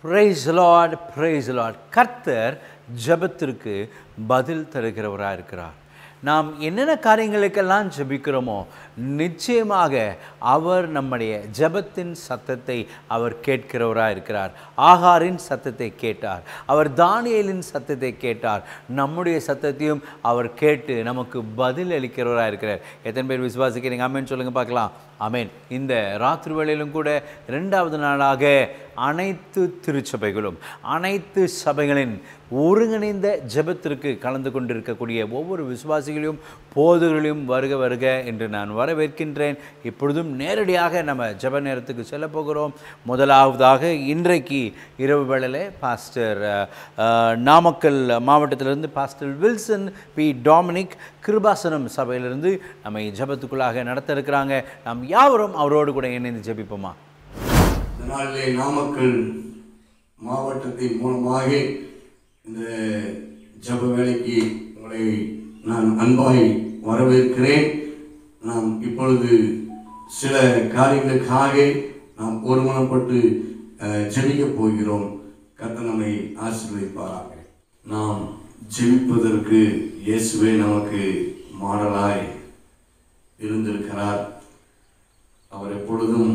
Price Lord, price Lord. கர்த்தர் ஜெபத்திற்கு பதில் தருகிறவராக இருக்கிறார். நாம் என்னென்ன காரியங்களுக்கெல்லாம் ஜெபிக்கிறோமோ நிச்சயமாக அவர் நம்முடைய ஜெபத்தின் சத்தத்தை அவர் கேட்கிறவராக இருக்கிறார். ஆகாரின் சத்தத்தை கேட்டார், அவர் தானியேலின் சத்தத்தை கேட்டார். நம்முடைய சத்தத்தையும் அவர் கேட்டு நமக்கு பதில் அளிக்கிறவராக இருக்கிறார். எத்தனை பேர் விசுவாசிக்கிறீங்க? ஆமென் சொல்லுங்கள் பார்க்கலாம். ஆமென். இந்த ராத்திரி வேளையிலும் கூட 2வது நாளாக அனைத்து திருச்சபைகளும் அனைத்து சபைகளின் ஒருங்கிணைந்த ஜெபத்திற்கு கலந்து கொண்டிருக்கக்கூடிய ஒவ்வொரு விசுவாசிகளையும் போதகர்களையும் வருக வருக என்று நான் வரவேற்கின்றேன். இப்பொழுதும் நேரடியாக நம்ம ஜெப நேரத்துக்கு செல்ல போகிறோம். முதலாவதாக இன்றைக்கு இரவு வேளையில் பாஸ்டர் நாமக்கல் மாவட்டத்திலிருந்து pastor Wilson P Dominic Kirubasanam சபையிலிருந்து நம்மை ஜெபத்துக்குள்ளாக நடத்த இருக்கிறாங்க. நாம் யாவரும் அவரோடு கூட இணைந்து ஜெபிப்போமா? இந்த நாளிலே நாமக்கல் மாவட்டத்தின் மூலமாக இந்த ஜெப வேளைக்கு உங்களை நான் அன்பாய் வரவேற்கிறேன். நாம் இப்பொழுது சில காரியங்களுக்காக நாம் ஒருமனப்பட்டு ஜெபிக்கப் போகிறோம். கர்த்தர் நம்மை ஆசீர்வதிப்பாராக. நாம் ஜெபிப்பதற்கு இயேசுவே நமக்கு மாடலாய் இருந்திருக்கிறார். அவர் எப்பொழுதும்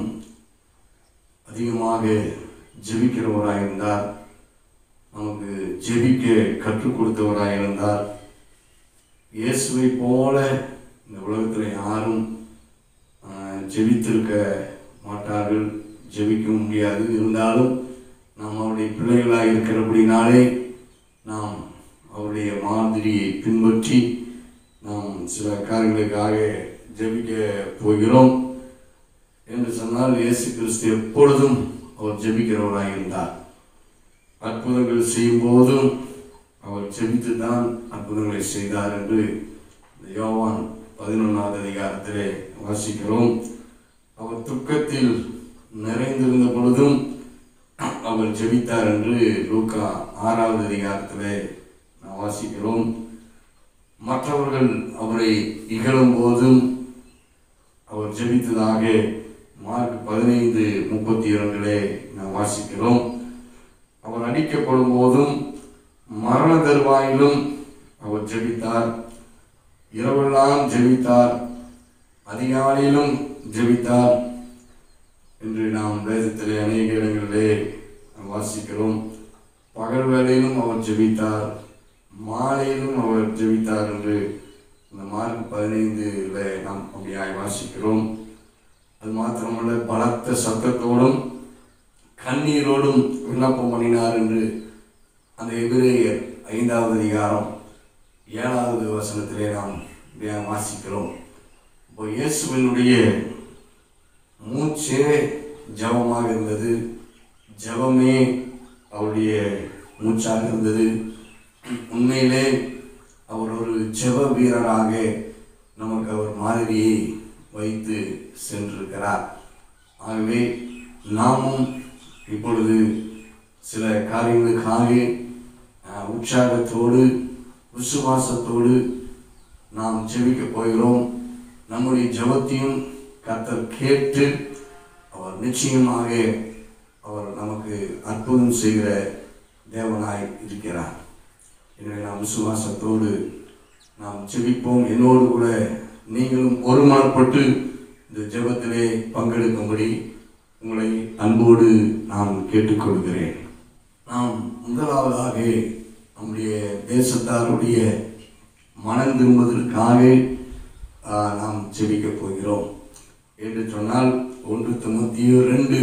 அதிகமாக ஜெபிக்கிறவராக இருந்தார். நமக்கு ஜெபிக்க கற்றுக் கொடுத்தவராக இருந்தார். இயேசுவை போல இந்த உலகத்தில் யாரும் ஜெபித்திருக்க மாட்டார்கள், ஜெபிக்க முடியாது. இருந்தாலும் நாம் அவருடைய பிள்ளைகளாக இருக்கிறபடினாலே நாம் அவருடைய மாதிரியை பின்பற்றி நாம் சில காரியங்களுக்காக ஜெபிக்க போகிறோம். என்று சொன்னால் இயேசு கிறிஸ்து எப்பொழுதும் அவர் ஜெபிக்கிறவராக இருந்தார். அற்புதங்கள் செய்யும் போதும் அவர் ஜெபித்து தான் அற்புதங்களை செய்தார் என்று யோவான் 11வது அதிகாரத்திலே வாசிக்கிறோம். அவர் துக்கத்தில் நிறைந்திருந்த பொழுதும் அவர் ஜெபித்தார் என்று லூக்கா 6வது அதிகாரத்திலே நாம் வாசிக்கிறோம். மற்றவர்கள் அவரை இகழும் போதும் அவர் ஜெபித்ததாக மார்க் 15:32 நாம் வாசிக்கிறோம். அவர் அடிக்கப்படும் போதும் மரண தருவாயிலும் அவர் ஜெபித்தார். இரவெல்லாம் ஜெபித்தார், அதிகாலையிலும் ஜெபித்தார் என்று நாம் வேதத்திலே அநேக இடங்களிலே வாசிக்கிறோம். பகல் வேளையிலும் அவர் ஜெபித்தார், மாலையிலும் அவர் ஜெபித்தார் என்று இந்த மார்க் 15 நாம் அப்படியாய் வாசிக்கிறோம். அது மாத்திரமல்ல, பலத்த சத்தத்தோடும் கண்ணீரோடும் விண்ணப்பம் பண்ணினார் என்று அந்த எபிரேயர் 5வது அதிகாரம் 7வது வசனத்திலே நாம் வாசிக்கிறோம். இப்போ இயேசுவினுடைய மூச்சே ஜபமாக இருந்தது, ஜபமே அவருடைய மூச்சாக இருந்தது. உண்மையிலே அவர் ஒரு ஜெப வீரராக நமக்கு அவர் மாதிரியை வைத்து சென்றிருக்கிறார். ஆகவே நாமும் இப்பொழுது சில காரியங்களுக்காக உற்சாகத்தோடு விசுவாசத்தோடு நாம் ஜெபிக்க போகிறோம். நம்முடைய ஜெபத்தையும் கர்த்தர் கேட்டு அவர் நிச்சயமாக அவர் நமக்கு அற்புதம் செய்கிற தேவனாய் இருக்கிறார். எனவே நாம் விசுவாசத்தோடு நாம் ஜெபிப்போம். என்னோடு கூட நீங்களும் ஒருமனப்பட்டு இந்த ஜெபத்திலே பங்கெடுக்கும்படி உங்களை அன்போடு நான் கேட்டுக்கொள்கிறேன். நாம் முதலாவதாக நம்முடைய தேசத்தாருடைய மனம் திரும்புவதற்காக நாம் ஜெபிக்க போகிறோம். என்று சொன்னால் 1 தீமோத்தேயு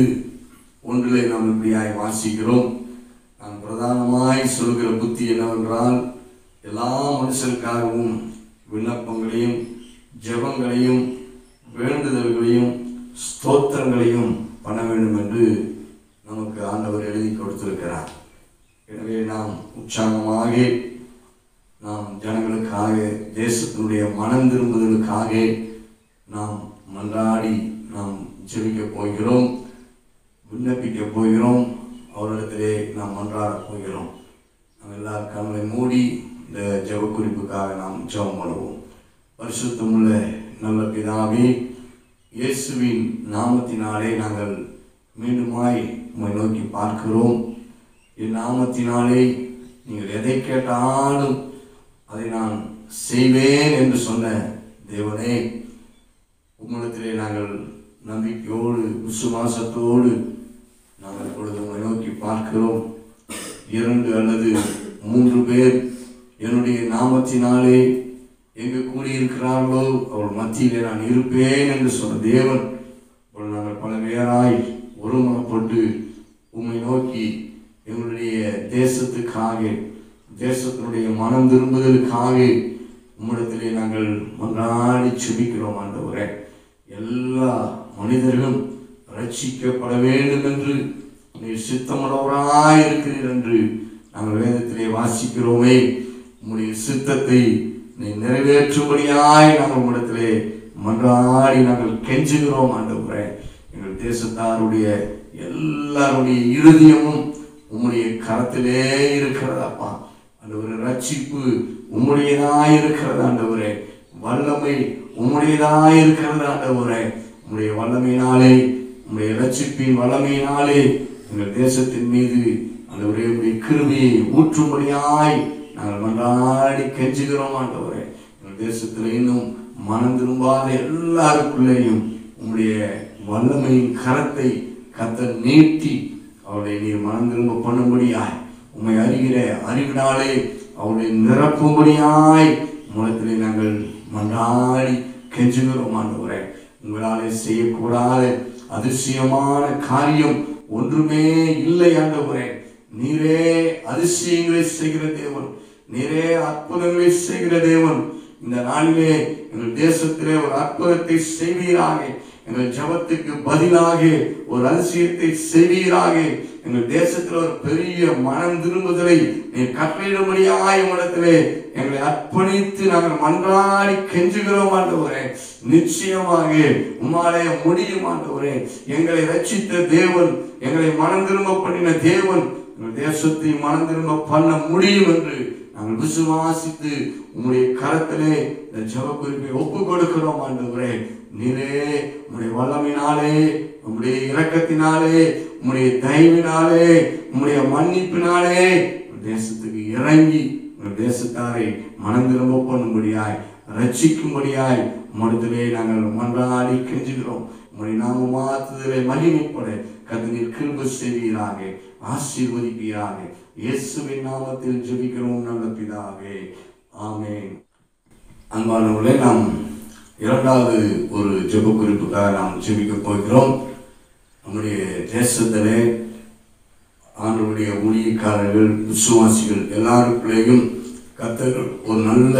2:1 நாம் இப்படியாய் வாசிக்கிறோம். நான் பிரதானமாய் சொல்கிற புத்தி என்னவென்றால், எல்லா மனுஷருக்காகவும் விண்ணப்பங்களையும் ஜெபங்களையும் வேண்டுதல்களையும் ஸ்தோத்திரங்களையும் பண்ண வேண்டும் என்று நமக்கு ஆண்டவர் எழுதி கொடுத்திருக்கிறார். எனவே நாம் உற்சாகமாக நாம் ஜனங்களுக்காக, தேசத்தினுடைய மனம் திரும்புதலுக்காக நாம் மன்றாடி நாம் ஜெபிக்க போகிறோம், விண்ணப்பிக்க போகிறோம், அவரிடத்திலே நாம் மன்றாட போகிறோம். நாம் எல்லா கண்களை மூடி இந்த ஜெப குறிப்புக்காக நாம் ஜெபம் பண்ணுவோம். பரிசுத்தமுள்ள நல்ல பிதாவே, இயேசுவின் நாமத்தினாலே நாங்கள் மீண்டுமாய் உம்மை நோக்கி பார்க்கிறோம். என் நாமத்தினாலே நீங்கள் எதை கேட்டாலும் அதை நான் செய்வேன் என்று சொன்ன தேவனே, உம்மிடத்திலே நாங்கள் நம்பிக்கையோடு விசுவாசத்தோடு நாங்கள் இப்பொழுது உங்களை நோக்கி பார்க்கிறோம். 2 அல்லது 3 பேர் என்னுடைய நாமத்தினாலே எங்கு கூடியிருக்கிறார்களோ அவள் மத்தியிலே நான் இருப்பேன் என்று சொன்ன தேவன், இப்பொழுது நாங்கள் பல பேராய் ஒருமனப்பட்டு உம்மை நோக்கி எங்களுடைய தேசத்துக்காக, தேசத்தினுடைய மனம் திரும்புதலுக்காக உம்மிடத்திலே நாங்கள் மன்றாடி செபிக்கிறோம். ஆண்டவரே, எல்லா மனிதர்களும் ரட்சிக்கப்பட வேண்டும் என்று நீர் சித்தமுள்ளவராய் இருக்கிறீர் என்று நாங்கள் வேதத்திலே வாசிக்கிறோமே. உம்முடைய சித்தத்தை நீ நிறைவேற்றும்படியாய் நாங்கள் உம்மிடத்திலே மன்றாடி நாங்கள் கெஞ்சுகிறோம். ஆண்டவரே, எங்கள் தேசத்தாருடைய எல்லாருடைய இருதயமும் உம்முடைய கரத்திலே இருக்கிறதப்பா. ஆண்டவரே, ரட்சிப்பு உம்முடையதாய் இருக்கிறது. ஆண்டவரே, வல்லமை உம்முடையதாய் இருக்கிறது. ஆண்டவரே, உம்முடைய வல்லமையினாலே, உம்முடைய ரட்சிப்பின் வல்லமையினாலே எங்கள் தேசத்தின் மீது ஆண்டவரே உம்முடைய கிருபையை ஊற்றும்படியாய் நாங்கள் மன்றாடி கெஞ்சுகிறோம். ஆண்டவரே, எங்கள் தேசத்தில் இன்னும் மனம் திரும்பாத எல்லாருக்குள்ளேயும் உம்முடைய வல்லமையின் கரத்தை கர்த்தர் நீட்டி அவளை நீர் மனம் திரும்ப பண்ணும்படியாய், உம்மை அறிகிற அறிவினாலே அவளை நிரப்பும்படியாய் மூலத்திலே நாங்கள் மன்றாடி கெஞ்சுகிறோம். ஆண்டவரே, உங்களாலே செய்யக்கூடாத அதிசயமான காரியம் ஒன்றுமே இல்லை. ஆண்டவரே, நீரே அதிசயங்களை செய்கிற தேவன், நீரே அற்புதங்களை செய்கிற தேவன். இந்த நாளிலே எங்கள் தேசத்திலே ஒரு அற்புதத்தை செய்வீராக. எங்கள் ஜபத்துக்கு பதிலாக ஒரு அதிசயத்தை செய்வீராக. எங்கள் தேசத்தில் ஒரு பெரிய மனம் திரும்புதலை நீர் கட்டளையிடும்படியாய் இடத்திலே எங்களை அர்ப்பணித்து நாங்கள் மன்றாடி கெஞ்சுகிறோம். ஆண்டவரே, நிச்சயமாக உம்மாலே முடியும். ஆண்டவரே, எங்களை ரட்சித்த தேவன், எங்களை மனம் திரும்ப பண்ணின தேவன் எங்கள் தேசத்தை மனம் திரும்ப பண்ண முடியும் என்று நாங்கள் விசுவாசித்து உம்முடைய கரத்திலே இந்த ஜப குறிப்பை ஒப்புக் கொடுக்கிறோம். ஆண்டவரே, நீரே உம்முடைய வல்லமையினாலே, உம்முடைய இரக்கத்தினாலே, உம்முடைய தயவினாலே, உம்முடைய மன்னிப்பினாலே தேசத்துக்கு இறங்கி உங்கள் தேசத்தாரை மனம் திரும்ப பண்ணும்படியாய், ரட்சிக்கும்படியாய் உம்மிடத்திலே நாங்கள் மன்றாடி கெஞ்சுகிறோம். உம்முடைய நாம மாத்துதலை மகிமைப்பட கர்த்தர் கிருபை செய்வீராக, ஆசீர்வதிப்பீராக. இயேசுவின் நாமத்தில் ஜெபிக்கிறோம் நல்ல பிதாவே, ஆமென். அன்பானவர்களே, நாம் இரண்டாவது ஒரு ஜெப குறிப்புக்காக நாம் ஜெபிக்க போகிறோம். நம்முடைய தேசத்திலே ஆண்டவருடைய ஊழியக்காரர்கள், விசுவாசிகள் எல்லாருக்குள்ளேயும் கர்த்தர் ஒரு நல்ல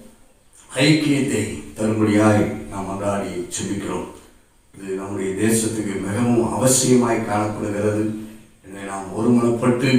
ஐக்கியத்தை தரும்படியாய் நாம் மன்றாடி ஜெபிக்கிறோம். இது நம்முடைய தேசத்துக்கு மிகவும் அவசியமாய் காணப்படுகிறது. இதை நாம் ஒருமனப்பட்டு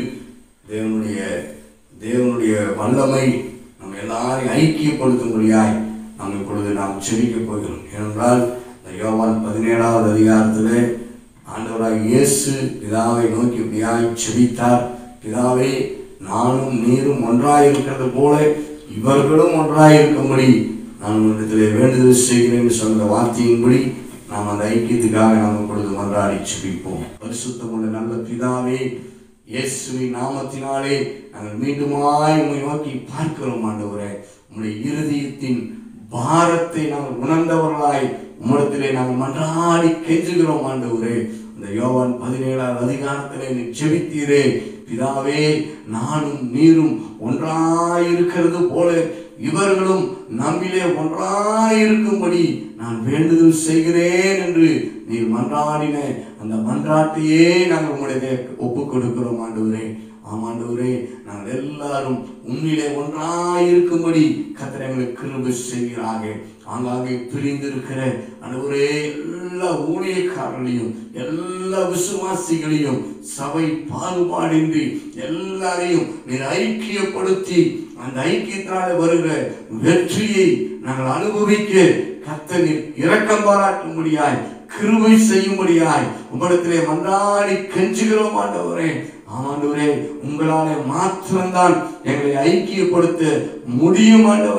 தேவனுடைய வல்லமை நம்ம எல்லாரையும் ஐக்கியப்படுத்தும்படியாய் நாம் இப்பொழுது நாம் ஜெபிக்க போகிறோம். ஏனென்றால் யோவான் 17வது அதிகாரத்திலே ஆண்டவராய் இயேசு பிதாவை நோக்கி இப்படியாய் ஜெபித்தார். பிதாவே, நானும் நீரும் ஒன்றாயிருக்கிறது போல இவர்களும் ஒன்றாயிருக்கும்படி நான் உன்னிடத்திலே வேண்டுதல் செய்கிறேன் என்று சொன்ன வார்த்தையின்படி நாம் அந்த ஐக்கியத்துக்காக நாம் இப்பொழுது மன்றாடி ஜெபிப்போம். பரிசுத்தமுள்ள நல்ல பிதாவே, இயேசுவின் நாமத்தினாலே நாங்கள் மீண்டுமாய் உம்மை நோக்கி பார்க்கிறோம். ஆண்டவரே, உம்முடைய இருதயத்தின் பாரத்தை நாங்கள் உணர்ந்தவர்களாய் உம்மிடத்திலே நாங்கள் மன்றாடி கெஞ்சுகிறோம். ஆண்டவரே, இந்த யோவான் 17வது அதிகாரத்திலே நீ ஜெபித்தீரே, பிதாவே, நானும் நீரும் ஒன்றாயிருக்கிறது போல இவர்களும் நம்மிலே ஒன்றாயிருக்கும்படி நான் வேண்டுதல் செய்கிறேன் என்று நீர் மன்றாடின அந்த மன்றாட்டையே நாங்கள் உங்களுடைய ஒப்புக் கொடுக்கிறோம். ஆண்டவரே, ஆமாண்டவரே, நாங்கள் எல்லாரும் உன்னிலே ஒன்றாயிருக்கும்படி கர்த்தர் எங்களுக்கு கிருபை செய்வீராக. ஆங்காங்கே பிரிந்திருக்கிற ஆண்டவரே எல்லா ஊழியக்காரர்களையும், எல்லா விசுவாசிகளையும் சபை பாகுபாடின்றி எல்லாரையும் நீர் ஐக்கியப்படுத்தி அந்த ஐக்கியத்தினால வருகிற வெற்றியை நாங்கள் அனுபவிக்க கர்த்தர் நீர் இரக்கம் பாராட்டும்படியாய், கிருபை செய்யும்படியாய் உங்களிடத்திலே மன்றாடி கெஞ்சுகிறோம். ஆண்டவரே, ஆண்டவரே, உங்களாலே மாத்திரம்தான் எங்களை ஐக்கியப்படுத்த முடியும். ஆண்டவரே,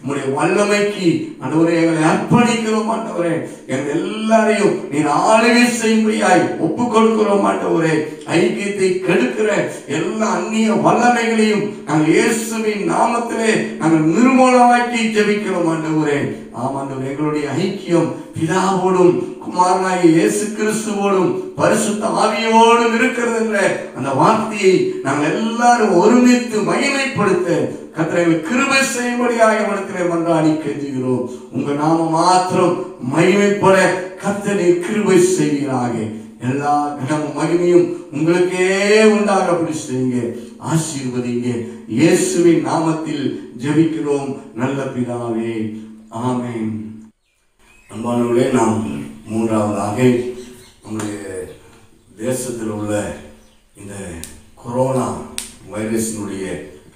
உம்முடைய வல்லமைக்கு ஆண்டவரே எங்களை அர்ப்பணிக்கிறோம் ஆண்டவரே. எங்கள் எல்லாரையும் நீர் ஆளுகை செய்யும்படியாய் ஒப்புக் கொடுக்கிறோம் ஆண்டவரே. ஐக்கியத்தை கெடுக்கிற எல்லா அந்நிய வல்லமைகளையும் நாங்கள் இயேசுவின் நாமத்திலே நாங்கள் நிர்மூலமாக்கி ஜெபிக்கிறோம் ஆண்டவரே. ஆமாண்டவரே, எங்களுடைய ஐக்கியம் பிதாவோடும் குமாரனாகிய இயேசு கிறிஸ்துவோடும் பரிசுத்த ஆவியோடும் இருக்கிறது என்ற அந்த வார்த்தையை நாங்கள் எல்லாரும் ஒருமித்து மகிமைப்படுத்த கர்த்தரை கிருபை செய்யும்படியாக இடத்திலே மன்றாடி கெஞ்சுகிறோம். உங்க நாம மாத்திரம் மகிமைப்பட கர்த்தரை கிருபை செய்வீராக. எல்லா கனமும் மகிமையும் உங்களுக்கே உண்டாக அப்படி செய்யுங்க, ஆசீர்வதிங்க. இயேசுவின் நாமத்தில் ஜெபிக்கிறோம் நல்ல பிதாவே, ஆமென். அன்பானவர்களே, நாம் மூன்றாவதாக நம்முடைய தேசத்தில் உள்ள இந்த கொரோனா வைரஸினுடைய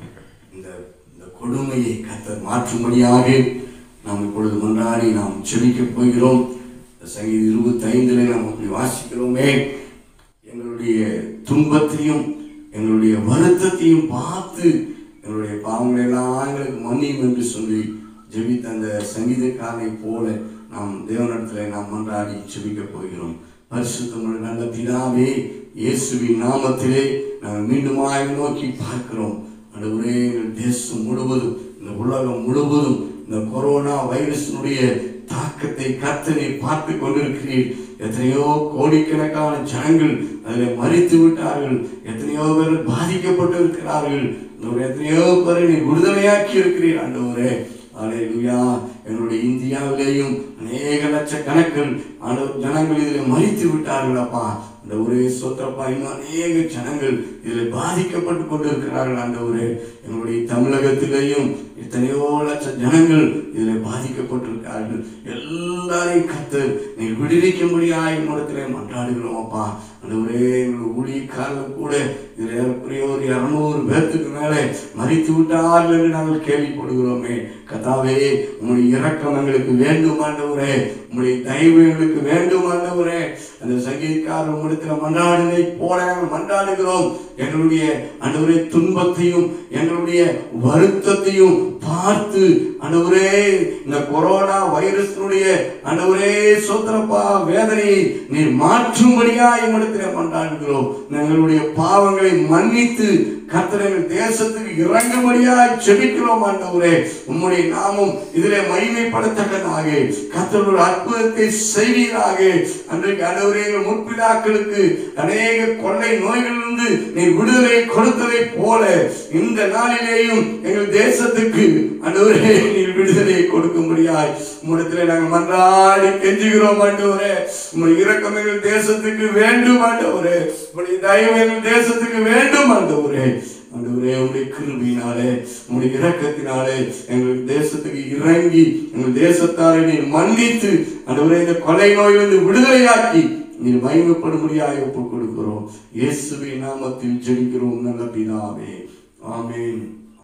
இந்த கொடுமையை கர்த்தர் மாற்றும்படியாக நாம் இப்பொழுது மன்றாடி நாம் ஜெபிக்க போகிறோம். சங்கீதம் 25 நாம் அப்படி வாசிக்கிறோமே, எங்களுடைய துன்பத்தையும் எங்களுடைய வருத்தத்தையும் பார்த்து எங்களுடைய பாவங்களை எல்லாம் எங்களுக்கு மன்னியும் என்று சொல்லி ஜெபித்த அந்த சங்கீதக்காரனை போல நாம் தேவனிடத்தில் நாம் மன்றாடி ஜெபிக்க போகிறோம். பரிசுத்தமுள்ள நல்ல பிதாவே, இயேசுவின் நாமத்திலே நாங்கள் மீண்டுமாய் நோக்கி பார்க்கிறோம். ஆண்டவரே, எங்கள் தேசம் முழுவதும் இந்த உலகம் முழுவதும் இந்த கொரோனா வைரஸினுடைய தாக்கத்தை கர்த்தரை பார்த்து கொண்டிருக்கிறீர். எத்தனையோ கோடிக்கணக்கான ஜனங்கள் அதில் மரித்து விட்டார்கள். எத்தனையோ பேர் பாதிக்கப்பட்டு இருக்கிறார்கள். எத்தனையோ பேரை நீ விடுதலையாக்கி இருக்கிறீர் ஆண்டவரே. அல்லேலூயா. எங்களுடைய இந்தியாவிலேயும் அநேக லட்சக்கணக்கில் ஜனங்கள் இதில் மரித்து விட்டார்கள் அப்பா. அந்த ஒரே சொத்தப்பா, இன்னும் அநேக ஜனங்கள் இதில் பாதிக்கப்பட்டு கொண்டிருக்கிறார்கள் ஆண்டவரே. எங்களுடைய தமிழகத்திலேயும் எத்தனையோ லட்சம் ஜனங்கள் இதில் பாதிக்கப்பட்டிருக்கிறார்கள். எல்லாரையும் கத்து நீ விடுவிக்கும்படியாய் இடத்திலே மன்றாடுகிறோம் அப்பா. ஆண்டவரே, எங்கள் ஊழியக்காரர்கள் கூட இதில் ஏறக்குறைய ஒரு 200 பேர்த்துக்கு மேலே மரித்து விட்டார்கள் என்று நாங்கள் கேள்விப்படுகிறோமே. கர்த்தாவே, உங்களுடைய இரக்கம் எங்களுக்கு வேண்டும் ஆண்டவரே. உங்களுடைய தயவு எங்களுக்கு வேண்டும் ஆண்டவரே. அந்த சங்கீதக்காரர் உங்களிடத்தில் மன்றாடினை போல நாங்கள் மன்றாடுகிறோம். எங்களுடைய ஆண்டவரே துன்பத்தையும் எங்களுடைய வருத்தத்தையும் பார்த்து ஆண்டவரே, இந்த கொரோனா வைரஸினுடைய ஆண்டவரே சோத்திரப்பா வேதனையை நீர் மாற்றும்படியா எங்களிடத்தில் மன்றாடுகிறோம். எங்களுடைய பாவங்களை மன்னித்து கர்த்தர் தேசத்துக்கு இறங்கும்படியாய் ஜெபிக்கிறோம் ஆண்டவரே. உம்முடைய நாமம் இதிலே மகிமைப்படத்தக்கதாக கர்த்தர் ஒரு அற்புதத்தை செய்வீராக. அன்றைக்கு ஆண்டவரே, எங்கள் முற்பிதாக்களுக்கு அநேக கொள்ளை நோய்களிலிருந்து நீர் விடுதலை கொடுத்ததை போல இந்த நாளிலேயும் எங்கள் தேசத்துக்கு ஆண்டவரே நீர் விடுதலை கொடுக்கும்படியாய் உம்மிடத்திலே நாங்கள் மன்றாடி கெஞ்சுகிறோம் ஆண்டவரே. உம்முடைய இரக்கம் எங்கள் தேசத்துக்கு வேண்டும் ஆண்டவரே. உம்முடைய தயவு எங்கள் தேசத்துக்கு வேண்டும் ஆண்டவரே. ஆண்டவரே, உங்களுடைய கிருபையினாலே உங்களுடைய இரக்கத்தினாலே எங்கள் தேசத்துக்கு இறங்கி எங்கள் தேசத்தாரை நீர் மன்னித்து ஆண்டவரே இந்த கொலை நோயிலிருந்து விடுதலையாக்கி நீர் மகிமைப்படும்படியாய் ஒப்புக் கொடுக்கிறோம். இயேசுவின் நாமத்தில் ஜெபிக்கிறோம் நல்ல பிதாவே, ஆமென்.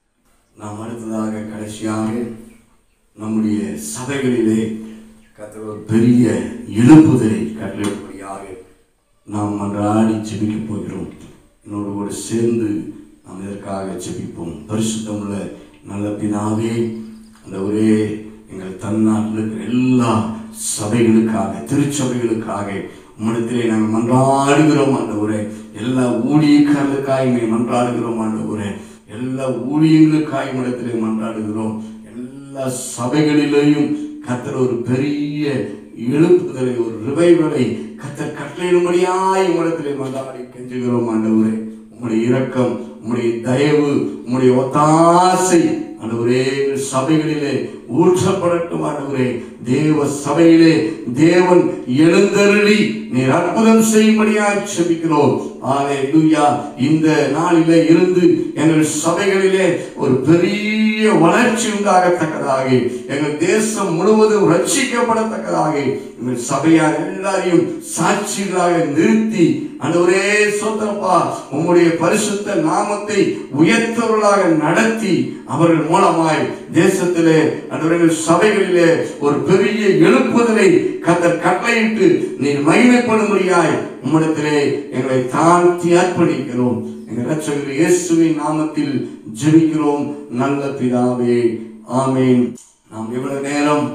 நாம் அடுத்ததாக கடைசியாக நம்முடைய சபைகளிலே கர்த்தர் ஒரு பெரிய எழுப்புதலை கட்டளையிடும்படியாக நாம் மன்றாடி ஜெபிக்க போகிறோம். என்னோடு கூட சேர்ந்து நாம் இதற்காக ஜெபிப்போம். பரிசுத்தமுள்ள நல்ல பிதாவே, அந்த ஒரே எங்கள் தமிழ்நாட்டில் இருக்கிற எல்லா சபைகளுக்காக திருச்சபைகளுக்காக உம்மிடத்திலே நாங்கள் மன்றாடுகிறோம் ஆண்டவரே. எல்லா ஊழியக்காரர்களுக்காக மன்றாடுகிறோம் ஆண்டவரே. எல்லா ஊழியர்களுக்காக உம்மிடத்திலே மன்றாடுகிறோம். எல்லா சபைகளிலேயும் கர்த்தர் ஒரு பெரிய எழுப்புதலை ஒரு ரிவைவலை கர்த்தர் கட்டளையிடும்படியாய் உம்மிடத்திலே மன்றாடி கெஞ்சுகிறோம் ஆண்டவரே. உம்முடைய இரக்கம், உம்முடைய தயவு, உம்முடைய ஒத்தாசை ஆண்டவரே சபைகளிலே ஊற்றப்படட்டும் ஆண்டவரே. தேவ சபையிலே தேவன் எழுந்தருளி நீர் அற்புதம் செய்யும்படியாய் ஜெபிக்கிறோம். அல்லேலூயா. இந்த நாளிலே இருந்து எங்கள் சபைகளிலே ஒரு பெரிய வளர்ச்சி உண்டாகத்தக்கதாக, எங்கள் தேசம் முழுவதும் ரட்சிக்கப்படத்தக்கதாக எங்கள் சபையார் எல்லாரையும் சாட்சிகளாக நிறுத்தி ஆண்டவரே சோதரப்பா உம்முடைய பரிசுத்த நாமத்தை உயர்த்தவர்களாக நடத்தி அவர்கள் மூலமாய் தேசத்திலே ஆண்டவரே சபைகளிலே ஒரு பெரிய எழுப்புதலை கர்த்தர் கட்டளையிட்டு நீர் மகிமைப்படும்படியாய் உம்மிடத்திலே எங்களை தாழ்த்தி அர்ப்பணிக்கிறோம். எங்கள் இரட்சகர் இயேசுவின் நாமத்தில் ஜெபிக்கிறோம் நல்ல பிதாவே, ஆமென். நாம் இவ்வளவு நேரம்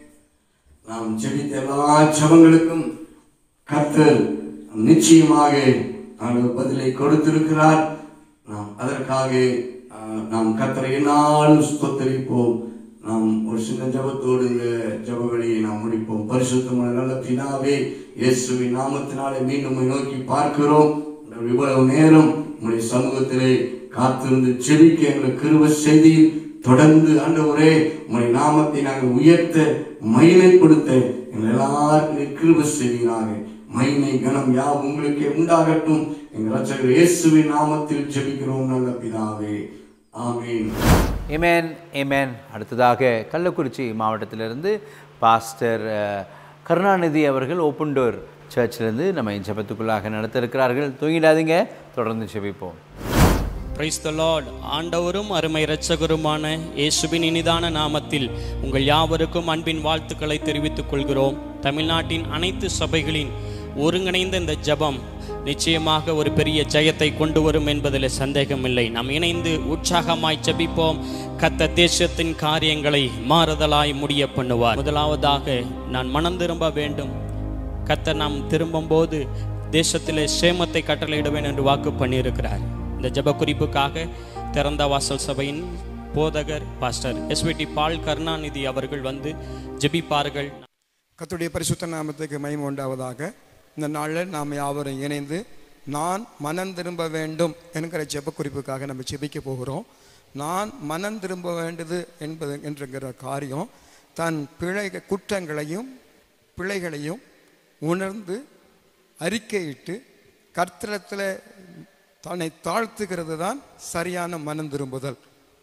நாம் ஜெபித்த எல்லா ஜெபங்களுக்கும் கர்த்தர் நிச்சயமாக பதிலை கொடுத்திருக்கிறார். நாம் அதற்காக நாம் கர்த்தரை என்னாலும் ஸ்தோத்திரிப்போம். நாம் ஒரு சின்ன ஜெபத்தோடு இந்த ஜெபவழியை நாம் முடிப்போம். பரிசுத்தமான நல்ல பிதாவே, இயேசுவின் நாமத்தினாலே மீண்டும் நோக்கி பார்க்கிறோம். இவ்வளவு நேரம் உங்களுடைய சமூகத்திலே காத்திருந்து ஜெபிக்க எங்களுக்கு கிருபை செய்தி தொடர்ந்து ஆண்டவரே உங்களுடைய நாமத்தை நாங்கள் உயர்த்த மகிமைப்படுத்த எங்கள் எல்லாருக்கும் கிருபை செய்வீராக. மகிமை கனம் யாவும் உங்களுக்கே உண்டாகட்டும். எங்கள் இரட்சகர் இயேசுவின் நாமத்தில் ஜெபிக்கிறோம் நல்ல பிதாவே, ஆமென். ஆமென், ஆமென். அடுத்ததாக கள்ளக்குறிச்சி மாவட்டத்திலிருந்து பாஸ்டர் கருணாநிதி அவர்கள் ஓப்பன் டோர் சர்ச்சிலிருந்து நம்ம ஜெபத்துக்குள்ளாக நடத்த இருக்கிறார்கள். தூங்கிடாதீங்க, தொடர்ந்து ஜெபிப்போம். Praise the Lord. ஆண்டவரும் அருமை இரட்சகருமான இயேசுவின் இனிதான நாமத்தில் உங்கள் யாவருக்கும் அன்பின் வாழ்த்துக்களை தெரிவித்துக் கொள்கிறோம். தமிழ்நாட்டின் அனைத்து சபைகளின் ஒருங்கிணைந்த இந்த ஜெபம் நிச்சயமாக ஒரு பெரிய ஜெயத்தை கொண்டு வரும் என்பதில் சந்தேகமில்லை. நாம் இணைந்து உற்சாகமாய் ஜெபிப்போம். கர்த்தர் தேசத்தின் காரியங்களை மாறுதலாய் முடிய பண்ணுவார். முதலாவதாக நான் மனம் திரும்ப வேண்டும். கர்த்தர் நாம் திரும்பும் போது தேசத்திலே சேமத்தை கட்டளையிடுவேன் என்று வாக்கு பண்ணியிருக்கிறார். இந்த ஜெப குறிப்புக்காக திறந்த வாசல் சபையின் போதகர் பாஸ்டர் எஸ்விடி பால் கருணாநிதி அவர்கள் வந்து ஜெபிப்பார்கள். கர்த்தருடைய பரிசுத்த நாமத்துக்கு மகிமை உண்டாவதாக. இந்த நாளில் நாம் யாவரும் இணைந்து நான் மனம் திரும்ப வேண்டும் என்கிற ஜெப குறிப்புக்காக நம்ம ஜெபிக்க போகிறோம். நான் மனம் திரும்ப வேண்டியது என்கிற காரியம் தன் குற்றங்களையும் பிழைகளையும் உணர்ந்து அறிக்கையிட்டு கர்த்தரிடத்தில் தன்னை தாழ்த்துகிறது தான் சரியான மனம் திரும்புதல்.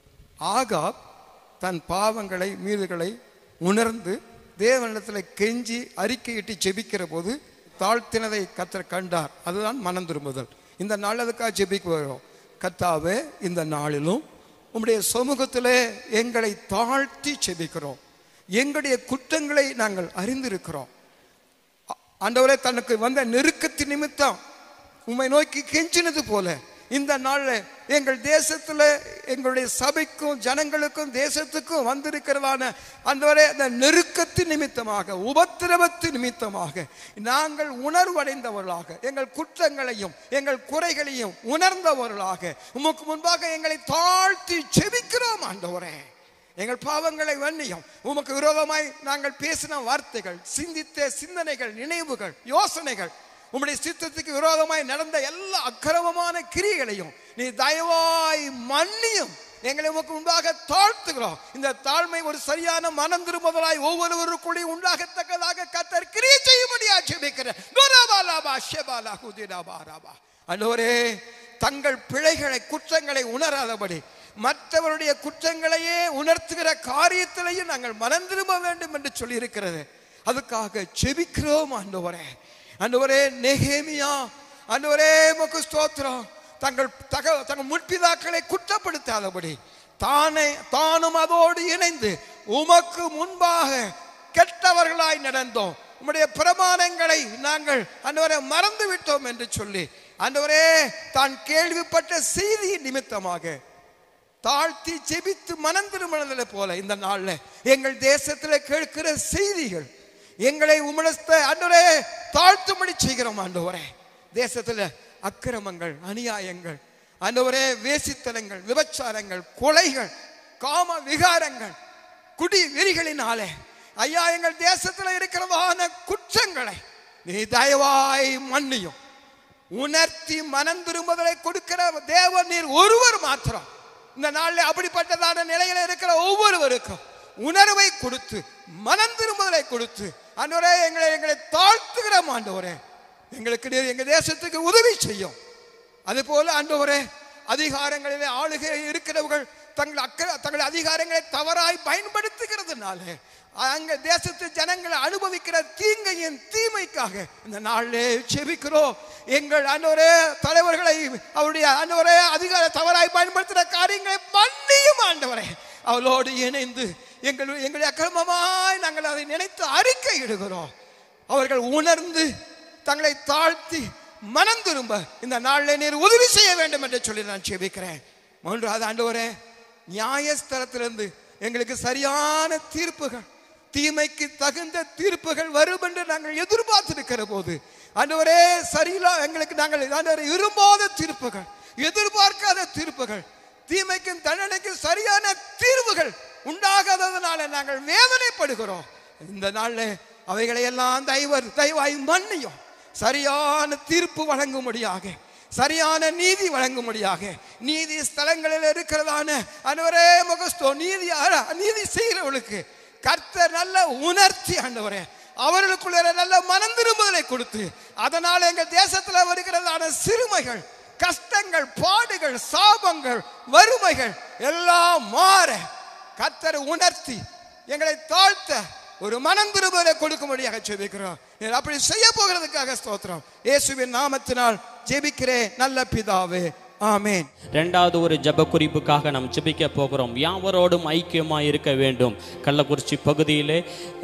ஆகாப் தன் பாவங்களை மீறுகளை உணர்ந்து தேவனிடத்தில் கெஞ்சி அறிக்கையிட்டு ஜெபிக்கிற போது தாழ்த்தினதை கர்த்தர் கண்டார். அதுதான் மனம் திரும்புதல். இந்த நாள் அதுக்காக ஜெபிக்க வரோம். கர்த்தாவே, இந்த நாளிலும் உம்முடைய சமூகத்திலே எங்களை தாழ்த்தி ஜெபிக்கிறோம். எங்களுடைய குற்றங்களை நாங்கள் அறிந்திருக்கிறோம். ஆண்டவரே, தனக்கு வந்த நெருக்கத்தின் நிமித்தம் உம்மை நோக்கி கெஞ்சினது போல இந்த நாளில் எங்கள் தேசத்தில் எங்களுடைய சபைக்கும் ஜனங்களுக்கும் தேசத்துக்கும் வந்திருக்கிறதான ஆண்டவரே அந்த நெருக்கத்தின் நிமித்தமாக உபத்திரவத்தின் நிமித்தமாக நாங்கள் உணர்வடைந்தவர்களாக எங்கள் குற்றங்களையும் எங்கள் குறைகளையும் உணர்ந்தவர்களாக உமக்கு முன்பாக எங்களை தாழ்த்தி ஜெபிக்கிறோம். ஆண்டவரே, எங்கள் பாவங்களை வன்னியும் உமக்கு விரோதமாய் நாங்கள் பேசின வார்த்தைகள், சிந்தித்த சிந்தனைகள், நினைவுகள், யோசனைகள், உம்முடைய சித்தத்துக்கு விரோதமாய் நடந்த எல்லா அக்கிரமமான கிரியைகளையும் நீ தயவாய் மன்னியும் எங்களை உமக்கு முன்பாக தாழ்த்துகிறோம். இந்த தாழ்மை ஒரு சரியான மனம் திரும்புதலாய் ஒவ்வொருவருக்குள்ளே உண்டாகத்தக்கதாக கர்த்தர் கிரியை செய்யும்படியா ஜெபிக்கிறேன். ஆண்டவரே, தங்கள் பிழைகளை குற்றங்களை உணராதபடி மற்றவருடைய குற்றங்களையே உணர்த்துகிற காரியத்திலையும் நாங்கள் மனம் திரும்ப வேண்டும் என்று சொல்லி இருக்கிறது. அதுக்காக ஜெபிக்கிறோம். ஆண்டவரே, நெகேமியா ஆண்டவரே உமக்கு ஸ்தோத்திரம். தங்கள் முற்பிதாக்களை குற்றப்படுத்தாதபடி தானும் அதோடு இணைந்து உமக்கு முன்பாக கெட்டவர்களாய் நடந்தோம். உம்முடைய பிரமாணங்களை நாங்கள் ஆண்டவரே மறந்து விட்டோம் என்று சொல்லி ஆண்டவரே தான் கேள்விப்பட்ட செய்தி நிமித்தமாக தாழ்த்தி ஜெபித்து மனம் திரும்பினதிலே போல இந்த நாளில் எங்கள் தேசத்தில் கேட்கிற செய்திகள் எங்களை உம்மிடத்தை ஆண்டவரே தாழ்த்தும்படி செய்கிறோம். ஆண்டவரே, தேசத்தில் அக்கிரமங்கள், அநியாயங்கள், ஆண்டவரே வேசித்தனங்கள், விபச்சாரங்கள், கொலைகள், காம விகாரங்கள், குடி வெறிகளினாலே ஐயா எங்கள் தேசத்தில் இருக்கிறதான குற்றங்களை நீ தயவாய் மன்னியும். உணர்த்தி மனம் திரும்புதலை கொடுக்கிற தேவன் நீர் ஒருவர் மாத்திரம். இந்த நாளில் அப்படிப்பட்டதான நிலையில இருக்கிற ஒவ்வொருவருக்கும் உணர்வை கொடுத்து மனம் திரும்புதலை கொடுத்து ஆண்டவரே எங்களை தாழ்த்துகிறோம். ஆண்டவரே, எங்களுக்கு எங்க தேசத்துக்கு உதவி செய்யும். அது போல ஆண்டவரே, அதிகாரங்களிலே ஆளுகை இருக்கிறவர்கள் தங்கள் அதிகாரங்களை தவறாய் பயன்படுத்துகிறதுனால அங்க தேசத்து ஜனங்களை அனுபவிக்கிற தீங்கையின் தீமைக்காக இந்த நாளிலே ஜெபிக்கிறோம். எங்கள் ஆண்டவரே தலைவர்களை அவருடைய ஆண்டவரே அதிகார தவறாய் பயன்படுத்துகிற காரியங்களை மன்னியும். ஆண்டவரே, அவளோடு இணைந்து எங்களுடைய அக்கிரமமாய் நாங்கள் அதை நினைத்து அறிக்கை இடுகிறோம். அவர்கள் உணர்ந்து தங்களை தாழ்த்தி மனம் திரும்ப இந்த நாளில் நீர் உதவி செய்ய வேண்டும் என்று சொல்லி நான் ஜெபிக்கிறேன். மூன்றாவது ஆண்டவரே, நியாயஸ்தலத்திலிருந்து எங்களுக்கு சரியான தீர்ப்புகள், தீமைக்கு தகுந்த தீர்ப்புகள் வரும் என்று நாங்கள் எதிர்பார்த்திருக்கிற போது ஆண்டவரே சரியில்லா எங்களுக்கு நாங்கள் விரும்பாத தீர்ப்புகள், எதிர்பார்க்காத தீர்ப்புகள், தீமைக்கும் தண்டனைக்கும் சரியான தீர்வுகள் உண்டாகாததுனால நாங்கள் வேதனைப்படுகிறோம். இந்த நாள்ல அவைகளை எல்லாம் தயவாய் மன்னியும், சரியான தீர்ப்பு வழங்கும்படியாக, சரியான நீதி வழங்கும்படியாக, நீதி ஸ்தலங்களில் இருக்கிறதான ஆண்டவரே முகஸ்தோ நீதி செய்கிறவர்களுக்கு கர்த்தர் நல்ல உணர்த்தி ஆண்டவரே அவர்களுக்குள்ள நல்ல மனம் திரும்புதலை கொடுத்து, அதனால எங்கள் தேசத்தில் வருகிறதான சிறுமைகள், கஷ்டங்கள், பாடுகள், சாபங்கள், வறுமைகள் எல்லாம் மாற கர்த்தர் உணர்த்தி எங்களை தாழ்த்த ஒரு மனம் திரும்புதலை கொடுக்கும்படியாக ஜெபிக்கிறோம். அப்படி செய்ய போகிறதுக்காக ஸ்தோத்திரம். இயேசுவின் நாமத்தினால் ஜெபிக்கிறேன் நல்ல பிதாவே, ஆமென். இரண்டாவது ஒரு ஜெப குறிப்புக்காக நாம் ஜெபிக்க போகிறோம். யாவரோடும் ஐக்கியமாக இருக்க வேண்டும். கள்ளக்குறிச்சி பகுதியிலே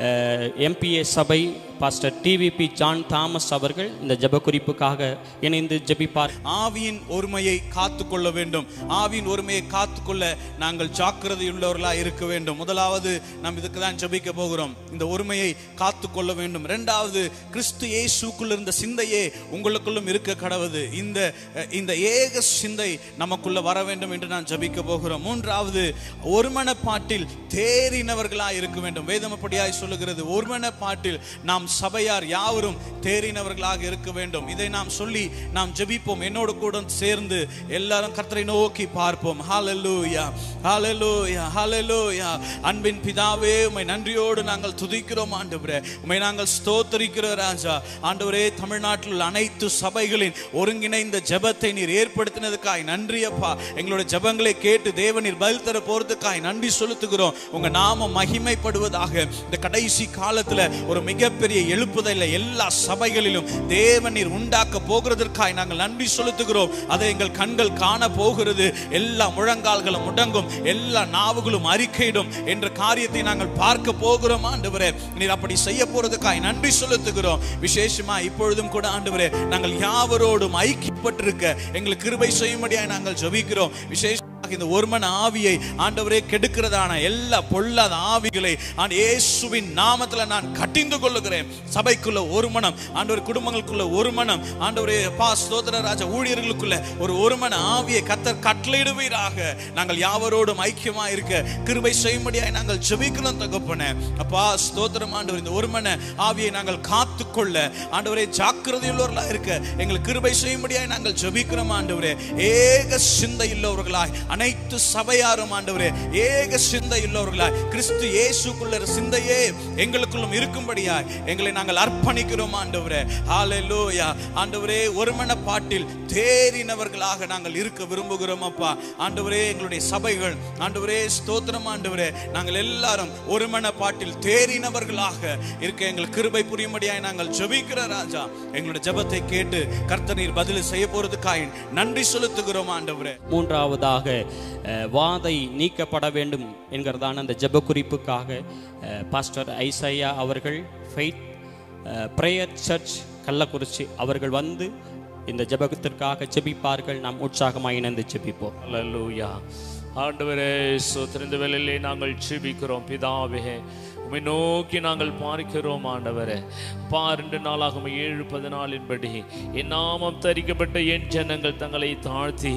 MPA சபை பாஸ்டர் TVP ஜான் தாமஸ் அவர்கள் இந்த ஜெப குறிப்புக்காக இணைந்து ஜெபிப்பார். ஆவியின் ஒருமையை காத்துக்கொள்ள வேண்டும். ஆவியின் ஒருமையை காத்துக்கொள்ள நாங்கள் ஜாக்கிரதையுள்ளவர்களாக இருக்க வேண்டும். முதலாவது நாம் இதுக்கு தான் ஜெபிக்க போகிறோம். இந்த ஒருமையை காத்துக்கொள்ள வேண்டும். இரண்டாவது, கிறிஸ்து இயேசுக்குள்ள இருந்த சிந்தையே உங்களுக்குள்ளும் இருக்க கடவுது. இந்த ஏக சிந்தை நமக்குள்ள வர வேண்டும் என்று நான் ஜெபிக்க போகிறோம். மூன்றாவது, ஒருமனப்பாட்டில் தேறினவர்களாய் இருக்க வேண்டும். வேதம் அப்படியாய் சொல்லுகிறது, ஒருமனப்பாட்டில் நாம் சபையார் யாவரும் தேறினவர்களாக இருக்க வேண்டும். இதை நாம் சொல்லி நாம் ஜெபிப்போம். என்னோடு கூட சேர்ந்து எல்லாரும் கர்த்தரை நோக்கி பார்ப்போம். ஹல்லேலூயா, ஹல்லேலூயா, ஹல்லேலூயா. அன்பின் பிதாவே, உம்மை நன்றியோடு நாங்கள் துதிக்கிறோம் ஆண்டவரே. உம்மை நாங்கள் ஸ்தோத்திரிக்கிறோம் ராஜா. ஆண்டவரே, தமிழ்நாட்டில் உள்ள அனைத்து சபைகளின் ஒருங்கிணைந்த ஜெபத்தை நீர் ஏற்படுத்தினதுக்காய் நன்றி அப்பா. எங்களுடைய ஜெபங்களை கேட்டு தேவனீர் பதில் தர போறதுக்காய் நன்றி செலுத்துகிறோம். உங்க நாமம் மகிமைப்படுவதாக. இந்த கடைசி காலத்துல ஒரு மிகப்பெரிய எழுப்புதலை எல்லா சபைகளிலும் தேவனீர் உண்டாக்க போகிறதற்காய் நாங்கள் நன்றி செலுத்துகிறோம். அதை எங்கள் கண்கள் காண போகிறது. எல்லா முழங்கால்களும் முடங்கும், எல்லா நாவுகளும் அறிக்கையிடும் என்ற காரியத்தை நாங்கள் பார்க்க போகிறோம் ஆண்டவரே. நீர் அப்படி செய்ய போறதுக்காய் நன்றி செலுத்துகிறோம். விசேஷமா இப்பொழுதும் கூட ஆண்டவரே, நாங்கள் யாவரோடும் ஐக்கியப்பட்டிருக்க எங்களுக்கு கிருபை செய்யும்படியாய் நாங்கள் ஜெபிக்கிறோம். விசேஷ இந்த ஒருமன ஆவியை ஆண்டவரே கெடுக்கிறதான எல்லா பொல்லாத ஆவிகளை இயேசுவின் நாமத்துல நான் கட்டிந்து கொள்ளுகிறேன். சபைக்குள்ள ஒரு மனம் ஆண்டவர், குடும்பங்களுக்குள்ள ஒரு மனம் ஆண்டவரே, அப்பா ஸ்தோத்திர ராஜா, ஊழியர்களுக்குள்ள ஒரு ஒருமன ஆவியை கர்த்தர் கட்டளையிடுவீராக. நாங்கள் யாவரோடும் ஐக்கியமா இருக்க கிருபை செய்யும்படியாய் நாங்கள் ஜெபிக்கிறோம் தகப்பனே. அப்பா ஸ்தோத்திரம் ஆண்டவர், இந்த ஒருமன ஆவியை நாங்கள் காத்துக்கொள்ள ஆண்டவரே ஜாக்கிரதையுள்ளவர்களா இருக்க எங்களுக்கு கிருபை செய்யும்படியாய் நாங்கள் ஜெபிக்கிறோம் ஆண்டவரே. ஏக சிந்தை உள்ளவர்களாய் அனைத்து சபையாரும் ஆண்டவரே ஏக சிந்தை உள்ளவர்களாய் கிறிஸ்து இயேசுக்குள்ள சிந்தையே எங்களுக்குள்ளும் இருக்கும்படியாய் எங்களை நாங்கள் அர்ப்பணிக்கிறோம் ஆண்டவரே. ஹல்லேலூயா. ஆண்டவரே, ஒருமனப்பாட்டில் தேறினவர்களாக நாங்கள் இருக்க விரும்புகிறோம் அப்பா. ஆண்டவரே, எங்களுடைய சபைகள் ஆண்டவரே ஸ்தோத்திரம் ஆண்டவரே, நாங்கள் எல்லாரும் ஒருமனப்பாட்டில் தேறினவர்களாக இருக்க எங்கள் கிருபை புரியும்படியாய் நாங்கள் ஜெபிக்கிற ராஜா. எங்களுடைய ஜெபத்தை கேட்டு கர்த்தர் நீர் பதில் செய்ய போறதுக்காய் நன்றி செலுத்துகிறோம் ஆண்டவரே. மூன்றாவதாக வாதை நீக்கப்பட வேண்டும் என்கிறதான அந்த ஜெப குறிப்புக்காக பாஸ்டர் ஐசையா அவர்கள் ஃபெய்த் பிரேயர் சர்ச் கள்ளக்குறிச்சி அவர்கள் வந்து இந்த ஜெபத்திற்காக ஜெபிப்பார்கள். நாம் உற்சாகமாக இணைந்து ஜெபிப்போம். அல்லேலூயா. ஆண்டவரே ஸ்தோத்திரம். இந்த வேளையிலே நாங்கள் ஜெபிக்கிறோம் பிதாவே. உம்மை நோக்கி நாங்கள் பார்க்கிறோம் ஆண்டவரே. 2 நாளாகும் 7:14 என் நாமம் தரிக்கப்பட்ட என் ஜனங்கள் தங்களை தாழ்த்தி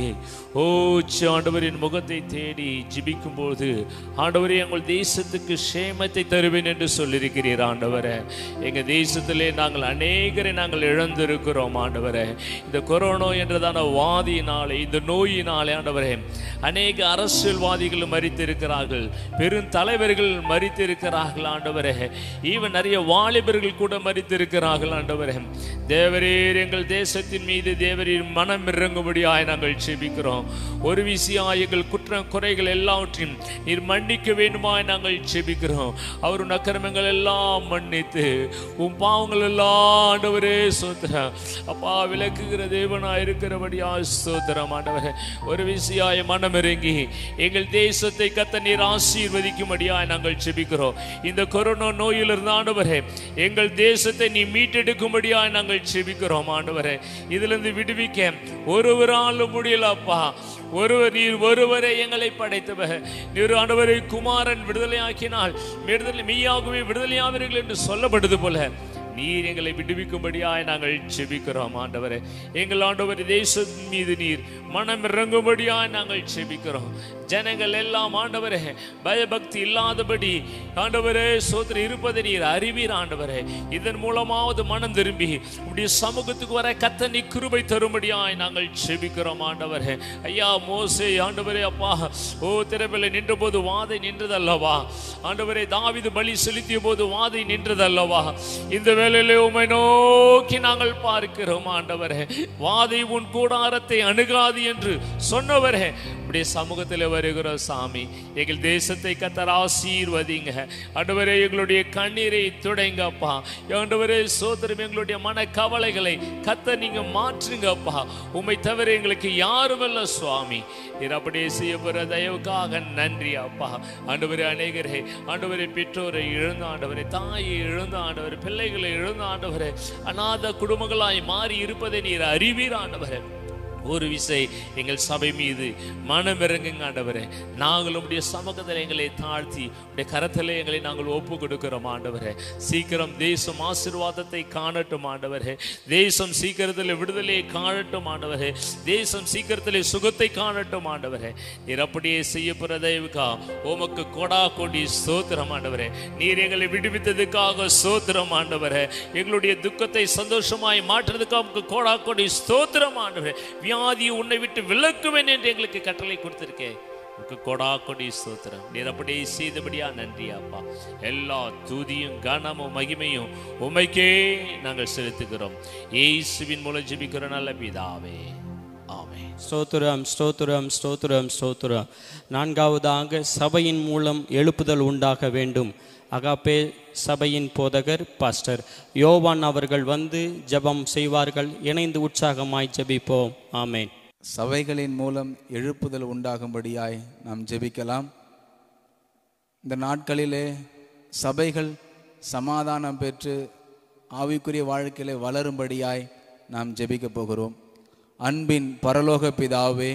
ஆண்டவரின் முகத்தை தேடி ஜெபிக்கும் போது ஆண்டவரே, எங்கள் தேசத்துக்கு சேமத்தை தருவேன் என்று சொல்லியிருக்கிறீர் ஆண்டவரே. எங்கள் தேசத்திலே நாங்கள் அநேகரை நாங்கள் இழந்திருக்கிறோம் ஆண்டவரே. இந்த கொரோனா என்றதான வாதியினாலே, இந்த நோயினாலே ஆண்டவரே, அநேக அரசியல்வாதிகள் மரித்திருக்கிறார்கள், பெருந்தலைவர்கள் மரித்திருக்கிறார்கள் ஆண்டவரே. ஈவன் நிறைய வாலிபர்கள் கூட மரித்திருக்கிறார்கள் ஆண்டவரே. தேவரீர் எங்கள் தேசத்தின் மீது தேவரீர் மனம் இறங்கும்படியாய் நாங்கள் ஜெபிக்கிறோம். ஒரு விசியாய் எங்கள் குற்றம் குறைகள் எல்லாவற்றையும் நீர் மன்னிக்க வேண்டுமாய் நாங்கள் ஜெபிக்கிறோம். அவருடைய அக்கிரமங்கள் எல்லாம் மன்னித்து உன் பாவங்கள் எல்லாம் ஆண்டவரே ஸ்தோத்திரம் அப்பா விளக்குகிற தேவனாய் இருக்கிறபடியாய் ஸ்தோத்திரம் ஆண்டவரே. ஒரு விசியாய் மனம் இறங்கி எங்கள் தேசத்தை கர்த்தர் நீர் ஆசீர்வதிக்கும்படியாய் நாங்கள் ஜெபிக்கிறோம். இந்த கொரோனா நோயிலிருந்து ஆண்டவரே எங்கள் தேசத்தை நீ மீட்டெடுக்கும்படியாக நாங்கள் செபிக்கிறோம் ஆண்டவரே. இதிலிருந்து விடுவிக்க ஒருவராலும் முடியலப்பா. நீர் ஒருவரை எங்களை படைத்தவர். நீர் ஆண்டவரை குமாரன் விடுதலையாக்கினால் மெய்யாகவே விடுதலையாவீர்கள் என்று சொல்லப்படுது போல நீர் எங்களை விடுவிக்கும்படியாய் நாங்கள் செபிக்கிறோம் ஆண்டவரே. எங்கள் ஆண்டவர் தேசத்தின் மீது நீர் மனம் இறங்கும்படியாய் நாங்கள் செபிக்கிறோம். ஜனங்கள் எல்லாம் ஆண்டவரே பயபக்தி இல்லாதபடி ஆண்டவரே சோதனை இருப்பதை நீர் அறிவீர் ஆண்டவரே. இதன் மூலமாவது மனம் திரும்பி உடைய சமூகத்துக்கு வர கர்த்தர் நீர் கிருபை தரும்படியாய் நாங்கள் செபிக்கிறோம் ஆண்டவரே. ஐயா மோசே ஆண்டவரே அப்பா திரைப்பிள்ளை நின்ற போது வாதை நின்றதல்லவா ஆண்டவரே. தாவீது பலி செலுத்திய போது வாதை நின்றதல்லவா. இந்த வேளையிலே உம்மை நோக்கி நாங்கள் பார்க்கிறோம் ஆண்டவரே. வாதை உன் கூடாரத்தை அணுகாது என்று சொன்னவரே உடைய சமூகத்தில் வருகிறோம் சாமி. எங்கள் தேசத்தை கர்த்தர் ஆசீர்வதிங்க ஆண்டவரே. எங்களுடைய கண்ணீரை துடைங்கப்பா ஆண்டவரே. சோதரம் எங்களுடைய மன கவலைகளை கர்த்தர் நீங்க மாற்றுங்கப்பா. உம்மை தவிர எங்களுக்கு யாரும் இல்ல சுவாமி. நீர் அப்படியே செய்ய போற தயவுக்காக நன்றி அப்பா ஆண்டவரே. அநேகரே ஆண்டவரே பெற்றோரை இழந்த ஆண்டவரே, தாயை இழந்த ஆண்டவரே, பிள்ளைகளை இழந்த ஆண்டவரே, அநாத குடும்பங்களாய் மாறி இருப்பதை நீர் அறிவீர் ஆண்டவரே. ஒரு விசை எங்கள் சபை மீது மனம் இறங்குங்க ஆண்டவரே. நாங்கள் உடைய சமூகத்தில் எங்களை தாழ்த்தி உடைய கரத்திலே எங்களை நாங்கள் ஒப்பு கொடுக்கிறோம் ஆண்டவரே. சீக்கிரம் தேசம் ஆசீர்வாதத்தை காணட்டும் ஆண்டவரே. தேசம் சீக்கிரத்தில் விடுதலையை காணட்டும் ஆண்டவரே. தேசம் சீக்கிரத்தில் சுகத்தை காணட்டும் ஆண்டவரே. நீர் அப்படியே செய்யப்படுற தயவுக்கா உமக்கு கொடா கொடி ஸ்தோத்திரம் ஆண்டவரே. நீர் எங்களை விடுவித்ததுக்காக ஸ்தோத்திரம் ஆண்டவரே. எங்களுடைய துக்கத்தை சந்தோஷமாய் மாற்றுறதுக்காக உமக்கு கொடா கொடி ஸ்தோத்திரம் ஆண்டவரே. வியாதியை உன்னை விட்டு விலக்குவேன் என்று எங்களுக்கு கட்டளை கொடுத்திருக்கேன். கொடா கொடி ஸ்தோத்திரம். நீர் அப்படியே செய்தபடியா நன்றி அப்பா. எல்லா துதியும் கனமும் மகிமையும் உமைக்கே நாங்கள் செலுத்துகிறோம். இயேசுவின் மூலம் ஜெபிக்கிற நல்ல பிதாவே ஆமென். ஸ்தோத்திரம் ஸ்தோத்திரம் ஸ்தோத்திரம் ஸ்தோத்திரம். நான்காவதாக சபையின் மூலம் எழுப்புதல் உண்டாக வேண்டும். அகாப்பே சபையின் போதகர் பாஸ்டர் யோவான் அவர்கள் வந்து ஜெபம் செய்வார்கள். இணைந்து உற்சாகமாய் ஜெபிப்போம். ஆமென். சபைகளின் மூலம் எழுப்புதல் உண்டாகும்படியாய் நாம் ஜெபிக்கலாம். இந்த நாட்களிலே சபைகள் சமாதானம் பெற்று ஆவிக்குரிய வாழ்க்கையிலே வளரும்படியாய் நாம் ஜெபிக்க போகிறோம். அன்பின் பரலோக பிதாவே,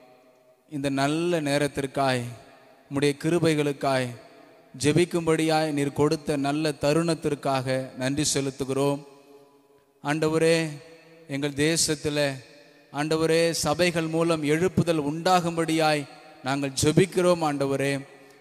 இந்த நல்ல நேரத்திற்காய் உம்முடைய கிருபைகளுக்காய் ஜெபிக்கும்படியாய் நீர் கொடுத்த நல்ல தருணத்திற்காக நன்றி செலுத்துகிறோம் ஆண்டவரே. எங்கள் தேசத்தில் ஆண்டவரே சபைகள் மூலம் எழுப்புதல் உண்டாகும்படியாய் நாங்கள் ஜெபிக்கிறோம் ஆண்டவரே.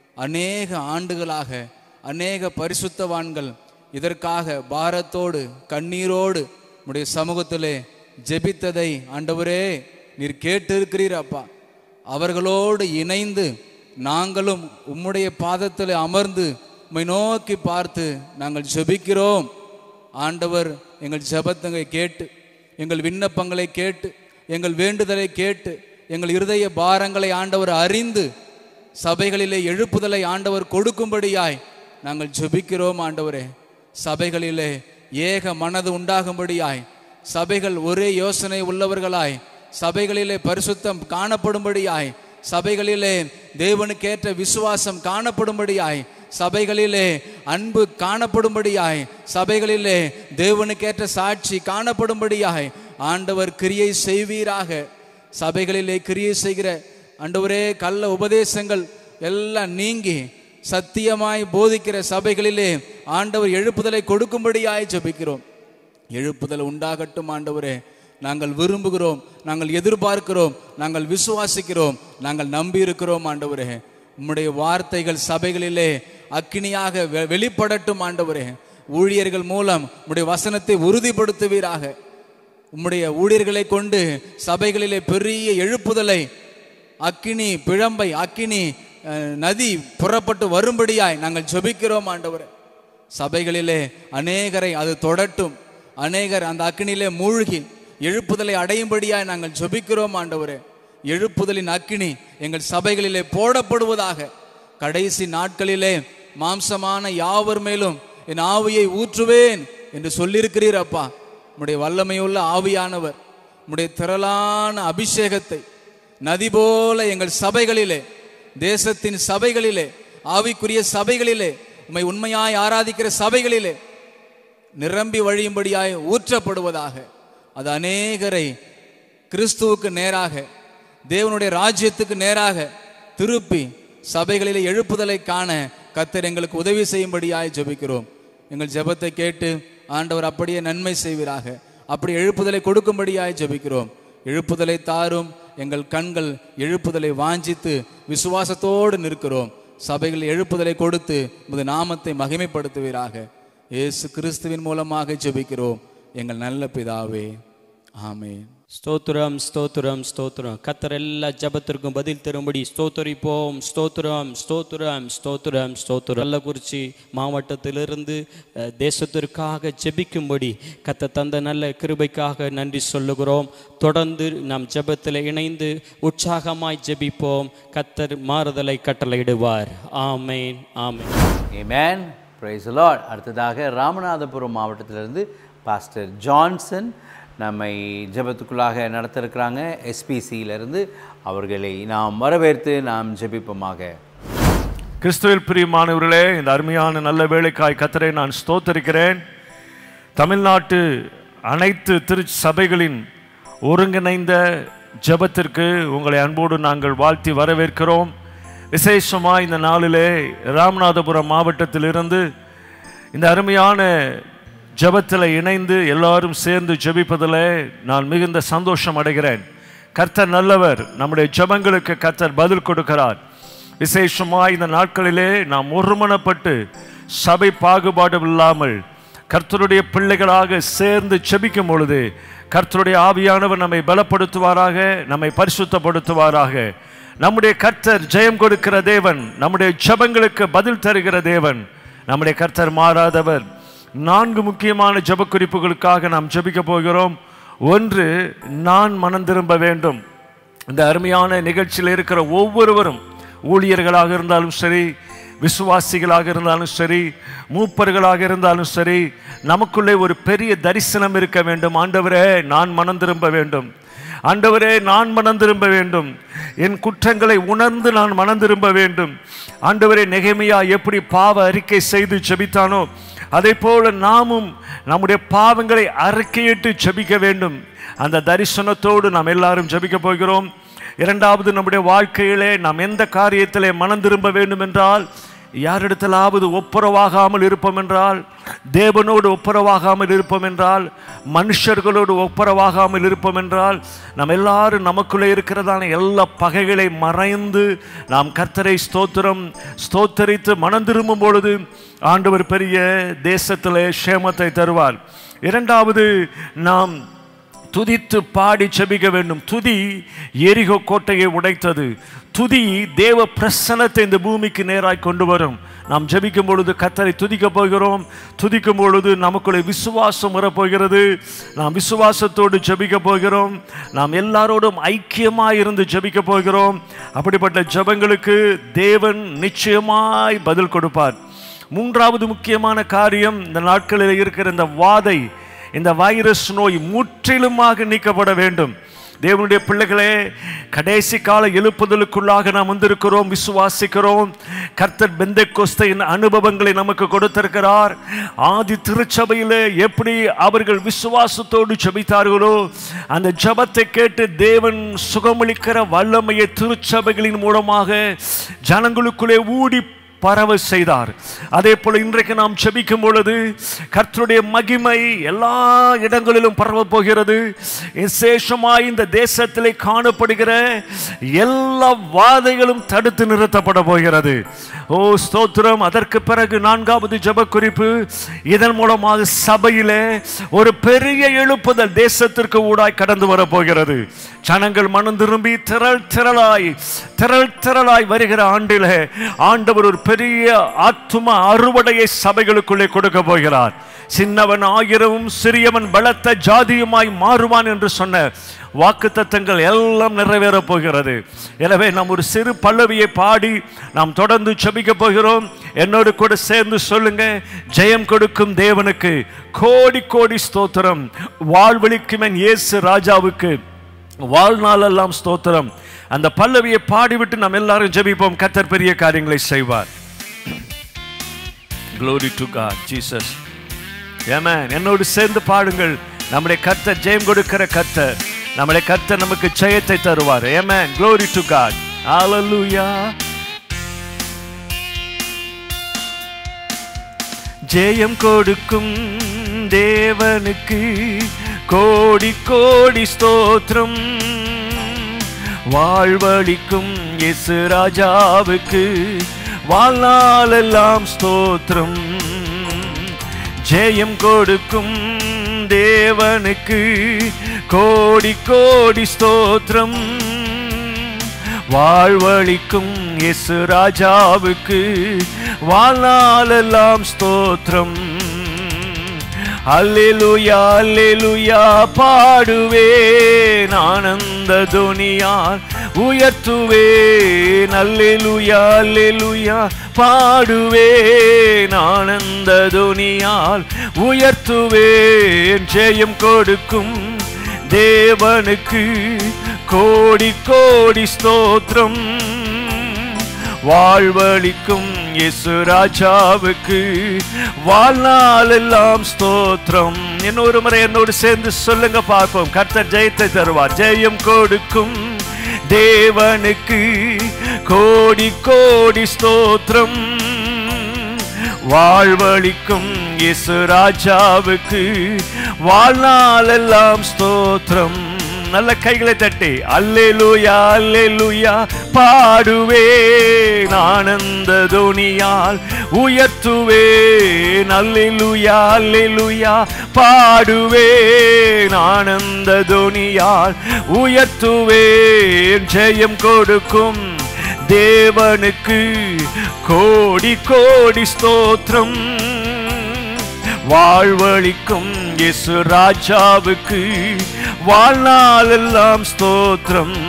அநேக ஆண்டுகளாக அநேக பரிசுத்தவான்கள் இதற்காக பாரத்தோடு கண்ணீரோடு உம்முடைய சமூகத்திலே ஜெபித்ததை ஆண்டவரே நீர் கேட்டிருக்கிறீர் அப்பா. அவர்களோடு இணைந்து நாங்களும் உம்முடைய பாதத்தில் அமர்ந்து உம்மை நோக்கி பார்த்து நாங்கள் ஜெபிக்கிறோம் ஆண்டவர். எங்கள் ஜெபத்தை கேட்டு, எங்கள் விண்ணப்பங்களை கேட்டு, எங்கள் வேண்டுதலை கேட்டு, எங்கள் இருதய பாரங்களை ஆண்டவர் அறிந்து சபைகளிலே எழுப்புதலை ஆண்டவர் கொடுக்கும்படியாய் நாங்கள் ஜெபிக்கிறோம் ஆண்டவரே. சபைகளிலே ஏக மனது உண்டாகும்படியாய், சபைகள் ஒரே யோசனை உள்ளவர்களாய், சபைகளிலே பரிசுத்தம் காணப்படும்படியாய், சபைகளிலே தேவனுக்கேற்ற விசுவாசம் காணப்படும்படியாய், சபைகளிலே அன்பு காணப்படும்படியாய், சபைகளிலே தேவனுக்கேற்ற சாட்சி காணப்படும்படியாய் ஆண்டவர் கிரியை செய்வீராக. சபைகளிலே கிரியை செய்கிற ஆண்டவரே கள்ள உபதேசங்கள் எல்லாம் நீங்கி சத்தியமாய் போதிக்கிற சபைகளிலே ஆண்டவர் எழுப்புதலை கொடுக்கும்படியாய் ஜெபிக்கிறோம். எழுப்புதல் உண்டாகட்டும் ஆண்டவரே. நாங்கள் விரும்புகிறோம், நாங்கள் எதிர்பார்க்கிறோம், நாங்கள் விசுவாசிக்கிறோம், நாங்கள் நம்பி இருக்கிறோம் ஆண்டவரே. உம்முடைய வார்த்தைகள் சபைகளிலே அக்கினியாக வெளிப்படட்டும் ஆண்டவரே. ஊழியர்கள் மூலம் உம்முடைய வசனத்தை உறுதிப்படுத்துவீராக. உம்முடைய ஊழியர்களை கொண்டு சபைகளிலே பெரிய எழுப்புதலை அக்கினி பிழம்பை அக்கினி நதி புறப்பட்டு வரும்படியாய் நாங்கள் ஜெபிக்கிறோம் ஆண்டவரே. சபைகளிலே அநேகரை அது தொடட்டும், அநேகர் அந்த அக்கினியிலே மூழ்கி எழுப்புதலை அடையும்படியாய் நாங்கள் ஜெபிக்கிறோம் ஆண்டவரே. எழுப்புதலின் அக்கினி எங்கள் சபைகளிலே போடப்படுவதாக. கடைசி நாட்களிலே மாம்சமான யாவர் மேலும் என் ஆவியை ஊற்றுவேன் என்று சொல்லியிருக்கிறீர் அப்பா. உம்முடைய வல்லமையுள்ள ஆவியானவர் உம்முடைய திரளான அபிஷேகத்தை நதி போல எங்கள் சபைகளிலே, தேசத்தின் சபைகளிலே, ஆவிக்குரிய சபைகளிலே உம்மை உண்மையாய் ஆராதிக்கிற சபைகளிலே நிரம்பி வழியும்படியாய் ஊற்றப்படுவதாக. அது அநேகரை கிறிஸ்துவுக்கு நேராக, தேவனுடைய ராஜ்யத்துக்கு நேராக திருப்பி சபைகளிலே எழுப்புதலை காண கர்த்தர் எங்களுக்கு உதவி செய்யும்படியாய் ஜெபிக்கிறோம். எங்கள் ஜெபத்தை கேட்டு ஆண்டவர் அப்படியே நன்மை செய்வீராக. அப்படி எழுப்புதலை கொடுக்கும்படியாய் ஜெபிக்கிறோம். எழுப்புதலை தாரும். எங்கள் கண்கள் எழுப்புதலை வாஞ்சித்து விசுவாசத்தோடு நிற்கிறோம். சபைகள் எழுப்புதலை கொடுத்து உமது நாமத்தை மகிமைப்படுத்துவீராக. இயேசு கிறிஸ்துவின் மூலமாக ஜெபிக்கிறோம் எங்கள் நல்ல பிதாவே, ஆமென். ஸ்தோத்திரம், ஸ்தோத்திரம், ஸ்தோத்திரம். கர்த்தர் எல்லா ஜெபத்திற்கும் பதில் தரும்படி ஸ்தோத்தரிப்போம். ஸ்தோத்திரம், ஸ்தோத்திரம், ஸ்தோத்திரம், ஸ்தோத்திரம். கள்ளக்குறிச்சி மாவட்டத்திலிருந்து தேசத்திற்காக ஜெபிக்கும்படி கர்த்தர் தந்த நல்ல கிருபைக்காக நன்றி சொல்லுகிறோம். தொடர்ந்து நாம் ஜெபத்தில் இணைந்து உற்சாகமாய் ஜெபிப்போம். கர்த்தர் மாறுதலை கட்டளையிடுவார். Amen, amen. Amen. Praise the Lord. அடுத்ததாக ராமநாதபுரம் மாவட்டத்திலிருந்து பாஸ்டர் ஜான்சன் நம்மை ஜெபத்துக்குள்ளாக நடத்திருக்கிறாங்க. எஸ்பிசியிலிருந்து அவர்களை நாம் வரவேற்று நாம் ஜெபிப்போமாக. கிறிஸ்துவில் பிரியமானவர்களே, இந்த அருமையான நல்ல வேளைக்காய் கர்த்தரை நான் ஸ்தோத்தரிக்கிறேன். தமிழ்நாட்டு அனைத்து திருச்சபைகளின் ஒருங்கிணைந்த ஜெபத்திற்கு உங்களை அன்போடு நாங்கள் வாழ்த்தி வரவேற்கிறோம். விசேஷமாக இந்த நாளிலே ராமநாதபுரம் மாவட்டத்திலிருந்து இந்த அருமையான ஜெபத்தில் இணைந்து எல்லாரும் சேர்ந்து ஜெபிப்பதில் நான் மிகுந்த சந்தோஷம் அடைகிறேன். கர்த்தர் நல்லவர். நம்முடைய ஜெபங்களுக்கு கர்த்தர் பதில் கொடுக்கிறார். விசேஷமாக இந்த நாட்களிலே நாம் ஒருமனப்பட்டு சபை பாகுபாடு இல்லாமல் கர்த்தருடைய பிள்ளைகளாக சேர்ந்து ஜெபிக்கும் பொழுது கர்த்தருடைய ஆவியானவர் நம்மை பலப்படுத்துவாராக, நம்மை பரிசுத்தப்படுத்துவாராக. நம்முடைய கர்த்தர் ஜெயம் கொடுக்கிற தேவன், நம்முடைய ஜெபங்களுக்கு பதில் தருகிற தேவன். நம்முடைய கர்த்தர் மாறாதவர். 4 முக்கியமான ஜெப குறிப்புகளுக்காக நாம் ஜெபிக்க போகிறோம். 1, நான் மனம் திரும்ப வேண்டும். இந்த அருமையான நிகழ்ச்சியில் இருக்கிற ஒவ்வொருவரும், ஊழியர்களாக இருந்தாலும் சரி, விசுவாசிகளாக இருந்தாலும் சரி, மூப்பர்களாக இருந்தாலும் சரி, நமக்குள்ளே ஒரு பெரிய தரிசனம் இருக்க வேண்டும். ஆண்டவரே, நான் மனம் திரும்ப வேண்டும். ஆண்டவரே, நான் மனம் திரும்ப வேண்டும். என் குற்றங்களை உணர்ந்து நான் மனம் திரும்ப வேண்டும். ஆண்டவரே, நெகேமியா எப்படி பாவ அறிக்கை செய்து ஜெபித்தானோ அதே போல நாமும் நம்முடைய பாவங்களை அறிக்கையிட்டு ஜெபிக்க வேண்டும். அந்த தரிசனத்தோடு நாம் எல்லாரும் ஜெபிக்க போகிறோம். 2வது, நம்முடைய வாழ்க்கையிலே நாம் எந்த காரியத்திலே மனம் திரும்ப வேண்டும் என்றால், யாரிடத்திலாவது ஒப்புரவாகாமல் இருப்போம் என்றால், தேவனோடு ஒப்புரவாகாமல் இருப்போம் என்றால், மனுஷர்களோடு ஒப்புரவாகாமல் இருப்போம் என்றால், நாம் எல்லாரும் நமக்குள்ளே இருக்கிறதான எல்லா பகைகளை மறைந்து நாம் கர்த்தரை ஸ்தோத்தரித்து மனம் திரும்பும் பொழுது ஆண்டவர் பெரிய தேசத்திலே சேமத்தை தருவார். 2வது, நாம் துதித்து பாடி ஜெபிக்க வேண்டும். துதி எரிகோ கோட்டையை உடைத்தது. துதி தேவ பிரசன்னத்தை இந்த பூமிக்கு நேராய் கொண்டு வரும். நாம் ஜெபிக்கும் பொழுது கர்த்தரை துதிக்க போகிறோம். துதிக்கும் பொழுது நமக்குள்ளே விசுவாசம் வரப்போகிறது. நாம் விசுவாசத்தோடு ஜெபிக்க போகிறோம். நாம் எல்லாரோடும் ஐக்கியமாய் இருந்து ஜெபிக்க போகிறோம். அப்படிப்பட்ட ஜெபங்களுக்கு தேவன் நிச்சயமாய் பதில் கொடுப்பார். 3வது முக்கியமான காரியம், இந்த நாட்களில் இருக்கிற இந்த வாதை, இந்த வைரஸ் நோய் முற்றிலுமாக நீக்கப்பட வேண்டும். தேவனுடைய பிள்ளைகளே, கடைசி கால எழுப்புதலுக்குள்ளாக நாம் வந்திருக்கிறோம், விசுவாசிக்கிறோம். கர்த்தர் பெந்தெக்கோஸ்தையின் அனுபவங்களை நமக்கு கொடுத்திருக்கிறார். ஆதி திருச்சபையிலே எப்படி அவர்கள் விசுவாசத்தோடு ஜெபித்தார்களோ அந்த ஜெபத்தை கேட்டு தேவன் சுகமளிக்கிற வல்லமையை திருச்சபைகளின் மூலமாக ஜனங்களுக்குள்ளே ஊடி பரவ செய்தார். அதே போல இன்றைக்கு நாம் ஜெபிக்கும் பொழுது கர்த்தருடைய மகிமை எல்லா இடங்களிலும் பரவ போகிறது. விசேஷமாய் இந்த தேசத்திலே காணப்படுகிற எல்லா வாதைகளும் தடுத்து நிறுத்தப்பட போகிறது. ஓ ஸ்தோத்திரம். அதற்கு பிறகு 4வது ஜெப குறிப்பு, இதன் மூலமாக சபையிலே ஒரு பெரிய எழுப்புதல் தேசத்திற்கு ஊடாய் கடந்து வர போகிறது. ஜனங்கள் மனம் திரும்பி திரளாய் வருகிற ஆண்டிலே ஆண்டவர் ஒரு பெரிய ஆத்தும அறுவடையை சபைகளுக்குள்ளே கொடுக்க போகிறார். சின்னவன் 1000 சிறியவன் பலத்த ஜாதியுமாய் மாறுவான் என்று சொன்ன வாக்குத்தத்தங்கள் எல்லாம் நிறைவேற போகிறது. எனவே நாம் ஒரு சிறு பல்லவியை பாடி நாம் தொடர்ந்து ஜெபிக்க போகிறோம். என்னோடு கூட சேர்ந்து சொல்லுங்க, ஜெயம் கொடுக்கும் தேவனுக்கு கோடி கோடி ஸ்தோத்திரம், வாழ்வழிக்கும் என் இயேசு ராஜாவுக்கு வாழ்நாளெல்லாம் ஸ்தோத்திரம். அந்த பல்லவியை பாடிவிட்டு நாம் எல்லாரும் ஜெபிப்போம். கர்த்தர் பெரிய காரியங்களை செய்வார். Glory to God, Jesus. Amen. என்னோடு சேர்ந்து பாடுங்கள். நம்முடைய கர்த்தர் ஜெயம் கொடுக்கிற கர்த்தர். நம்முடைய கர்த்தர் நமக்கு ஜெயத்தை தருவார். Amen. Glory to God. Hallelujah. ஜெயம் கொடுக்கும் தேவனுக்கு கோடி கோடி ஸ்தோத்திரம். வாழ்வளிக்கும் இயேசு ராஜாவுக்கு வாழ்நாளெல்லாம் ஸ்தோத்திரம். ஜெயம் கொடுக்கும் தேவனுக்கு கோடி கோடி ஸ்தோத்திரம். வாழ்வளிக்கும் இயேசு ராஜாவுக்கு வாழ்நாளெல்லாம் ஸ்தோத்திரம். அல்லேலூயா அல்லேலூயா பாடுவேன், ஆனந்த துனியால் உயர்த்துவேன். அல்லேலூயா அல்லேலூயா பாடுவேன், ஆனந்த துனியால் உயர்த்துவேன். ஜெயம் கொடுக்கும் தேவனுக்கு கோடி கோடி ஸ்தோத்திரம். வாழ்வளிக்கும் இயேசு ராஜாவுக்கு வாழ்நாளெல்லாம் ஸ்தோத்திரம். இன்னொரு முறை என்னோடு சேர்ந்து சொல்லுங்க பார்ப்போம். கர்த்தர் ஜெயத்தை தருவார். ஜெயம் கொடுக்கும் தேவனுக்கு கோடி கோடி ஸ்தோத்திரம். வாழ்வளிக்கும் இயேசு ராஜாவுக்கு வாழ்நாளெல்லாம் ஸ்தோத்திரம். நல்ல கைகளை தட்டி அல்லேலூயா அல்லேலூயா பாடுவேன், ஆனந்த துனியால் உயர்த்துவேன். அல்லேலூயா அல்லேலூயா பாடுவேன், ஆனந்த துனியால் உயர்த்துவேன். ஜெயம் கொடுக்கும் தேவனுக்கு கோடி கோடி ஸ்தோத்திரம். வாழ்வளிக்கும் இயேசு ராஜாவுக்கு வாழ்நாளெல்லாம் ஸ்தோத்திரம்.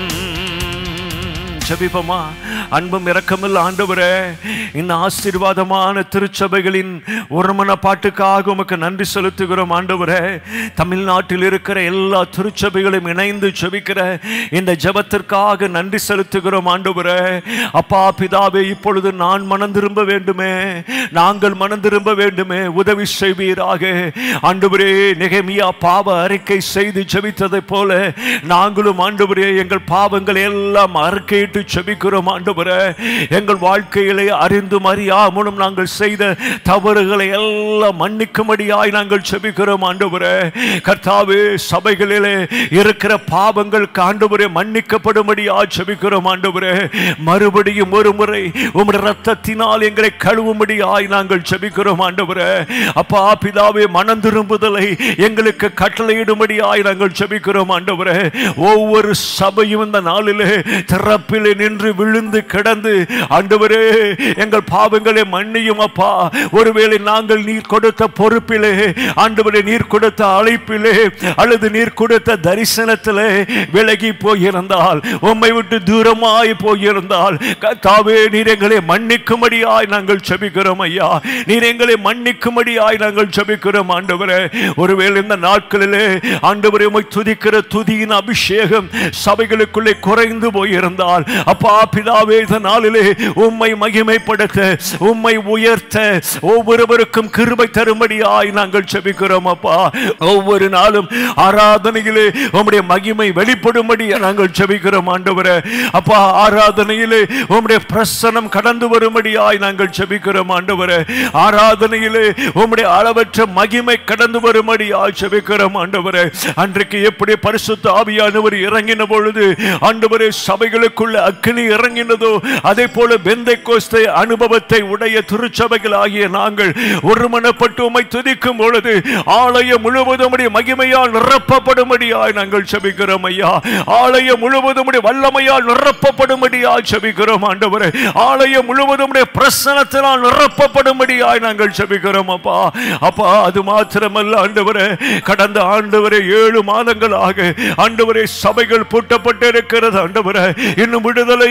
ஜெபிப்போமா? அன்பும் இரக்கமுள்ள ஆண்டவரே, இந்த ஆசீர்வாதமான திருச்சபைகளின் ஒருமன பாட்டுக்காக உமக்கு நன்றி செலுத்துகிறோம் ஆண்டவரே. தமிழ்நாட்டில் இருக்கிற எல்லா திருச்சபைகளையும் இணைந்து ஜெபிக்கிற இந்த ஜெபத்திற்காக நன்றி செலுத்துகிறோம் ஆண்டவரே. அப்பா பிதாவே, இப்பொழுது நான் மனம் திரும்ப வேண்டுமே, நாங்கள் மனம் திரும்ப வேண்டுமே, உதவி செய்வீராக ஆண்டவரே. நெகேமியா பாவ அறிக்கை செய்து ஜெபித்ததை போல நாங்களும் ஆண்டவரே எங்கள் பாவங்களை எல்லாம் அறிக்கையிட்டு ஜெபிக்கிறோம் ஆண்டவரே. எங்கள் வாழ்க்கையிலே அறிந்தும் அறியாமலும் நாங்கள் செய்த தவறுகளை எல்லாம் மன்னிக்கும்படியாய் நாங்கள் ஜெபிக்கிறோம் ஆண்டவரே. கர்த்தாவே, சபைகளிலே இருக்கிற பாவங்கள் ஆண்டவரே மன்னிக்கப்படும்படியாய் ஜெபிக்கிறோம் ஆண்டவரே. மறுபடியும் ஒரு முறை உம்முடைய இரத்தத்தினால் எங்களை கழுவும்படியாய் நாங்கள் ஜெபிக்கிறோம் ஆண்டவரே. அப்பா பிதாவே, மனம் திரும்புதலை எங்களுக்கு கட்டளையிடும்படியாய் நாங்கள் ஜெபிக்கிறோம் ஆண்டவரே. ஒவ்வொரு சபையும் இந்த நாளிலே திறப்பிலே நின்று விழுந்து கிடந்து ஆண்டவரே எங்கள் பாவங்களை மன்னியும் அப்பா. ஒருவேளை நாங்கள் நீர் கொடுத்த பொறுப்பிலே ஆண்டவரே, நீர் கொடுத்த அழைப்பிலே அல்லது நீர் கொடுத்த தரிசனத்திலே விலகி போயிருந்தால், உம்மை விட்டு தூரமாய் போயிருந்தால், கர்த்தாவே நீர் எங்களை மன்னிக்கும்படியாய் நாங்கள் ஜெபிக்கிறோம் ஐயா. நீர் எங்களை மன்னிக்கும்படியாய் நாங்கள் ஜெபிக்கிறோம் ஆண்டவரே. ஒருவேளை இந்த நாட்களிலே ஆண்டவரே உம்மை துதிக்கிற துதியின் அபிஷேகம் சபைகளுக்குள்ளே குறைந்து போயிருந்தால், அப்பா பிதாவே, இந்த நாளிலே உம்மை மகிமைப்படுத்த, உம்மை உயர்த்த ஒவ்வொருவருக்கும் கிருபை தரும்படியாய் நாங்கள் ஜெபிக்கிறோம் அப்பா. ஒவ்வொரு நாளும் ஆராதனையிலே உம்முடைய மகிமை வெளிப்படும்படி நாங்கள் ஜெபிக்கிறோம் ஆண்டவரே. அப்பா, ஆராதனையிலே உம்முடைய பிரசன்னம் கடந்து வரும்படியாய் நாங்கள் ஜெபிக்கிறோம் ஆண்டவரே. ஆராதனையிலே உம்முடைய அளவற்ற மகிமை கடந்து வரும்படியாய் ஜெபிக்கிறோம் ஆண்டவரே. அன்றைக்கு எப்படி பரிசுத்த ஆவியானவர் இறங்கின பொழுது ஆண்டவரே சபைகளுக்குள்ள அக்கினி இறங்கினதோ, அதே போல பெந்தெக்கோஸ்தே அனுபவத்தை உடைய திருச்சபைகள் ஆகிய நாங்கள் ஒருமனப்பட்டு உம்மை துதிக்கும் பொழுது ஆலயம் முழுவதும் மகிமையால் நிரப்பப்படும்படியாய் நாங்கள் ஜெபிக்கிறோம் ஐயா. ஆலயம் முழுவதும் வல்லமையால் நிரப்பப்படும்படியாய் ஜெபிக்கிறோம் ஆண்டவரே. ஆலயம் முழுவதும் பிரசன்னத்தினால் நிரப்பப்படும்படியாய் நாங்கள் ஜெபிக்கிறோம் அப்பா. அப்பா, அது மாத்திரமல்ல ஆண்டவரே, கடந்த ஆண்டவரே 7 மாதங்களாக ஆண்டவரே சபைகள் பூட்டப்பட்டு இருக்கிறது ஆண்டவரே. இன்னும் விடுதலையோடு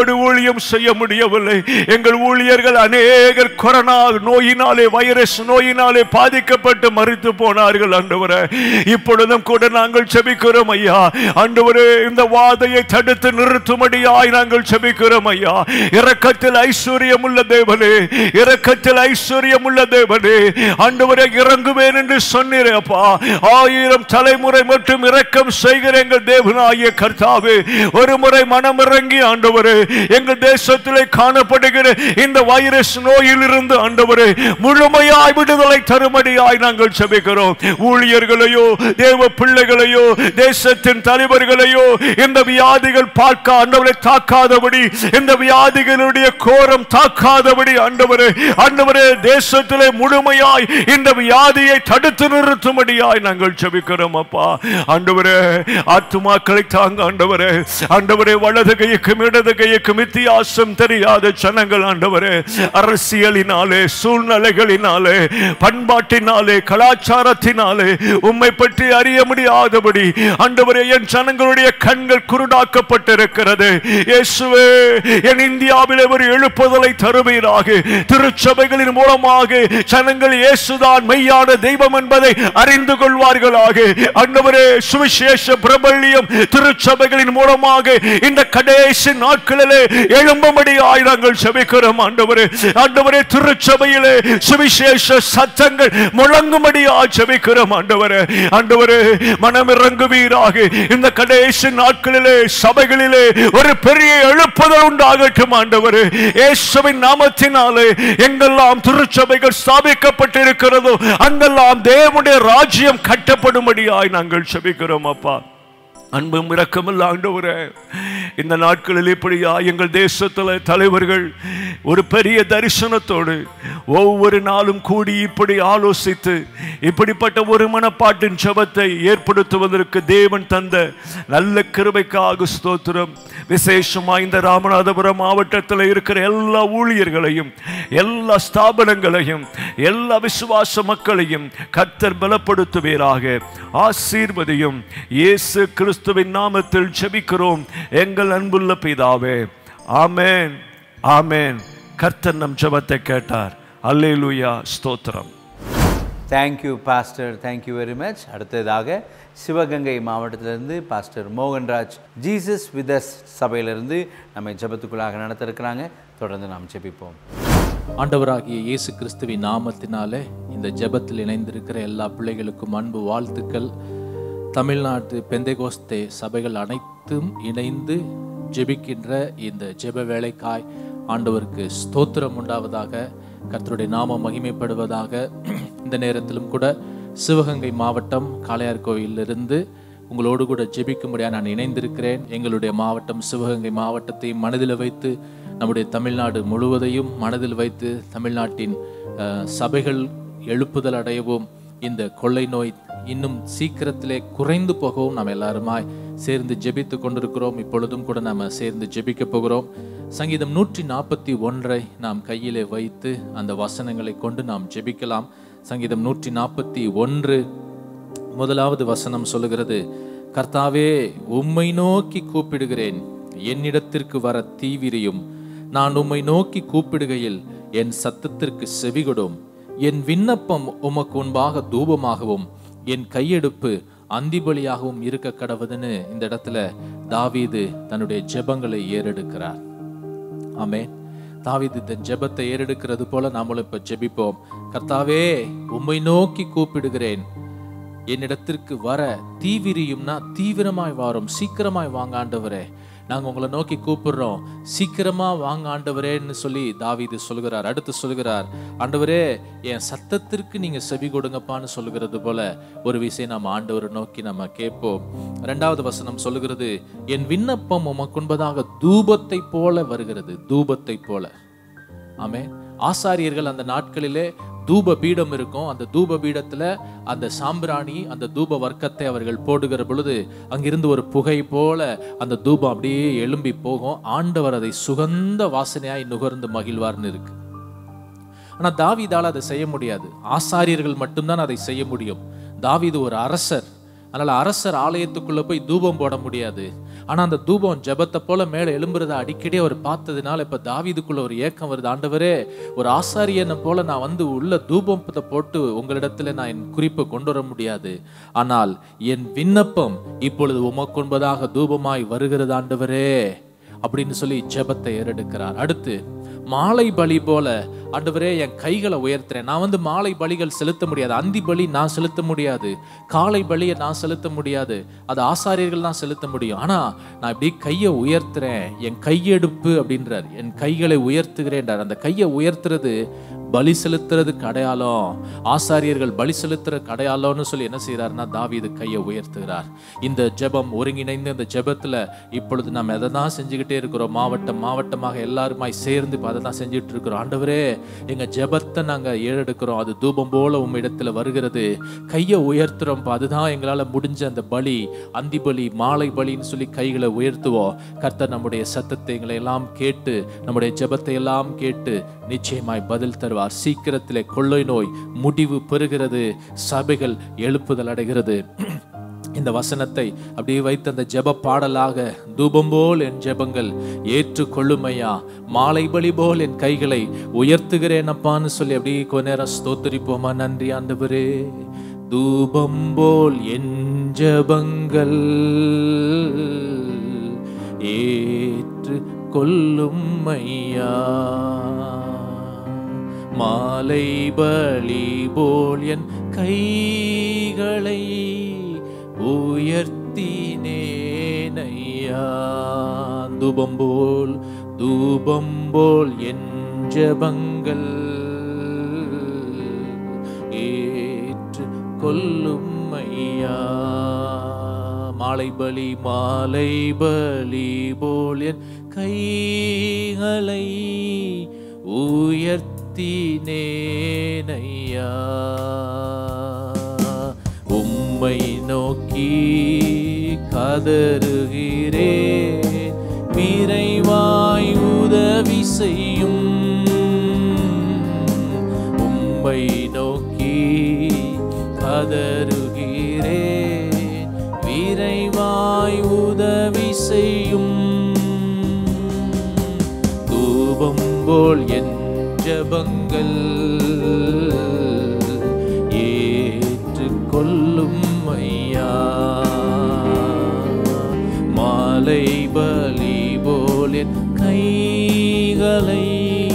வல்லமையோடு ஊழியம் செய்ய முடியவில்லை. எங்கள் ஊழியர்கள் அநேகர் கொரோனா நோயினாலே, வைரஸ் நோயினாலே பாதிக்கப்பட்டு மரித்து போனார்கள் ஆண்டவரே. இப்பொழுதும் கூட நாங்கள் செபிக்கிறோம் ஐயா. ஆண்டவரே, இந்த வாதையை தடுத்து நிறுத்தும்படியாய் நாங்கள் செபிக்கிறோம் ஐயா. இரக்கத்தில் ஐஸ்வர்யம் உள்ள தேவனே, இரக்கத்தில் ஐஸ்வர்யம் உள்ள தேவனே, ஆண்டவரே இறங்குவேன் என்று சொன்னீரே அப்பா. 1000 தலைமுறை மட்டும் இரக்கம் செய்கிற எங்கள் தேவனாகிய கர்த்தாவே, ஒரு முறை மனம் இறங்கி ஆண்டவரே எங்கள் தேசத்திலே காணப்படுகிற இந்த வைரஸ் நோயில் இருந்து ஆண்டவரே முழுமையாய் விடுதலை தரும்படியாய் நாங்கள் செபிக்கிறோம். ஊழியர்களையோ தேவ பிள்ளைகளையோ தேசத்தின் தலைவர்களையோ இந்த வியாதிகள் பார்க்க ஆண்டவரை தாக்காதபடி, இந்த வியாதிகளுடைய கோரம் தாக்காதபடி ஆண்டவரே, ஆண்டவரே தேசத்திலே முழுமையாய் இந்த வியாதியை தடுத்து நிறுத்தும்படியாய் நாங்கள் செபிக்கிறோம் அப்பா. ஆண்டவரே ஆத்துமாக்களை தாங்க ஆண்டவரே. ஆண்டவரே வலது கைக்கும் இடது கைக்கும் வித்தியாசம் தெரியாத ஜனங்கள் ஆண்டவரே, அரசியலினாலே, சூழ்நிலைகளினாலே, பண்பாட்டினாலே, கலாச்சாரத்தினாலே உம்மை பற்றி அறிய முடியாதபடி ஆண்டவரே என் ஜனங்களுடைய கண்கள் குருடாக்கப்பட்டிருக்கிறது. இயேசுவே, என் இந்தியாவில் ஒரு எழுப்புதலை தருவீராக. திருச்சபைகளின் மூலமாக ஜனங்கள் இயேசுதான் மெய்யான தெய்வம் என்பதை அறிந்து கொள்வார்களாக. ஆண்டவரே, சுவிசேஷ பிரபல்யம் திருச்சபைகளின் மூலமாக இந்த கடைசி நாட்களிலே எழும்பும்படியாய் நாங்கள் செபிக்கிறோம் ஆண்டவரே. ஆண்டவரே, திருச்சபையிலே சுவிசேஷ சத்தங்கள் முழங்கும்படியாய் செபிக்கிறோம் ஆண்டவரே. ஆண்டவரே, மனம் இறங்குவீராக. இந்த கடைசி நாட்களிலே சபைகளிலே ஒரு பெரிய எழுப்புதல் உண்டாகட்டும் ஆண்டவரே. இயேசுவின் நாமத்தினாலே எங்கெல்லாம் திருச்சபைகள் ஸ்தாபிக்கப்பட்டிருக்கிறதோ அங்கெல்லாம் தேவனுடைய ராஜ்யம் கட்டப்படும்படியாய் நாங்கள் செபிக்கிறோம் அப்பா. அன்பும் இரக்கமில்ல ஆண்டவரே, இந்த நாட்களில் இப்படியா எங்கள் தேசத்தில் தலைவர்கள் ஒரு பெரிய தரிசனத்தோடு ஒவ்வொரு நாளும் கூடி இப்படி ஆலோசித்து இப்படிப்பட்ட ஒரு மனப்பாட்டின் ஜெபத்தை ஏற்படுத்துவதற்கு தேவன் தந்த நல்ல கிருபைக்காக ஸ்தோத்திரம். விசேஷமாக இந்த ராமநாதபுரம் மாவட்டத்தில் இருக்கிற எல்லா ஊழியர்களையும், எல்லா ஸ்தாபனங்களையும், எல்லா விசுவாச மக்களையும் கர்த்தர் பலப்படுத்துவீராக. ஆசீர்வதியும். இயேசு கிறிஸ்துவின் நாமத்தில் ஜெபிக்கிறோம் எங்கள் அன்புள்ள பிதாவே. ஆமென், ஆமென். கர்த்தர் நம் ஜெபத்தை கேட்டார். அல்லேலூயா, ஸ்தோத்திரம். Thank you pastor, thank you very much. அடுத்ததாக சிவகங்கை மாவட்டத்திலிருந்து pastor Mohanraj Jesus with us சபையிலிருந்து நம்மை ஜெபத்துக்குள்ளாக நடத்திருக்கிறாங்க. தொடர்ந்து நாம் ஜெபிப்போம். ஆண்டவராகிய இயேசு கிறிஸ்துவின் நாமத்தினாலே இந்த ஜெபத்தில் இணைந்திருக்கிற எல்லா பிள்ளைகளுக்கும் அன்பு வாழ்த்துக்கள். தமிழ்நாட்டு பெந்தேகோஸ்தே சபைகள் அனைத்தும் இணைந்து ஜெபிக்கின்ற இந்த ஜெப வேளைக்காய் ஆண்டவருக்கு ஸ்தோத்திரம் உண்டாவதாக. கர்த்தருடைய நாமம் மகிமைப்படுவதாக. இந்த நேரத்திலும் கூட சிவகங்கை மாவட்டம் காளையார் கோயிலிருந்து உங்களோடு கூட ஜெபிக்கும்படியாக நான் இணைந்திருக்கிறேன். எங்களுடைய மாவட்டம் சிவகங்கை மாவட்டத்தை மனதில் வைத்து, நம்முடைய தமிழ்நாடு முழுவதையும் மனதில் வைத்து, தமிழ்நாட்டின் சபைகள் எழுப்புதல் அடையவும், இந்த கொள்ளை நோய் இன்னும் சீக்கிரத்திலே குறைந்து போகவும் நாம் எல்லாருமாய் சேர்ந்து ஜெபித்து கொண்டிருக்கிறோம். இப்பொழுதும் கூட நாம் சேர்ந்து ஜெபிக்க போகிறோம். சங்கீதம் 141 நாம் கையிலே வைத்து அந்த வசனங்களை கொண்டு நாம் ஜெபிக்கலாம். சங்கீதம் 141 முதலாவது வசனம் சொல்லுகிறது, கர்த்தாவே உம்மை நோக்கி கூப்பிடுகிறேன், என்னிடத்திற்கு வர தீவிரியும். நான் உம்மை நோக்கி கூப்பிடுகையில் என் சத்தத்திற்கு செவிகொடும். என் விண்ணப்பம் உமக்கு முன்பாக தூபமாகவும் என் கையெடுப்பு அந்திபலியாகவும் இருக்க கடவுதுன்னு இந்த இடத்துல தாவீது தன்னுடைய ஜெபங்களை ஏறெடுக்கிறார். ஆமென். தாவீது தன் ஜெபத்தை ஏறெடுக்கிறது போல நாமளும் இப்ப ஜெபிப்போம். கர்த்தாவே உம்மை நோக்கி கூப்பிடுகிறேன், என்னிடத்திற்கு வர தீவிரியும்னா தீவிரமாய் வாரும், சீக்கிரமாய் வாங்க ஆண்டவரே, நாங்கள் உங்களை நோக்கி கூப்பிடுறோம், சீக்கிரமா வாங்க ஆண்டவரேன்னு சொல்லி தாவீது சொல்கிறார். அடுத்து சொல்கிறார், ஆண்டவரே என் சத்தத்திற்கு நீங்க செவி கொடுங்கப்பான்னு சொல்லுகிறது போல ஒரு விஷயம் நம்ம ஆண்டவரை நோக்கி நம்ம கேட்போம். 2வது வசனம் சொல்லுகிறது, என் விண்ணப்பம் உமக்குன்பதாக தூபத்தை போல வருகிறது, தூபத்தை போல. ஆமென். ஆசாரியர்கள் அந்த நாட்களிலே தூப பீடம் இருக்கும். அந்த தூப பீடத்துல அந்த சாம்பிராணி, அந்த தூப வர்க்கத்தை அவர்கள் போடுகிற பொழுது அங்கிருந்து ஒரு புகை போல அந்த தூபம் அப்படியே எழும்பி போகும். ஆண்டவர் அதை சுகந்த வாசனையாய் நுகர்ந்து மகிழ்வார்னு இருக்கு. ஆனா தாவீதால அதை செய்ய முடியாது. ஆசாரியர்கள் மட்டும்தான் அதை செய்ய முடியும். தாவீது ஒரு அரசர், அதனால அரசர் ஆலயத்துக்குள்ள போய் தூபம் போட முடியாது. ஆனா அந்த தூபம் ஜெபத்தை போல மேல எழும்புறத அடிக்கடி அவர் பார்த்ததுனால இப்ப தாவீதுக்குள்ள ஒரு ஏக்கம் வருது. ஆண்டவரே, ஒரு ஆசாரியனை போல நான் வந்து உள்ள தூபத்தை போட்டு உங்களிடத்துல நான் என் குறிப்பை கொண்டு வர முடியாது. ஆனால் என் விண்ணப்பம் இப்பொழுது உமக்குன்பதாக தூபமாய் வருகிறது ஆண்டவரே அப்படின்னு சொல்லி ஜெபத்தை ஏறெடுக்கிறார். அடுத்து மாலை பலி போல ஆண்டவரே என் கைகளை உயர்த்துறேன். நான் வந்து மாலை பலிகள் செலுத்த முடியாது, அந்தி பலி நான் செலுத்த முடியாது, காலை பலியை நான் செலுத்த முடியாது, அது ஆசாரியர்கள் தான் செலுத்த முடியும். ஆனா நான் இப்படி கையை உயர்த்துறேன், என் கையெடுப்பு அப்படின்றார், என் கைகளை உயர்த்துகிறேன்றார். அந்த கையை உயர்த்துறது பலி செலுத்துறதுக்கு அடையாளம், ஆசாரியர்கள் பலி செலுத்துற அடையாளம்னு சொல்லி என்ன செய்யறாருன்னா தாவீது கையை உயர்த்துகிறார். இந்த ஜெபம் ஒருங்கிணைந்து இந்த ஜெபத்துல இப்பொழுது நம்ம எதை தான் செஞ்சுக்கிட்டே இருக்கிறோம், மாவட்டமாக எல்லாருமாய் சேர்ந்து அதை தான் செஞ்சுட்டு இருக்கிறோம். ஆண்டவரே, எங்க ஜெபத்தை நாங்க ஏறெடுக்கிறோம், அது தூபம் போல உங்க இடத்துல வருகிறது, கையை உயர்த்துறோம், அதுதான் எங்களால முடிஞ்ச அந்த பலி, அந்தி பலி, மாலை பலின்னு சொல்லி கைகளை உயர்த்துவோம். கர்த்தர் நம்முடைய சத்தத்தை எங்களை எல்லாம் கேட்டு, நம்முடைய ஜெபத்தை எல்லாம் கேட்டு நிச்சயமாய் பதில் தருவார். சீக்கிரத்திலே கொள்ளை நோய் முடிவு பெறுகிறது, சபைகள் எழுப்புதல் அடைகிறது. இந்த வசனத்தை அப்படியே வைத்து அந்த ஜெப பாடலாக, தூபம் போல் என் ஜெபங்கள் ஏற்றுக்கொள்ளுமையா, மாலை பலி போல் என் கைகளை உயர்த்துகிறேன் அப்பான்னு சொல்லி அப்படியே கொஞ்ச நேரம் ஸ்தோத்திரிப்போமா. நன்றி ஆண்டவரே, தூபம் போல் என் ஜெபங்கள் ஏற்றுக்கொள்ளுமையா, மாலை பலி போல் என் கைகளை உயர்த்தினேனையா. தூபம் போல் என் ஜெபங்கள் ஏற்றுக்கொள்ளுமையா, மாலை பலி போல் என் கைகளை உயர்த்தினேனையா. உம்மை நோக்கி கதறுகிறேன், விரைவாய் உதவி செய்யும். உம்மை நோக்கி கதறுகிறேன், விரைவாய் உதவி செய்யும். தூபம் போல் என் ஜெபங்கள் ஏற்றுக்கொள்ளும் ஐயா, மாலை பலி போல் என் கைகளை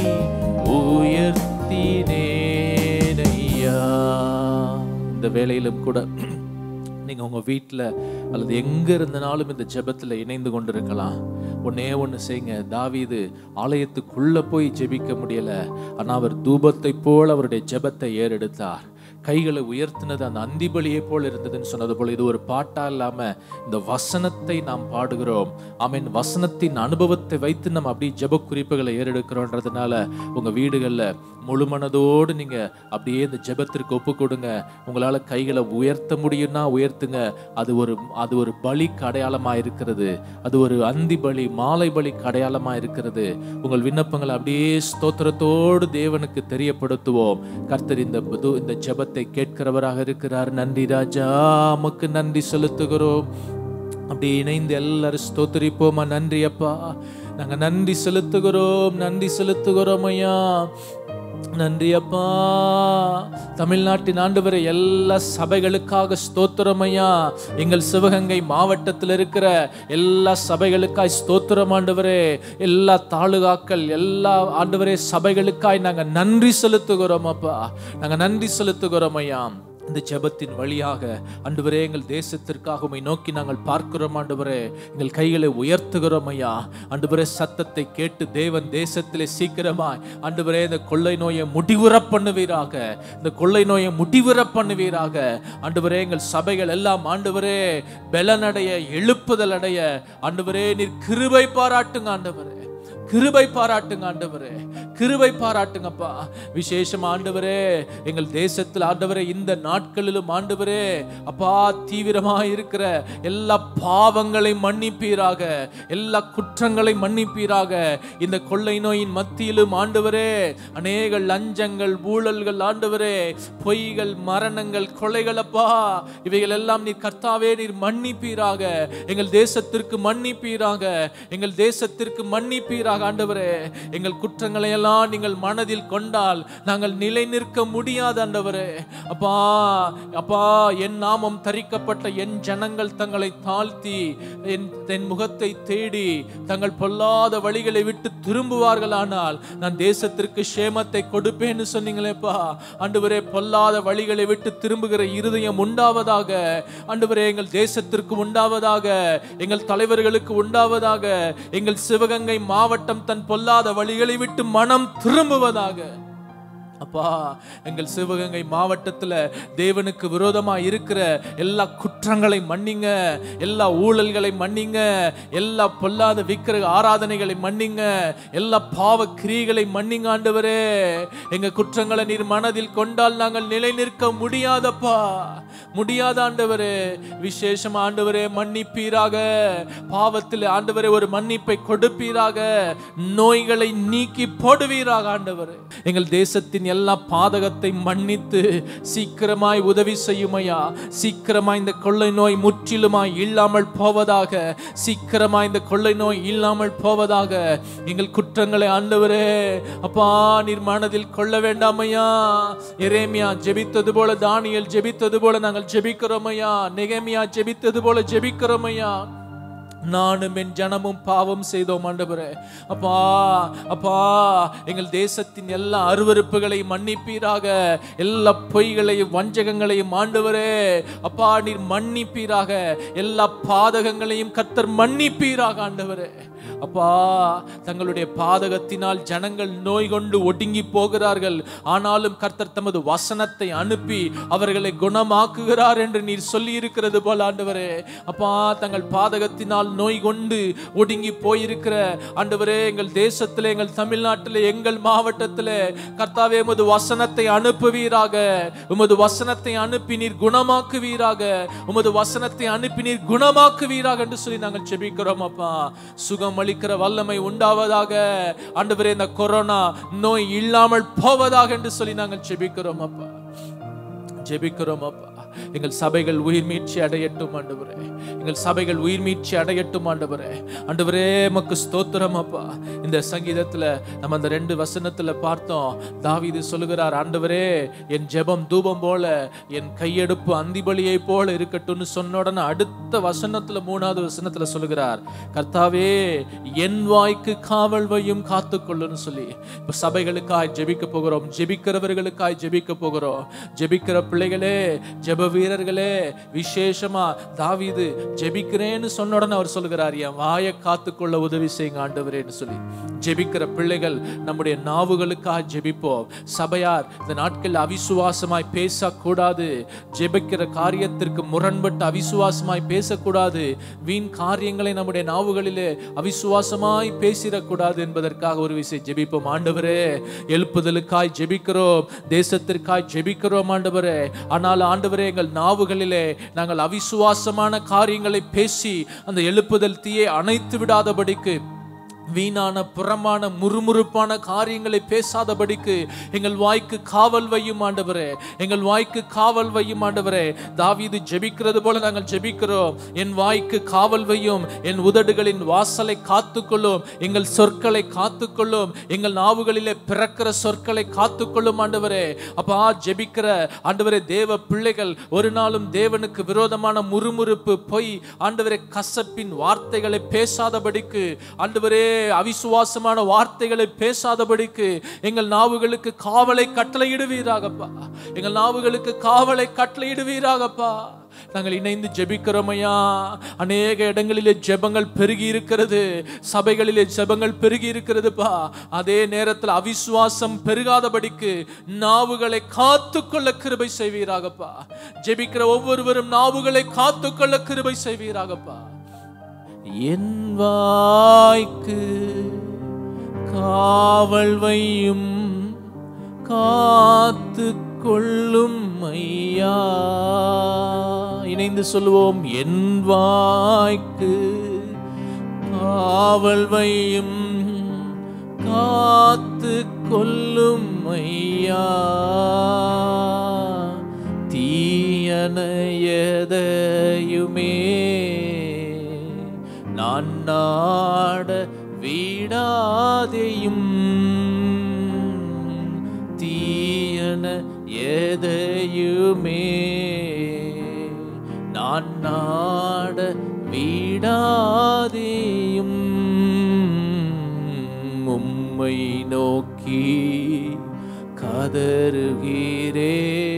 உயர்த்தினேனையா. இந்த வேளையிலும் கூட நீங்க உங்க வீட்டில் அல்லது எங்க இருந்தனாலும் இந்த ஜெபத்துல இணைந்து கொண்டிருக்கலாம். ஒன்னே ஒன்று செய்யுங்க. தாவீது ஆலயத்துக்குள்ள போய் ஜெபிக்க முடியல, ஆனா அவர் தூபத்தை போல அவருடைய ஜெபத்தை ஏறெடுத்தார். கைகளை உயர்த்தினது அந்த அந்தி பலியை போல இருந்ததுன்னு சொன்னது போல இது ஒரு பாட்டா இல்லாம இந்த வசனத்தை நாம் பாடுகிறோம். ஆமீன். வசனத்தின் அனுபவத்தை வைத்து நம்ம அப்படியே ஜெப குறிப்புகளை ஏறெடுக்கிறோன்றதுனால உங்க வீடுகள்ல முழு மனதோடு நீங்க அப்படியே இந்த ஜெபத்திற்கு ஒப்பு கொடுங்க. உங்களால கைகளை உயர்த்த முடியும்னா உயர்த்துங்க. அது ஒரு பலிக்கு அடையாளமா இருக்கிறது, அது ஒரு அந்தி பலி, மாலை பலிக்கு அடையாளமா இருக்கிறது. உங்கள் விண்ணப்பங்களை அப்படியே ஸ்தோத்திரத்தோடு தேவனுக்கு தெரியப்படுத்துவோம். கர்த்தர் இந்த ஜெபத்தை கேட்கிறவராக இருக்கிறார். நன்றி ராஜா, உமக்கு நன்றி செலுத்துகிறோம். அப்படி இணைந்து எல்லாரும் ஸ்தோத்திரிப்போமா. நன்றி அப்பா, நாங்க நன்றி செலுத்துகிறோம் ஐயா. நன்றி அப்பா. தமிழ்நாட்டின் ஆண்டவரே, எல்லா சபைகளுக்காக ஸ்தோத்திரம் ஐயா. எங்கள் சிவகங்கை மாவட்டத்தில் இருக்கிற எல்லா சபைகளுக்காய் ஸ்தோத்திரம் ஆண்டவரே. எல்லா தாலுகாக்கள், எல்லா ஆண்டவரே சபைகளுக்காய் நாங்க நன்றி செலுத்துகிறோம் அப்பா. நாங்க நன்றி செலுத்துகிறோம் ஐயா. இந்த ஜெபத்தின் வழியாக ஆண்டவரே எங்கள் தேசத்திற்காக உம்மை நோக்கி நாங்கள் பார்க்கிறோம் ஆண்டவரே. எங்கள் கைகளை உயர்த்துகிறோம் ஐயா. ஆண்டவரே, சத்தத்தை கேட்டு தேவன் தேசத்திலே சீக்கிரமாய் ஆண்டவரே இந்த கொள்ளை நோயை முடிவுற பண்ணுவீராக. இந்த கொள்ளை நோயை முடிவுற பண்ணுவீராக ஆண்டவரே. எங்கள் சபைகள் எல்லாம் ஆண்டவரே பலனடைய, எழுப்புதல் அடைய ஆண்டவரே நீர் கிருபை பாராட்டுங்க ஆண்டவரே. கிருபை பாராட்டுங்க ஆண்டவரே. கிருபை பாராட்டுங்கப்பா. விசேஷம் ஆண்டவரே எங்கள் தேசத்தில் ஆண்டவரே இந்த நாட்களிலும் ஆண்டவரே அப்பா தீவிரமாக இருக்கிற எல்லா பாவங்களை மன்னிப்பீராக, எல்லா குற்றங்களை மன்னிப்பீராக. இந்த கொள்ளை நோயின் மத்தியிலும் ஆண்டவரே அநேக லஞ்சங்கள், ஊழல்கள் ஆண்டவரே, பொய்கள், மரணங்கள், கொலைகள் அப்பா, இவைகள் எல்லாம் நீர் கர்த்தாவே நீர் மன்னிப்பீராக. எங்கள் தேசத்திற்கு மன்னிப்பீராக, எங்கள் தேசத்திற்கு மன்னிப்பீராக ஆண்டவரே. எங்கள் குற்றங்களை எல்லாம் நீங்கள் மனதில் கொண்டால் நாங்கள் நிலை நிற்க முடியாது ஆண்டவரே. அப்பா அப்பா என் நாமம் தரிக்கப்பட்ட என் ஜனங்கள் தங்களை தாழ்த்தி என் முகத்தை தேடி தங்கள் பொல்லாத வழிகளை விட்டு திரும்புவார்கள் ஆனால் நான் தேசத்திற்கு சேமத்தை கொடுப்பேன்னு சொன்னீங்களேப்பா ஆண்டவரே. பொல்லாத வழிகளை விட்டு திரும்புகிற இருதயம் உண்டாவதாக ஆண்டவரே, எங்கள் தேசத்திற்கு உண்டாவதாக, எங்கள் தலைவர்களுக்கு உண்டாவதாக. எங்கள் சிவகங்கை மாவட்டம் தன் பொல்லாத வழிகளை விட்டு மனம் திரும்புவதாக. அப்பா எங்கள் சிவகங்கை மாவட்டத்தில் தேவனுக்கு விரோதமாக இருக்கிற எல்லா குற்றங்களை மன்னிங்க, எல்லா ஊழல்களை மன்னிங்க, எல்லா பொல்லாத விக்கிரக ஆராதனைகளை மன்னிங்க, எல்லா பாவ கிரியைகளை மன்னிங்க ஆண்டவரே. எங்க குற்றங்களை நீர் மனதில் கொண்டால் நாங்கள் நிலை நிற்க முடியாதப்பா, முடியாத ஆண்டவரே. விசேஷம் ஆண்டவரே மன்னிப்பீராக, பாவத்தில் ஆண்டவரே ஒரு மன்னிப்பை கொடுப்பீராக, நோய்களை நீக்கி போடுவீராக ஆண்டவரே. எங்கள் தேசத்தின் எல்லா பாதகத்தை மன்னித்து சீக்கிரமாய் உதவி செய்யுமையா. சீக்கிரமாய் இந்த கொள்ளை நோய் முற்றிலுமாய் இல்லாமல் போவதாக, சீக்கிரமாய் இந்த கொள்ளை நோய் இல்லாமல் போவதாக. எங்கள் குற்றங்களை ஆண்டவரே அப்பா நீர் மனதில் கொள்ள வேண்டாமையா. எரேமியா ஜெபித்தது போல, தானியேல் ஜெபித்தது போல நாங்கள் ஜெபிக்கிறோமையா. நெகேமியா ஜெபித்தது போல ஜெபிக்கிறோமையா. நானும் என் ஜனமும் பாவம் செய்தோம் ஆண்டவரே. அப்பா அப்பா எங்கள் தேசத்தின் எல்லா அருவருப்புகளை மன்னிப்பீராக, எல்லா பொய்களையும் வஞ்சகங்களையும் ஆண்டவரே அப்பா நீர் மன்னிப்பீராக, எல்லா பாதகங்களையும் கர்த்தர் மன்னிப்பீராக ஆண்டவரே. அப்பா தங்களுடைய பாதகத்தினால் ஜனங்கள் நோய் கொண்டு ஒடுங்கி போகிறார்கள், ஆனாலும் கர்த்தர் தமது வசனத்தை அனுப்பி அவர்களை குணமாக்குகிறார் என்று நீர் சொல்லி இருக்கிறது போல ஆண்டவரே. அப்பா தங்கள் பாதகத்தினால் நோய் கொண்டு ஒடுங்கி போயிருக்கிற ஆண்டவரே எங்கள் தேசத்திலே, எங்கள் தமிழ்நாட்டிலே, எங்கள் மாவட்டத்திலே கர்த்தாவே உமது வசனத்தை அனுப்புவீராக, உமது வசனத்தை அனுப்பி நீர் குணமாக்குவீராக, உமது வசனத்தை அனுப்பி நீர் குணமாக்குவீராக என்று சொல்லி நாங்கள் ஜெபிக்கிறோம் அப்பா. சுகம் அளிக்கிற வல்லமை உண்டாவதாக ஆண்டவரே. இந்த கொரோனா நோய் இல்லாமல் போவதாக என்று சொல்லி நாங்கள் ஜெபிக்கிறோம் அப்பா, ஜெபிக்கிறோம் அப்பா. எங்கள் சபைகள் உயிர் மீட்சி அடையட்டும் ஆண்டவரே, எங்கள் சபைகள் உயிர் மீட்சி அடையட்டும் ஆண்டவரே. ஆண்டவரே மக்கு ஸ்தோத்திரம் அப்பா. இந்த சங்கீதத்துல நம்ம அந்த 2 வசனத்துல பார்த்தோம், தாவீது சொல்லுகிறார் ஆண்டவரே என் ஜெபம் தூபம் போல, என் கையெடுப்பு அந்திபலியை போல இருக்கட்டும்னு சொன்ன உடனே அடுத்த வசனத்துல 3வது வசனத்துல சொல்லுகிறார் கர்த்தாவே என் வாய்க்கு காவல் வையும் காத்துக்கொள்ளுன்னு சொல்லி. இப்ப சபைகளுக்காய் ஜெபிக்க போகிறோம், ஜெபிக்கிறவர்களுக்காய் ஜெபிக்க போகிறோம். ஜெபிக்கிற பிள்ளைகளே, ஜெப வீரர்களே, விசேஷமா தாவீது ஜெபிக்கிறேன்னு சொன்ன உடனே அவர் சொல்லுகிறார் என் வாயை காத்துக்கொள்ள உதவி செய்யுங்க ஆண்டவரேன்னு சொல்லி. ஜெபிக்கிற பிள்ளைகள் நம்முடைய நாவுகளுக்காக ஜெபிப்போம். சபையார் இந்த நாட்களில் அவிசுவாசமாய் பேசக்கூடாது, ஜெபிக்கிற காரியத்திற்கு முரண்பட்டு அவிசுவாசமாய் பேசக்கூடாது, வீண் காரியங்களை நம்முடைய நாவுகளிலே அவிசுவாசமாய் பேசிடக்கூடாது என்பதற்காக ஒரு விஷயம் ஜெபிப்போம். ஆண்டவரே எழுப்புதலுக்காய் ஜெபிக்கிறோம், தேசத்திற்காய் ஜெபிக்கிறோம் ஆண்டவரே. ஆனால் ஆண்டவரே எங்கள் நாவுகளிலே நாங்கள் அவிசுவாசமான காரியங்களை பேசி அந்த எழுப்புதல் தீயை அணைத்து விடாதபடிக்கு, வீணான புறமான முறுமுறுப்பான காரியங்களை பேசாதபடிக்கு எங்கள் வாய்க்கு காவல் வையும் ஆண்டவரே, எங்கள் வாய்க்கு காவல் வையும் ஆண்டவரே. தாவீது ஜெபிக்கிறது போல நாங்கள் ஜெபிக்கிறோம், என் வாய்க்கு காவல் வையும், என் உதடுகளின் வாசலை காத்துக்கொள்ளும், எங்கள் சொற்களை காத்துக்கொள்ளும், எங்கள் நாவுகளிலே பிறக்கிற சொற்களை காத்துக்கொள்ளும் ஆண்டவரே. அப்பா ஜெபிக்கிற ஆண்டவரே தேவ பிள்ளைகள் ஒரு நாளும் தேவனுக்கு விரோதமான முறுமுறுப்பு, பொய் ஆண்டவரே கசப்பின் வார்த்தைகளை பேசாதபடிக்கு, ஆண்டவரே அவிசுவாசமான வார்த்தைகளை பேசாதபடிக்கு எங்கள் நாவுகளுக்கு காவலை கட்டளையிடுவீராகப்பா, எங்கள் நாவுகளுக்கு காவலை கட்டளையிடுவீராகப்பா. நாங்கள் இணைந்து ஜெபிக்கிறோமையா. அநேக இடங்களிலே ஜெபங்கள் பெருகி இருக்கிறது, சபைகளிலே ஜெபங்கள் பெருகி இருக்கிறதுப்பா. அதே நேரத்தில் அவிசுவாசம் பெருகாதபடிக்கு நாவுகளை காத்துக்கொள்ள கிருபை செய்வீராகப்பா. ஜெபிக்கிற ஒவ்வொருவரும் நாவுகளை காத்துக்கொள்ள கிருபை செய்வீராகப்பா. என் வாய்க்கு காவல் வையும் காத்து கொள்ளும் ஐயா. இணைந்து சொல்லுவோம். என் வாய்க்கு காவல் வையும் காத்து கொள்ளும் ஐயா. தீயன எதையுமே நான் நாட விடாதேயும். தீயன எதையுமே நான் நாட விடாதேயும். உம்மை நோக்கி கதறுகிறே,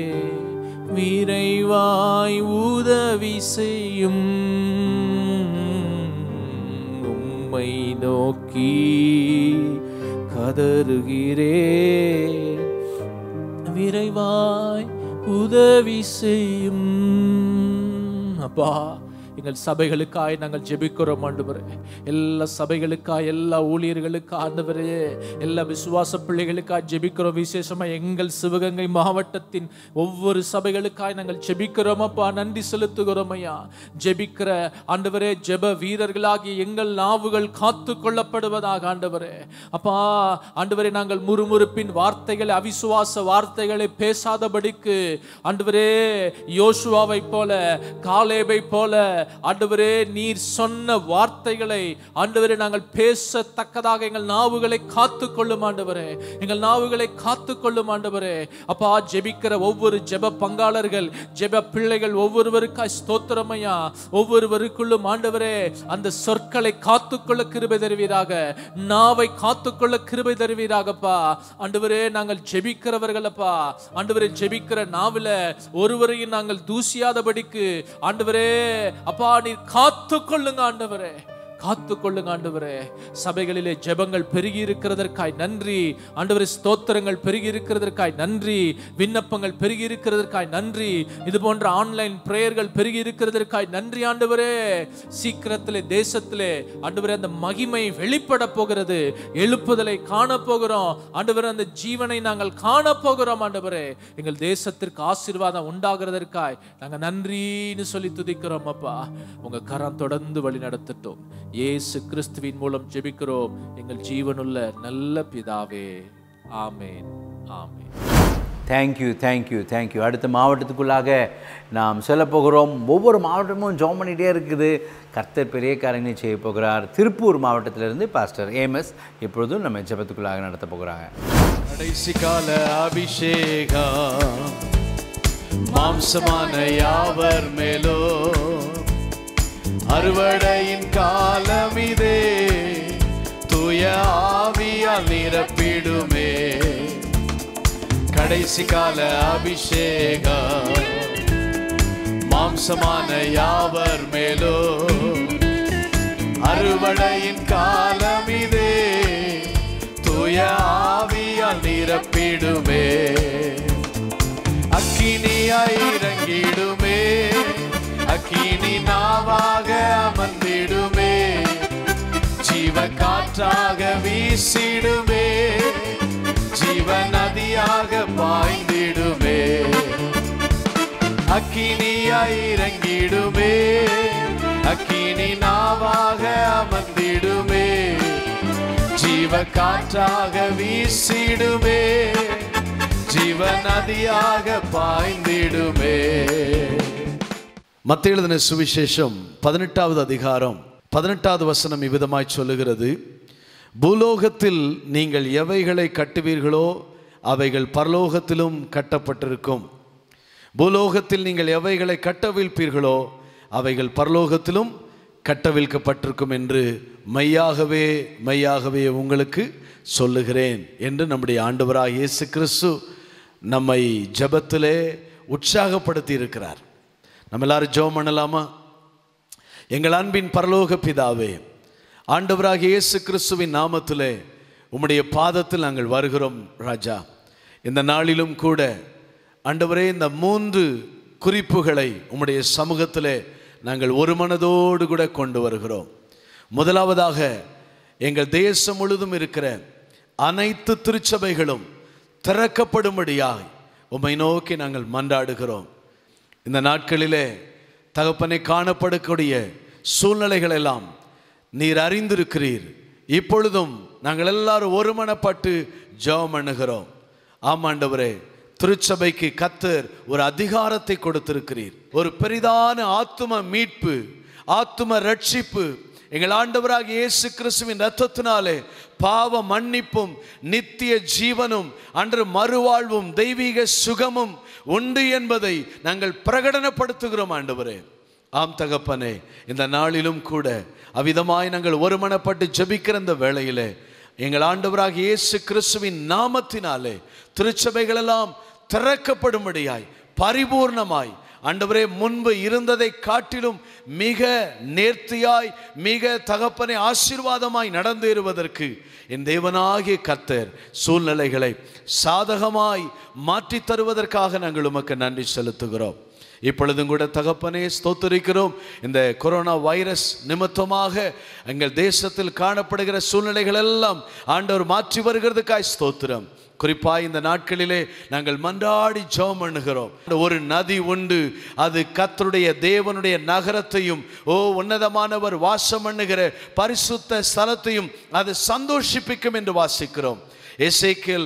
விரைவாய் உதவி செய்யும். உம்மை நோக்கி கதறுகிறே, விரைவாய் உதவி செய்யும். அப்பா, எங்கள் சபைகளுக்காய் நாங்கள் ஜெபிக்கிறோம் ஆண்டவரே. எல்லா சபைகளுக்காய், எல்லா ஊழியர்களுக்காய் ஆண்டவரே, எல்லா விசுவாச பிள்ளைகளுக்காய் ஜெபிக்கிறோம். விசேஷமா எங்கள் சிவகங்கை மாவட்டத்தின் ஒவ்வொரு சபைகளுக்காய் நாங்கள் ஜெபிக்கிறோம் அப்பா. நன்றி செலுத்துகிறோம் ஐயா. ஜெபிக்கிற ஆண்டவரே, ஜெப வீரர்களாகி எங்கள் நாவுகள் காத்து கொள்ளப்படுவதாக ஆண்டவரே. அப்பா ஆண்டவரே, நாங்கள் முறுமுறுப்பின் வார்த்தைகளை, அவிசுவாச வார்த்தைகளை பேசாதபடிக்கு ஆண்டவரே, யோசுவாவை போல, காலேபை போல ஆண்டவரே, நீர் சொன்ன வார்த்தைகளை ஆண்டவரே நாங்கள் பேசத்தக்கதாக எங்கள் நாவுகளை காத்துக்கொள்ளும் ஆண்டவரே. எங்கள் நாவுகளை காத்துக்கொள்ளும் ஆண்டவரே. அப்பா, ஜெபிக்கிற ஒவ்வொரு ஜெப பங்காளர்கள், ஜெப பிள்ளைகள் ஒவ்வொருவருக்காய் ஸ்தோத்திரம் ஐயா. ஒவ்வொருவருக்குள்ளும் ஆண்டவரே அந்த சொற்களை காத்துக்கொள்ள கிருபை தருவீராக, நாவை காத்துக்கொள்ள கிருபை தருவீராகப்பா. ஆண்டவரே, நாங்கள் ஜெபிக்கிறவர்கள் அப்பா. ஆண்டவரே, ஜெபிக்கிற நாவில ஒருவரையும் நாங்கள் தூசியாதபடிக்கு ஆண்டவரே அப்பா நீர் காத்துக்கொள்ளுங்க ஆண்டவரே, காத்துக்கொள்ளுங்க ஆண்டவரே. சபைகளிலே ஜெபங்கள் பெருகி இருக்கிறதற்காய் நன்றி ஆண்டவரே. ஸ்தோத்திரங்கள் பெருகி இருக்கிறதற்காய் நன்றி. விண்ணப்பங்கள் பெருகி இருக்கிறதற்காய் நன்றி. இது போன்ற ஆன்லைன் பிரேயர்கள் பெருகி இருக்கிறதற்காய் நன்றி ஆண்டவரே. சீக்கிரத்திலே தேசத்திலே ஆண்டவரே அந்த மகிமை வெளிப்பட போகிறது. எழுப்புதலை காண போகிறோம் ஆண்டவரே. அந்த ஜீவனை நாங்கள் காண போகிறோம் ஆண்டவரே. எங்கள் தேசத்திற்கு ஆசீர்வாதம் உண்டாகிறதற்காய் நாங்கள் நன்றின்னு சொல்லி துதிக்கிறோம் அப்பா. உங்க கரம் தொடர்ந்து வழி நடத்தட்டும். இயேசு கிறிஸ்துவின் மூலம் ஜெபிக்கிறோம் எங்கள் ஜீவனுள்ள நல்ல பிதாவே. ஆமென், ஆமென். Thank you, thank you, thank you. அடுத்த மாவட்டத்துக்குள்ளாக நாம் செல்ல போகிறோம். ஒவ்வொரு மாவட்டமும் ஜெபம் பண்ணிகிட்டே இருக்குது. கர்த்தர் பெரிய காரியங்களை செய்ய போகிறார். திருப்பூர் மாவட்டத்திலிருந்து பாஸ்டர் ஏமஸ் இப்பொழுதும் நம்ம ஜெபத்துக்குள்ளாக நடத்த போகிறாங்க. கடைசி கால அபிஷேகம் மாம்சமான யாவர் மேலோ, அறுவடையின் காலம் இதே, தூய ஆவியால் நிரப்பிடுமே. கடைசி கால அபிஷேகம் மாம்சமான யாவர் மேலோ, அறுவடையின் காலம் இதே, தூய ஆவியால் நிரப்பிடுமே. அக்கினியாய் இறங்கிடுமே, அக்கினி நாவாக அமர்ந்திடுமே, ஜீவ காற்றாக வீசிடுமே, ஜீவ நதியாக பாய்ந்திடுமே. அக்கினியாய் இறங்கிடுமே, அக்கினி நாவாக அமர்ந்திடுமே, ஜீவ காற்றாக வீசிடுமே, ஜீவ நதியாக பாய்ந்திடுமே. மத்தேயு எழுதின சுவிசேஷம் 18வது அதிகாரம் 18வது வசனம் இவ்விதமாய் சொல்லுகிறது. பூலோகத்தில் நீங்கள் எவைகளை கட்டுவீர்களோ அவைகள் பரலோகத்திலும் கட்டப்பட்டிருக்கும். பூலோகத்தில் நீங்கள் எவைகளை கட்டவிழ்ப்பீர்களோ அவைகள் பரலோகத்திலும் கட்டவிழ்க்கப்பட்டிருக்கும் என்று மெய்யாகவே மெய்யாகவே உங்களுக்கு சொல்லுகிறேன் என்று நம்முடைய ஆண்டவராகிய இயேசு கிறிஸ்து நம்மை ஜெபத்திலே உற்சாகப்படுத்தி இருக்கிறார். நம்ம எல்லாரும் ஜெபம் பண்ணலாமா? எங்கள் அன்பின் பரலோக பிதாவே, ஆண்டவராகிய இயேசு கிறிஸ்துவின் நாமத்திலே உம்முடைய பாதத்தில் நாங்கள் வருகிறோம் ராஜா. இந்த நாளிலும் கூட ஆண்டவரே, இந்த 3 குறிப்புகளை உம்முடைய சமூகத்திலே நாங்கள் ஒரு மனதோடு கூட கொண்டு வருகிறோம். முதலாவதாக, எங்கள் தேசம் முழுதும் இருக்கிற அனைத்து திருச்சபைகளும் திறக்கப்படும்படியாய் உம்மை நோக்கி நாங்கள் மன்றாடுகிறோம். இந்த நாட்களிலே தகப்பனை காணப்படக்கூடிய சூழ்நிலைகள் எல்லாம் நீர் அறிந்திருக்கிறீர். இப்பொழுதும் நாங்கள் எல்லாரும் ஒருமனப்பட்டு ஜெபம் பண்ணுகிறோம். ஆமாண்டவரே, திருச்சபைக்கு கர்த்தர் ஒரு அதிகாரத்தை கொடுத்திருக்கிறீர். ஒரு பெரிதான ஆத்தும மீட்பு, ஆத்தும ரட்சிப்பு எங்கள் ஆண்டவராகிய இயேசு கிறிஸ்துவின் இரத்தத்தினாலே பாவ மன்னிப்பும் நித்திய ஜீவனும் அன்று மறுவாழ்வும் தெய்வீக சுகமும் உண்டு என்பதை நாங்கள் பிரகடனப்படுத்துகிறோம் ஆண்டவரே. ஆம் தகப்பனே, இந்த நாளிலும் கூட அவ்விதமாய் நாங்கள் ஒருமனப்பட்டு ஜெபிக்கிற இந்த வேளையிலே எங்கள் ஆண்டவராகிய இயேசு கிறிஸ்துவின் நாமத்தினாலே திருச்சபைகளெல்லாம் திறக்கப்படும்படியாய் பரிபூர்ணமாய் ஆண்டவரே முன்பு இருந்ததை காட்டிலும் மிக நேர்த்தியாய் மிக தகப்பனை ஆசீர்வாதமாய் நடந்தேறுவதற்கு என் தேவனாகிய கர்த்தர் சூழ்நிலைகளை சாதகமாய் மாற்றி தருவதற்காக நாங்கள் உமக்கு நன்றி செலுத்துகிறோம். இப்பொழுதும் கூட தகப்பனே ஸ்தோத்திரிக்கிறோம். இந்த கொரோனா வைரஸ் நிமித்தமாக எங்கள் தேசத்தில் காணப்படுகிற சூழ்நிலைகள் எல்லாம் ஆண்டவர் மாற்றி வருகிறதுக்காய் ஸ்தோத்திரம். குறிப்பாக இந்த நாட்களிலே நாங்கள் மன்றாடி ஜெபம் பண்ணுகிறோம். ஒரு நதி உண்டு, அது கர்த்தருடைய தேவனுடைய நகரத்தையும் உன்னதமானவர் வாசம் பண்ணுகிற பரிசுத்த ஸ்தலத்தையும் அது சந்தோஷிப்பிக்கும் என்று வாசிக்கிறோம். எசேக்கியேல்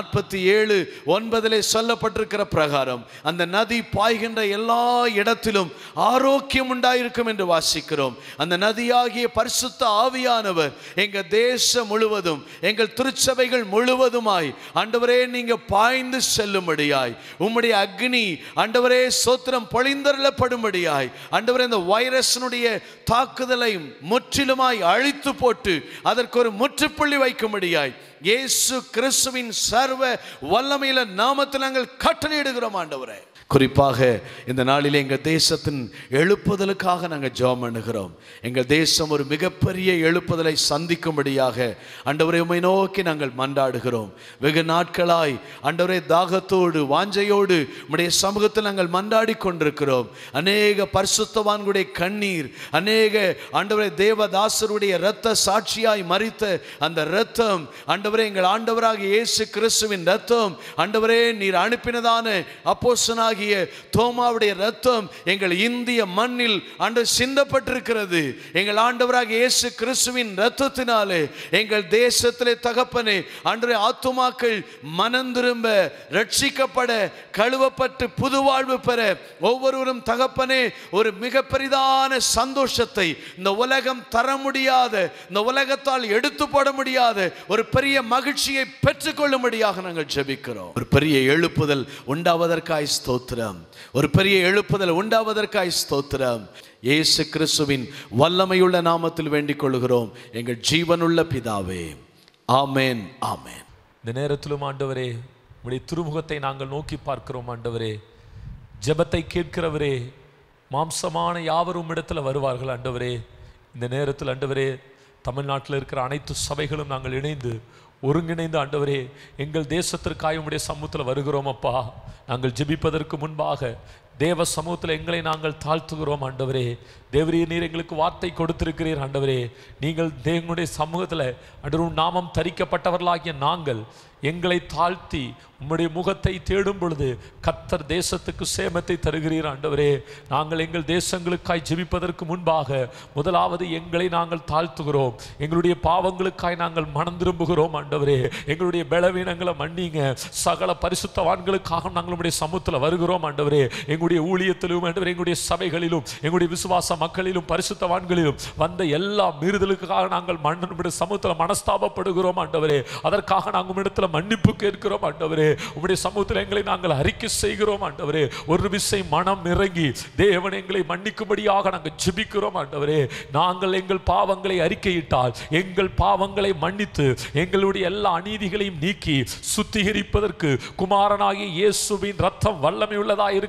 47:9 சொல்லப்பட்டிருக்கிற பிரகாரம் அந்த நதி பாய்கின்ற எல்லா இடத்திலும் ஆரோக்கியம் உண்டாயிருக்கும் என்று வாசிக்கிறோம். அந்த நதியாகிய பரிசுத்த ஆவியானவர் எங்கள் தேசம் முழுவதும் எங்கள் திருச்சபைகள் முழுவதுமாய் ஆண்டவரே நீங்க பாய்ந்து செல்லும்படியாய் உம்முடைய அக்னி ஆண்டவரே ஸ்தோத்திரம் பொழிந்தருளப்படும்படியாய் ஆண்டவரே இந்த வைரஸினுடைய தாக்குதலை முற்றிலுமாய் அழித்து போட்டு அதற்கு ஒரு முற்றுப்புள்ளி வைக்கும்படியாய் இயேசு கிறிஸ்துவின் சர்வ வல்லமையுள்ள நாமத்தில் நாங்கள் கட்டளையிடுகிறோம் ஆண்டவரே. குறிப்பாக இந்த நாளில் எங்கள் தேசத்தின் எழுப்புதலுக்காக நாங்கள் ஜெபம் பண்ணுகிறோம். எங்கள் தேசம் ஒரு மிகப்பெரிய எழுப்புதலை சந்திக்கும்படியாக ஆண்டவரே உம்மை நோக்கி நாங்கள் மன்றாடுகிறோம். வெகு நாட்களாய் ஆண்டவரே தாகத்தோடு வாஞ்சையோடு உம்முடைய சமூகத்தில் நாங்கள் மன்றாடி கொண்டிருக்கிறோம். அநேக பரிசுத்தவான்களுடைய கண்ணீர், அநேக ஆண்டவரே தேவதாசருடைய இரத்த சாட்சியாய் மரித்த அந்த இரத்தம் ஆண்டவரே எங்கள் ஆண்டவராகிய இயேசு கிறிஸ்துவின் இரத்தம் ஆண்டவரே நீர் அனுப்பினதான அப்போஸ்தலனாகிய தோமாவுடைய இரத்தம் எங்கள் இந்திய மண்ணில் அன்று சிந்தப்பட்டிருக்கிறது. எங்கள் ஆண்டவராகிய இயேசு கிறிஸ்துவின் இரத்தத்தினாலே எங்கள் தேசத்திலே தகப்பனே அன்று ஆத்துமாக்கள் மனம் திரும்ப ரட்சிக்கப்பட கழுவப்பட்டு புது வாழ்வு பெற ஒவ்வொருவரும் தகப்பனே ஒரு மிக பெரிதான சந்தோஷத்தை இந்த உலகம் தர முடியாத, இந்த உலகத்தால் எடுத்து போட முடியாத ஒரு பெரிய மகிழ்ச்சியை பெற்றுக்கொள்ளும்படியாக நாங்கள் ஜெபிக்கிறோம். ஒரு பெரிய எழுப்புதல் உண்டாவதற்காய் ஸ்தோத்திரம். ஒரு பெரிய எழுப்புதல் உண்டாவதற்காய் ஸ்தோத்திரம். இயேசு கிறிஸ்துவின் வல்லமையுள்ள நாமத்தில் வேண்டிக் கொள்கிறோம் எங்கள் ஜீவனுள்ள பிதாவே, ஆமென், ஆமென். இந்த நேரத்திலும் ஆண்டவரே உம்முடைய திருமுகத்தை நாங்கள் நோக்கி பார்க்கிறோம். ஆண்டவரே, ஜெபத்தை கேட்கிறவரே, மாம்சமான யாவரும் இடத்துல வருவார்கள். ஆண்டவரே, இந்த நேரத்தில் ஆண்டவரே தமிழ்நாட்டில் இருக்கிற அனைத்து சபைகளும் நாங்கள் இணைந்து ஒருங்கிணைந்து ஆண்டவரே எங்கள் தேசத்திற்காக உம்முடைய சமூகத்தில் வருகிறோம். அப்பா, நாங்கள் ஜெபிப்பதற்கு முன்பாக தேவ சமூகத்தில் எங்களை நாங்கள் தாழ்த்துகிறோம். ஆண்டவரே, தேவரீர் நீர் எங்களுக்கு வார்த்தை கொடுத்திருக்கிறீர். ஆண்டவரே, நீங்கள் தேவனுடைய சமூகத்தில் அன்று நாமம் தரிக்கப்பட்டவர்களாகிய நாங்கள் எங்களை தாழ்த்தி உம்முடைய முகத்தை தேடும் பொழுது கர்த்தர் தேசத்துக்கு சேமத்தை தருகிறீர். ஆண்டவரே, நாங்கள் எங்கள் தேசங்களுக்காய் ஜெபிப்பதற்கு முன்பாக முதலாவது எங்களை நாங்கள் தாழ்த்துகிறோம். எங்களுடைய பாவங்களுக்காய் நாங்கள் மனம் திரும்புகிறோம். ஆண்டவரே, எங்களுடைய பலவீனங்களை மன்னிங்க. சகல பரிசுத்தவான்களுக்காக நாங்கள் உம்முடைய சமூகத்தில் வருகிறோம். ஆண்டவரே, எங்களுடைய ஊழியத்திலும் ஆண்டவரே எங்களுடைய சபைகளிலும் எங்களுடைய விசுவாச மக்களிலும் பரிசுத்தவான்களிலும் வந்த எல்லா மீறுதலுக்காக நாங்கள் நம்முடைய சமூகத்தில் மனஸ்தாபப்படுகிறோம். ஆண்டவரே, அதற்காக நாங்கள் உம்மிடத்தில் மன்னிப்பு கேட்கிறோம். ஆண்டவரே, உம்முடைய சமூகத்தில் எங்களை நாங்கள் அறிக்கை செய்கிறோம். ஆண்டவரே, ஒரு விசை மனம் இறங்கி தேவன் எங்களை மன்னிக்கும்படியாக நாங்கள் ஜெபிக்கிறோம். ஆண்டவரே, நாங்கள் எங்கள் பாவங்களை அறிக்கையிட்டால் எங்கள் பாவங்களை மன்னித்து எங்களுடைய எல்லா அநீதிகளையும் நீக்கி சுத்திகரிப்பதற்கு குமாரனாகிய இயேசுவின் ரத்தம் வல்லமை உள்ளதாக இருக்கிற ராஜா.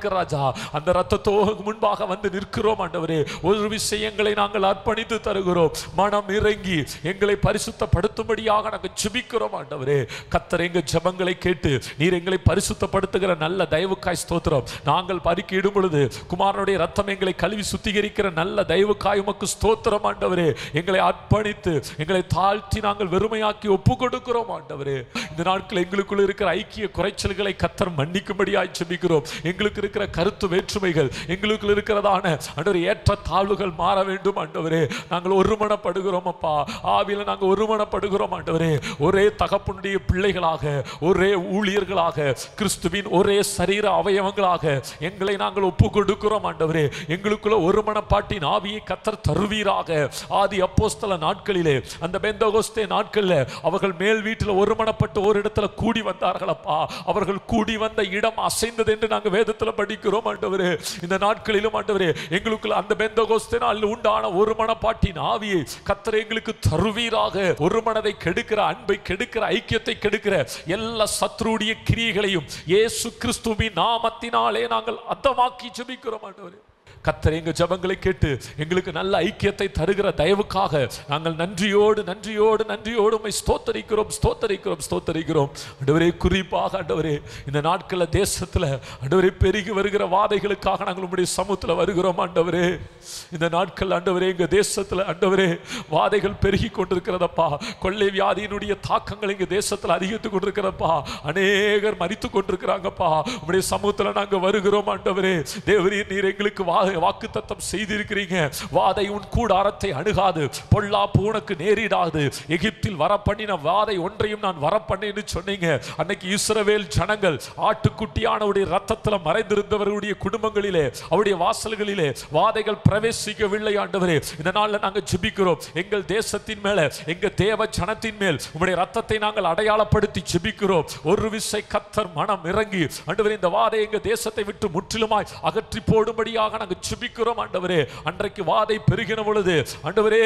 அந்த ரத்தத்தோடு முன்பாக வந்து நிற்கிறோம் ஆண்டவரே. ஒரு விஷயங்களை நாங்கள் அர்ப்பணித்து தருகிறோம். மனம் இறங்கி எங்களை பரிசுத்தப்படுத்தும்படியாக நாங்கள் ஜெபிக்கிறோம் ஆண்டவரே. கர்த்தர் எங்கள் ஜெபங்களை கேட்டு நீர் எங்களை பரிசுத்தப்படுத்துகிற நல்ல தயவுக்காய் ஸ்தோத்திரம். நாங்கள் அறிக்கையிடும் பொழுது குமாரனுடைய ரத்தம் எங்களை கழுவி சுத்திகரிக்கிற நல்ல தயவுக்காய் உமக்கு ஸ்தோத்திரம் ஆண்டவரே. எங்களை அர்ப்பணித்து எங்களை தாழ்த்தி நாங்கள் வெறுமையாக்கி ஒப்பு கொடுக்கிறோம் ஆண்டவரே. இந்த நாட்கள் எங்களுக்குள்ள இருக்கிற ஐக்கிய குறைச்சல்களை கர்த்தர் மன்னிக்கும்படியாய் ஜெபிக்கிறோம். எங்களுக்கு இருக்கிற கருத்து வேற்றுமைகள், எங்களுக்குள்ள இருக்கிறதான ஆண்டவரே ஏற்ற தாழ்வுகள் மாற வேண்டும் ஆண்டவரே. நாங்கள் ஒருமனப்படுகிறோம் அப்பா. ஆவியில நாங்கள் ஒருமனப்படுகிறோம் ஆண்டவரே. ஒரே தகப்பனுடைய பிள்ளைகளாக, ஒரே ஊழியர்களாக, கிறிஸ்துவின் ஒரே சரீர அவயவங்களாக எங்களை நாங்கள் ஒப்பு கொடுக்கிறோம் ஆண்டவரே. எங்களுக்குள்ள ஒருமனப்பாட்டின் ஆவியை கர்த்தர் தருவீராக. ஆதி அப்போஸ்தல நாட்களிலே, அந்த பெந்தகோஸ்தே நாட்களில் அவர்கள் மேல் வீட்டில் ஒருமனப்பட்டு ஒரு இடத்துல கூடி வந்தார்கள் அப்பா. அவர்கள் கூடி வந்த இடம் அசைந்தது என்று நாங்கள் வேதத்தில் படிக்கிறோம் ஆண்டவரே. இந்த நாட்களிலும் ஆண்டவரே எங்களுக்குள்ள அந்த பெந்தகோஸ்தே நாளில் உண்டான ஒரு மனப்பாட்டின் ஆவியை கர்த்தர் எங்களுக்கு தருவீராக. ஒரு மனதை கெடுக்கிற, அன்பை கெடுக்கிற, ஐக்கியத்தை கெடுக்கிற எல்லா சத்ருடைய கிரியைகளையும் இயேசு கிறிஸ்துவின் நாமத்தினாலே நாங்கள் அர்த்தமாக்கி ஜெபிக்கிறோம் ஆண்டவரே. கர்த்தர் எங்கள் ஜெபங்களை கேட்டு எங்களுக்கு நல்ல ஐக்கியத்தை தருகிற தயவுக்காக நாங்கள் நன்றியோடு நன்றியோடு நன்றியோடு உம்மை ஸ்தோத்தரிக்கிறோம் ஸ்தோத்தரிக்கிறோம் ஸ்தோத்தரிக்கிறோம் ஆண்டவரே. குறிப்பாக ஆண்டவரே இந்த நாட்களில் தேசத்தில் ஆண்டவரே பெருகி வருகிற வாதைகளுக்காக நாங்கள் உம்முடைய சமூகத்தில் வருகிறோம் ஆண்டவரே. இந்த நாட்கள் ஆண்டவரே எங்கள் தேசத்தில் ஆண்டவரே வாதைகள் பெருகி கொண்டிருக்கிறதப்பா. கொள்ளை வியாதியினுடைய தாக்கங்கள் எங்கள் தேசத்தில் அதிகரித்து கொண்டிருக்கிறப்பா. அநேகர் மரித்து கொண்டிருக்கிறாங்கப்பா. உம்முடைய சமூகத்தில் நாங்கள் வருகிறோம் ஆண்டவரே. தேவரீர் நீர் எங்களுக்கு வாக்குத்தத்தம் செய்திருக்கிறீங்க. வாதை உன் கூடாரத்தை அணுகாது, பொல்லாப்பு உனக்கு நேரிடாது. எகிப்தில் வரப்பண்ணின வாதை ஒன்றையும் நான் வரப்பண்ணேன்னு சொன்னீங்க. அன்னைக்கு இஸ்ரவேல் ஜனங்கள் ஆட்டுக்குட்டியானவருடைய ரத்தத்தில் மறைந்திருந்தவர்களுடைய குடும்பங்களிலே, அவருடைய வாசல்களிலே வாதைகள் பிரவேசிக்கவில்லை ஆண்டவரே. இந்த நாளில் நாங்கள் ஜெபிக்கிறோம். எங்கள் தேசத்தின் மேல, எங்கள் தேவ ஜனத்தின் மேல் உம்முடைய ரத்தத்தை நாங்கள் அடையாளப்படுத்தி ஜெபிக்கிறோம். ஒரு விசை கர்த்தர் மனம் இறங்கி ஆண்டவரே இந்த வாதை எங்கள் தேசத்தை விட்டு முற்றிலுமாய் அகற்றி போடும்படியாக நாங்கள் ஜெபிக்கிறோம் ஆண்டவரே. அன்றைக்கு வாதை பெருகின பொழுது ஆண்டவரே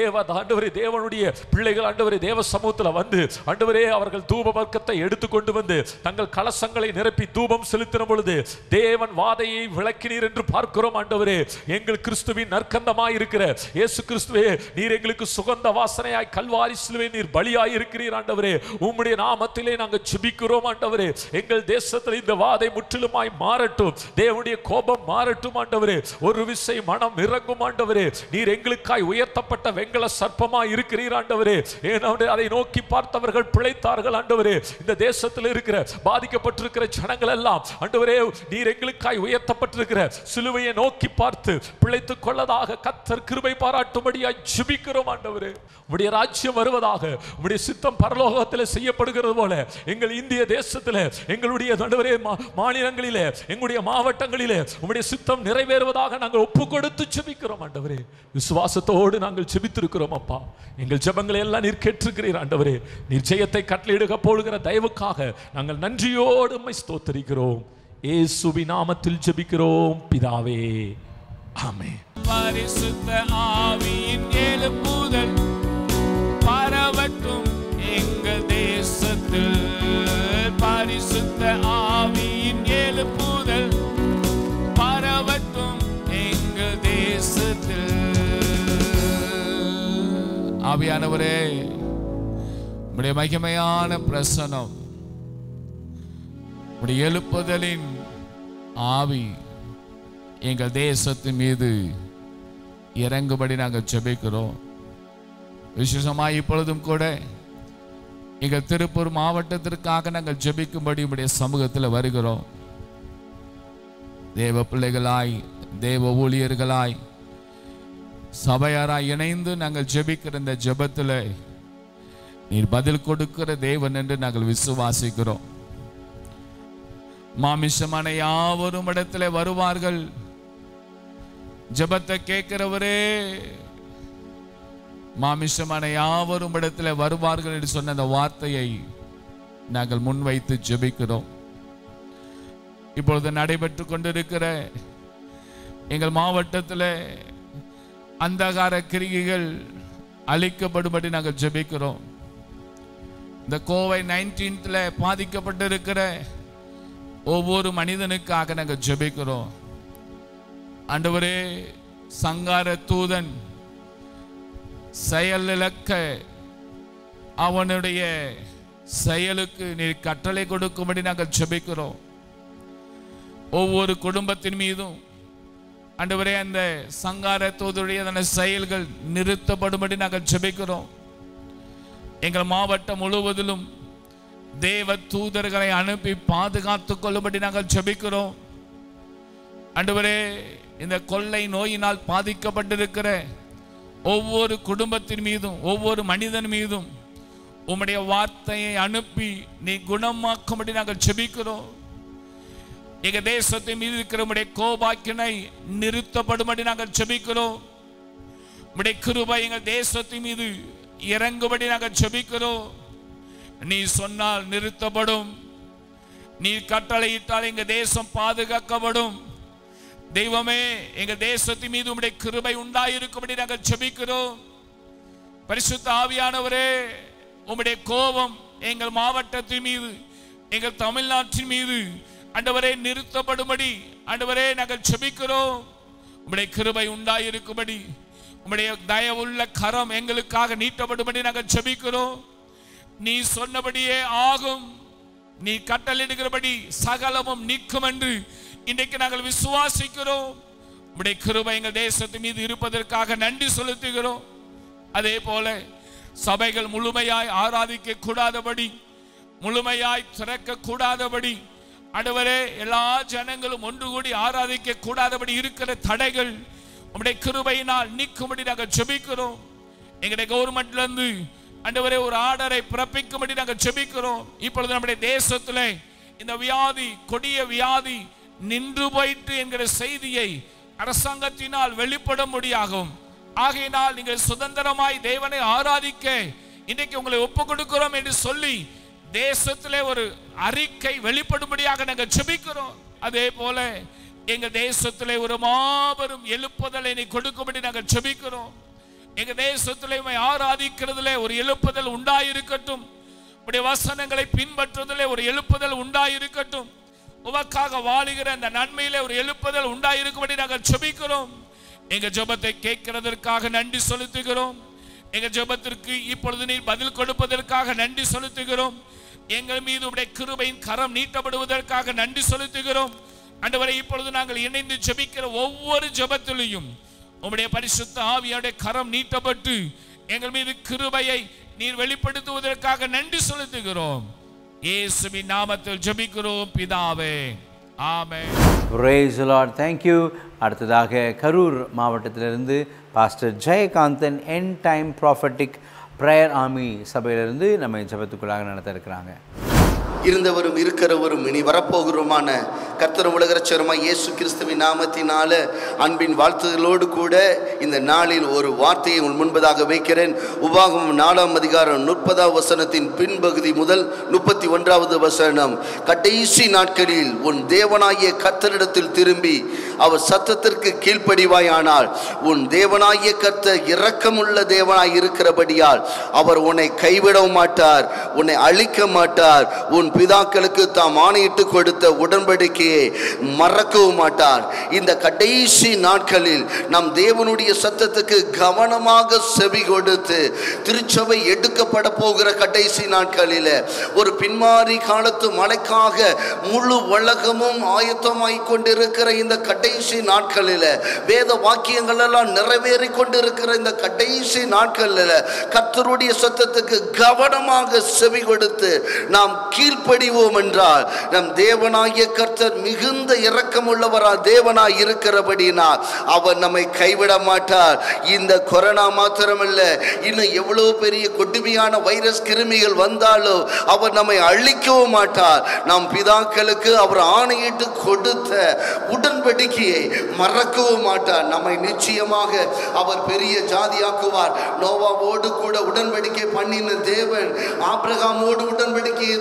தேவனுடைய பிள்ளைகள் ஆண்டவரே தேவ சமூகத்தில் வந்து ஆண்டவரே அவர்கள் தூப வர்க்கத்தை எடுத்துக்கொண்டு வந்து தங்கள் கலசங்களை நிரப்பி தூபம் செலுத்தின பொழுது தேவன் வாதையை விளக்கினீர் என்று பார்க்கிறோம் ஆண்டவரே. எங்கள் கிறிஸ்துவின் நற்கந்தமாய் இருக்கிற இயேசு கிறிஸ்துவே, நீர் எங்களுக்கு சுகந்த வாசனையாய் கல்வாரி சிலுவை நீர் பலியாய் இருக்கிறீர் ஆண்டவரே. உம்முடைய நாமத்திலே நாங்கள் ஜெபிக்கிறோம் ஆண்டவரே. எங்கள் தேசத்தில் இந்த வாதை முற்றிலுமாய் மாறட்டும். தேவனுடைய கோபம் மாறட்டும் ஆண்டவரே. ஒரு விசை மனம் இறங்கும் ஆண்டவரே. நீர் எங்களுக்காய் உயர்த்தப்பட்ட வெங்கல சர்ப்பமாய் இருக்கிறீர் ஆண்டவரே. அதை நோக்கி பார்த்தவர்கள் பிழைத்தார்கள் ஆண்டவரே. இந்த தேசத்தில் இருக்கிற பாதிக்கப்பட்டிருக்கிற ஜனங்கள் எல்லாம் ஆண்டவரே நீர் எங்களுக்காய் உயர்த்தப்பட்டிருக்கிற சிலுவையை நோக்கி பார்த்து பிழைத்துக் கொள்ளதாக கர்த்தர் கிருபை பாராட்டும்படியாய் ஜெபிக்கிறோம் ஆண்டவரே. உம்முடைய ராஜ்யம் வருவதாக, உம்முடைய சித்தம் பரலோகத்தில் செய்யப்படுகிறது போல எங்கள் இந்திய தேசத்தில், எங்களுடைய ஆண்டவரே மாநிலங்களிலே, எங்களுடைய மாவட்டங்களிலே உம்முடைய சித்தம் நிறைவேறுவதாக நாங்கள் ஒப்பு கொடுத்து ஜெபிக்கிறோம் ஆண்டவரே. விசுவாசத்தோடு நாங்கள் ஜெபித்திருக்கிறோம் அப்பா. எங்கள் ஜெபங்களை எல்லாம் நீர் கேட்டிருக்கிறீர் ஆண்டவரே. நீர் ஜெயத்தை கட்டளையிடுக போடுகிற தயவுக்காக நாங்கள் நன்றியோடு உம்மை ஸ்தோத்திரிக்கிறோம். இயேசுவின் நாமத்தில் ஜெபிக்கிறோம் பிதாவே, ஆமென். பரிசுத்த ஆவியின் எழுப்புதல் பரவட்டும் எங்கள் தேசத்தில். பரிசுத்த ஆவியின் எழுப்புதல் பரவட்டும் எங்கள் தேசத்தில். ஆவியானவரே, உம்முடைய மகிமையான பிரசன்னம், உம்முடைய எழுப்புதலின் ஆவி எங்கள் தேசத்தின் மீது இறங்கும்படி நாங்கள் ஜெபிக்கிறோம். விசேஷமாய் இப்பொழுதும் கூட எங்கள் திருப்பூர் மாவட்டத்திற்காக நாங்கள் ஜெபிக்கும்படி உம்முடைய சமூகத்தில் வருகிறோம். தேவ பிள்ளைகளாய், தேவ ஊழியர்களாய், சபையாராய் இணைந்து நாங்கள் ஜெபிக்கிற இந்த ஜெபத்தில் நீர் பதில் கொடுக்கிற தேவன் என்று நாங்கள் விசுவாசிக்கிறோம். மாமிசமான யாவரும் இடத்துல வருவார்கள், ஜெபத்தை கேட்கிறவரே மாமிசமான யாவரும் இடத்துல வருவார்கள் என்று சொன்ன அந்த வார்த்தையை நாங்கள் முன்வைத்து ஜெபிக்கிறோம். இப்பொழுது நடைபெற்று கொண்டிருக்கிற எங்கள் மாவட்டத்தில் அந்தகார கிரிகைகள் அழிக்கப்படும்படி நாங்கள் ஜெபிக்கிறோம். இந்த கோவிட்-19 பாதிக்கப்பட்டிருக்கிற ஒவ்வொரு மனிதனுக்காக நாங்கள் ஜெபிக்கிறோம். ஆண்டவரே, சங்கார தூதன் செயலிழக்க அவனுடைய செயலுக்கு நீர் கட்டளை கொடுக்கும்படி நாங்கள் ஜெபிக்கிறோம். ஒவ்வொரு குடும்பத்தின் மீதும் ஆண்டவரே அந்த சங்கார தூதருடைய செயல்கள் நிறுத்தப்படும்படி நாங்கள் ஜெபிக்கிறோம். எங்கள் மாவட்டம் முழுவதிலும் தேவ தூதர்களை அனுப்பி பாதுகாத்துக் கொள்ளும்படி நாங்கள் ஜெபிக்கிறோம். ஆண்டவரே, இந்த கொள்ளை நோயினால் பாதிக்கப்பட்டிருக்கிற ஒவ்வொரு குடும்பத்தின் மீதும் ஒவ்வொரு மனிதன் மீதும் உம்முடைய வார்த்தையை அனுப்பி நீ குணமாக்கும்படி நாங்கள் ஜெபிக்கிறோம். எங்க தேசத்தின் மீது இருக்கிற உம்முடைய கோபாக்கினை நிறுத்தப்படும்படி நாங்கள் ஜெபிக்கிறோம். உம்முடைய கிருபை எங்கள் தேசத்தின் மீது இறங்கும்படி நாங்கள் ஜெபிக்கிறோம். நீ சொன்னால் நிறுத்தப்படும், நீ கட்டளையிட்டால் எங்க தேசம் பாதுகாக்கப்படும். தெய்வமே, எங்க தேசத்தின் மீது உம்முடைய கிருபை உண்டாயிருக்கும்படி நாங்கள் ஜெபிக்கிறோம். பரிசுத்த ஆவியானவரே, உம்முடைய கோபம் எங்கள் மாவட்டத்தின் மீது எங்கள் தமிழ்நாட்டின் மீது ஆண்டவரே நிறுத்தப்படும்படி ஆண்டவரே நாங்கள் ஜெபிக்கிறோம். உம்முடைய கிருபை உண்டாயிருக்கும்படி உம்முடைய தயவுள்ள கரம் எங்களுக்காக நீட்டப்படும்படி நாங்கள் ஜெபிக்கிறோம். நீ சொன்னபடியே ஆகும், நீ கட்டளையிடுகிறபடி சகலமும் நீக்கும் என்று இன்றைக்கு நாங்கள் விசுவாசிக்கிறோம். உம்முடைய கிருபை எங்கள் தேசத்தின் மீது இருப்பதற்காக நன்றி செலுத்துகிறோம். அதே போல சபைகள் முழுமையாய் ஆராதிக்க கூடாதபடி, முழுமையாய் திறக்க கூடாதபடி, ஆண்டவரே எல்லா ஜனங்களும் ஒன்று கூடி ஆராதிக்க கூடாதபடி இருக்கிற தடைகள் உம்முடைய கிருபையினால் நீக்கும்படி நாங்கள் ஜெபிக்கிறோம். எங்களுடைய கவர்மெண்ட்ல இருந்து ஆண்டவரே ஒரு ஆர்டரை பிறப்பிக்கும்படி நாங்கள் ஜெபிக்கிறோம். இப்பொழுது நம்முடைய தேசத்திலே இந்த வியாதி, கொடிய வியாதி நின்று போயிட்டு என்கிற செய்தியை அரசாங்கத்தினால் வெளிப்பட முடியாகும். ஆகையினால் நீங்கள் சுதந்திரமாய் தேவனை ஆராதிக்க இன்றைக்கு உங்களை ஒப்பு கொடுக்கிறோம் என்று சொல்லி தேசத்திலே ஒரு அறிக்கை வெளிப்படும்படியாக நாங்கள் ஜெபிக்கிறோம். அதே போல எங்க தேசத்திலே ஒரு மாபெரும் எழுப்புதலை நீ கொடுக்கும்படி நாங்கள் ஜெபிக்கிறோம். எங்க தேசத்திலே ஆராதிக்கிறதுல ஒரு எழுப்புதல் உண்டாயிருக்கட்டும். உடைய வசனங்களை பின்பற்றுவதிலே ஒரு எழுப்புதல் உண்டாயிருக்கட்டும். உமக்காக வாழுகிற அந்த நன்மையிலே ஒரு எழுப்புதல் உண்டாயிருக்கும்படி நாங்கள் ஜெபிக்கிறோம். எங்க ஜெபத்தை கேட்கிறதற்காக நன்றி செலுத்துகிறோம். எங்க ஜெபத்திற்கு இப்பொழுது நீர் பதில் கொடுப்பதற்காக நன்றி செலுத்துகிறோம். எங்கள் மீது உடைய கிருபையின் கரம் நீட்டப்படுவதற்காக நன்றி செலுத்துகிறோம். ஆண்டவரே, இப்பொழுது நாங்கள் இணைந்து ஜெபிக்கிற ஒவ்வொரு ஜெபத்திலையும் உம்முடைய பரிசுத்த ஆவியோட கரம் நீட்டப்பட்டு எங்கள் மீது கிருபையை நீர் வெளிப்படுத்துவதற்காக நன்றி செலுத்துகிறோம். இயேசுவின் நாமத்தில் ஜெபிக்கிறோம் பிதாவே, ஆமென். Praise the Lord. Thank you. அடுத்ததாக கரூர் மாவட்டத்திலிருந்து pastor Jayakanthan end time prophetic prayer army சபையிலிருந்து நம்ம ஜெபத்துக்குள்ளாக நடத்த இருக்கிறாங்க. இருந்தவரும் இருக்கிறவரும் இனி வரப்போகிறோமான கர்த்தரும் உலகரட்சகருமாய் இயேசு கிறிஸ்துவின் நாமத்தினால அன்பின் வாழ்த்துதலோடு கூட இந்த நாளில் ஒரு வார்த்தையை உன் முன்பதாக வைக்கிறேன். உபாகமம் 4ஆம் அதிகாரம் 30ஆம் வசனத்தின் பின்பகுதி முதல் 31வது வசனம். கடைசி நாட்களில் உன் தேவனாகிய கர்த்தரிடத்தில் திரும்பி அவர் சத்தத்திற்கு கீழ்ப்படிவாயானால் உன் தேவனாகிய கர்த்தர் இரக்கமுள்ள தேவனாய் இருக்கிறபடியால் அவர் உன்னை கைவிட மாட்டார், உன்னை அழிக்க மாட்டார். உன் பிதாக்களுக்கு தாம் ஆணையிட்டு கொடுத்த உடன்படிக்கையை மறக்கவும் மாட்டார். இந்த கடைசி நாட்களில் நம் தேவனுடைய சத்தத்துக்கு கவனமாக செவி கொடுத்து திருச்சபை எடுக்கப்பட போகிற கடைசி நாட்களில் ஒரு பின்மாறி காலத்து மழைக்காக முழு உலகமும் ஆயத்தமாய் கொண்டிருக்கிற இந்த கடைசி நாட்களில் வேத வாக்கியங்கள் எல்லாம் நிறைவேறி கொண்டிருக்கிற இந்த கடைசி நாட்களில் கர்த்தருடைய சத்தத்துக்கு கவனமாக செவி கொடுத்து நாம் கீழ்ப்படிவோம் என்றால் நம் தேவனாகிய கர்த்தர் மிகுந்த இரக்கமுள்ளவரா தேவனாய் இருக்கிறபடினால் அவர் நம்மை கைவிட மாட்டார். இந்த கொரோனா மாத்திரமல்ல, இன்னும் எவ்வளவு பெரிய கொடுமையான வைரஸ் கிருமிகள் வந்தாலும் அவர் நம்மை அழிக்கவும் மாட்டார். நம் பிதாக்களுக்கு அவர் ஆணையிட்டு கொடுத்த உடன்படிக்கையை மறக்கவும் மாட்டார். நம்மை நிச்சயமாக அவர் பெரிய ஜாதியாக்குவார். நோவாவோடு கூட உடன்படிக்கை பண்ணின தேவன், ஆபிரகாமோடு உடன்படிக்கையை பண்ணின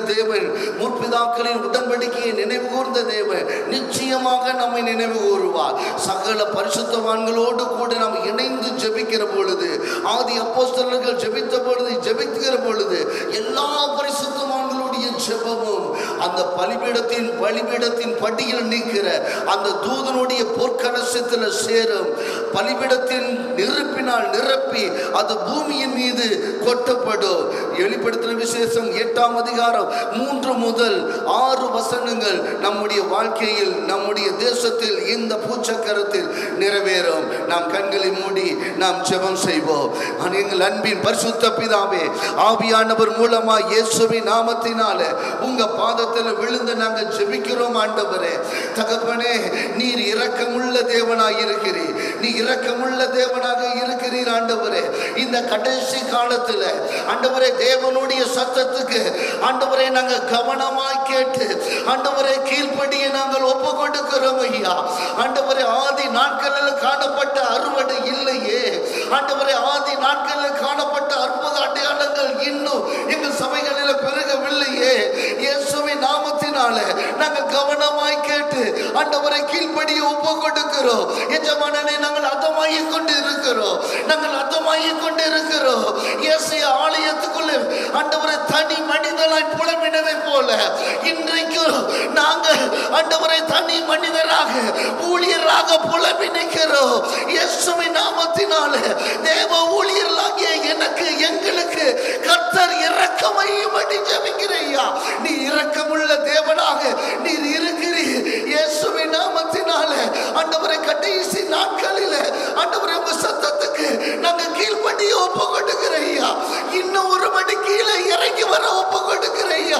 தேவன், முற்பிதாக்களின் உடன்படிக்கையை நினைவு கூர்ந்த தேவன் நிச்சயமாக நம்மை நினைவு கூறுவார். சகல பரிசுத்தவான்களோடு கூட நாம் இணைந்து ஜெபிக்கிற பொழுது, ஆதி அப்போஸ்தலர்கள் ஜெபித்த பொழுது, ஜெபிக்கிற பொழுது எல்லா பரிசுத்தவான்களுடைய ஜெபமும் அந்த பலிபீடத்தின் படியில் நிற்கிற அந்த தூதனுடைய பொற்கலசத்தில் சேரும். பலிபீடத்தின் நெருப்பினால் நிரப்பி அது பூமியின் மீது கொட்டப்படும். வெளிப்படுத்தின விசேஷம் 8ஆம் அதிகாரம் 3 முதல் 6 வசனங்கள் நம்முடைய வாழ்க்கையில், நம்முடைய தேசத்தில், இந்த பூச்சக்கரத்தில் நிறைவேறும். நாம் கண்களை மூடி நாம் ஜெபம் செய்வோம். எங்கள் அன்பின் பரிசுத்த பிதாவே, ஆவியானவர் மூலமா இயேசுவின் நாமத்தினால உங்க பாதத்தில் விழுந்து நாங்கள் ஜெபிக்கிறோம். ஆண்டவரே தகப்பனே, நீர் இரக்கமுள்ள தேவனாக இருக்கிறீர். நீ இரக்கமுள்ள தேவனாக இருக்கிறீர் ஆண்டவரே. இந்த கடைசி காலத்தில் ஆண்டவரே தேவனுடைய சத்தத்துக்கு ஆண்டவரே நாங்கள் கவனமாய் கேட்டு ஆண்டவரே கீழ்ப்படிய நாங்கள் ஒப்பு கொடுக்கிறோம் ஐயா. ஆண்டவரே ஆதி நாட்களில் காணப்பட்ட அறுவடை இல்லையே ஆண்டவரே, ஆதி நாட்களில் காணப்பட்ட அற்புத அடையாளங்கள் இன்னும் எங்கள் சபைகளில் பெருகவில்லையே. இயேசுவின் நாமத்தினால நாங்கள் கவனமாய் கேட்டு ஆண்டவரை கீழ்ப்படிய ஒப்பு கொடுக்கிறோம். எஜமானனை நாங்கள் அதமாகிக் கொண்டு இருக்கிறோம், நாங்கள் அதமாகிக் கொண்டு இருக்கிறோம். இயேசு ஆலயத்துக்குள்ளே ஆண்டவரை தனி மனிதனாய் புலம்பினதை போல இன்றைக்கு நாங்கள் ஆண்டவரை தனி மனிதராக ஊழியராக புலம்பி நிற்கிறோம். இயேசுவின் நாமத்தினால தேவ ஊழியர்களாகிய எனக்கு, எங்களுக்கு கர்த்தர் இரக்கமையும்படி ஜெபிக்கிறேயா. நீ இரக்கமுள்ள தேவனாக நீர் இருக்கிறீர். இயேசுவின் நாமத்தினால ஆண்டவரை கடைசி நாட்களில் ஆண்டவரை உங்க சத்தத்துக்கு நாங்கள் கீழ்ப்படிய ஒப்பு கொடுக்கிறேயா. இன்னும் ஒரு மணி கீழே இறங்கி வர ஒப்பு கொடுக்கிறேயா.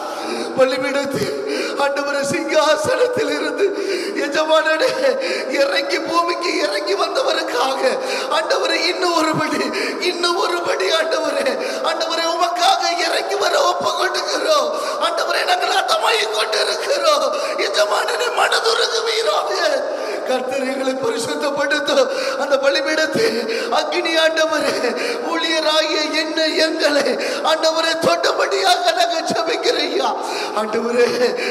பலிபீடத்தில் ஆண்டவரே சிங்காசனத்தில் இருந்து எஜமானனே இறங்கி பூமிக்கு இறங்கி வந்தவருக்காக ஆண்டவரே இன்னும் ஒரு படி ஆண்டவரே உமக்காக இறங்கி வர ஒப்பு கொடுக்கிறோம். ஆண்டவரே நாங்கள் அதமாகிக் கொண்டு இருக்கிறோம். எஜமானனே மனதுருகுவீராக. கர்த்தர் எங்களை பரிசுத்தப்படுத்தும். அந்த பலிபீடத்தில் அக்னி ஆண்டவரே ஊழியராகிய எங்களை ஆண்டவரே தொட்டபடியாக நாங்கள் ஜெபிக்கிறோம். ஆண்டவரே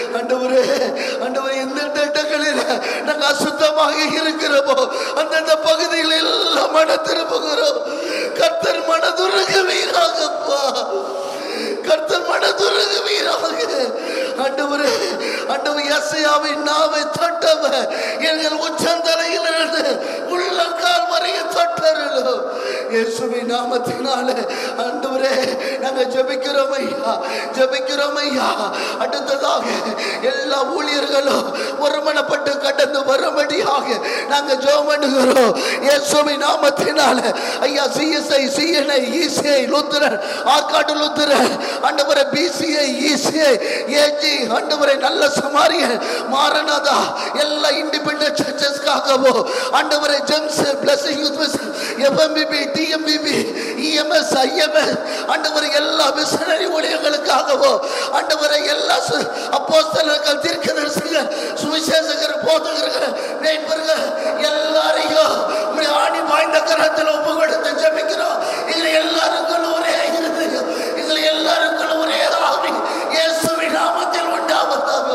எந்தெந்த இடங்களில் நாங்கள் அசுத்தமாக இருக்கிறோமோ அந்தந்த பகுதியில் எல்லாம் மன திரும்புகிறோம். கர்த்தர் மனதுருகுவீராகப்பா, கர்த்தர் மனதுருகுவீராக. ஆண்டவரே யெசாயாவின் நாவை தொட்டவர் எங்கள் உச்சந்தலையிலிருந்து உள்ளங்கால் வரையும் தொட்டருளும். இயேசுவின் நாமத்தினாலே ஆண்டவரே நாங்கள் ஜெபிக்கிறோம் ஐயா. அடுத்ததாக எல்லா ஊழியர்களும் ஒருமனப்பட்டு கடந்து வரும்படியாக நாங்கள் ஜெபம் பண்ணுகிறோம். இயேசுவின் நாமத்தினாலே ஐயா CSI, CNI, ECI, Lutheran, Arcot Lutheran, ஆண்டவரே BCI, ECI, AG, ஆண்டவரே நல்ல சமாரியன், மாரநாதா, எல்லா இண்டிபெண்டன்ட் சர்ச்சஸ்க்காகவோ ஆண்டவரே gems, blessing youth mission, FMBB, TMBB, EMS, IMS, ஆண்டவரே எல்லா மிஷனரி ஊழியர்களுக்காகவோ ஆண்டவரே எல்லா அப்போஸ்தலர்கள், தீர்க்கதரிசிகள், சுவிசேஷகர், போதகர்கள், மேய்ப்பர்கள் எல்லாரையும் ஆணி வாய்ந்த கரத்தில் ஒப்பு கொடுத்து ஜெபிக்கிறோம். எங்களை எல்லாருக்கும் ஒரே இருதயம், எங்களை எல்லாருக்கும் ஒரே ஆவி இயேசுவின் நாமத்தில் உண்டாவதாக.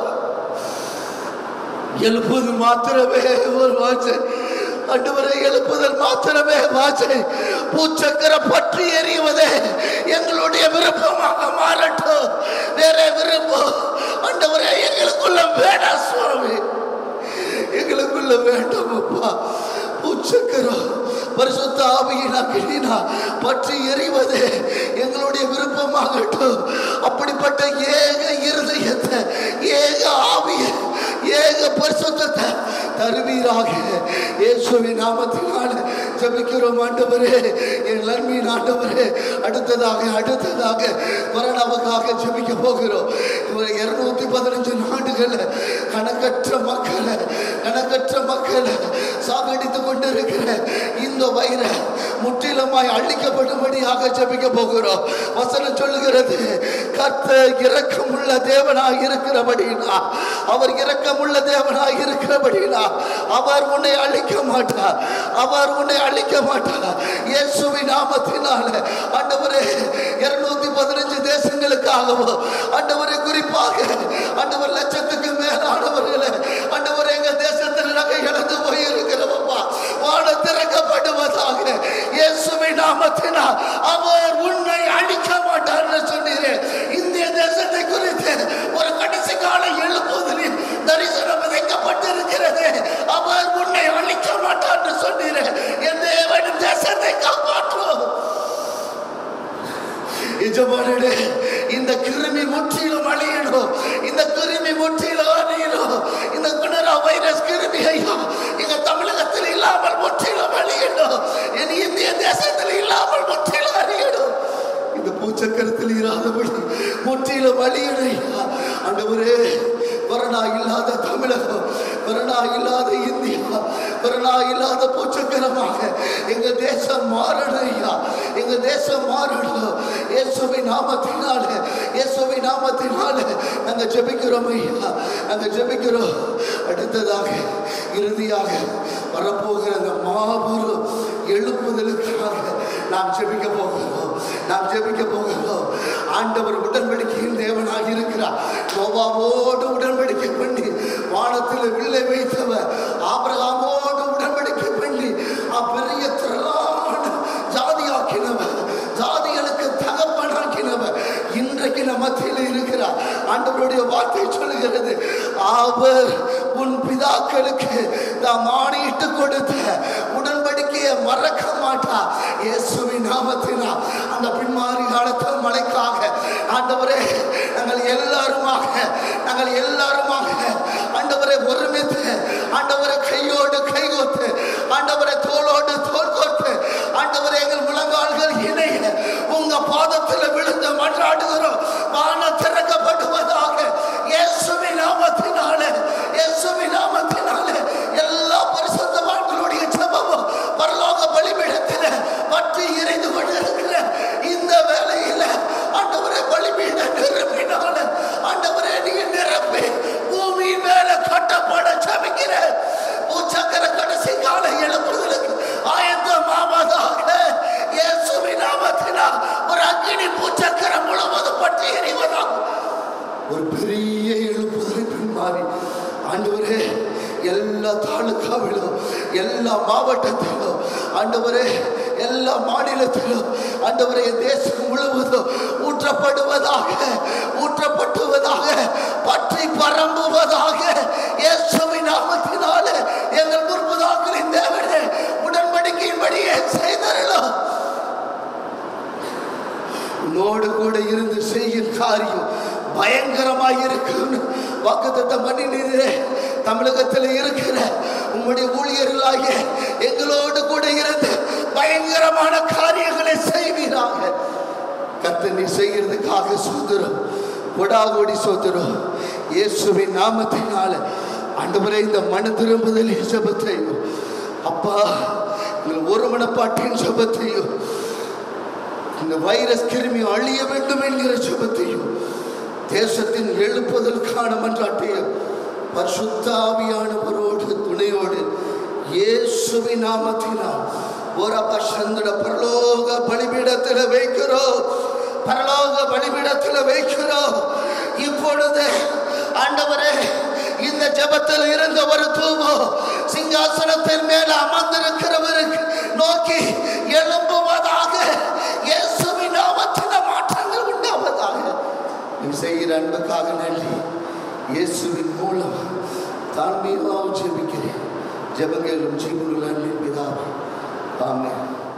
எழுப்புவது மாத்திரமே ஒரு வாஞ்சை ஆண்டவரை, எழுப்புதல் மாத்திரமே வாஞ்சை. பூச்சக்கர பற்றி எறிவதே எங்களுடைய விருப்பமாக மாறட்டும். வேற விருப்பம் ஆண்டவரே எங்களுக்குள்ள வேண்டாம் சுவாமி, எங்களுக்குள்ள வேண்டாம் அப்பா. பூச்சக்கரம் பரிசுத்த ஆவியின் அக்கினினா பற்றி எறிவது எங்களுடைய விருப்பமாகட்டும். அப்படிப்பட்ட ஏக இருதயத்தை, ஏக ஆவியை, ஏக பரிசுத்தத்தை தருவீராக. இயேசுவின் நாமத்தினால ஜெபிக்கிறோம் ஆண்டவரே, என் அன்பின் ஆண்டவரே. அடுத்ததாக கொரோனாவுக்காக ஜெபிக்க போகிறோம். 215 நாடுகள் கணக்கற்ற மக்களை சாகடித்துக் கொண்டிருக்கிற இந்த வைரஸ் முற்றிலுமாய் அழிக்கப்படும்படியாக ஜெபிக்க போகிறோம். வசனம் சொல்லுகிறது, கர்த்தர் இரக்கமுள்ள தேவனாக இருக்கிறபடினா, அவர் இரக்கமுள்ள தேவனாக இருக்கிறபடினா அவர் உன்னை அழிக்க மாட்டார், இயேசுவின் நாமத்தினால ஆண்டவரே 215 தேசங்களுக்கு பிள்ளைகளுக்காகவும் ஆண்டவரே குறிப்பாக ஆண்டவர் லட்சத்துக்கு மேலானவர்களே ஆண்டவர் எங்க தேசத்தில் நகை இழந்து போயிருக்கிறவப்பா வானம் திறக்கப்படுவதாக இயேசுவின் நாமத்தினால். அவர் உன்னை அழிக்க மாட்டார் என்று சொன்னீரே. இந்திய தேசத்தை குறித்து ஒரு கடைசி கால எழுப்புதலில் தரிசனம் விதைக்கப்பட்டிருக்கிறது. அவர் உன்னை அழிக்க மாட்டார் என்று சொன்னீரே. என் தேவன் தேசத்தை காப்பாற்றும். எஜமானே, இந்த கிருமி முற்றிலும் அழியணும். இந்த கிருமி முற்றிலும் அழியணும். இந்த கொரோனா வைரஸ் கிருமி ஐயா எங்க தமிழகத்தில் இல்லாமல் முற்றிலும் அழியணும். என் இந்திய தேசத்தில் இல்லாமல் முற்றிலும் அழியணும். இந்த பூச்சக்கரத்தில் இராதபடி முற்றிலும் அழியணும். ஆண்டவரே, கொரோனா இல்லாத தமிழகம், கொரோனா இல்லாத இந்தியா, கொரோனா இல்லாத பூச்சக்கரமாக எங்க தேசம் மாறணும் ஐயா. எங்க தேசம் மாறணும். இயேசுவின் நாமத்தினாலே, இயேசுவின் நாமத்தினாலே நாங்க ஜெபிக்கிறோம் ஐயா. நாங்க ஜெபிக்கிறோம். அடுத்ததாக இறுதியாக வரப்போகிற அந்த மாபெரும் எழுப்புதலுக்காக நாம் ஜெபிக்க போகிறோம். நாம் ஜெபிக்க போகிறோம். ஆண்டவர் உடன்படிக்கையின் தேவனாக இருக்கிறார். நோவாவோடு உடன்படிக்கை பண்ணி வானத்தில் வில்லை வைத்தவர், ஆபிரகாமோடு உடன்படிக்கை பண்ணி பெரிய திரளான ஜாதியாக்கினவர், ஜாதிகளுக்கு தகப்பனாக்கினவர் இன்றைக்கு நம்ம மத்தியில் இருக்கிறார். ஆண்டவருடைய வார்த்தை சொல்லுகிறது, அவர் உன் பிதாக்களுக்கு நாம் ஆணையிட்டு கொடுத்த உடன்படிக்கையை மறக்க மாட்டார். இயேசுவின் நாமத்தினால் அந்த பின்மாறி காலத்தில் மழைக்காக ஆண்டவரே நாங்கள் எல்லாருமாக ஆண்டவரை ஒருமித்து ஆண்டவரை கையோடு கைகோத்து ஆண்டவரை தோளோடு தோல் கோர்த்து ஆண்டவரை எங்கள் முழங்கால்கள் இணைய உங்க பாதத்தில் விழுந்து மன்றாடுகிறோம். வானம் திறக்கப்படுவதாக இயேசுவின் நாமத்தினாலே, இயேசுவின் நாமத்தினாலே. எல்லா பரிசுத்தவான்களுடைய ஜெபமும் பரலோக பலிபீடத்தில் பற்றி எரிந்து கொண்டிருக்கிற இந்த வேளையில் ஆண்டவரை பலிபீட நிரப்பினால ஆண்டவரை நீங்க நிரப்பி பூமியின் மேல கட்டப்பட ஜெபிக்கிறேன். பூச்சக்கர கடைசி கால எழுப்புதலுக்கு ஆயத்தமாவதாக இயேசுவின் நாமத்தினால் ஒரு அக்கினி பூச்சக்கரம் முழுவதும் பற்றி எறிவதாக ஒரு பெரிய எழுப்புதலை பின்மாறி ஆண்டவரே எல்லா தாலுகாவிலும் எல்லா மாவட்டத்திலும் ஆண்டவரே எல்லா மாநிலத்திலும் ஆண்டவரே தேசம் முழுவதும் ஊற்றப்படுவதாக பற்றி பரம்புவதாக இயேசுவின் நாமத்தினாலே எங்கள் முற்பதாக்களின் தேவனே உடன்படிக்கையின்படியே செய்தருளும். உன்னோடு கூட இருந்து செய்யும் காரியம் பயங்கரமாய் இருக்கும். வாக்குத்தத்தம் பண்ணினீரே. தமிழகத்தில் இருக்கிற உங்களுடைய ஊழியர்களாக எங்களோடு கூட இருந்து பயங்கரமான காரியங்களை செய்வீராக. கர்த்தர் நீ செய்கிறதுக்காக சோதரம், கொடாகோடி சோதரம். இயேசுவின் நாமத்தினால ஆண்டவரே இந்த மன திரும்புதல் ஜெபத்தையும் அப்பா எங்கள் ஒரு மனப்பாட்டின் ஜெபத்தையும் இந்த வைரஸ் கிருமி அழிய வேண்டும் என்கிற ஜெபத்தையும் தேசத்தின் எழுப்புதலுக்கான மன்றாட்டையும் பரிசுத்த ஆவியானவரோடு துணையோடு இயேசுவின் நாமத்தினால் ஒரு பசந்தட பரலோக பலிபீடத்தில் வைக்கிறோம். பரலோக பலிபீடத்தில் வைக்கிறோம். இப்பொழுது ஆண்டவரே இந்த ஜெபத்தில் இருந்த ஒரு தூபம் சிங்காசனத்தின் மேல அமர்ந்திருக்கிறவருக்கு நோக்கி எழும்புவதாக. இயேசுவின் நாமத்தில் மாற்றங்கள் உண்டாவதாக. நீ செய்கிற அன்புக்காக நன்றி. இயேசுவின் மூலம் தாழ்மையாக ஜெபிக்கிறேன். ஜெபங்களும் ஜீவனுள்ள அன்பின் பிதாவே. ஆமென்.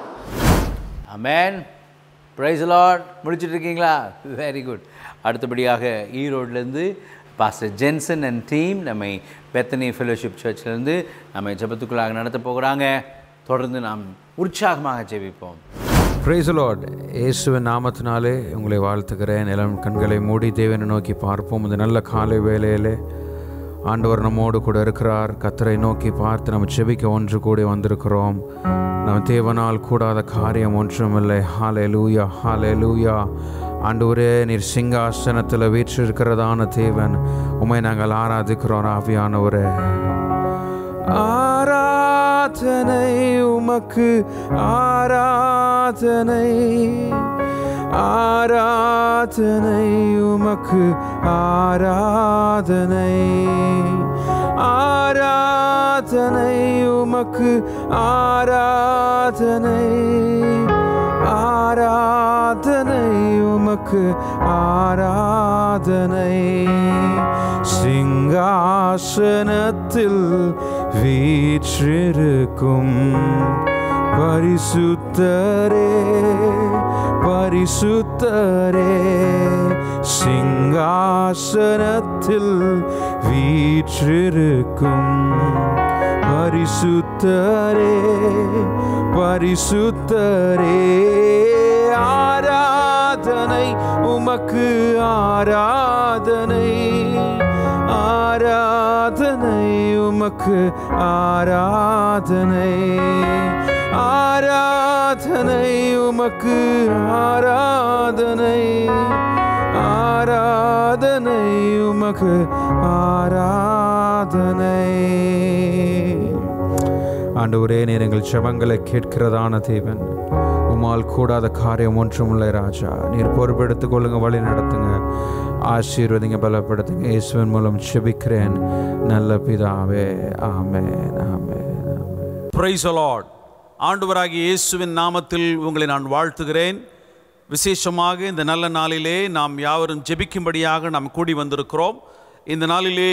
ஆமென். Praise the Lord. முடிச்சிட்டு இருக்கீங்களா? Very good. அடுத்தபடியாக ஈரோட்லேருந்து பாஸ்டர் ஜென்சன் அண்ட் டீம் நம்மை பெத்தனி ஃபெலோஷிப் சர்ச்சிலேருந்து நம்மை ஜெபத்துக்குள்ளாக நடத்த போகிறாங்க. தொடர்ந்து நாம் உற்சாகமாக ஜெபிப்போம். Praise the Lord. இயேசுவின் நாமத்தினாலே உங்களை வாழ்த்துக்கிறேன். எல்லாம் கண்களை மூடி தேவனை நோக்கி பார்ப்போம். இந்த நல்ல காலை வேளையிலே ஆண்டவர் நம்மோடு கூட இருக்கிறார். கர்த்தரை நோக்கி பார்த்து நம்ம ஜெபிக்க ஒன்று கூடி வந்திருக்கிறோம். நம்ம தேவனால் கூடாத காரியம் ஒன்றுமில்லை. ஹல்லேலூயா, ஹல்லேலூயா. ஆண்டவரே, நீர் சிங்காசனத்தில் வீற்றிருக்கிறதான தேவன், உம்மை நாங்கள் ஆராதிக்கிறோம். ஆவியானவரே, ஆராதனை உமக்கு, ஆராதனை ஆராதனை உமக்கு ஆராதனை ஆராதனை உமக்கு ஆராதனை ஆராதனை உமக்கு ஆராதனை சிங்காசனத்தில் வீற்றிருக்கும் பரிசுத்தரே பரிசுத்தரே சிங்காசனத்தில் வீற்றிருக்கும் பரிசுத்தரே பரிசுத்தரே ஆராதனை உமக்கு ஆராதனை ஆராதனை உமக்கு ஆராதனை ஆராதனை உமக்கு ஆராதனை ஆராதனை உமக்கு ஆராதனை. ஆண்டவரே, நீர் எங்கள் ஜெபங்களை கேட்கிறதான தேவன். உம்மால் கூடாத காரியம் ஒன்றுமில்லை ராஜா. நீர் பொறுப்பெடுத்துக் கொள்ளுங்க, வழி நடத்துங்க, ஆசீர்வதிங்க, பலப்படுத்துங்க. இயேசுவின் மூலம் ஜெபிக்கிறேன் நல்ல பிதாவே. ஆமென் ஆமென். Praise the Lord. ஆண்டவராகிய இயேசுவின் நாமத்தில் உங்களை நான் வாழ்த்துகிறேன். விசேஷமாக இந்த நல்ல நாளிலே நாம் யாவரும் ஜெபிக்கும்படியாக நாம் கூடி வந்திருக்கிறோம். இந்த நாளிலே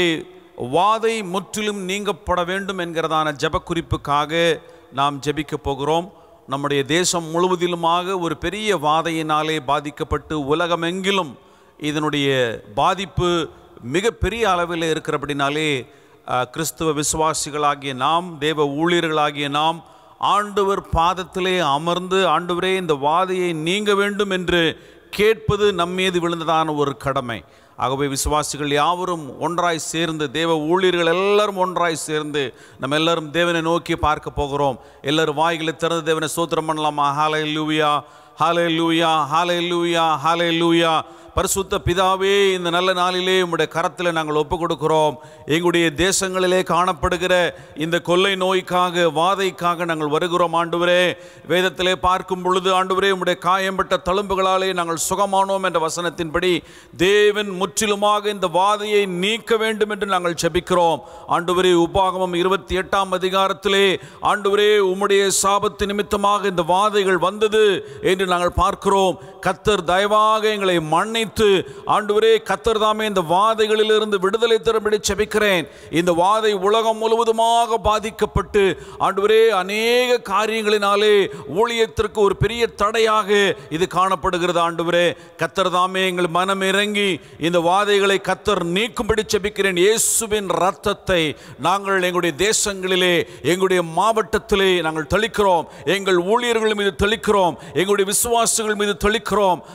வாதை முற்றிலும் நீங்கப்பட வேண்டும் என்கிறதான ஜெப குறிப்புக்காக நாம் ஜெபிக்க போகிறோம். நம்முடைய தேசம் முழுவதிலுமாக ஒரு பெரிய வாதையினாலே பாதிக்கப்பட்டு உலகமெங்கிலும் இதனுடைய பாதிப்பு மிகப்பெரிய அளவில் இருக்கிறபடினாலே கிறிஸ்துவ விசுவாசிகளாகிய நாம், தேவ ஊழியர்களாகிய நாம் ஆண்டவர் பாதத்திலே அமர்ந்து, ஆண்டவரே இந்த வாதையை நீங்க வேண்டும் என்று கேட்பது நம்மீது விழுந்ததான ஒரு கடமை. ஆகவே விசுவாசிகள் யாவரும் ஒன்றாய் சேர்ந்து, தேவ ஊழியர்கள் எல்லாரும் ஒன்றாய் சேர்ந்து நம்ம எல்லாரும் தேவனை நோக்கி பார்க்க போகிறோம். எல்லாரும் வாய்களை திறந்து தேவனை ஸ்தோத்திரம் பண்ணலாமா? ஹல்லேலூயா ஹல்லேலூயா ஹல்லேலூயா ஹல்லேலூயா. பரிசுத்த பிதாவே, இந்த நல்ல நாளிலே உம்முடைய கரத்தில் நாங்கள் ஒப்பு கொடுக்கிறோம். எங்களுடைய தேசங்களிலே காணப்படுகிற இந்த கொள்ளை நோய்க்காக, வாதைக்காக நாங்கள் வருகிறோம். ஆண்டவரே, வேதத்திலே பார்க்கும் பொழுது ஆண்டவரே உம்முடைய காயம்பட்ட தழும்புகளாலே நாங்கள் சுகமானோம் என்ற வசனத்தின்படி தேவன் முற்றிலுமாக இந்த வாதையை நீக்க வேண்டும் என்று நாங்கள் ஜெபிக்கிறோம். ஆண்டவரே, உபாகமம் 28ஆம் அதிகாரத்திலே ஆண்டவரே உம்முடைய சாபத்து நிமித்தமாக இந்த வாதைகள் வந்தது என்று நாங்கள் பார்க்கிறோம். கர்த்தர் தயவாக எங்களை மன்னித்து ஆண்டவரே, கர்த்தர் தாமே இந்த வாதைகளிலிருந்து விடுதலை தரும்படி ஜெபிக்கிறேன். இந்த வாதை உலகம் முழுவதுமாக பாதிக்கப்பட்டு ஆண்டவரே அநேக காரியங்களினாலே ஊழியத்திற்கு ஒரு பெரிய தடையாக இது காணப்படுகிறது. ஆண்டவரே, கர்த்தர் தாமே எங்கள் மனம் இறங்கி இந்த வாதைகளை கர்த்தர் நீக்கும்படி ஜெபிக்கிறேன். இயேசுவின் இரத்தத்தை நாங்கள் எங்களுடைய தேசங்களிலே, எங்களுடைய மாவட்டத்திலே நாங்கள் தெளிக்கிறோம். எங்கள் ஊழியர்கள் மீது தெளிக்கிறோம், எங்களுடைய விசுவாசிகள் மீது தெளிக்கிறோம்.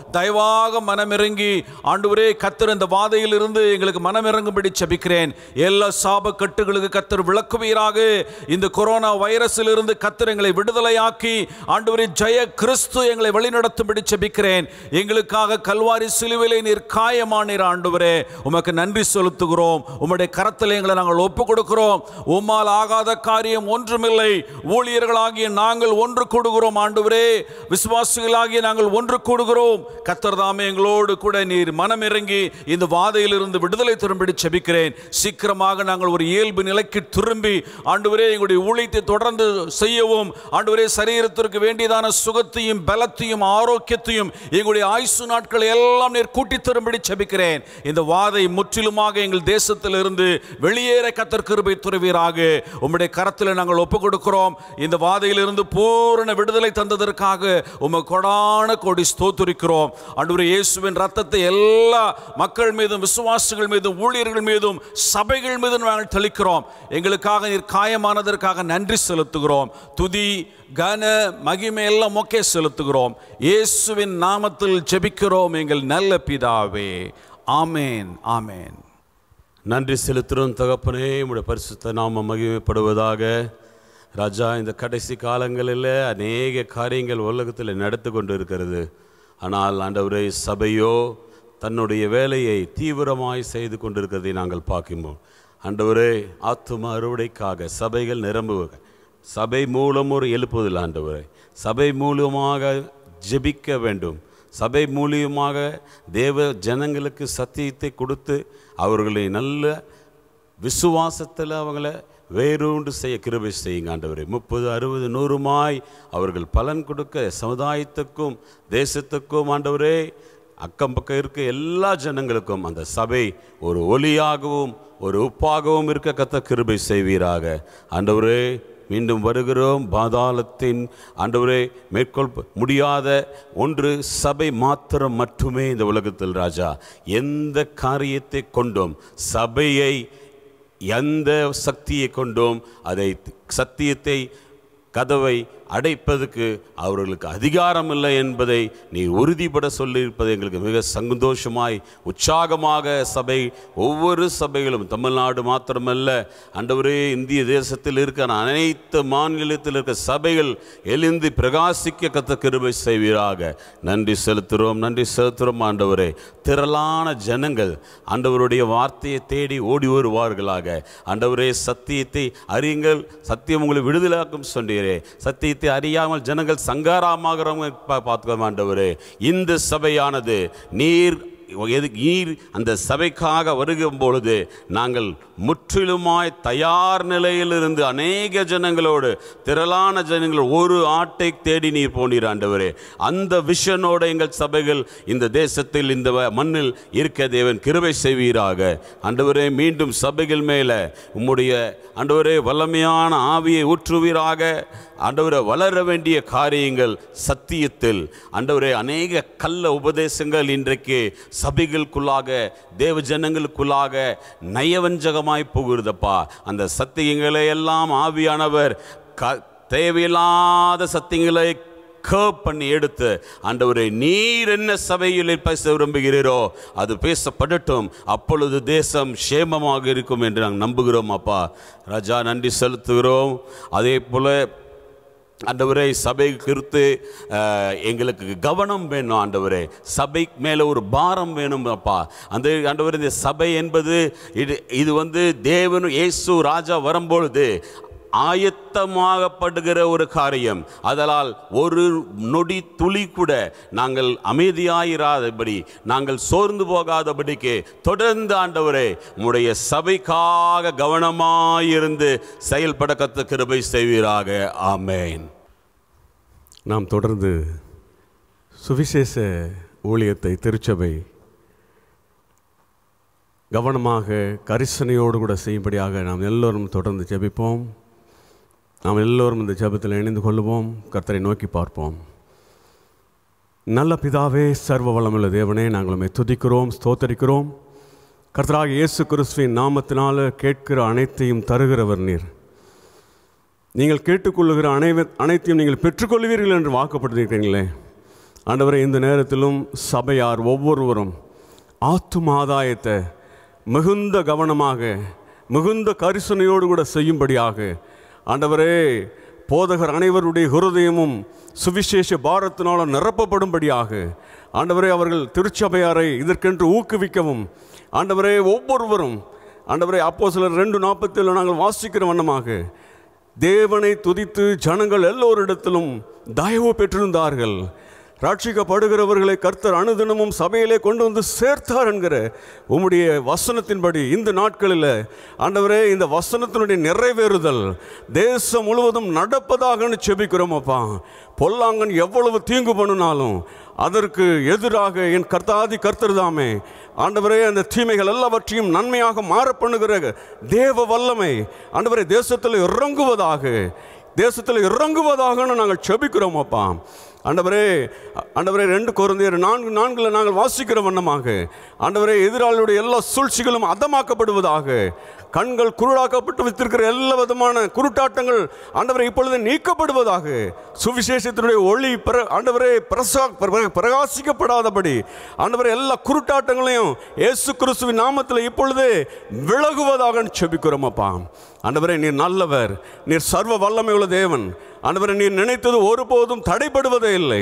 தயவாக மனமிறங்கி ஆண்டவரே கர்த்தர் இந்த வாதையில் இருந்து எங்களுக்கு மனமிறங்கும்படி ஜெபிக்கிறேன். எல்லா சாப கட்டுகளுக்கு கர்த்தர் விலக்குவீராக. இந்த கொரோனா வைரஸில் இருந்து கர்த்தர் எங்களை விடுதலையாக்கி ஆண்டவரே ஜெய கிறிஸ்து எங்களை வழிநடத்தும்படி ஜெபிக்கிறேன். எங்களுக்காக கல்வாரி சிலுவையிலே நீர் காயமானீர். ஆண்டவரே, உமக்கு நன்றி செலுத்துகிறோம். உம்முடைய கரத்தில் எங்களை நாங்கள் ஒப்பு கொடுக்கிறோம். உம்மால் ஆகாத காரியம் ஒன்றுமில்லை. ஊழியர்களாகிய நாங்கள் ஒன்று கூடுகிறோம். ஆண்டவரே, விசுவாசிகளாகிய நாங்கள் ஒன்று கூடுகிறோம். கர்த்தர் தாமே எங்களோடு கூட நீர் மனமிறங்கி இந்த வாதையிலிருந்து விடுதலை திரும்பி ஜெபிக்கிறேன். சீக்கிரமாக நாங்கள் ஒரு இயல்பு நிலைக்கு திரும்பி ஆண்டவரே எங்களுடைய ஊழியத்தை தொடர்ந்து செய்யவும், ஆண்டவரே சரீரத்திற்கு வேண்டியதான சுகத்தையும் பலத்தையும் ஆரோக்கியத்தையும் எங்களுடைய ஆயுசு நாட்களை எல்லாம் நீர் கூட்டி திரும்பி ஜெபிக்கிறேன். இந்த வாதை முற்றிலுமாக எங்கள் தேசத்தில் இருந்து வெளியேற கர்த்தர் கிருபை தருவீராக. உம்முடைய கரத்தில் நாங்கள் ஒப்பு கொடுக்கிறோம். இந்த வாதையிலிருந்து பூரண விடுதலை தந்ததற்காக உமக்கு கொடான கோடி ஸ்தோத்திரிக்கிறோம். ஆண்டவரே, இயேசுவின் இரத்தத்தை எல்லா மக்கள் மீதும், விசுவாசிகள் மீதும், ஊழியர்கள் மீதும், சபைகள் மீதும் நாங்கள் தெளிக்கிறோம். எங்களுக்காக நீர் காயமானதற்காக நன்றி செலுத்துகிறோம். துதி கன மகிமை எல்லாம் மொக்கே செலுத்துகிறோம். இயேசுவின் நாமத்தில் ஜெபிக்கிறோம் எங்கள் நல்ல பிதாவே. ஆமேன் ஆமேன். நன்றி செலுத்துகிறோம் தகப்பனே, உம்முடைய பரிசுத்த நாமம் மகிமைப்படுவதாக. ராஜா, இந்த கடைசி காலங்களில் அநேக காரியங்கள் உலகத்தில் நடந்து கொண்டு இருக்கிறது. ஆனால் ஆண்டவரே, சபையோ தன்னுடைய வேலையை தீவிரமாய் செய்து கொண்டிருக்கிறதை நாங்கள் பார்க்கிறோம். ஆண்டவரே, ஆத்தும அறுவடைக்காக சபைகள் நிரம்புவ, சபை மூலம் ஒரு எழுப்புதல். ஆண்டவரே, சபை மூலமாக ஜெபிக்க வேண்டும், சபை மூலியமாக தேவ ஜனங்களுக்கு சத்தியத்தை கொடுத்து அவர்களை நல்ல விசுவாசத்தில் அவங்கள வேரூண்டு செய்ய கிருபை செய்யுங்க ஆண்டவரே. 30, 60, 100 அவர்கள் பலன் கொடுக்க சமுதாயத்துக்கும் தேசத்துக்கும் ஆண்டவரே, அக்கம் பக்கம் இருக்க எல்லா ஜனங்களுக்கும் அந்த சபை ஒரு ஒளியாகவும் ஒரு உப்பாகவும் இருக்க கர்த்தர் கிருபை செய்வீராக ஆண்டவரே. மீண்டும் வருகிறோம். பாதாளத்தின் ஆண்டவரே மேற்கொள் முடியாத ஒன்று சபை மாத்திரம் மட்டுமே இந்த உலகத்தில் ராஜா. எந்த காரியத்தை கொண்டோம் சபையை, எந்த சக்தியை கொண்டோம் அதை சத்தியத்தை கதவை அடைப்பதற்கு அவர்களுக்கு அதிகாரம் இல்லை என்பதை நீ உறுதிப்பட சொல்லியிருப்பது எங்களுக்கு மிக சந்தோஷமாய் உற்சாகமாக சபை ஒவ்வொரு சபைகளும் தமிழ்நாடு மாத்திரமல்ல ஆண்டவரே இந்திய தேசத்தில் இருக்கிற அனைத்து மாநிலத்தில் இருக்கிற சபைகள் எழுந்து பிரகாசிக்க கர்த்தர் கிருபை செய்வீராக. நன்றி செலுத்துகிறோம் ஆண்டவரே. திரளான ஜனங்கள் ஆண்டவருடைய வார்த்தையை தேடி ஓடி வருவார்களாக. ஆண்டவரே சத்தியத்தை அறியுங்கள், சத்தியம் உங்களை விடுதலாக்கும் சொன்னீரே. சத்தியத்தை அறியாமல் ஜனங்கள் சங்காரமாகிறவங்க பார்த்துக்கோ ஆண்டவரே. இந்த சபையானது நீர் அந்த சபைக்காக வருகும் பொழுது நாங்கள் முற்றிலுமாய் தயார் நிலையிலிருந்து அநேக ஜனங்களோடு திரளான ஜனங்கள் ஒரு ஆட்டை தேடி நீர் போனீர் ஆண்டவரே. அந்த விஷனோடு எங்கள் சபைகள் இந்த தேசத்தில் இந்த மண்ணில் இருக்க தேவன் கிருபை செய்வீராக ஆண்டவரே. மீண்டும் சபைகள் மேலே உம்முடைய ஆண்டவரே வல்லமையான ஆவியை ஊற்றுவீராக ஆண்டவரே. வளர வேண்டிய காரியங்கள் சத்தியத்தில் ஆண்டவரே. அநேக கள்ள உபதேசங்கள் இன்றைக்கு சபைகளுக்குள்ளாக தேவ ஜனங்களுக்குள்ளாக நயவஞ்சகமாய் போகிறதப்பா. அந்த சத்தியங்களை எல்லாம் ஆவியானவர் தேவையில்லாத சத்தியங்களை பண்ணி எடுத்து ஆண்டவரே நீர் என்ன சபையில் பேச விரும்புகிறீரோ அது பேசப்படட்டும். அப்பொழுது தேசம் சேமமாக இருக்கும் என்று நாங்கள் நம்புகிறோம் அப்பா. ராஜா நன்றி செலுத்துகிறோம். அதே போல ஆண்டவரே சபை குறித்து எங்களுக்கு கவனம் வேணும் ஆண்டவரே. சபை மேலே ஒரு பாரம் வேணும் அப்பா. அந்த ஆண்டவரே இந்த சபை என்பது இது தேவன் இயேசு ராஜா வரும்பொழுது ஆயத்தமாகப்படுகிற ஒரு காரியம். அதனால் ஒரு நொடி துளி கூட நாங்கள் அமைதியாயிராதபடி, நாங்கள் சோர்ந்து போகாதபடிக்கு தொடர்ந்து ஆண்டவரே உம்முடைய சபைக்காக கவனமாயிருந்து செயல்பட கர்த்தர் கிருபை செய்வீராக. ஆமென். நாம் தொடர்ந்து சுவிசேஷ ஊழியத்தை திருச்சபை கவனமாக கரிசனையோடு கூட செய்யும்படியாக நாம் எல்லோரும் தொடர்ந்து ஜெபிப்போம். நாம் எல்லோரும் இந்த ஜெபத்தில் இணைந்து கொள்ளுவோம். கர்த்தரை நோக்கி பார்ப்போம். நல்ல பிதாவே, சர்வ வல்லமையுள்ள தேவனே, நாங்கள் உம்மை துதிக்கிறோம், ஸ்தோத்தரிக்கிறோம். கர்த்தராகிய இயேசு கிறிஸ்துவின் நாமத்தினால் கேட்கிற அனைத்தையும் தருகிறவர் நீர். நீங்கள் கேட்டுக்கொள்ளுகிற அனைத்தையும் நீங்கள் பெற்றுக்கொள்வீர்கள் என்று வாக்குப்படுத்திருக்கிறீங்களே ஆண்டவரே. இந்த நேரத்திலும் சபையார் ஒவ்வொருவரும் ஆத்தும ஆதாயத்தை மிகுந்த கவனமாக மிகுந்த கரிசனையோடு கூட செய்யும்படியாக ஆண்டவரே போதகர் அனைவருடைய ஹிருதயமும் சுவிசேஷ பாரத்தினால் நிரப்பப்படும்படியாக ஆண்டவரே அவர்கள் திருச்சபையாரை இதற்கென்று ஊக்குவிக்கவும் ஆண்டவரே ஒவ்வொருவரும் ஆண்டவரே அப்போஸ்தலர் 2:47 நாங்கள் வாசிக்கிற வண்ணமாக தேவனை துதித்து ஜனங்கள் எல்லோரிடத்திலும் தயவு பெற்றிருந்தார்கள். ரட்சிக்கப்படுகிறவர்களை கர்த்தர் அனுதினமும் சபையிலே கொண்டு வந்து சேர்த்தார் என்கிற உம்முடைய வசனத்தின்படி இந்த நாட்களில் ஆண்டவரே இந்த வசனத்தினுடைய நிறைவேறுதல் தேசம் முழுவதும் நடப்பதாக செபிக்கிறோம் அப்பா. பொல்லாங்கன் எவ்வளவு தீங்கு பண்ணினாலும் அதற்கு எதிராக என் கர்த்தாதி கர்த்தர் தாமே ஆண்டவரே அந்த தீமைகள் எல்லாவற்றையும் நன்மையாக மாற பண்ணுகிற தேவ வல்லமை ஆண்டவரே தேசத்தில் இறங்குவதாக நாங்கள் செபிக்கிறோம் அப்பா. ஆண்டவரே 2 கொரிந்தியர் 4:4 நாங்கள் வாசிக்கிற வண்ணமாக ஆண்டவரே எதிராளியுடைய எல்லா சூழ்ச்சிகளும் அதமாக்கப்படுவதாக, கண்கள் குருடாக்கப்பட்டு வைத்திருக்கிற எல்லா விதமான குருட்டாட்டங்கள் ஆண்டவரே இப்பொழுது நீக்கப்படுவதாக, சுவிசேஷத்தினுடைய ஒளி ஆண்டவரே பிரகாசிக்கப்படாதபடி ஆண்டவரே எல்லா குருட்டாட்டங்களையும் இயேசு கிறிஸ்துவின் நாமத்தில் இப்பொழுது விலகுவதாக செபிக்கிறோம் அப்பா. ஆண்டவரே நீர் நல்லவர், நீர் சர்வ வல்லமையுள்ள தேவன். ஆண்டவரே நீர் நினைத்தது ஒருபோதும் தடைபடுவதே இல்லை.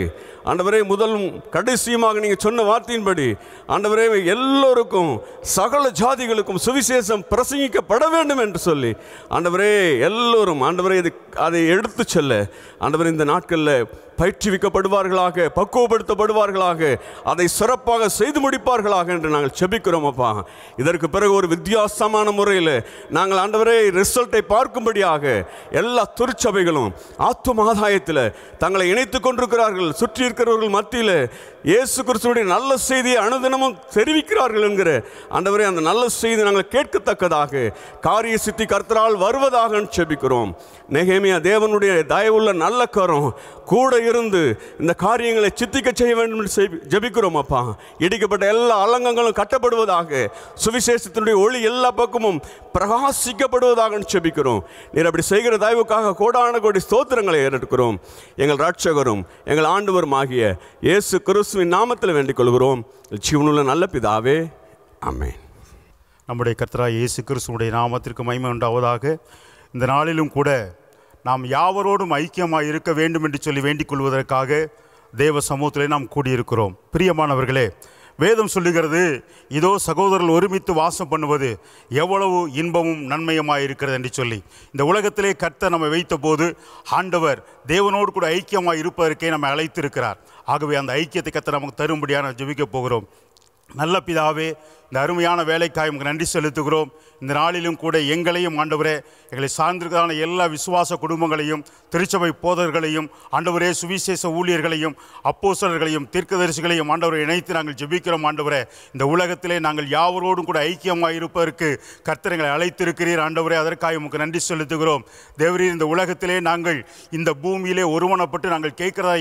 ஆண்டவரே முதலும் கடைசியுமாக நீங்கள் சொன்ன வார்த்தையின்படி ஆண்டவரே எல்லோருக்கும் சகல ஜாதிகளுக்கும் சுவிசேஷம் பிரசங்கிக்கப்பட வேண்டும் என்று சொல்லி ஆண்டவரே எல்லோரும் ஆண்டவரே அதை எடுத்து செல்ல ஆண்டவரே இந்த நாட்களில் பயிற்றுவிக்கப்படுவார்களாக, பக்குவப்படுத்தப்படுவார்களாக, அதை சிறப்பாக செய்து முடிப்பார்களாக என்று நாங்கள் செபிக்கிறோம் அப்பா. இதற்கு பிறகு ஒரு வித்தியாசமான முறையில் நாங்கள் ஆண்டவரே ரிசல்ட்டை பார்க்கும்படியாக எல்லா திருச்சபைகளும் ஆத்தும ஆதாயத்தில் தங்களை இணைத்து கொண்டிருக்கிறார்கள். சுற்றி இருக்கிறவர்கள் மத்தியில் இயேசு கிறிஸ்துவுடைய நல்ல செய்தியை அனுதினமும் தெரிவிக்கிறார்கள் என்கிற ஆண்டவரே அந்த நல்ல செய்தி நாங்கள் கேட்கத்தக்கதாக காரிய சித்தி கர்த்தரால் வருவதாக செபிக்கிறோம். நெகேமியா தேவனுடைய தயவுள்ள நல்ல கரம் கூட இருந்து இந்த காரியங்களை சித்திக்க செய்ய வேண்டும் என்று ஜெபிக்கிறோம் அப்பா. இடிக்கப்பட்ட எல்லா அலங்கங்களும் கட்டப்படுவதாக, சுவிசேஷத்தினுடைய ஒளி எல்லா பக்கமும் பிரகாசிக்கப்படுவதாக ஜெபிக்கிறோம். நீர் அப்படி செய்கிற தயவுக்காக கோடான கோடி ஸ்தோத்திரங்களை ஏறெடுக்கிறோம். எங்கள் ரட்சகரும் எங்கள் ஆண்டவரும் ஆகிய இயேசு கிறிஸ்துவின் நாமத்தில் வேண்டிக் கொள்கிறோம். ஜீவனுள்ள நல்ல பிதாவே, ஆமென். நம்முடைய கர்த்தராகிய இயேசு கிறிஸ்துவுடைய நாமத்திற்கு மகிமை உண்டாவதாக. இந்த நாளிலும் கூட நாம் யாவரோடும் ஐக்கியமாக இருக்க வேண்டும் என்று சொல்லி வேண்டிக் கொள்வதற்காக தேவ சமூகத்திலே நாம் கூடியிருக்கிறோம். பிரியமானவர்களே, வேதம் சொல்லுகிறது, இதோ சகோதரர்கள் ஒருமித்து வாசம் பண்ணுவது எவ்வளவு இன்பமும் நன்மையுமாக இருக்கிறது என்று சொல்லி. இந்த உலகத்திலே கர்த்தர் நம்மை வைத்த போது ஆண்டவர் தேவனோடு கூட ஐக்கியமாக இருப்பதற்கே நம்மை அழைத்திருக்கிறார். ஆகவே அந்த ஐக்கியத்தை கர்த்தர் நமக்கு தரும்படியாக ஜெபிக்க போகிறோம். நல்ல பிதாவே, இந்த அருமையான வேலைக்காய் உங்களுக்கு நன்றி செலுத்துகிறோம். இந்த நாளிலும் கூட எங்களையும் ஆண்டவரே, எங்களை சார்ந்திருக்கிறதான எல்லா விசுவாச குடும்பங்களையும், திருச்சபை போதர்களையும், ஆண்டவரே சுவிசேஷ ஊழியர்களையும், அப்போஸ்தலர்களையும், தீர்க்கதரிசிகளையும் ஆண்டவரை இணைத்து நாங்கள் ஜெபிக்கிறோம். ஆண்டவரே, இந்த உலகத்திலே நாங்கள் யாவரோடும் கூட ஐக்கியமாக இருப்பதற்கு கர்த்தர் எங்களை அழைத்திருக்கிறீர். ஆண்டவரே, அதற்காக உங்களுக்கு நன்றி செலுத்துகிறோம். தேவரீர், இந்த உலகத்திலே நாங்கள் இந்த பூமியிலே ஒருமனப்பட்டு நாங்கள் கேட்கிறதா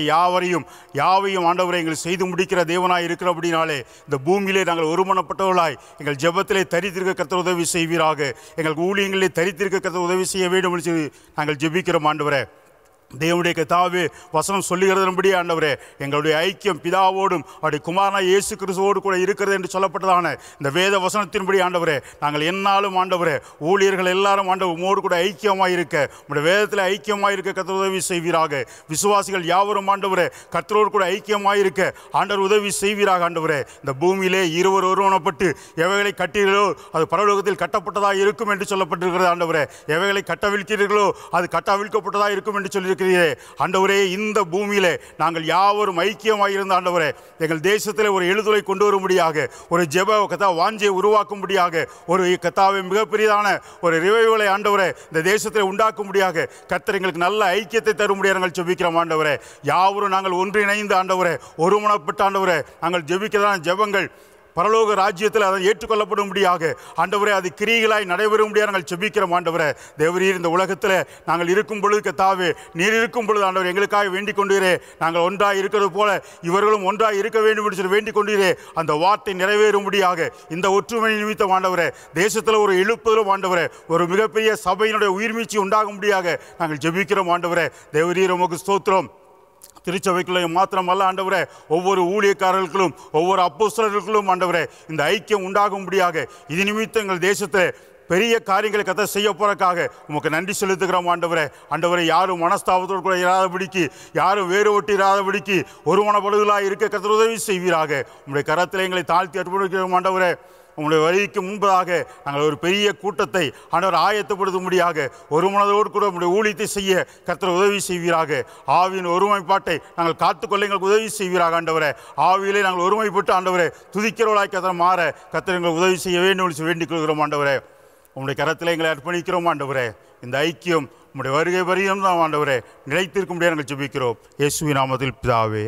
யாவையும் ஆண்டவரை எங்கள் செய்து முடிக்கிற தேவனாய் இருக்கிறபடினாலே இந்த பூமியிலே நாங்கள் ஒருமனப்பட்டவர்களாய் எங்கள் ஜெபத்திலே தரித்திருக்க கர்த்தர் உதவி செய்வீராக. எங்கள் ஊழியங்களிலே தரித்திருக்க கர்த்தர் உதவி செய்ய வேண்டும் என்று நாங்கள் ஜெபிக்கிறோம். ஆண்டவரே, தேவனுடைய கர்த்தாவே, வசனம் சொல்லுகிறதன்படி ஆண்டவரே, எங்களுடைய ஐக்கியம் பிதாவோடும் அவருடைய குமாரனா இயேசு கிறிஸ்துவோடு கூட இருக்கிறது என்று சொல்லப்பட்டதான இந்த வேத வசனத்தின்படி ஆண்டவரே, நாங்கள் என்னாலும் ஆண்டவரே ஊழியர்கள் எல்லாரும் ஆண்டவர் உமோடு கூட ஐக்கியமாக இருக்க, உங்களுடைய வேதத்தில் ஐக்கியமாக இருக்க கர்த்தர் உதவி செய்வீராக. விசுவாசிகள் யாவரும் ஆண்டவரே கர்த்தரோடு கூட ஐக்கியமாக இருக்க ஆண்டவர் உதவி செய்வீராக. ஆண்டவரே, இந்த பூமியிலே இருவர் ஒருவனப்பட்டு எவைகளை கட்டீர்களோ அது பரலோகத்தில் கட்டப்பட்டதாக இருக்கும் என்று சொல்லப்பட்டிருக்கிறது. ஆண்டவரே, எவைகளை கட்டவிழ்க்கிறீர்களோ அது கட்டவிழ்க்கப்பட்டதாக இருக்கும் என்று சொல்லி ஆண்டவரே, இந்த பூமியிலே நாங்கள் யாவரும் ஐக்கியமாக இருந்த ஆண்டவரே, எங்கள் தேசத்தில் ஒரு எழுதுரை கொண்டு வரும்படியாக, ஒரு ஜெப கதா வாஞ்சையை உருவாக்கும்படியாக, ஒரு கத்தாவை மிகப்பெரியதான ஒரு ரிவைவலை ஆண்டவரே இந்த தேசத்தில் உண்டாக்கும்படியாக கர்த்தர் எங்களுக்கு நல்ல ஐக்கியத்தை தரும்படியாக நாங்கள் ஜெபிக்கிறோம். ஆண்டவரே, யாவரும் நாங்கள் ஒன்றிணைந்து ஆண்டவரே ஒருமனப்பட்ட ஆண்டவரே நாங்கள் ஜெபிக்கிறதான ஜெபங்கள் பரலோக ராஜ்யத்தில் அதை ஏற்றுக்கொள்ளப்படும்படியாக ஆண்டவரே அது கிரிகளாய் நடைபெறும்படியாக நாங்கள் ஜெபிக்கிறோம். ஆண்டவரே, தேவரீர், இந்த உலகத்தில் நாங்கள் இருக்கும் பொழுது கர்த்தாவே நீர் இருக்கும் பொழுது ஆண்டவர் எங்களுக்காக வேண்டிக் கொண்டீரே, நாங்கள் ஒன்றாக இருக்கிறது போல இவர்களும் ஒன்றாக இருக்க வேண்டும் என்று சொல்லி வேண்டிக் கொண்டீரே. அந்த வார்த்தை நிறைவேறும்படியாக இந்த ஒற்றுமை நிமித்தம் ஆண்டவரே தேசத்தில் ஒரு எழுப்புதலும் ஆண்டவரே ஒரு மிகப்பெரிய சபையினுடைய உயிர்மீச்சி உண்டாகும்படியாக நாங்கள் ஜெபிக்கிறோம். ஆண்டவரே, தேவரீர் உமக்கு ஸ்தோத்திரம். திருச்சபைக்குள்ளையும் மாத்திரமல்ல ஆண்டவரே, ஒவ்வொரு ஊழியக்காரர்களுக்கும் ஒவ்வொரு அப்போஸ்தலர்களுக்கும் ஆண்டவரே இந்த ஐக்கியம் உண்டாகும்படியாக இது நிமித்தம் எங்கள் தேசத்தில் பெரிய காரியங்களை கர்த்தர் செய்ய போறதுக்காக உமக்கு நன்றி செலுத்துகிறோம். ஆண்டவரே, யாரும் மனஸ்தாபத்தோடு கூட இராதபடிக்கு, யாரும் வேறுபட்டு இராதபடிக்கு ஒரு மனப்படுதலாக இருக்க கர்த்தர் உதவி செய்வீராக. உங்களுடைய கரத்தில் எங்களை தாழ்த்தி அர்ப்பணிக்கிறோம். ஆண்டவரே, உங்களுடைய வருகைக்கு முன்பதாக நாங்கள் ஒரு பெரிய கூட்டத்தை ஆண்டவர் ஆயத்தப்படுத்தும்படியாக ஒரு மனதோடு கூட உங்களுடைய ஊழியத்தை செய்ய கர்த்தர் உதவி செய்வீராக. ஆவியின் ஒருமைப்பாட்டை நாங்கள் காத்துக்கொள்ள எங்களுக்கு உதவி செய்வீராக. ஆண்டவரே, ஆவியிலே நாங்கள் ஒருமைப்பட்டு ஆண்டவரே துதிக்கிறவர்களாய் கர்த்தர் மாற கர்த்தர் எங்களுக்கு உதவி செய்ய வேண்டும் என்று வேண்டிக் கொள்கிறோம். ஆண்டவரே, உங்களுடைய கரத்தில் எங்களை அர்ப்பணிக்கிறோம். ஆண்டவரே, இந்த ஐக்கியம் உங்களுடைய வருகை வரையும் தான் ஆண்டவரே நிலைத்திருக்க முடியாது நாங்கள் ஜெபிக்கிறோம். இயேசுவின் நாமத்தில் பிதாவே.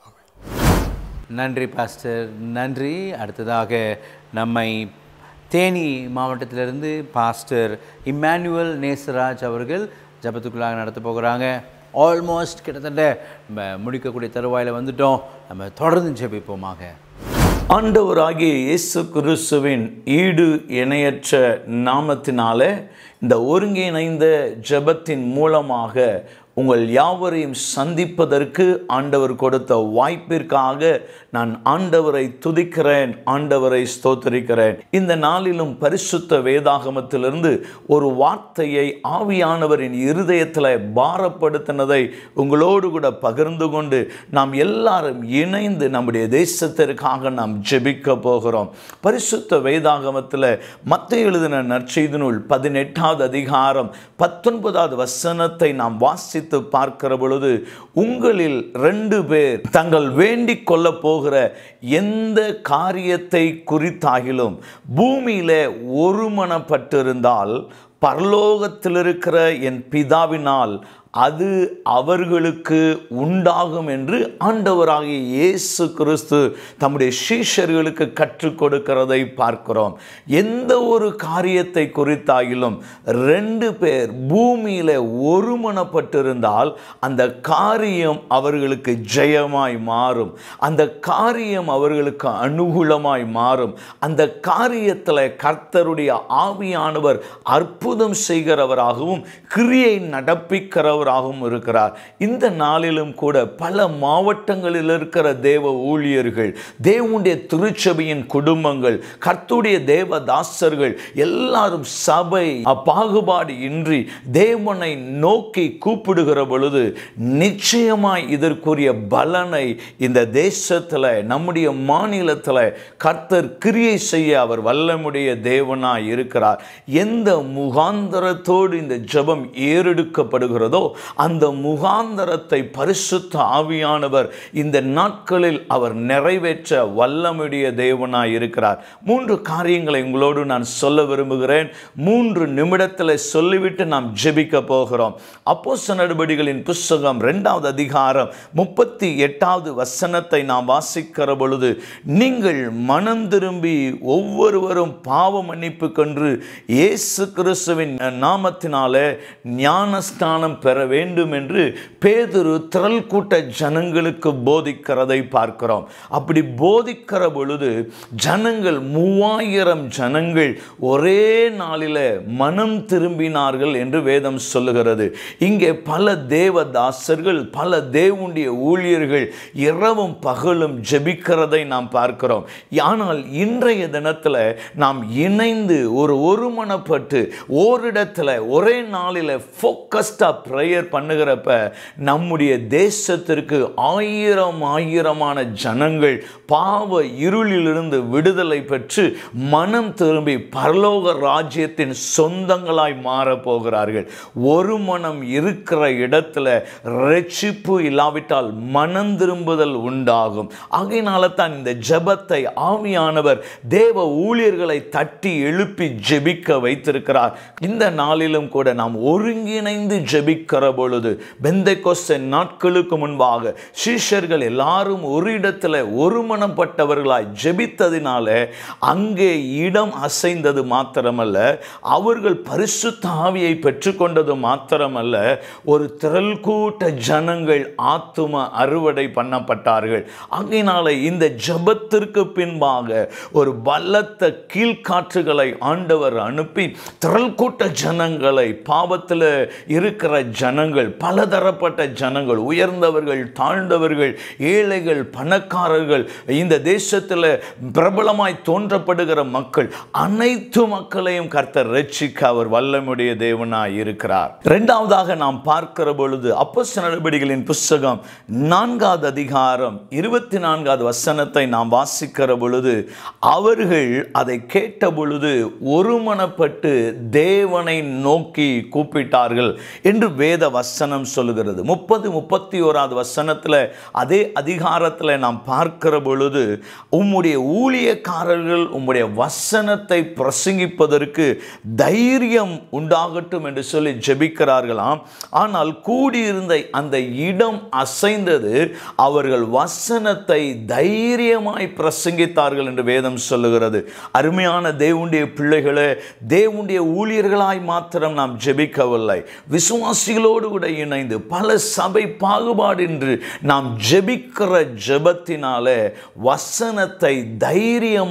நன்றி பாஸ்டர், நன்றி. அடுத்ததாக நம்மை தேனி மாவட்டத்திலிருந்து பாஸ்டர் இம்மானுவேல் நேசராஜ் அவர்கள் ஜபத்துக்குள்ளாக நடத்த போகிறாங்க. ஆல்மோஸ்ட் கிட்டத்தட்ட முடிக்கக்கூடிய தருவாயில் வந்துட்டோம். நம்ம தொடர்ந்து ஜெபிப்போமாக. ஆண்டவராகிய இயேசு கிறிஸ்துவின் ஈடு இணையற்ற நாமத்தினாலே இந்த ஒருங்கிணைந்த ஜெபத்தின் மூலமாக உங்கள் யாவரையும் சந்திப்பதற்கு ஆண்டவர் கொடுத்த வாய்ப்பிற்காக நான் ஆண்டவரை துதிக்கிறேன், ஆண்டவரை ஸ்தோத்திரிக்கிறேன். இந்த நாளிலும் பரிசுத்த வேதாகமத்திலிருந்து ஒரு வார்த்தையை ஆவியானவரின் இருதயத்தில் பாரப்படுத்தினதை உங்களோடு கூட பகிர்ந்து கொண்டு நாம் எல்லாரும் இணைந்து நம்முடைய தேசத்திற்காக நாம் ஜெபிக்க போகிறோம். பரிசுத்த வேதாகமத்தில் மத்தேயு எழுதின நற்செய்தி நூல் 18வது அதிகாரம் 19வது வசனத்தை நாம் வாசித்து பார்க்கிற பொழுது, உங்களில் 2 பேர் தங்கள் வேண்டிக் கொள்ள போகிற எந்த காரியத்தை குறித்தாகிலும் பூமியிலே ஒருமனப்பட்டிருந்தால் பரலோகத்தில் இருக்கிற என் பிதாவினால் அது அவர்களுக்கு உண்டாகும் என்று ஆண்டவராகிய இயேசு கிறிஸ்து தம்முடைய சீஷர்களுக்கு கற்றுக் கொடுக்கிறதை பார்க்கிறோம். எந்த ஒரு காரியத்தை குறித்தாகிலும் 2 பேர் பூமியில ஒருமனப்பட்டிருந்தால் அந்த காரியம் அவர்களுக்கு ஜெயமாய் மாறும், அந்த காரியம் அவர்களுக்கு அனுகூலமாய் மாறும். அந்த காரியத்தில் கர்த்தருடைய ஆவியானவர் அற்புதம் செய்கிறவராகவும் கிரியை நடப்பிக்கிறவராகவும் இருக்கிறார். இந்த நாளிலும் கூட பல மாவட்டங்களில் இருக்கிற தேவ ஊழியர்கள், தேவனுடைய திருச்சபையின் குடும்பங்கள், கர்த்தருடைய தேவதாசர்கள் எல்லாரும் சபை பாகுபாடு இன்றி தேவனை நோக்கி கூப்பிடுகிற பொழுது நிச்சயமாய் இதற்குரிய பலனை இந்த தேசத்தில், நம்முடைய மாநிலத்தில் கர்த்தர் கிரியை செய்ய அவர் வல்லமுடைய தேவனாய் இருக்கிறார். எந்த முகாந்தரத்தோடு இந்த ஜெபம் ஏறெடுக்கப்படுகிறதோ அந்த முகாந்தரத்தை பரிசுத்த ஆவியானவர் இந்த நாட்களில் அவர் நிறைவேற்ற வல்லமுடைய தேவனாய் இருக்கிறார். 3 காரியங்களை உங்களோடு நான் சொல்ல விரும்புகிறேன். 3 நிமிடத்தில் சொல்லிவிட்டு நாம் ஜெபிக்க போகிறோம். அப்போஸ்தலர் நடபடிகளின் புத்தகம் 2வது அதிகாரம் 38வது வசனத்தை நாம் வாசிக்கிற பொழுது, நீங்கள் மனம் திரும்பி ஒவ்வொருவரும் பாவ மன்னிப்பு கண்டு இயேசு கிறிஸ்துவின் நாமத்தினாலே ஞானஸ்நானம் பெற வேண்டும் என்று பேதுரு திரள் கூட்ட ஜனங்களுக்கு போதிக்கிறதை பார்க்கிறோம். அப்படி போதிக்கிற பொழுது ஜனங்கள் 3000 ஜனங்கள் ஒரே நாளில் மனம் திரும்பினார்கள் என்று வேதம் சொல்லுகிறது. இங்கே பல தேவதாசர்கள், பல தேவனுடைய ஊழியர்கள் இரவும் பகலும் ஜெபிக்கிறதை நாம் பார்க்கிறோம். ஆனால் இன்றைய தினத்தில் நாம் இணைந்து ஒருமனப்பட்டு ஓரிடத்தில் ஒரே நாளில் ஃபோக்கஸ்டாக ப்ரேயர் பண்ணுகிறப்ப நம்முடைய தேசத்திற்கு ஆயிரமான ஜனங்கள் பாவ இருளிலிருந்து விடுதலை பெற்று மனம் திரும்பி பரலோக ராஜ்யத்தின் சொந்தங்களாய் மாறப்போகிறார்கள். ஒரு மனம் இருக்கிற இடத்துல ரட்சிப்பு இல்லாவிட்டால் மனம் திரும்புதல் உண்டாகும். ஆகையினால தான் இந்த ஜெபத்தை ஆவியானவர் தேவ ஊழியர்களை தட்டி எழுப்பி ஜெபிக்க வைத்திருக்கிறார். இந்த நாளிலும் கூட நாம் ஒருங்கிணைந்து ஜெபிக்கிற பொழுது, பெந்தெகோஸ்தே நாட்களுக்கு முன்பாக சீஷர்கள் எல்லாரும் ஒரு இடத்துல ஒருமனப்பட்டவர்களாய் ஜெபித்ததினால அங்கே இடம் அசைந்தது மாத்திரமல்ல, அவர்கள் பரிசுத்த ஆவியை பெற்றுக்கொண்டது மாத்திரமல்ல, ஒரு திரள் கூட்ட ஜனங்கள் ஆத்தும அறுவடை பண்ணப்பட்டார்கள். ஆகையினால இந்த ஜெபத்திற்கு பின்பாக ஒரு பலத்த கீழ்காற்றுகளை ஆண்டவர் அனுப்பி திரள் கூட்ட ஜனங்களை, பாவத்தில் இருக்கிற ஜனங்கள், பலதரப்பட்ட ஜனங்கள், உயர்ந்தவர்கள், தாழ்ந்தவர்கள், ஏழைகள், பணக்காரர்கள், இந்த தேசத்தில் பிரபலமாய் தோன்றப்படுகிற மக்கள், அனைத்து மக்களையும் கர்த்தர் ரட்சிக்க அவர் வல்லமுடைய தேவனாய் இருக்கிறார். இரண்டாவதாக நாம் பார்க்கிற பொழுது அப்போஸ்தலர் நடபடிகளின் புத்தகம் 4வது அதிகாரம் 24வது வசனத்தை நாம் வாசிக்கிற பொழுது, அவர்கள் அதை கேட்ட பொழுது ஒருமனப்பட்டு தேவனை நோக்கி கூப்பிட்டார்கள் என்று வேத வசனம் சொல்லுகிறது. 30-31வது வசனத்தில் அதே அதிகாரத்தில் நாம் பார்க்கிற பொழுது, உம்முடைய ஊழியக்காரர்கள் உம்முடைய வசனத்தை பிரசங்கிப்பதற்கு தைரியம் உண்டாகட்டும் என்று சொல்லி ஜெபிக்கிறார்களாம். ஆனால் கூடியிருந்த அந்த இடம் அசைந்தது. அவர்கள் வசனத்தை தைரியமாய் பிரசங்கித்தார்கள் என்று வேதம் சொல்லுகிறது. அருமையான தேவனுடைய பிள்ளைகளே, தேவனுடைய ஊழியர்களாய் மாத்திரம் நாம் ஜெபிக்கவில்லை, விசுவாசிகளோடு கூட இணைந்து பல சபை பாகுபாடின்றி நாம் ஜெபிக்கிற ஜெபத்தினாலே வசனத்தை தைரியமாய்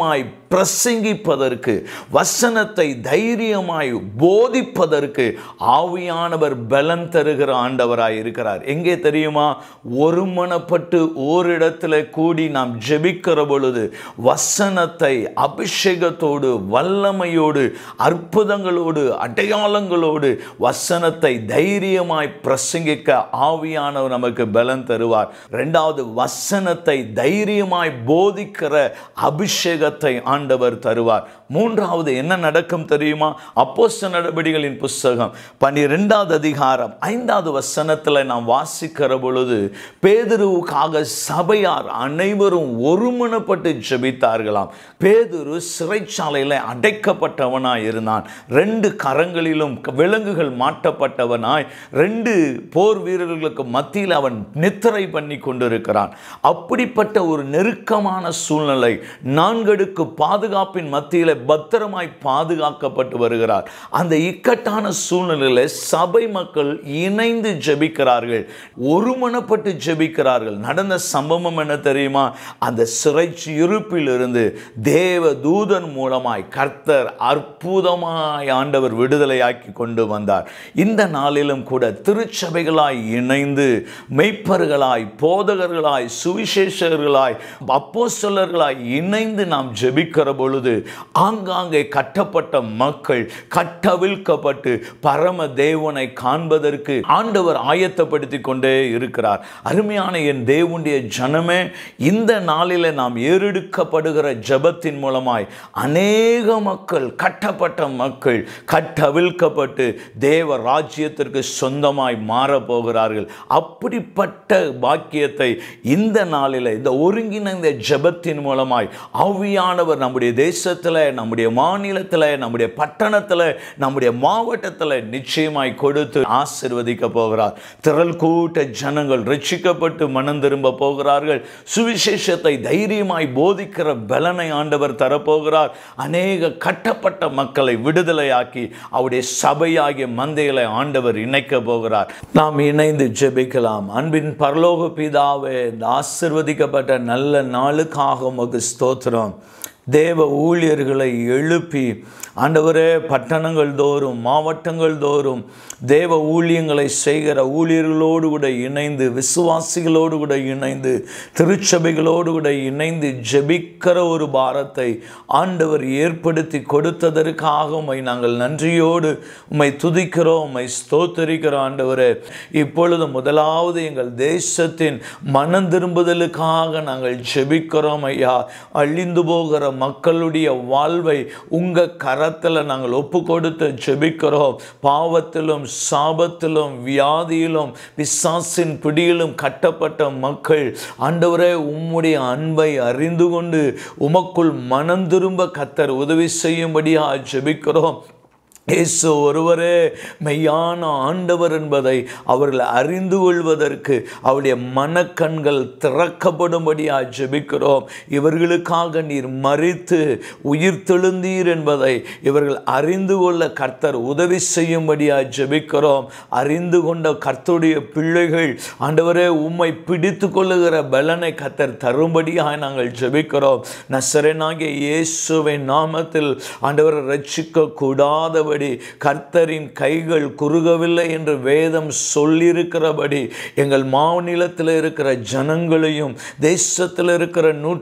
பிரசங்கிப்பதற்கு, வசனத்தை தைரியமாய் போதிப்பதற்கு ஆவியானவர் பலன் தருகிற ஆண்டவராய் இருக்கிறார். எங்கே தெரியுமா? ஒருமனப்பட்டு ஓரிடத்தில் கூடி நாம் ஜெபிக்கிற பொழுது வசனத்தை அபிஷேகத்தோடு, வல்லமையோடு, அற்புதங்களோடு, அடையாளங்களோடு வசனத்தை தைரியமாய் பிரசங்கிக்க ஆவியானவர் நமக்கு பலன் தருவார். இரண்டாவது, வசனத்தை தைரியமாய் போதிக்கிற அபிஷேகத்தை ஆண்டவர் தருவார். மூன்றாவது என்ன நடக்கும் தெரியுமா? அப்போஸ்தலர் நடபடிகளின் புஸ்தகம் 12வது அதிகாரம் 5வது வசனத்தில் நாம் வாசிக்கிற பொழுது, பேதுருவுக்காக சபையார் அனைவரும் ஒருமனப்பட்டு ஜெபித்தார்களாம். பேதுரு சிறைச்சாலையில் அடைக்கப்பட்டவனாய் இருந்தான். 2 கரங்களிலும் விலங்குகள் மாட்டப்பட்டவனாய் 2 போர் வீரர்களுக்கு மத்தியில் அவன் நித்திரை பண்ணி கொண்டிருக்கிறான். அப்படிப்பட்ட ஒரு நெருக்கமான சூழ்நிலை, 4 அடுக்கு பாதுகாப்பின் மத்தியில் பத்திரமாய் பாதுகாக்கப்பட்டு வருகிறார். அந்த இக்கட்டான சூழ்நிலையில் சபை மக்கள் இணைந்து ஜெபிக்கிறார்கள், ஒருமனப்பட்டு ஜெபிக்கிறார்கள். நடந்த சம்பவம் என்ன தெரியுமா? அந்த சிறை இருப்பில் இருந்து தேவ தூதன் மூலமாய் கர்த்தர் அற்புதமாய் ஆண்டவர் விடுதலையாக்கி கொண்டு வந்தார். இந்த நாளிலும் கூட திருச்சபைகளாய் இணைந்து மெய்ப்பர்களாய், போதகர்களாய், சுவிசேஷகர்களாய், அப்போஸ்தலர்களாய் இணைந்து நாம் ஜெபிக்கிற பொழுது ஆங்காங்கே கட்டப்பட்ட மக்கள் கட்டவிழ்க்கப்பட்டு பரம தேவனை காண்பதற்கு ஆண்டவர் ஆயத்தப்படுத்தி கொண்டே இருக்கிறார். அருமையான என் தேவனுடைய ஜனமே, இந்த நாளில் நாம் ஏறெடுக்கப்படுகிற ஜெபத்தின் மூலமாய் அநேக மக்கள், கட்டப்பட்ட மக்கள் கட்டவிழ்க்கப்பட்டு தேவ ராஜ்யத்திற்கு சொந்தமாய் மாறப்போகிறார்கள். அப்படிப்பட்ட பாக்கியத்தை இந்த நாளில், இந்த ஒருங்கிணைந்த ஜெபத்தின் மூலமாய் ஆவியானவர் நம்முடைய தேசத்தில், நம்முடைய மாநிலத்தில், நம்முடைய பட்டணத்தில், நம்முடைய மாவட்டத்தில் நிச்சயமாய் கொடுத்து ஆசீர்வதிக்க போகிறார். திரள் கூட்ட ஜனங்கள் ரட்சிக்கப்பட்டு மனம் திரும்ப போகிறார்கள். சுவிசேஷத்தை தைரியமாய் போதிக்கிற பலனை ஆண்டவர் தரப்போகிறார். அநேக கட்டப்பட்ட மக்களை விடுதலையாக்கி அவருடைய சபையாகிய மந்தைகளை ஆண்டவர் இணைக்க போகிறார். நாம் இணைந்து ஜெபிக்கலாம். அன்பின் பரலோக பிதாவே, இந்த ஆசீர்வதிக்கப்பட்ட நல்ல நாளுக்காக உமக்கு ஸ்தோத்திரம். தேவ ஊழியர்களை எழுப்பி ஆண்டவரே, பட்டணங்கள் தோறும், மாவட்டங்கள் தோறும் தேவ ஊழியங்களை செய்கிற ஊழியர்களோடு கூட இணைந்து, விசுவாசிகளோடு கூட இணைந்து, திருச்சபைகளோடு கூட இணைந்து ஜெபிக்கிற ஒரு பாரத்தை ஆண்டவர் ஏற்படுத்தி கொடுத்ததற்காக உம்மை நாங்கள் நன்றியோடு உம்மை துதிக்கிறோம், உம்மை ஸ்தோத்தரிக்கிறோம். ஆண்டவரே, இப்பொழுது முதலாவது எங்கள் தேசத்தின் மனம் திரும்புதலுக்காக நாங்கள் ஜெபிக்கிறோம் ஐயா. அழிந்து போகிற மக்களுடைய வாழ்வை உங்கள் கரத்தில் நாங்கள் ஒப்பு கொடுத்து ஜெபிக்கிறோம். பாவத்திலும், சாபத்திலும், வியாதியிலும், பிசாசின் பிடியிலும் கட்டப்பட்ட மக்கள் ஆண்டவரே, உம்முடைய அன்பை அறிந்து கொண்டு உமக்குள் மனம் திரும்ப கர்த்தர் உதவி செய்யும்படியாக ஜெபிக்கிறோம். இயேசு ஒருவரே மெய்யான ஆண்டவர் என்பதை அவர்கள் அறிந்து கொள்வதற்கு அவருடைய மனக்கண்கள் திறக்கப்படும்படியாக ஜெபிக்கிறோம். இவர்களுக்காக நீர் மரித்து உயிர் தெழுந்தீர் என்பதை இவர்கள் அறிந்து கொள்ள கர்த்தர் உதவி செய்யும்படியாக ஜெபிக்கிறோம். அறிந்து கொண்ட கர்த்தருடைய பிள்ளைகள் ஆண்டவரே, உம்மை பிடித்து கொள்ளுகிற பலனை கர்த்தர் தரும்படியாக நாங்கள் ஜெபிக்கிறோம். நசரேயனாகிய இயேசுவின் நாமத்தில் ஆண்டவரை ரட்சிக்க கூடாதபடி கர்த்தரின் கைகள் குறுகவில்லை என்று வேதம் சொல்லியிருக்கிறபடி எங்கள் மாநிலத்தில் இருக்கிற ஜனங்களையும், தேசத்தில் இருக்கிற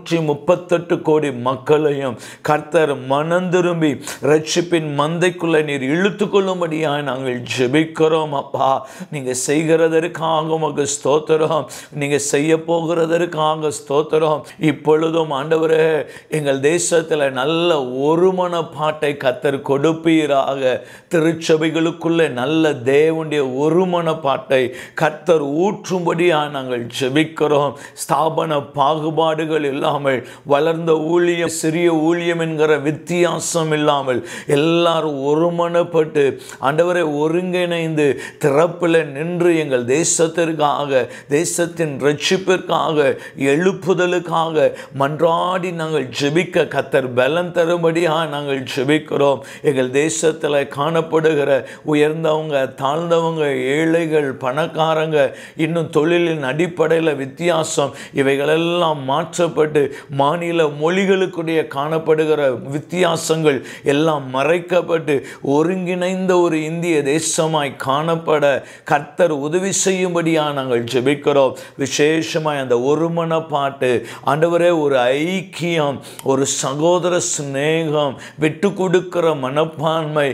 138 கோடி மக்களையும் கர்த்தர் மனம் திரும்பி ரட்சிப்பின் மந்தைக்குள்ள நீர் இழுத்து கொள்ளும்படியாக நாங்கள் ஜெபிக்கிறோம். அப்பா, நீங்கள் செய்கிறதற்காக உமக்கு ஸ்தோத்திரம், நீங்கள் செய்ய போகிறதற்காக ஸ்தோத்திரம். இப்பொழுதும் ஆண்டவரே, எங்கள் தேசத்தில் நல்ல ஒருமனப்பாட்டை கர்த்தர் கொடுப்பீராக. திருச்சபைகளுக்குள்ளே நல்ல தேவனுடைய ஒருமனப்பாட்டை கர்த்தர் ஊற்றும்படியாக நாங்கள் ஜெபிக்கிறோம். ஸ்தாபன பாகுபாடுகள் இல்லாமல், வளர்ந்த ஊழியம், சிறிய ஊழியம் என்கிற வித்தியாசம் இல்லாமல் எல்லாரும் ஒருமனப்பட்டு ஆண்டவரை ஒருங்கிணைந்து திறப்பில் நின்று எங்கள் தேசத்திற்காக, தேசத்தின் ரட்சிப்பிற்காக, எழுப்புதலுக்காக மன்றாடி நாங்கள் ஜெபிக்க கர்த்தர் பலன் தரும்படியாக நாங்கள் ஜெபிக்கிறோம். எங்கள் தேசத்தில் குடும்பத்தில் காணப்படுகிற உயர்ந்தவங்க, தாழ்ந்தவங்க, ஏழைகள், பணக்காரங்க, இன்னும் தொழிலின் அடிப்படையில் வித்தியாசம், இவைகளெல்லாம் மாற்றப்பட்டு மாநில மொழிகளுக்குடைய காணப்படுகிற வித்தியாசங்கள் எல்லாம் மறைக்கப்பட்டு ஒருங்கிணைந்த ஒரு இந்திய தேசமாய் காணப்பட கர்த்தர் உதவி செய்யும்படியாக நாங்கள் ஜெபிக்கிறோம். விசேஷமாய் அந்த ஒருமனப்பாட்டு ஆண்டவரே, ஒரு ஐக்கியம், ஒரு சகோதர சிநேகம், விட்டு கொடுக்கிற மனப்பான்மை,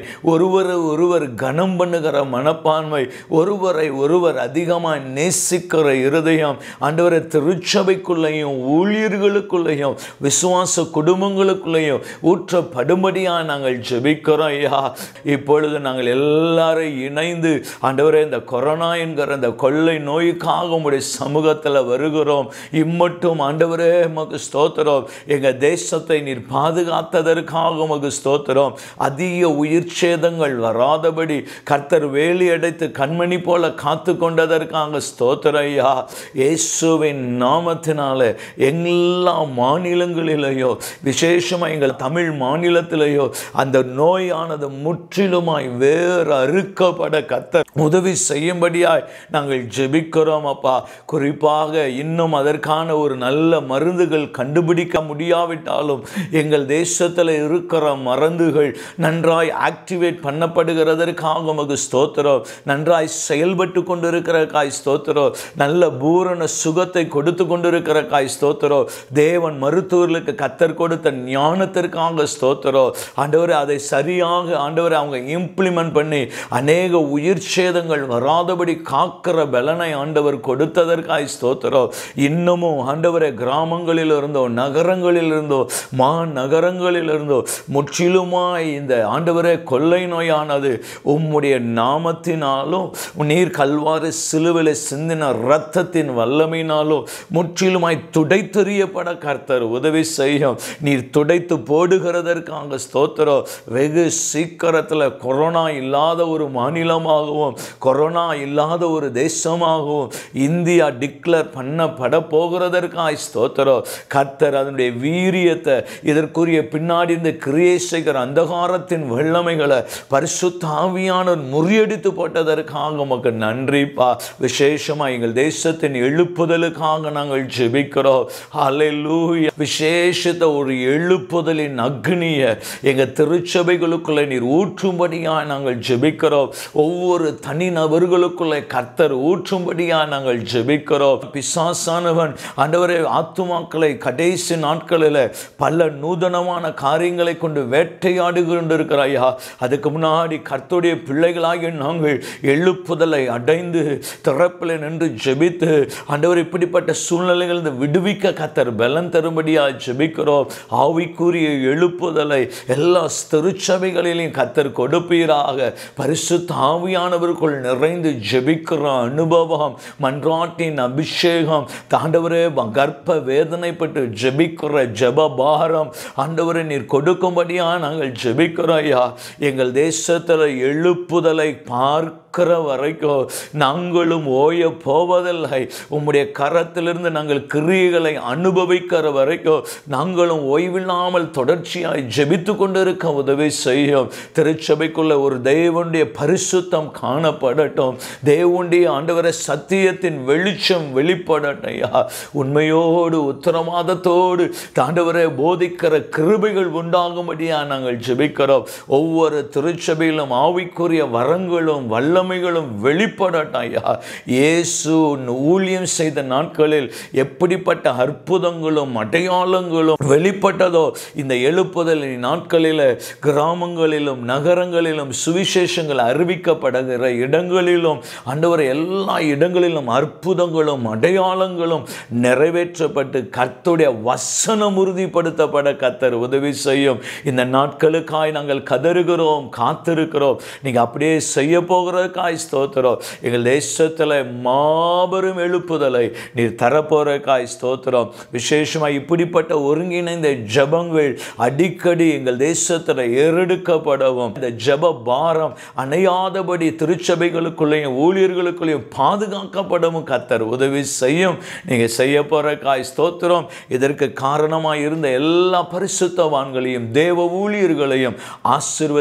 ஒருவர் கனம் பண்ணுகிற மனப்பான்மை, ஒருவரை ஒருவர் அதிகமாக நேசிக்கிற இருதயம் ஆண்டவரே, திருச்சபைக்குள்ளேயும் ஊழியர்களுக்குள்ளேயும் விசுவாச குடும்பங்களுக்குள்ளேயும் ஊற்றப்படும்படியாக நாங்கள் ஜெபிக்கிறோம் ஐயா. இப்பொழுது நாங்கள் எல்லாரும் இணைந்து ஆண்டவரே, இந்த கொரோனா என்கிற இந்த கொள்ளை நோய்க்காக உம்முடைய சமூகத்தில் வருகிறோம். இம்மட்டும் ஆண்டவரே உமக்கு ஸ்தோத்திரம். எங்கள் தேசத்தை நீர் பாதுகாத்ததற்காக உமக்கு ஸ்தோத்திரம். அதிக உயிர் சேதங்கள் வராதபடி கர்த்தர் வேலி அடைத்து கண்மணி போல காத்து கொண்டதற்காக ஸ்தோத்திரம் ஐயா. இயேசுவின் நாமத்தினால எல்லா மாநிலங்களிலேயோ, விசேஷமாக எங்கள் தமிழ் மாநிலத்திலேயோ அந்த நோயானது முற்றிலுமாய் வேறு அறுக்கப்பட கர்த்தர் உதவி செய்யும்படியாய் நாங்கள் ஜெபிக்கிறோம் அப்பா. குறிப்பாக இன்னும் அதற்கான ஒரு நல்ல மருந்துகள் கண்டுபிடிக்க முடியாவிட்டாலும் எங்கள் தேசத்தில் இருக்கிற மருந்துகள் நன்றாய் ஆக்டிவேட் பண்ணப்படுகிறதற்காக உமக்கு ஸ்தோத்திரம். நன்றாய் செயல்பட்டு கொண்டிருக்கிற காய் ஸ்தோத்திரம். நல்ல பூரண சுகத்தை கொடுத்து கொண்டிருக்கிற காய் ஸ்தோத்திரம். தேவன் மருத்துவர்களுக்கு கர்த்தர் கொடுத்த ஞானத்திற்காக ஸ்தோத்திரம். ஆண்டவரே, அதை சரியாக ஆண்டவரே அவங்க இம்ப்ளிமெண்ட் பண்ணி அநேக உயிர் சேதங்கள் வராதபடி காக்கிற பலனை ஆண்டவர் கொடுத்ததற்காய் ஸ்தோத்திரம். இன்னமும் ஆண்டவரே, கிராமங்களில் இருந்தோ, நகரங்களில் இருந்தோ, மாநகரங்களில் இருந்தோ முற்றிலுமாய் இந்த ஆண்டவரே கொள்ளை நோயானது உம்முடைய நாமத்தினாலும் நீர் கல்வாரி சிலுவையில் சிந்தின இரத்தத்தின் வல்லமையினாலும் முற்றிலுமாய் துடைத்தெறியப்பட கர்த்தர் உதவி செய்யும். நீர் துடைத்து போடுகிறதற்காக ஸ்தோத்திரம். வெகு சீக்கிரத்தில் கொரோனா இல்லாத ஒரு மாநிலமாகவும் கொரோனா இல்லாத ஒரு தேசமாகவும் இந்தியா டிக்ளேர் பண்ணப்பட போகிறதற்காக ஸ்தோத்திரம். கர்த்தர் அதனுடைய வீரியத்தை, இதற்குரிய பின்னாடி இந்த கிரியை செய்கிற அந்தகாரத்தின் வல்லமைகளை பரிசுத்த ஆவியானவர் முறியடித்து போட்டதற்காக உமக்கு நன்றிப்பா. விசேஷமாக எங்கள் தேசத்தின் எழுப்புதலுக்காக நாங்கள் ஜெபிக்கிறோம். ஹல்லேலூயா. விசேஷத்தை ஒரு எழுப்புதலின் அக்னியை எங்கள் திருச்சபைகளுக்குள்ளே நீர் ஊற்றும்படியாக நாங்கள் ஜெபிக்கிறோம். ஒவ்வொரு தனி நபர்களுக்குள்ளே கர்த்தர் ஊற்றும்படியாக நாங்கள் ஜெபிக்கிறோம். பிசாசானவன் ஆண்டவரே ஆத்துமாக்களை கடைசி நாட்களில் பல நூதனமான காரியங்களை கொண்டு வேட்டையாடு கொண்டிருக்கிறாயா. அதுக்கு முன்னாடி கர்த்தருடைய பிள்ளைகளாகிய நாங்கள் எழுப்புதலை அடைந்து திறப்பில் நின்று ஜெபித்து ஆண்டவர் இப்படிப்பட்ட சூழ்நிலைகள் விடுவிக்க கர்த்தர் பலன் தரும்படியாக ஜெபிக்கிறோம். ஆவிக்குரிய எழுப்புதலை எல்லா திருச்சபைகளிலும் கர்த்தர் கொடுப்பீராக. பரிசுத்த ஆவியானவருக்குள் நிறைந்து ஜெபிக்கிற அனுபவம், மன்றாட்டின் அபிஷேகம், ஆண்டவரே கர்ப்ப வேதனைப்பட்டு ஜெபிக்கிற ஜெப பாரம் ஆண்டவரை நீர் கொடுக்கும்படியா நாங்கள் ஜெபிக்கிறோம் ஐயா. எங்கள் தேசத்தில் எழுப்புதலை பார்க்கிற வரைக்கும் நாங்களும் ஓய போவதில்லை. உம்முடைய கரத்திலிருந்து நாங்கள் கிரியைகளை அனுபவிக்கிற வரைக்கும் நாங்களும் ஓய்வில்லாமல் தொடர்ச்சியாய் ஜெபித்து கொண்டிருக்க உதவி செய்யும். திருச்சபைக்குள்ள ஒரு தேவனுடைய பரிசுத்தம் காணப்படட்டும். தேவனுடைய ஆண்டவரை சத்தியத்தின் வெளிச்சம் வெளிப்படட்டும் ஐயா. உண்மையோடு உத்தரவாதத்தோடு ஆண்டவரை போதிக்கிற கிருபைகள் உண்டாகும்படியா நாங்கள் ஜெபிக்கிறோம். ஒவ்வொரு திருச்சபையிலும் ஆவிக்குரிய வரங்களும் வல்லமைகளும் வெளிப்படட்டும் ஐயா. இயேசு ஊழியம் செய்த நாட்களில் எப்படிப்பட்ட அற்புதங்களும் அடையாளங்களும் வெளிப்பட்டதோ இந்த எழுப்புதல் நாட்களில் கிராமங்களிலும் நகரங்களிலும் சுவிசேஷங்கள் அறிவிக்கப்படுகிற இடங்களிலும் ஆண்டவரை எல்லா இடங்களிலும் அற்புதங்களும் அடையாளங்களும் நிறைவேற்றப்பட்டு கர்த்தருடைய வசனம் உறுதிப்படுத்தப்பட கர்த்தர் உதவி செய்யும். இந்த நாட்களுக்காய் நாங்கள் கதறுகிறோம், காத்திருக்கிறோம். நீங்க அப்படியே செய்ய போகிறதுக்காய் ஸ்தோத்திரம். எங்கள் தேசத்தில் மாபெரும் எழுப்புதலை நீர் தரப்போறதுக்காய் ஸ்தோத்திரம். விசேஷமாக இப்படிப்பட்ட ஒருங்கிணைந்த ஜபங்கள் அடிக்கடி எங்கள் தேசத்தில் ஏறெடுக்கப்படவும் இந்த ஜப பாரம் அணையாதபடி திருச்சபைகளுக்குள்ளேயும் ஊழியர்களுக்குள்ளேயும் பாதுகாக்கப்படவும் கர்த்தர் உதவி செய்யும். நீங்க செய்ய போறதுக்காய் ஸ்தோத்திரம். இதற்கு காரணமாக இருந்த எல்லா பரிசுத்தவான்களையும் தேவ ஊழியர்களையும் ஆசீர்வதி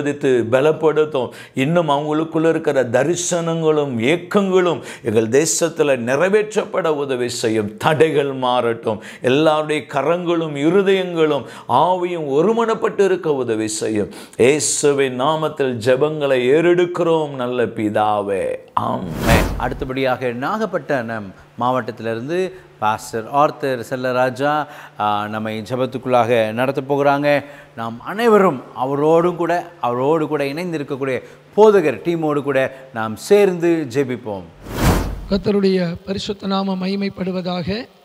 ஆசீர்வதித்து பலப்படுத்தும். இன்னும் அவங்களுக்குள்ள இருக்கிற தரிசனங்களும் ஏக்கங்களும் எங்கள் தேசத்தில் நிறைவேற்றப்பட உதவி செய்யும். தடைகள் மாறட்டும். எல்லாருடைய கரங்களும் இருதயங்களும் ஆவியும் ஒருமனப்பட்டு இருக்க உதவி செய்யும். இயேசுவின் நாமத்தில் ஜெபங்களை ஏறெடுக்கிறோம் நல்ல பிதாவே, ஆமென். அடுத்தபடியாக நாகப்பட்டினம் மாவட்டத்திலிருந்து பாஸ்டர் ஆர்த்தர் செல்லராஜா நம்மை ஜெபத்துக்குள்ளாக நடத்த போகிறாங்க. நாம் அனைவரும் அவரோடு கூட இணைந்திருக்கக்கூடிய போதகர் டீமோடு கூட நாம் சேர்ந்து ஜெபிப்போம். கர்த்தருடைய பரிசுத்த நாமம் மகிமைப்படுவதாக.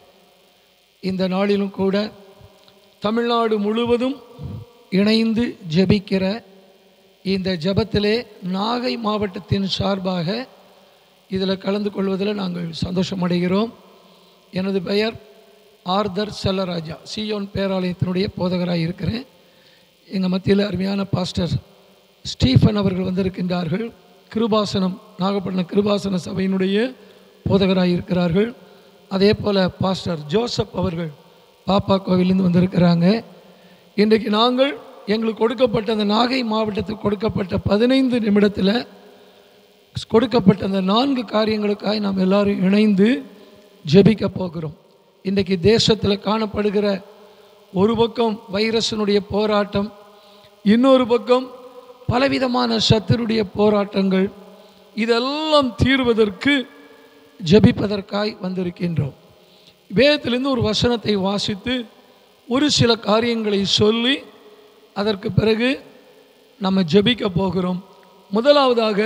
இந்த நாளிலும் கூட தமிழ்நாடு முழுவதும் இணைந்து ஜெபிக்கிற இந்த ஜெபத்திலே நாகை மாவட்டத்தின் சார்பாக இதில் கலந்து கொள்வதில் நாங்கள் சந்தோஷமடைகிறோம். எனது பெயர் ஆர்தர் செல்லராஜா, சியோன் பேராலயத்தினுடைய போதகராக இருக்கிறேன். எங்கள் மத்தியில் அருமையான பாஸ்டர் ஸ்டீஃபன் அவர்கள் வந்திருக்கின்றார்கள். கிருபாசனம், நாகப்பட்டினம் கிருபாசன சபையினுடைய போதகராக இருக்கிறார்கள். அதே போல் பாஸ்டர் ஜோசப் அவர்கள் பாப்பா கோவிலிருந்து வந்திருக்கிறாங்க. இன்றைக்கு நாங்கள் எங்களுக்கு கொடுக்கப்பட்ட அந்த நாகை மாவட்டத்துக்கு கொடுக்கப்பட்ட 15 நிமிடத்தில் கொடுக்கப்பட்ட அந்த 4 காரியங்களுக்காக நாம் எல்லோரும் இணைந்து ஜெபிக்க போகிறோம். இன்றைக்கு தேசத்தில் காணப்படுகிற ஒரு பக்கம் வைரஸினுடைய போராட்டம், இன்னொரு பக்கம் பலவிதமான சத்துருடைய போராட்டங்கள், இதெல்லாம் தீர்வதற்கு ஜெபிப்பதற்காய் வந்திருக்கின்றோம். வேதத்திலிருந்து ஒரு வசனத்தை வாசித்து ஒரு சில காரியங்களை சொல்லி அதற்கு பிறகு நம்ம ஜெபிக்க போகிறோம். முதலாவதாக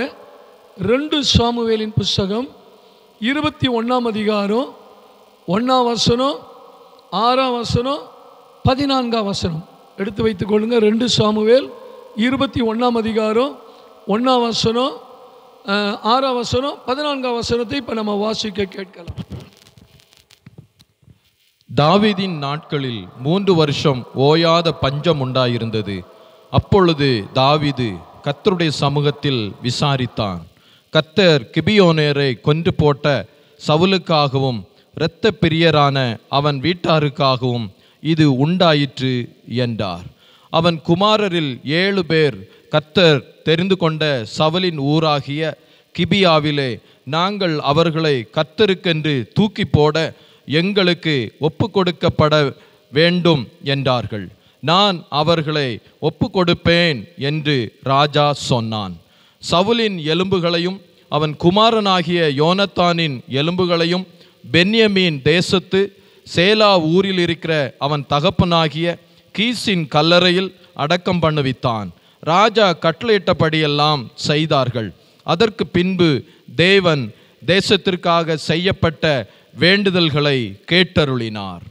2 சாமுவேலின் புஸ்தகம் 21ஆம் அதிகாரம் 1ஆம் வசனம், 6ஆம் வசனம், 14ஆம் வசனம் எடுத்து வைத்துக் கொள்ளுங்க. 2 சாமுவேல் 21ஆம் அதிகாரம் 1ஆம் வசனம், 6ஆம் வசனம், 14ஆம் வசனத்தை இப்போ நம்ம வாசிக்க கேட்கலாம். தாவீதின் நாட்களில் 3 வருஷம் ஓயாத பஞ்சம் உண்டாயிருந்தது. அப்பொழுது தாவீது கர்த்தருடைய சமூகத்தில் விசாரித்தான். கர்த்தர் கிபியோனேரை கொன்று போட்ட சவுலுக்காகவும் இரத்த பிரியரான அவன் வீட்டாருக்காகவும் இது உண்டாயிற்று என்றார். அவன் குமாரரில் 7 பேர் கர்த்தர் தெரிந்து கொண்ட சவுலின் ஊராகிய கிபியாவிலே நாங்கள் அவர்களை கர்த்தருக்கென்று தூக்கி போட எங்களுக்கு ஒப்பு கொடுக்கப்பட வேண்டும் என்றார்கள். நான் அவர்களை ஒப்பு கொடுப்பேன் என்று ராஜா சொன்னான். சவுலின் எலும்புகளையும் அவன் குமாரனாகிய யோனத்தானின் எலும்புகளையும் பென்யமீன் தேசத்து சேலா ஊரில் இருக்கிற அவன் தகப்பனாகிய கீசின் கல்லறையில் அடக்கம் பண்ணுவித்தான். ராஜா கட்டளையிட்டபடியெல்லாம் செய்தார்கள். அதற்கு பின்பு தேவன் தேசத்திற்காக செய்யப்பட்ட வேண்டுதல்களை கேட்டருளினார்.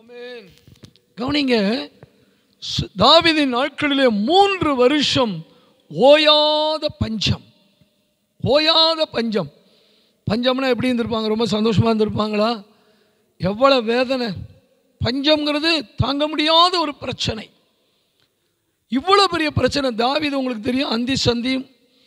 கவனிங்க, தாவீதின் நாட்களிலே 3 வருஷம் ஓயாத பஞ்சம். ஓயாத பஞ்சம். பஞ்சம்னா எப்படி இருந்திருப்பாங்க? ரொம்ப சந்தோஷமாக இருந்திருப்பாங்களா? எவ்வளோ வேதனை! பஞ்சம்ங்கிறது தாங்க முடியாத ஒரு பிரச்சனை. இவ்வளோ பெரிய பிரச்சனை. தாவீது உங்களுக்கு தெரியும், அந்தி சந்தியும்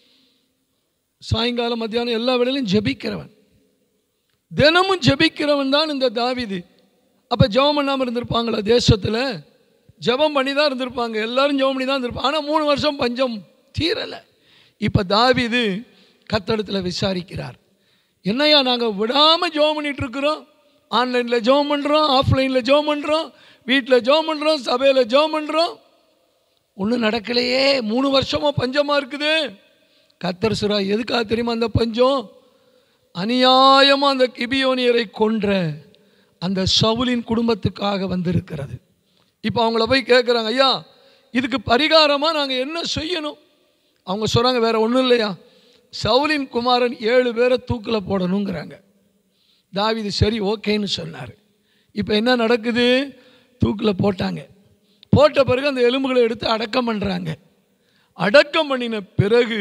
சாயங்காலம் மத்தியானம் எல்லா வேளையிலும் ஜெபிக்கிறவன், தினமும் ஜெபிக்கிறவன் தான் இந்த தாவீது. அப்போ ஜெபம் பண்ணாமல் இருந்திருப்பாங்களா? தேசத்தில் ஜெபம் பண்ணி தான் இருந்திருப்பாங்க. எல்லாரும் ஜெபம் பண்ணி தான் இருந்திருப்பாங்க. ஆனால் 3 வருஷம் பஞ்சம் தீரலை. இப்போ தாவீது கர்த்தரிடத்தில் விசாரிக்கிறார். என்னையா நாங்கள் விடாமல் ஜெபம் பண்ணிகிட்ருக்குறோம். ஆன்லைனில் ஜெபம் பண்ணுறோம், ஆஃப்லைனில் ஜெபம் பண்ணுறோம், வீட்டில் ஜெபம் பண்ணுறோம், சபையில் ஜெபம் பண்ணுறோம், ஒன்றும் நடக்கலையே. 3 வருஷமாக பஞ்சமாக இருக்குது. கர்த்தர் சொல்றா, எதுக்காக தெரியுமா அந்த பஞ்சம்? அநியாயமாக அந்த கிபியோனியரை கொன்ற அந்த சவுலின் குடும்பத்துக்காக வந்திருக்கிறது. இப்போ அவங்கள போய் கேட்குறாங்க, ஐயா இதுக்கு பரிகாரமாக நாங்கள் என்ன செய்யணும்? அவங்க சொல்கிறாங்க, வேறு ஒன்றும் இல்லையா, சவுலின் குமாரன் 7 பேரை தூக்கில் போடணுங்கிறாங்க. தாவீது சரி ஓகேன்னு சொன்னார். இப்போ என்ன நடக்குது? தூக்கில் போட்டாங்க. போட்ட பிறகு அந்த எலும்புகளை எடுத்து அடக்கம் பண்ணுறாங்க. அடக்கம் பண்ணின பிறகு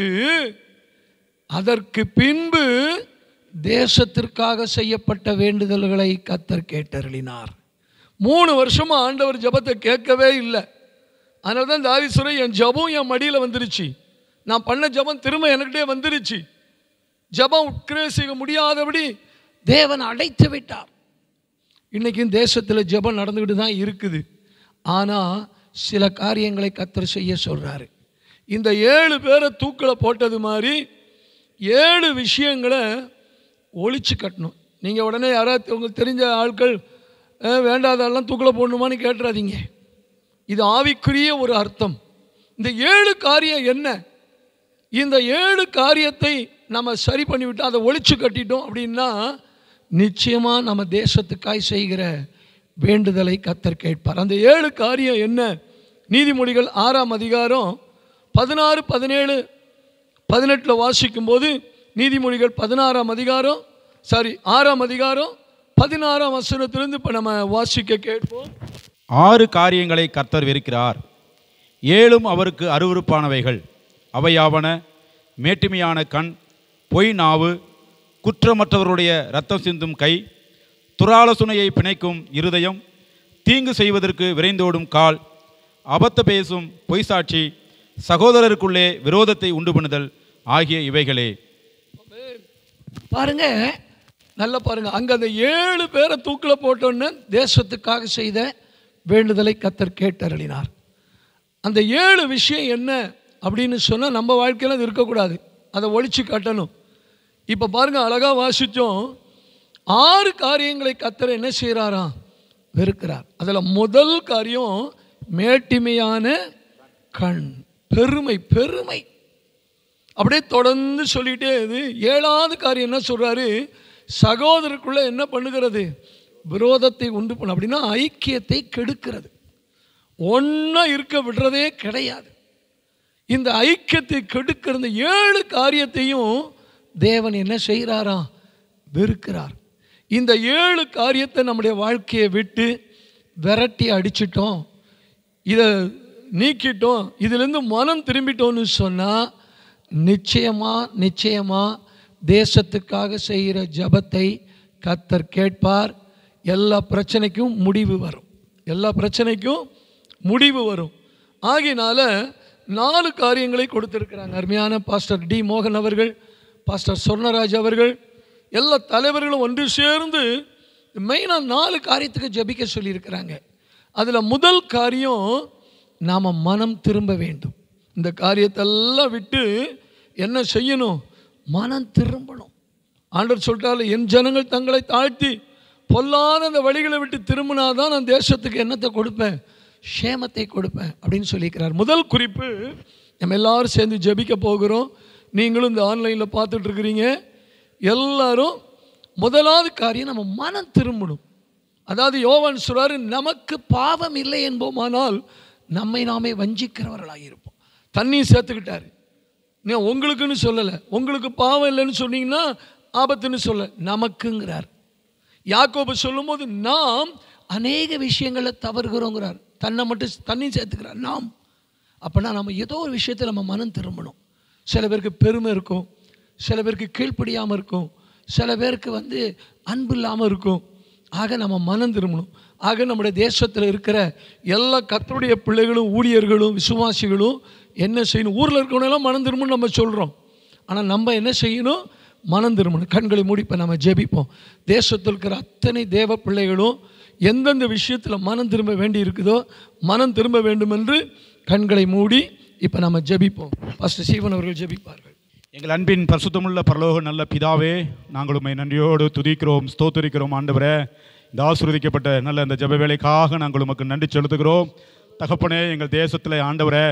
அதற்கு பின்பு தேசத்திற்காக செய்யப்பட்ட வேண்டுதல்களை கர்த்தர் கேட்டருளினார். 3 வருஷமா ஆண்டவர் ஜெபத்தை கேட்கவே இல்லை. அதனால தான் தாவீது சொல்றார், என் ஜெபம் என் மடியில் வந்துருச்சு, நான் பண்ண ஜெபம் திரும்ப எனக்கிட்டே வந்துருச்சு. ஜெபம் உட்கிரேசிக்க முடியாதபடி தேவன் அடைத்து விட்டார். இன்றைக்கும் தேசத்தில் ஜெபம் நடந்துக்கிட்டு தான் இருக்குது. ஆனால் சில காரியங்களை கர்த்தர் செய்ய சொல்கிறாரு. இந்த 7 பேரை தூக்கில் போட்டது மாதிரி 7 விஷயங்களை ஒழிச்சு கட்டணும். நீங்கள் உடனே யாராவது உங்களுக்கு தெரிஞ்ச ஆட்கள் வேண்டாதெல்லாம் தூக்கில் போடணுமான்னு கேட்டுறாதீங்க. இது ஆவிக்குரிய ஒரு அர்த்தம். இந்த 7 காரியம் என்ன? இந்த 7 காரியத்தை நம்ம சரி பண்ணிவிட்டு அதை ஒழிச்சு கட்டிட்டோம் அப்படின்னா நிச்சயமாக நம்ம தேசத்துக்காய் செய்கிற வேண்டுதலை கர்த்தர் கேட்பார். அந்த 7 காரியம் என்ன? நீதிமொழிகள் 6ஆம் அதிகாரம் 16, 17, 18 வாசிக்கும்போது நீதிமொழிகள் 6ஆம் அதிகாரம் 16ஆம் வசனத்திலிருந்து இப்போ நம்ம வாசிக்க கேட்போம். 6 காரியங்களை கர்த்தர் வெறுக்கிறார், 7 அவருக்கு அருவருப்பானவைகள். அவையாவன: மேட்டுமையான கண், பொய் நாவு, குற்றமற்றவருடைய இரத்தம் சிந்தும் கை, துராலோசனையை பிணைக்கும் இருதயம், தீங்கு செய்வதற்கு விரைந்தோடும் கால், அபத்த பேசும் பொய் சாட்சி, சகோதரருக்குள்ளே விரோதத்தை உண்டு பண்ணுதல் ஆகிய இவைகளே. பாருங்க, நல்லா பாருங்க. அங்க அந்த 7 பேரை தூக்கில் போட்டோன்னு தேசத்துக்காக செய்த வேண்டுதலை கர்த்தர் கேட்டருளினார். அந்த 7 விஷயம் என்ன அப்படின்னு சொன்னால் நம்ம வாழ்க்கையில் அது இருக்கக்கூடாது, அதை ஒழிச்சு கட்டணும். இப்போ பாருங்க, அழகா வாசித்தோம். 6 காரியங்களை கர்த்தர் என்ன செய்கிறாராம்? வெறுக்கிறார். அதில் முதல் காரியம் மேட்டிமையான கண், பெருமை. பெருமை அப்படியே தொடர்ந்து சொல்லிட்டே இது. 7வது காரியம் என்ன சொல்றாரு? சகோதரருக்குள்ள என்ன பண்ணுகிறது? விரோதத்தை உண்டு பண்ண, அப்படின்னா ஐக்கியத்தை கெடுக்கிறது. ஒன்றா இருக்க விடுறதே கிடையாது. இந்த ஐக்கியத்தை கெடுக்கிற இந்த 7 காரியத்தையும் தேவன் என்ன செய்கிறாராம்? வெறுக்கிறார். இந்த 7 காரியத்தை நம்முடைய வாழ்க்கையை விட்டு விரட்டி அடிச்சிட்டோம், இதை நீக்கிட்டோம், இதிலிருந்து மனம் திரும்பிட்டோன்னு சொன்னால் நிச்சயமாக தேசத்துக்காக செய்கிற ஜபத்தை கர்த்தர் கேட்பார். எல்லா பிரச்சனைக்கும் முடிவு வரும். எல்லா பிரச்சனைக்கும் முடிவு வரும். ஆகினால 4 காரியங்களை கொடுத்திருக்கிறாங்க. அருமையான பாஸ்டர் டி மோகன் அவர்கள், பாஸ்டர் சொர்ணராஜ் அவர்கள், எல்லா தலைவர்களும் ஒன்று சேர்ந்து மெயினாக 4 காரியத்துக்கு ஜெபிக்க சொல்லியிருக்கிறாங்க. அதில் முதல் காரியம் நாம் மனம் திரும்ப வேண்டும். இந்த காரியத்தெல்லாம் விட்டு என்ன செய்யணும்? மனம் திரும்பணும். ஆண்டவர் சொல்லிட்டாரு, என் ஜனங்கள் தங்களை தாழ்த்தி பொல்லாத அந்த வழிகளை விட்டு திரும்பினாதான் நான் தேசத்துக்கு என்னத்தை கொடுப்பேன்? சேமத்தை கொடுப்பேன் அப்படின்னு சொல்லியிருக்கிறார். முதல் குறிப்பு, நம்ம எல்லாரும் சேர்ந்து ஜெபிக்க போகிறோம். நீங்களும் இந்த ஆன்லைனில் பார்த்துட்டு இருக்கிறீங்க. எல்லாரும் முதலாவது காரியம் நம்ம மனம் திரும்பணும். அதாவது யோவான் சொல்றாரு, நமக்கு பாவம் இல்லை என்போமானால் நம்மை நாமே வஞ்சிக்கிறவர்களாக இருப்போம். தண்ணி சேர்த்துக்கிட்டாரு. நான் உங்களுக்குன்னு சொல்லலை, உங்களுக்கு பாவம் இல்லைன்னு சொன்னீங்கன்னா ஆபத்துன்னு சொல்ல, நமக்குங்கிறார். யாக்கோபு சொல்லும்போது நாம் அநேக விஷயங்களில் தவறுகிறோங்கிறார். தன்னை மட்டும் தண்ணி சேர்த்துக்கிறார் நாம். அப்படின்னா நம்ம ஏதோ ஒரு விஷயத்தில் நம்ம மனம் திரும்பணும். சில பேருக்கு பெருமை இருக்கும், சில பேருக்கு கீழ்ப்படியாமல் இருக்கும், சில பேருக்கு அன்பு இல்லாமல் இருக்கும். ஆக நம்ம மனம் திரும்பணும். ஆக நம்முடைய தேசத்தில் இருக்கிற எல்லா கர்த்தருடைய பிள்ளைகளும், ஊழியர்களும், விசுவாசிகளும் என்ன செய்யணும்? ஊரில் இருக்கிறவனெல்லாம் மனம் திரும்பணும் நம்ம சொல்கிறோம். ஆனால் நம்ம என்ன செய்யணும்? மனம் திரும்பணும். கண்களை மூடிப்ப நம்ம ஜெபிப்போம். தேசத்தில் இருக்கிற அத்தனை தேவ பிள்ளைகளும் எந்தெந்த விஷயத்தில் மனம் திரும்ப வேண்டி இருக்குதோ மனம் திரும்ப வேண்டும் என்று கண்களை மூடி இப்போ நம்ம ஜெபிப்போம். பாஸ்டர் சீவன் அவர்கள் ஜெபிப்பார்கள். எங்கள் அன்பின் பரிசுத்தமுள்ள பரலோக நல்ல பிதாவே, நாங்கள் உம்மை நன்றியோடு துதிக்கிறோம், ஸ்தோத்திரிக்கிறோம். ஆண்டவரே, இந்த ஆசீர்வதிக்கப்பட்ட நல்ல இந்த ஜெப வேலைக்காக நாங்கள் உமக்கு நன்றி செலுத்துகிறோம். தகப்பனே, எங்கள் தேசத்தில் ஆண்டவரே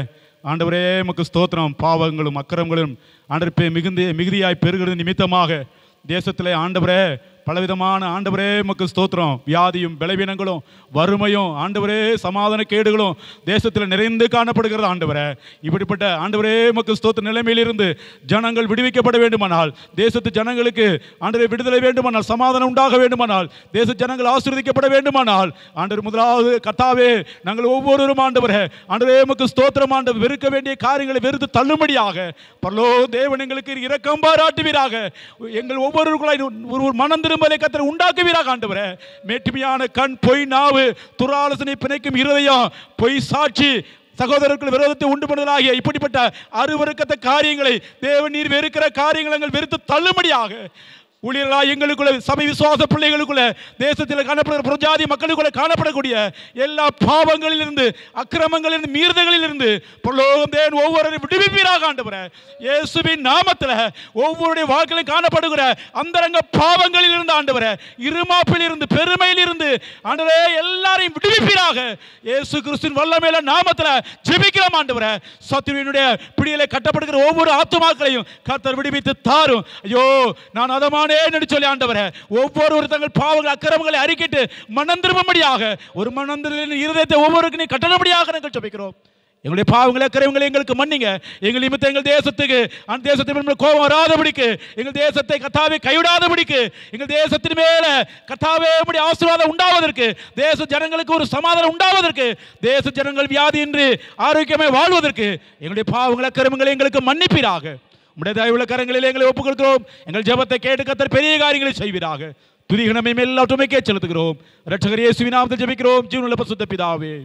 உமக்கு ஸ்தோத்திரம். பாவங்களும் அக்கிரமங்களும் ஆண்டவரே மிகுதியாய் பெருகிறது நிமித்தமாக தேசத்தில் ஆண்டவரே பலவிதமான ஆண்டவரே உமக்கு ஸ்தோத்திரம், வியாதியும் பலவீனங்களும் வறுமையும் ஆண்டவரே சமாதான கேடுகளும் தேசத்தில் நிறைந்து காணப்படுகிறது. ஆண்டவரே, இப்படிப்பட்ட ஆண்டவரே உமக்கு ஸ்தோத்திர நிலைமையிலிருந்து ஜனங்கள் விடுவிக்கப்பட வேண்டுமானால், தேசத்து ஜனங்களுக்கு ஆண்டவரே விடுதலை வேண்டுமானால், சமாதானம் உண்டாக வேண்டுமானால், தேச ஜனங்கள் ஆசீர்வதிக்கப்பட வேண்டுமானால், ஆண்டவர் முதலாவது கர்த்தாவே நாங்கள் ஒவ்வொருவரும் ஆண்டவரே உமக்கு ஸ்தோத்திரம் ஆண்டவர் வெறுக்க வேண்டிய காரியங்களை வெறுத்து தள்ளும்படியாக பரலோக தேவன் எங்களுக்கு இரக்கம் பாராட்டுவீராக. எங்கள் ஒவ்வொருவருக்குள்ளாய் ஒரு மனம் திரும்பலை கர்த்தர் உண்டாக்குவீராக. ஆண்டவரே, மேட்டுமையான கண், பொய் நாவு, துராலோசனை பிணைக்கும் இருதயம், பொய் சாட்சி, சகோதரர்கள் விரோதத்தை உண்டு பண்ணுவதாகிய இப்படிப்பட்ட அருவருக்கத்த காரியங்களை தேவன் நீர் வெறுக்கிற காரியங்களை வெறுத்து தள்ளும்படியாக ஊழியர்களாக எங்களுக்குள்ள சபை விசுவாச பிள்ளைகளுக்குள்ள தேசத்தில் காணப்படுகிற புறஜாதி மக்களுக்குள்ள காணப்படக்கூடிய எல்லா பாவங்களிலிருந்து அக்கிரமங்களிலிருந்து மீறுதல்களிலிருந்து பரலோகம் தேவன் ஒவ்வொருவரையும் விடுவிப்பீராக ஆண்டவரே. இயேசுவின் நாமத்தில் ஒவ்வொருடைய வாழ்க்கையிலும் காணப்படுகிற அந்தரங்க பாவங்களிலிருந்து ஆண்டவரே, இருமாப்பிலிருந்து பெருமையிலிருந்து ஆண்டவரே எல்லாரையும் விடுவிப்பீராக. இயேசு கிறிஸ்துவின் வல்லமையில நாமத்தில் ஜெபிக்கிறோம் ஆண்டவரே. சத்துருவினுடைய பிடியிலே கட்டப்படுகிற ஒவ்வொரு ஆத்துமாக்களையும் கர்த்தர் விடுவித்து தாரும். ஐயோ நான் அதமானே என்று சொல்லி ஆண்டவரே, ஒவ்வொரு தங்கள் பாவங்கள் அக்கிரமங்களை அறிக்கிட்டு மனம் திரும்பும்படியாக ஒரு மனந்திரின் இருதயத்தை ஒவ்வொருக்கும் நீ கட்டணபடியாக நாங்கள் ஜெபிக்கிறோம். எங்களுடைய பாவங்களை அக்கிரமங்களை எங்களுக்கு மன்னிங்க. எங்கள் நிமித்தம் எங்கள் தேசத்துக்கு அந்த தேசத்தின் கோபம் வராதபடிக்கு, எங்கள் தேசத்தை கர்த்தாவே கைவிடாதபடிக்கு, எங்கள் தேசத்தின் மேல கர்த்தாவே ஆசீர்வாதம் உண்டாவதற்கு, தேச ஜனங்களுக்கு ஒரு சமாதானம் உண்டாவதற்கு, தேச ஜனங்கள் வியாதியின்றி ஆரோக்கியமே வாழ்வதற்கு எங்களுடைய பாவங்களை அக்கிரமங்களை எங்களுக்கு மன்னிப்பீராக. உம்முடைய தயவுள்ள கரங்களில் எங்களை ஒப்புக் கொடுக்கிறோம். எங்கள் ஜெபத்தை கேட்டு கர்த்தர் பெரிய காரியங்களை செய்வீராக. துதிகனமே எல்லாவற்றுமே செலுத்துகிறோம். இரட்சகர் இயேசுவின் நாமத்தில் ஜெபிக்கிறோம் ஜீவனுள்ள பரிசுத்த பிதாவே.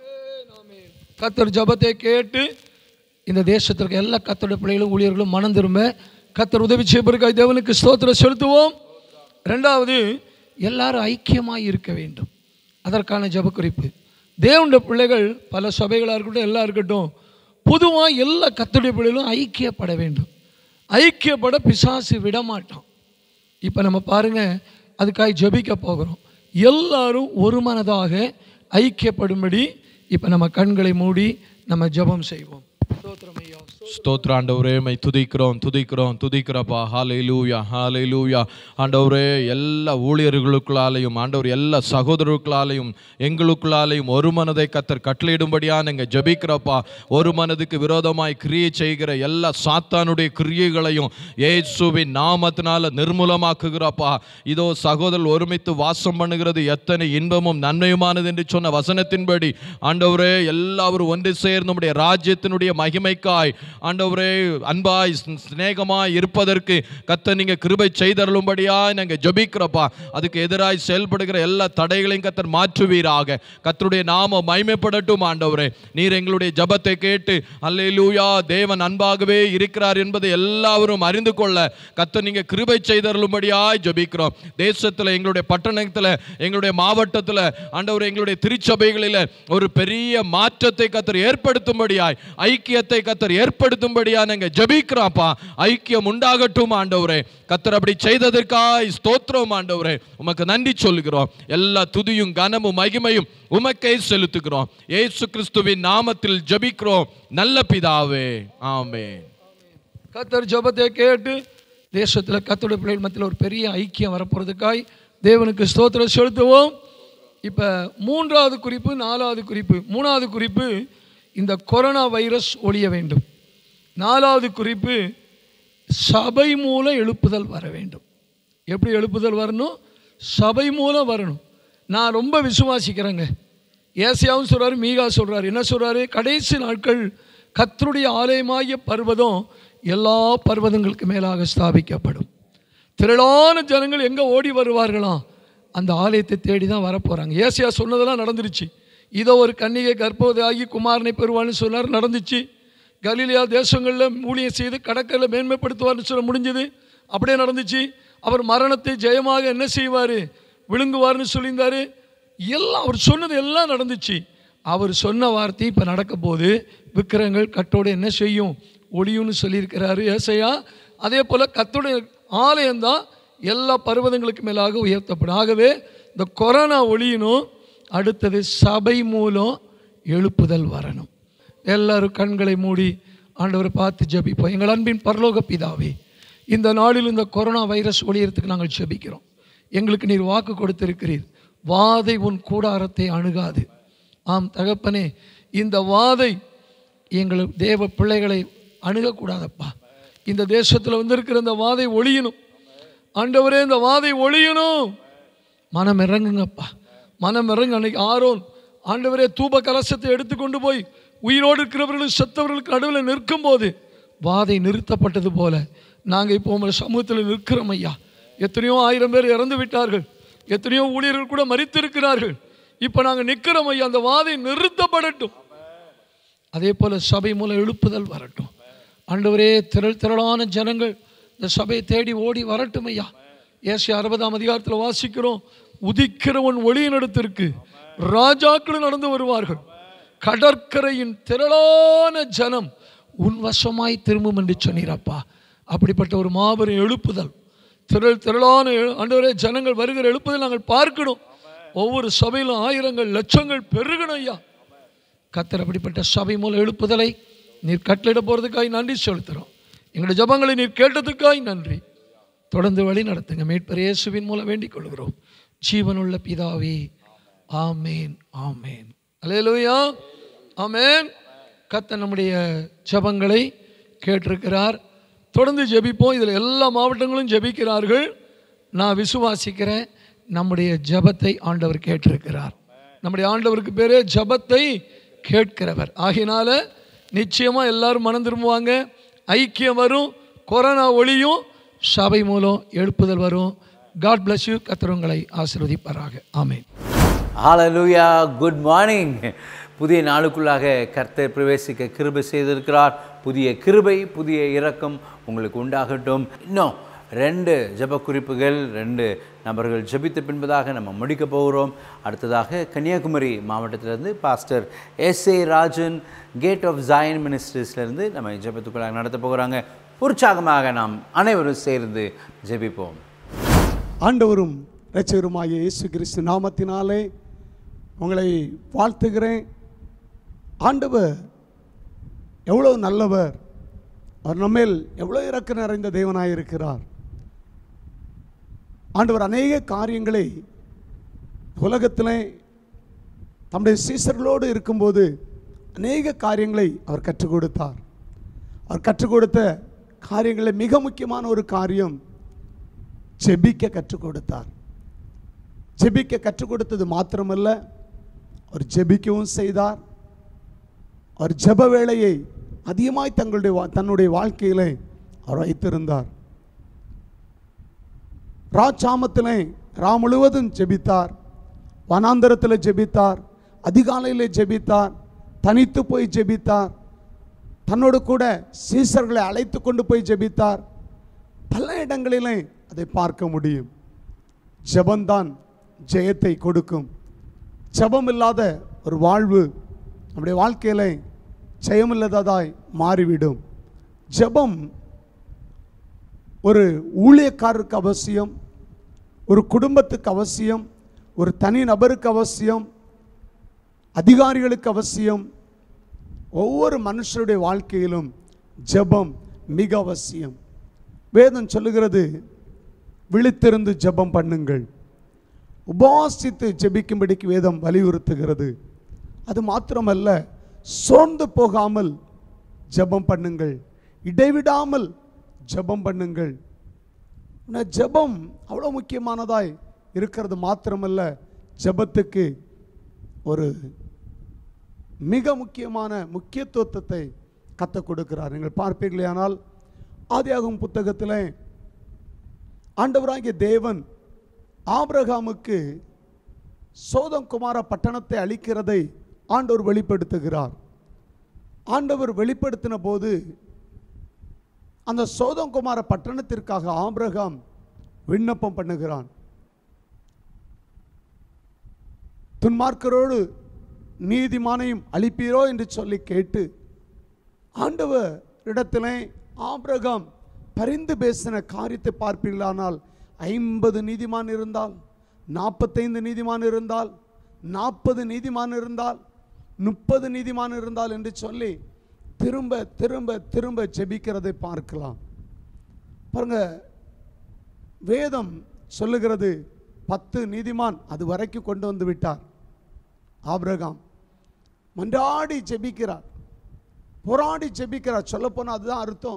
கர்த்தர் ஜெபத்தை கேட்டு இந்த தேசத்திற்கு எல்லா கர்த்தருடைய பிள்ளைகளும் ஊழியர்களும் மனம் திரும்ப கர்த்தர் உதவி செய்வதற்காக தேவனுக்கு ஸ்தோத்திரம் செலுத்துவோம். ரெண்டாவது, எல்லாரும் ஐக்கியமாக இருக்க வேண்டும். அதற்கான ஜெப குறிப்பு. தேவனுடைய பிள்ளைகள் பல சபைகளாக இருக்கட்டும், எல்லாம் இருக்கட்டும், பொதுவாக எல்லா கர்த்தருடைய பிள்ளைகளும் ஐக்கியப்பட வேண்டும். ஐக்கியப்பட பிசாசு விடமாட்டான். இப்போ நம்ம பாருங்கள், அதுக்காக ஜெபிக்க போகிறோம். எல்லாரும் ஒரு மனதாக ஐக்கியப்படும்படி இப்போ நம்ம கண்களை மூடி நம்ம ஜெபம் செய்வோம். ஸ்தோத்திர ஆண்டவரே, மை துதிக்கிறோம் துதிக்கிறோம் துதிக்கிறப்பா. ஹல்லேலூயா ஹல்லேலூயா. ஆண்டவரே, எல்லா ஊழியர்களுக்குள்ளாலையும் ஆண்டவர் எல்லா சகோதரர்களாலையும் எங்களுக்குள்ளாலையும் ஒரு மனதை கர்த்தர் கட்டளையிடும்படியா நாங்கள் ஜெபிக்கிறப்பா. ஒரு மனதுக்கு விரோதமாய் கிரியை செய்கிற எல்லா சாத்தானுடைய கிரியைகளையும் இயேசுவின் நாமத்தினால நிர்மூலமாக்குகிறப்பா. இதோ சகோதரர் ஒருமித்து வாசம் பண்ணுகிறது எத்தனை இன்பமும் நன்மையுமானது என்று சொன்ன வசனத்தின்படி ஆண்டவரே, எல்லாரும் ஒன்று சேர்ந்து நம்முடைய ராஜ்யத்தினுடைய மகிமைக்காய் ஆண்டவரே அன்பாய் சிநேகமாய் இருப்பதற்கு கர்த்தர் நீங்க கிருபை செய்தருளும்படியா நாங்கள் ஜெபிக்கிறப்பா. அதுக்கு எதிராய் செயல்படுகிற எல்லா தடைகளையும் கர்த்தர் மாற்றுவீராக. கர்த்தருடைய நாமம் மகிமைப்படட்டும் ஆண்டவரே. நீர் எங்களுடைய ஜெபத்தை கேட்டு அல்லேலூயா தேவன் அன்பாகவே இருக்கிறார் என்பதை எல்லாரும் அறிந்து கொள்ள கர்த்தர் நீங்க கிருபை செய்தருளும்படியாய் ஜெபிக்கிறோம். தேசத்தில் எங்களுடைய பட்டணத்தில் எங்களுடைய மாவட்டத்தில் ஆண்டவரே எங்களுடைய திருச்சபைகளில் ஒரு பெரிய மாற்றத்தை கர்த்தர் ஏற்படுத்தும்படியாய், ஐக்கியத்தை கர்த்தர் ஏற்படுத்தும்படியா நாங்க ஜெபிக்கிறோம்ப்பா. ஐக்கியம் உண்டாகட்டும் ஆண்டவரே. கர்த்தர் அப்படி செய்ததற்காய் ஸ்தோத்திரம் ஆண்டவரே. உமக்கு நன்றி சொல்லுகிறோம். எல்லா துதியும் கனமும் மகிமையும் உமக்கே செலுத்துகிறோம். இயேசு கிறிஸ்துவின் நாமத்தில் ஜெபிக்கிறோம் நல்ல பிதாவே, ஆமென். கர்த்தர் ஜெபத்தை கேட்டு தேசத்தில் கர்த்தருடைய பிள்ளைகள் மத்தியில் ஒரு பெரிய ஐக்கியம் வரப்போறதுக்காய் தேவனுக்கு ஸ்தோத்திரம் செலுத்துவோம். இப்போ மூன்றாவது குறிப்பு, நாலாவது குறிப்பு. மூணாவது குறிப்பு, இந்த கொரோனா வைரஸ் ஒழிய வேண்டும். நாலாவது குறிப்பு, சபை மூலம் எழுப்புதல் வர வேண்டும். எப்படி எழுப்புதல் வரணும்? சபை மூலம் வரணும். நான் ரொம்ப விசுவாசிக்கிறேங்க. ஏசாயாவும் சொல்கிறாரு, மீகா சொல்கிறாரு. என்ன சொல்கிறாரு? கடைசி நாட்கள் கர்த்தருடைய ஆலயமாகிய பர்வதம் எல்லா பர்வதங்களுக்கு மேலாக ஸ்தாபிக்கப்படும். திரளான ஜனங்கள் எங்கே ஓடி வருவார்களாம்? அந்த ஆலயத்தை தேடி தான் வரப்போகிறாங்க. ஏசாயா சொன்னதெல்லாம் நடந்துருச்சு. இதோ ஒரு கன்னிகை கர்ப்பவதியாகி குமாரனை பெறுவான்னு சொன்னார், நடந்துச்சு. கலிலியா தேசங்களில் ஊழியம் செய்து கடற்கரையில் மேன்மைப்படுத்துவார்னு சொல்ல முடிஞ்சது, அப்படியே நடந்துச்சு. அவர் மரணத்தை ஜெயமாக என்ன செய்வார்? விழுங்குவார்னு சொல்லியிருந்தார். எல்லாம் அவர் சொன்னது எல்லாம் நடந்துச்சு. அவர் சொன்ன வார்த்தை இப்போ நடக்க போது விக்கிரகங்கள் கட்டோடு என்ன செய்யும்? ஒளியும்னு சொல்லியிருக்கிறாரு ஏசாயா. அதே போல் கர்த்தருடைய ஆலயம்தான் எல்லா பர்வதங்களுக்கு மேலாக உயர்த்தப்படும். ஆகவே இந்த கொரோனா ஒளியணும். அடுத்தது சபை மூலம் எழுப்புதல் வரணும். எல்லாரும் கண்களை மூடி ஆண்டவரை பார்த்து ஜெபிப்போம். எங்கள் அன்பின் பரலோக பிதாவே, இந்த நாளில் இந்த கொரோனா வைரஸ் ஒழியறதுக்கு நாங்கள் ஜெபிக்கிறோம். எங்களுக்கு நீர் வாக்கு கொடுத்திருக்கிறீர், வாதை உன் கூடாரத்தை அணுகாது. ஆம் தகப்பனே, இந்த வாதை எங்கள் தேவ பிள்ளைகளை அணுகக்கூடாதப்பா. இந்த தேசத்தில் வந்திருக்கிற இந்த வாதை ஒழியணும் ஆண்டவரே. இந்த வாதை ஒழியணும். மனம் இறங்குங்கப்பா, மனம் இறங்கு. அன்னைக்கு ஆரோன் ஆண்டவரே தூப கலசத்தை எடுத்துக்கொண்டு போய் உயிரோடு இருக்கிறவர்களும் செத்தவர்களுக்கு நடுவில் நிற்கும் போது வாதை நிறுத்தப்பட்டது போல நாங்கள் இப்போ உங்கள் சமூகத்தில் நிற்கிறோம் ஐயா. எத்தனையோ 1000 பேர் இறந்து விட்டார்கள், எத்தனையோ ஊழியர்கள் கூட மரித்திருக்கிறார்கள். இப்போ நாங்கள் நிற்கிறோம் ஐயா. அந்த வாதை நிறுத்தப்படட்டும். அதே போல் சபை மூலம் எழுப்புதல் வரட்டும் ஆண்டவரே. திரளான ஜனங்கள் இந்த சபையை தேடி ஓடி வரட்டும் ஐயா. ஏசாயா 60ஆம் அதிகாரத்தில் வாசிக்கிறோம், உதிக்கிறவன் ஒளியினிடத்திற்கு ராஜாக்கள் நடந்து வருவார்கள், கடற்கரையின் திரளான ஜனம் உன் வசமாய் திரும்பும் என்று சொன்னீரப்பா. அப்படிப்பட்ட ஒரு மாபெரும் எழுப்புதல், திரளான ஆண்டவரே ஜனங்கள் வருகிற எழுப்புதல் நாங்கள் பார்க்கணும். ஒவ்வொரு சபையிலும் ஆயிரங்கள் லட்சங்கள் பெருகணும் ஐயா. கர்த்தர் அப்படிப்பட்ட சபை மூலம் எழுப்புதலை நீர் கட்டளையிட போகிறதுக்காய் நன்றி செலுத்துகிறோம். எங்களுடைய ஜபங்களை நீர் கேட்டதுக்காய் நன்றி. தொடர்ந்து வழி நடத்துங்க. மீட்பர் இயேசுவின் மூலம் வேண்டிக் கொள்கிறோம் ஜீவனுள்ள பிதாவே, ஆமேன் ஆமேன். அல்லேலூயா, ஆமேன். கர்த்தர் நம்முடைய ஜபங்களை கேட்டிருக்கிறார். தொடர்ந்து ஜெபிப்போம். இதில் எல்லா மாவட்டங்களும் ஜெபிக்கிறார்கள். நான் விசுவாசிக்கிறேன் நம்முடைய ஜபத்தை ஆண்டவர் கேட்டிருக்கிறார். நம்முடைய ஆண்டவருக்கு பேரே ஜபத்தை கேட்கிறவர். ஆகினால நிச்சயமாக எல்லாரும் மனம் திரும்புவாங்க, ஐக்கியம் வரும், கொரோனா ஒளியும், சபை மூலம் எழுப்புதல் வரும். God bless you. கர்த்தர் உங்களை ஆசீர்வதிப்பாராக. ஆமென். ஹல்லேலூயா. Good morning. புதிய நாளுக்குள்ளாக கர்த்தர் பிரவேசிக்க கிருபை செய்திருக்கிறார். புதிய கிருபை, புதிய இரக்கம் உங்களுக்கு உண்டாகட்டும். இன்னும் 2 ஜப குறிப்புகள், 2 நபர்கள் ஜபித்த பின்பதாக நம்ம முடிக்க போகிறோம். அடுத்ததாக கன்னியாகுமரி மாவட்டத்திலிருந்து pastor S.A. Rajan gate of Zion மினிஸ்ட்ரிஸ்லேருந்து நம்ம ஜபத்துக்குள்ளாக நடத்த போகிறாங்க. உற்சாகமாக நாம் அனைவரும் சேர்ந்து ஜெபிப்போம். ஆண்டவரும் இரட்சகருமாகிய இயேசு கிறிஸ்து நாமத்தினாலே உங்களை வாழ்த்துகிறேன். ஆண்டவர் எவ்வளவு நல்லவர், அவர் நம்மேல் எவ்வளோ இரக்கம் நிறைந்த தேவனாக இருக்கிறார். ஆண்டவர் அநேக காரியங்களை உலகத்திலே தம்முடைய சீசர்களோடு இருக்கும்போது அநேக காரியங்களை அவர் கற்றுக் கொடுத்தார். அவர் கற்றுக் கொடுத்த காரியங்களில் மிக முக்கியமான ஒரு காரியம் ஜெபிக்க கற்றுக் கொடுத்தார். ஜெபிக்க கற்றுக் கொடுத்தது மாத்திரமல்ல, அவர் ஜெபிக்கவும் செய்தார். அவர் ஜெப வேளையை அதிகமாய் தன்னுடைய வாழ்க்கையிலே அவர் வைத்திருந்தார். ராச்சாமத்திலே ராம் முழுவதும் ஜெபித்தார், வனாந்தரத்தில் ஜெபித்தார், அதிகாலையில் ஜெபித்தார், தனித்து போய் ஜெபித்தார், தன்னோடு கூட சீசர்களை அழைத்து கொண்டு போய் ஜெபித்தார். பல இடங்களிலே அதை பார்க்க முடியும். ஜெபம்தான் ஜெயத்தை கொடுக்கும். ஜெபம் இல்லாத ஒரு வாழ்வு நம்முடைய வாழ்க்கையிலே ஜெயமில்லாததாய் மாறிவிடும். ஜெபம் ஒரு ஊழியக்காரருக்கு அவசியம், ஒரு குடும்பத்துக்கு அவசியம், ஒரு தனி நபருக்கு அவசியம், அதிகாரிகளுக்கு அவசியம். ஒவ்வொரு மனுஷருடைய வாழ்க்கையிலும் ஜெபம் மிக அவசியம். வேதம் சொல்லுகிறது, விழித்திருந்து ஜெபம் பண்ணுங்கள். உபவாசித்து ஜெபிக்கும்படிக்கு வேதம் வலியுறுத்துகிறது. அது மாத்திரமல்ல, சோர்ந்து போகாமல் ஜெபம் பண்ணுங்கள், இடைவிடாமல் ஜெபம் பண்ணுங்கள். ஜெபம் அவ்வளோ முக்கியமானதாய் இருக்கிறது மாத்திரமல்ல, ஜெபத்துக்கு ஒரு மிக முக்கியமான முக்கியத்துவத்தை கற்றுக் கொடுக்கிறார். நீங்கள் பார்ப்பீர்களே, ஆனால் ஆதியாகமம் புத்தகத்தில் ஆண்டவராகிய தேவன் ஆபிரகாமுக்கு சோதம் குமார பட்டணத்தை அளிக்கிறதை ஆண்டவர் வெளிப்படுத்துகிறார். ஆண்டவர் வெளிப்படுத்தின போது அந்த சோதம் குமார பட்டணத்திற்காக ஆபிரகாம் விண்ணப்பம் பண்ணுகிறான். துன்மார்க்கரோடு நீதிமானையும் அளிப்பீரோ என்று சொல்லி கேட்டு ஆண்டவர் இடத்திலே ஆபிரகாம் பரிந்து பேசின காரியத்தை பார்ப்பீர்களானால் 50 நீதிமான் இருந்தால், 45 நீதிமான் இருந்தால், 40 நீதிமான் இருந்தால், 30 நீதிமான் இருந்தால் என்று சொல்லி திரும்ப திரும்ப திரும்ப ஜெபிக்கிறதை பார்க்கலாம். பாருங்க, வேதம் சொல்லுகிறது 10 நீதிமான் அது வரைக்கும் கொண்டு வந்து விட்டார். ஆபிரகாம் மன்றாடி ஜெபிக்கிறார், போராடி ஜெபிக்கிறார். சொல்லப்போனால் அதுதான் அர்த்தம்.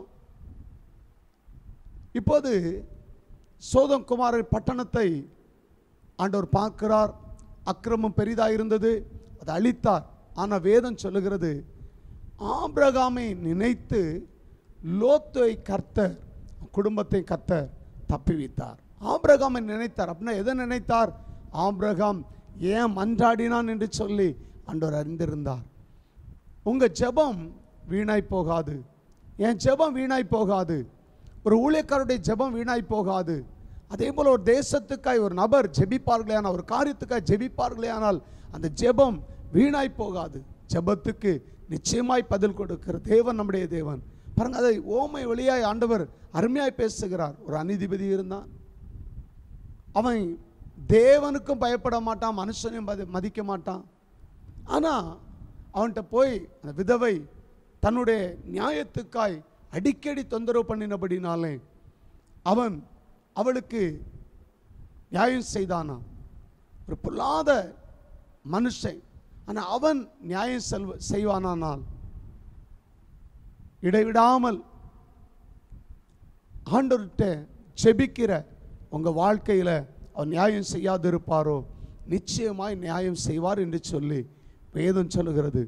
இப்போது சோதம் குமாரன் பட்டணத்தை ஆண்டவர் பார்க்கிறார். அக்கிரமம் பெரிதாக இருந்தது, அதை அழித்தார். ஆனால் வேதம் சொல்லுகிறது, ஆபிரகாமை நினைத்து லோத்தை கர்த்தர், குடும்பத்தை கர்த்தர் தப்பிவித்தார். ஆபிரகாமை நினைத்தார். அப்படின்னா எதை நினைத்தார்? ஆபிரகாம் ஏன் மன்றாடினான் என்று சொல்லி ஆண்டவர் அறிந்திருந்தார். உங்கள் ஜெபம் வீணாய் போகாது, என் ஜெபம் வீணாய் போகாது, ஒரு ஊழியக்காரருடைய ஜெபம் வீணாய் போகாது. அதே போல் ஒரு தேசத்துக்காய் ஒரு நபர் ஜெபிப்பார்களே ஆனால், ஒரு காரியத்துக்காய் ஜெபிப்பார்களே ஆனால் அந்த ஜெபம் வீணாய் போகாது. ஜெபத்துக்கு நிச்சயமாய் பதில் கொடுக்கிற தேவன் நம்முடைய தேவன். பாருங்க, அதை ஓமை வழியாய் ஆண்டவர் அருமையாய் பேசுகிறார். ஒரு அநீதிபதி இருந்தான். அவன் தேவனுக்கும் பயப்பட மாட்டான், மனுஷனையும் மதிக்க மாட்டான். ஆனால் அவன்கிட்ட போய் அந்த விதவை தன்னுடைய நியாயத்துக்காய் அடிக்கடி தொந்தரவு பண்ணினபடினாலே அவன் அவளுக்கு நியாயம் செய்தானா. ஒரு பொல்லாத மனுஷன். ஆனால் அவன் நியாயம் செய்வானால் இடைவிடாமல் ஆண்டவர்கிட்ட ஜெபிக்கிற உங்கள் வாழ்க்கையில் அவர் நியாயம் செய்யாதிருப்பாரோ, நிச்சயமாய் நியாயம் செய்வார் என்று சொல்லி வேதம் சொல்லுகிறது.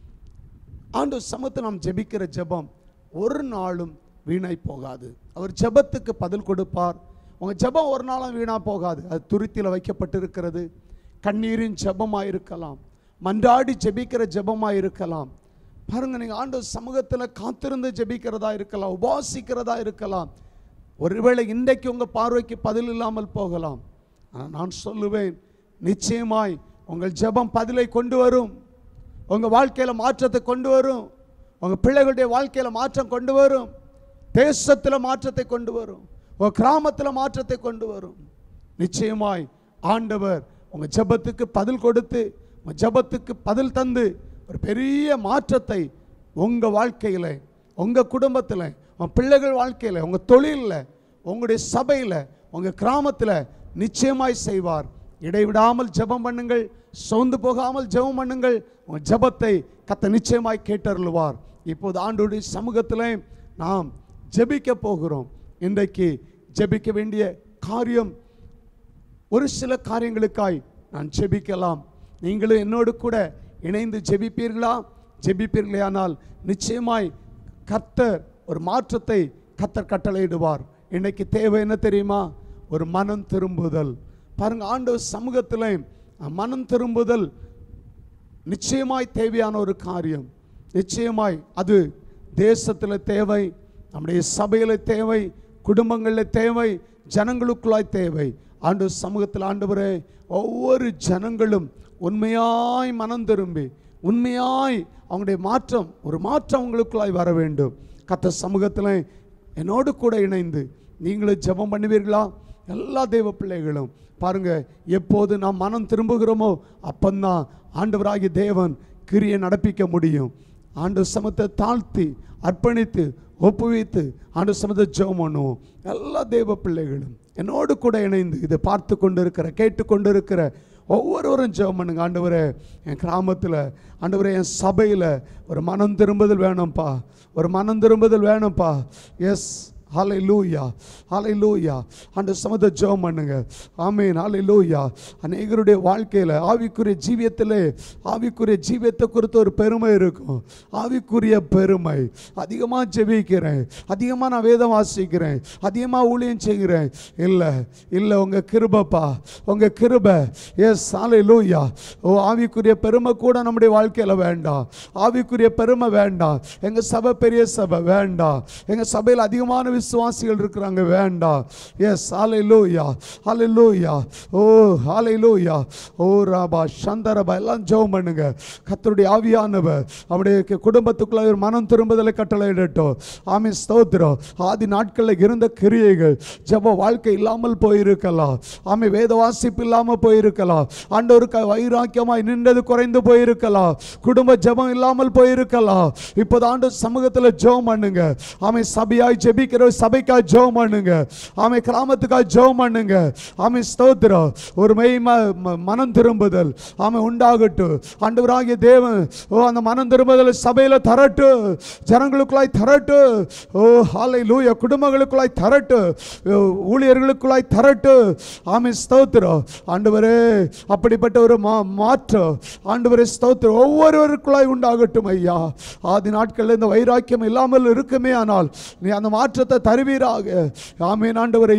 ஆண்டவர் சமூகத்தில் நாம் ஜெபிக்கிற ஜெபம் ஒரு நாளும் வீணாய் போகாது. அவர் ஜெபத்துக்கு பதில் கொடுப்பார். உங்கள் ஜெபம் ஒரு நாளும் வீணாக போகாது. அது துருத்தியில் வைக்கப்பட்டிருக்கிறது. கண்ணீரின் ஜெபமாக இருக்கலாம், மன்றாடி ஜெபிக்கிற ஜெபமாக இருக்கலாம். பாருங்க, நீங்கள் ஆண்டவர் சமூகத்தில் காத்திருந்து ஜெபிக்கிறதா இருக்கலாம், உபாசிக்கிறதா இருக்கலாம். ஒருவேளை இன்றைக்கு உங்கள் பார்வைக்கு பதில் இல்லாமல் போகலாம். ஆனால் நான் சொல்லுவேன், நிச்சயமாய் உங்கள் ஜெபம் பதிலை கொண்டு வரும். உங்கள் வாழ்க்கையில் மாற்றத்தை கொண்டு வரும். உங்கள் பிள்ளைகளுடைய வாழ்க்கையில் மாற்றம் கொண்டு வரும். தேசத்தில் மாற்றத்தை கொண்டு வரும். உங்கள் கிராமத்தில் மாற்றத்தை கொண்டு வரும். நிச்சயமாய் ஆண்டவர் உங்கள் ஜெபத்துக்கு பதில் கொடுத்து, உங்கள் ஜெபத்துக்கு பதில் தந்து ஒரு பெரிய மாற்றத்தை உங்கள் வாழ்க்கையில், உங்கள் குடும்பத்தில், உங்கள் பிள்ளைகள் வாழ்க்கையில், உங்கள் தொழிலில், உங்களுடைய சபையில், உங்கள் கிராமத்தில் நிச்சயமாய் செய்வார். இடைவிடாமல் ஜெபம் பண்ணுங்கள், சோர்ந்து போகாமல் ஜெபம் பண்ணுங்கள். உங்கள் ஜெபத்தை கர்த்தர் நிச்சயமாய் கேட்டருளுவார். இப்போது ஆண்டவருடைய சமூகத்தில் நாம் ஜெபிக்க போகிறோம். இன்றைக்கு ஜெபிக்க வேண்டிய காரியம், ஒரு சில காரியங்களுக்காய் நான் ஜெபிக்கலாம். நீங்களும் என்னோடு கூட இணைந்து ஜெபிப்பீர்களா? ஜெபிப்பீர்களானால் நிச்சயமாய் கர்த்தர் ஒரு மாற்றத்தை கர்த்தர் கட்டளையிடுவார். இன்னைக்கு தேவை என்ன தெரியுமா? ஒரு மனம் திரும்புதல். பாருங்க, ஆண்டவர் சமூகத்தில் மனம் திரும்புதல் நிச்சயமாய் தேவையான ஒரு காரியம். நிச்சயமாய் அது தேசத்தில் தேவை, நம்முடைய சபையில் தேவை, குடும்பங்களில் தேவை, ஜனங்களுக்குள்ளாய் தேவை. ஆண்டவர் சமூகத்தில் ஆண்டவரே, ஒவ்வொரு ஜனங்களும் உண்மையாய் மனம் திரும்பி உண்மையாய் அவங்களுடைய மாற்றம், ஒரு மாற்றம் உங்களுக்குள்ளாய் வர வேண்டும். கர்த்தர் சமூகத்தில் என்னோடு கூட இணைந்து நீங்களும் ஜெபம் பண்ணுவீர்களா? எல்லா தெய்வ பிள்ளைகளும் பாருங்க, எப்போது நாம் மனம் திரும்புகிறோமோ அப்பந்தான் ஆண்டவராகிய தேவன் கிரியை நடப்பிக்க முடியும். ஆண்டவர் சமூகத்தை தாழ்த்தி அர்ப்பணித்து ஒப்புவித்து ஆண்டவர் சமூகத்தை ஜெபம் பண்ணுவோம். எல்லா தெய்வ பிள்ளைகளும் என்னோடு கூட இணைந்து இதை பார்த்து கொண்டிருக்கிற, கேட்டு கொண்டிருக்கிற ஒவ்வொருவரும் ஜெபம் பண்ணுங்க. ஆண்டவரே, என் கிராமத்தில், ஆண்டவரே என் சபையில் ஒரு மனம் திரும்புதல் வேணும்ப்பா, ஒரு மனம் திரும்புதல் வேணும்ப்பா. எஸ், ஹல்லேலூயா, ஹல்லேலூயா. ஆண்டவர் சமூகத்தை ஜெபம் பண்ணுங்க. ஆமென், ஹல்லேலூயா. அநேகருடைய வாழ்க்கையில் ஆவிக்குரிய ஜீவியத்திலே, ஆவிக்குரிய ஜீவியத்தை குறித்து ஒரு பெருமை இருக்கும். ஆவிக்குரிய பெருமை. அதிகமாக ஜெபிக்கிறேன், அதிகமாக நான் வேதம் வாசிக்கிறேன், அதிகமாக ஊழியம் செய்கிறேன். இல்லை இல்லை, உங்கள் கிருபைப்பா, உங்கள் கிருபை. எஸ், ஹல்லேலூயா. ஓ, ஆவிக்குரிய பெருமை கூட நம்முடைய வாழ்க்கையில் வேண்டாம். ஆவிக்குரிய பெருமை வேண்டாம். எங்கள் சபை பெரிய சபை வேண்டாம். எங்கள் சபையில் அதிகமான விசுவாசிகள் இருக்கிறாங்க வேண்டாம். எஸ், ஹல்லேலூயா, ஹல்லேலூயா. ஓ, ஹல்லேலூயா. ஓ ராபா சந்தரபா, எல்லாம் ஜெபம் பண்ணுங்க. கர்த்தருடைய ஆவியானவர் அவருடைய குடும்பத்துக்குள்ள ஒரு மனம் திரும்புதலை கட்டளையிடட்டும். ஆமென், ஸ்தோத்திரம். ஆதி நாட்களில் இருந்த கிரியைகள், ஜெப வாழ்க்கை இல்லாமல் போயிருக்கலாம். ஆமென், வேத வாசிப்பு இல்லாமல் போயிருக்கலாம். ஆண்டவருக்கு வைராக்கியமாய் நின்றது குறைந்து போயிருக்கலாம். குடும்ப ஜெபம் இல்லாமல் போயிருக்கலாம். இப்போது ஆண்டவர் சமூகத்தில் ஜெபம் பண்ணுங்க. ஆமென், சபையாய் ஜெபிக்கிற சபைக்காய் ஜெபம் பண்ணுங்க. ஆமென், கிராமத்துக்காய் ஜெபம் பண்ணுங்க. ஆமென், ஸ்தோத்திரம். ஒரு மனம் திரும்புதல் ஆமென் உண்டாகட்டும். ஆண்டவராகிய தேவன் ஓ அந்த மனம் திரும்புதல் சபையில் தரட்டு, ஜனங்களுக்குள்ளாய் தரட்டு. ஓ ஹல்லேலூயா. குடும்பங்களுக்குள்ளாய் தரட்டு, ஊழியர்களுக்குள்ளாய் தரட்டு. ஆமென், ஸ்தோத்திரம். ஆண்டவரே, அப்படிப்பட்ட ஒரு மாற்றம் ஆண்டவரே ஸ்தோத்திரம் ஒவ்வொருவருக்குள்ளாய் உண்டாகட்டும் ஐயா. ஆதி நாட்களில் இந்த வைராக்கியம் இல்லாமல் இருக்குமே, ஆனால் நீ அந்த மாற்றத்தை தருவீராக. ஆமென் ஆண்டவரே.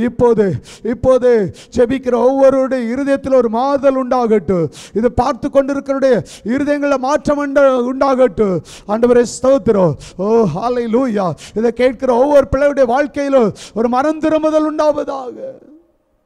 இப்போது ஜெபிக்கிற ஒவ்வொருடைய இருதயத்தில் ஒரு மாறுதல் உண்டாகட்டும். இது பார்த்து கொண்டிருக்கிறவருடைய இருதயங்களில் மாற்றம் உண்டாகட்டும். ஆண்டவரே ஸ்தோத்திரம். ஓ ஹல்லேலூயா. இதை கேட்கிற ஒவ்வொரு பிள்ளையுடைய வாழ்க்கையிலும் ஒரு மனம் திரும்புதல் உண்டாவதாக.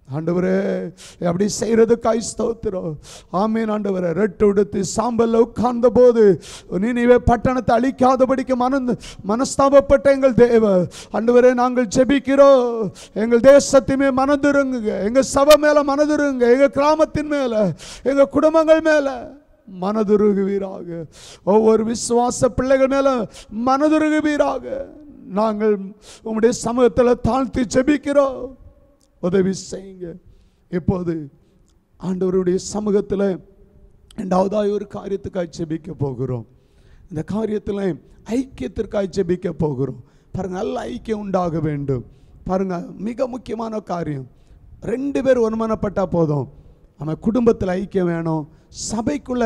ஆண்டவரே அப்படி செய்யறதுக்காய் ஸ்தோத்திரம். ஆமீன் ஆண்டவரே. ரெட்டு உடுத்து சாம்பல்ல உட்கார்ந்த போது நினிவே பட்டணத்தை அழிக்காதபடிக்கு மனஸ்தாபப்பட்ட எங்கள் தேவ ஆண்டவரே நாங்கள் ஜெபிக்கிறோம். எங்கள் தேசத்தையுமே மனதுருங்க, எங்க சபை மேல மனதுருங்க, எங்க கிராமத்தின் மேல, எங்க குடும்பங்கள் மேல மனதுருகுவீராக. ஒவ்வொரு விசுவாச பிள்ளைகள் மேல மனதுருகுவீராக. நாங்கள் உம்முடைய சமூகத்தில் தாழ்த்தி ஜெபிக்கிறோம், உதவி செய்யுங்க. இப்போது ஆண்டவருடைய சமூகத்தில் இரண்டாவதாய் ஒரு காரியத்துக்காய் ஜெபிக்க போகிறோம். இந்த காரியத்தில் ஐக்கியத்திற்காய் ஜெபிக்க போகிறோம். பாருங்க, நல்ல ஐக்கியம் உண்டாக வேண்டும். பாருங்க, மிக முக்கியமான காரியம். 2 பேர் ஒருமனப்பட்டா போதும். நம்ம குடும்பத்தில் ஐக்கியம் வேணும், சபைக்குள்ள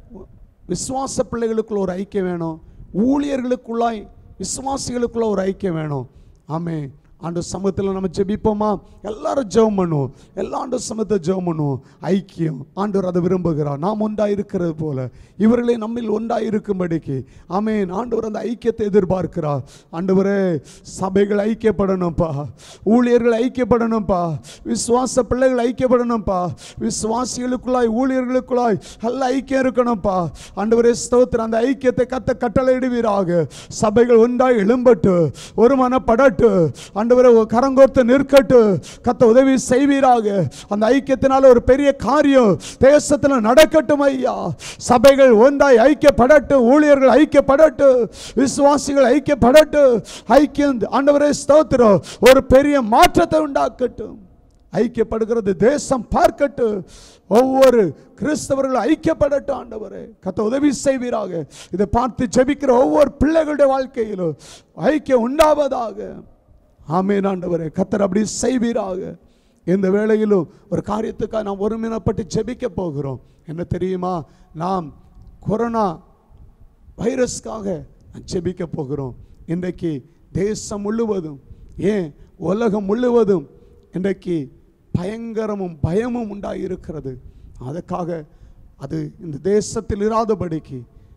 விசுவாச பிள்ளைகளுக்குள்ள ஒரு ஐக்கியம் வேணும், ஊழியர்களுக்குள்ளாய் விசுவாசிகளுக்குள்ள ஒரு ஐக்கியம் வேணும். ஆமென். ஆண்டு சமூகத்தில் நம்ம ஜெபிப்போமா? எல்லாரும் ஜெபம் பண்ணுவோம். எல்லா ஆண்டு சமூகத்தை ஜெபம் பண்ணுவோம். ஐக்கியம் ஆண்டவர் அதை விரும்புகிறார். நாம் ஒன்றாக இருக்கிறது போல இவர்களே நம்மில் ஒன்றாக இருக்கும்படிக்கு ஆமென். ஆண்டவர் அந்த ஐக்கியத்தை எதிர்பார்க்கிறார். ஆண்டவரே, சபைகள் ஐக்கியப்படணும்ப்பா, ஊழியர்கள் ஐக்கியப்படணும்ப்பா, விசுவாச பிள்ளைகள் ஐக்கியப்படணும்ப்பா, விசுவாசிகளுக்குள்ளாய் ஊழியர்களுக்குள்ளாய் நல்ல ஐக்கியம் இருக்கணும்ப்பா. ஆண்டவரே ஸ்தோத்திரம். அந்த ஐக்கியத்தை கட்டளையிடுவீராக. சபைகள் ஒன்றாய் எழும்பட்டு, ஒருமனப்படட்டு, கரங்கோர்த்து நிற்கட்டு, கத்த உதவி செய்வீராக. அந்த ஐக்கியத்தினால ஒரு பெரிய காரியம் தேசத்தில் நடக்கட்டும் ஐயா. சபைகள் ஒன்றாய் ஐக்கியப்படட்டு, ஊழியர்கள் ஐக்கியப்படட்டு, விசுவாசிகள் ஐக்கியப்படட்டு. ஐக்கியம் ஆண்டவரே ஸ்தோத்திரம் ஒரு பெரிய மாற்றத்தை உண்டாக்கட்டும். ஐக்கியப்படுகிறது தேசம் பார்க்கட்டு, ஒவ்வொரு கிறிஸ்தவர்கள் ஐக்கியப்படட்டும். ஆண்டவரே கத்த உதவி செய்வீராக. இதை பார்த்து ஜெபிக்கிற ஒவ்வொரு பிள்ளைகளுடைய வாழ்க்கையிலும் ஐக்கியம் உண்டாவதாக. ஆமென் ஆண்டவரே, கத்தர் அப்படி செய்வீராக. இந்த வேளையிலும் ஒரு காரியத்துக்காக நாம் ஒருமினப்பட்டு ஜெபிக்க போகிறோம். என்ன தெரியுமா? நாம் கொரோனா வைரஸ்க்காக ஜெபிக்க போகிறோம். இன்றைக்கு தேசம் முழுவதும், ஏன் உலகம் முழுவதும் இன்றைக்கு பயங்கரமும் பயமும் உண்டாயிருக்கிறது. அதுக்காக அது இந்த தேசத்தில் இராதபடிக்கு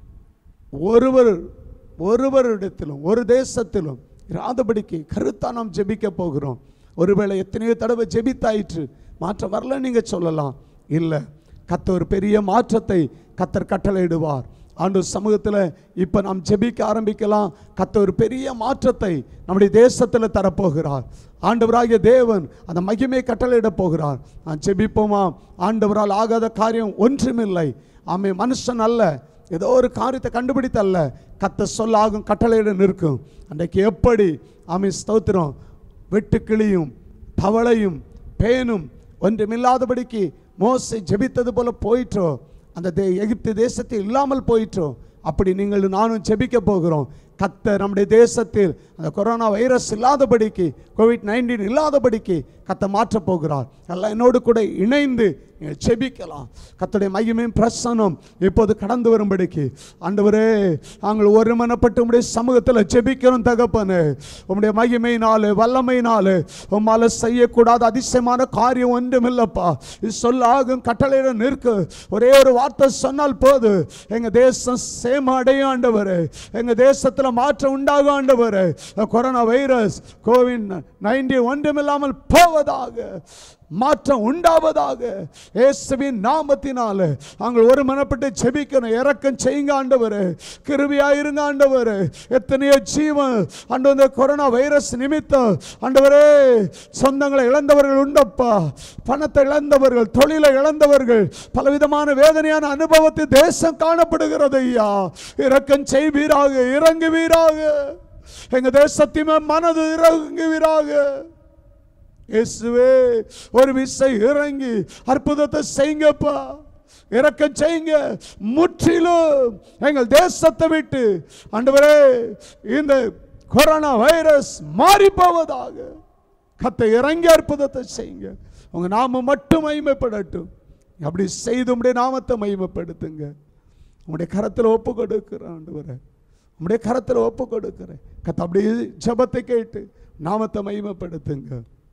ஒருவரிடத்திலும் ஒரு தேசத்திலும் இராதபடிக்கு கருத்தா நாம் ஜெபிக்க போகிறோம். ஒருவேளை எத்தனையோ தடவை ஜெபித்தாயிற்று, மாற்றம் வரல நீங்க சொல்லலாம். இல்லை, கர்த்தர் ஒரு பெரிய மாற்றத்தை கர்த்தர் கட்டளையிடுவார். ஆண்டவர் சமூகத்தில் இப்போ நாம் ஜெபிக்க ஆரம்பிக்கலாம். கர்த்தர் ஒரு பெரிய மாற்றத்தை நம்முடைய தேசத்தில் தரப்போகிறார். ஆண்டவராகிய தேவன் அந்த மகிமையை கட்டளையிட போகிறார். நான் ஜெபிப்போமா? ஆண்டவரால் ஆகாத காரியம் ஒன்றுமில்லை. ஆமே, மனுஷன் அல்ல, ஏதோ ஒரு காரியத்தை கண்டுபிடித்தல்ல, கத்த சொல்ல ஆகும், கட்டளையிட நிற்கும். அன்றைக்கு எப்படி ஆமே ஸ்தோத்திரம், வெட்டுக்கிளியும் தவளையும் பேனும் ஒன்றுமில்லாதபடிக்கு மோசே ஜெபித்தது போல போயிற்றோ, அந்த எகிப்து தேசத்தில் இல்லாமல் போயிற்றோ, அப்படி நீங்கள் நானும் ஜெபிக்க போகிறோம். கர்த்தர் நம்முடைய தேசத்தில் அந்த கொரோனா வைரஸ் இல்லாதபடிக்கு, கோவிட்-19 இல்லாதபடிக்கு கர்த்தர் மாற்றப் போகிறார். எல்லாம் என்னோடு கூட இணைந்து நீங்கள் ஜெபிக்கலாம். கர்த்தருடைய மகிமையும் பிரசன்னம் இப்போது கடந்து வரும்படிக்கு ஆண்டவரே நாங்கள் ஒருமனப்பட்டு உம்முடைய சமூகத்தில் ஜெபிக்கிறோம். தகப்பனே, உம்முடைய மகிமையினாலே வல்லமையினாலே உம்மால செய்யக்கூடாத அதிசயமான காரியம் ஒன்றுமில்லப்பா. இது சொல்லாகும், கட்டளையிட நிற்கு. ஒரே ஒரு வார்த்தை சொன்னால் போது எங்க தேசம் சேம அடையும் ஆண்டவரே. எங்க தேசத்தில் மாற்றம் உண்டாகும் ஆண்டவரே. கொரோனா வைரஸ் கோவிட்-19 ஒன்றுமில்லாமல் போவதாக, மாற்றம் உண்டாவதாக. இயேசுவின் நாமத்தினாலே நாங்கள் ஒருமனப்பட்டு ஜெபிக்கணும். இரக்கம் செய்யுங்க ஆண்டவரே, கிருபையாயிருங்க ஆண்டவரே. எத்தனையோ ஜீவன் ஆண்டவரே கொரோனா வைரஸ் நிமித்தம் ஆண்டவரே சொந்தங்களை இழந்தவர்கள் உண்டப்பா, பணத்தை இழந்தவர்கள், தொழிலை இழந்தவர்கள், பலவிதமான வேதனையான அனுபவத்தில் தேசம் காணப்படுகிறது. ஐயா, இரக்கம் செய்வீராக, இறங்குவீராக. எங்க தேசத்திமே மனது இறங்குவீராக. இயேசுவே, ஒரு விசை இறங்கி அற்புதத்தை செய்யுங்கப்பா, இரக்கம் செய்யுங்க. முற்றிலும் எங்கள் தேசத்தை விட்டு ஆண்டவரே இந்த கொரோனா வைரஸ் மாறி போவதாக. கர்த்தர் இறங்கி அற்புதத்தை செய்யுங்க. உங்க நாமம் மட்டும் மகிமைப்படட்டும். அப்படி செய்து உம்முடைய நாமத்தை மகிமைப்படுத்துங்க. உம்முடைய கரத்தில் ஒப்பு கொடுக்கிறேன் ஆண்டவரே, உம்முடைய கரத்தில் ஒப்பு கொடுக்கிறேன். கர்த்தர் அப்படியே ஜெபத்தை கேட்டு நாமத்தை மகிமைப்படுத்துங்க.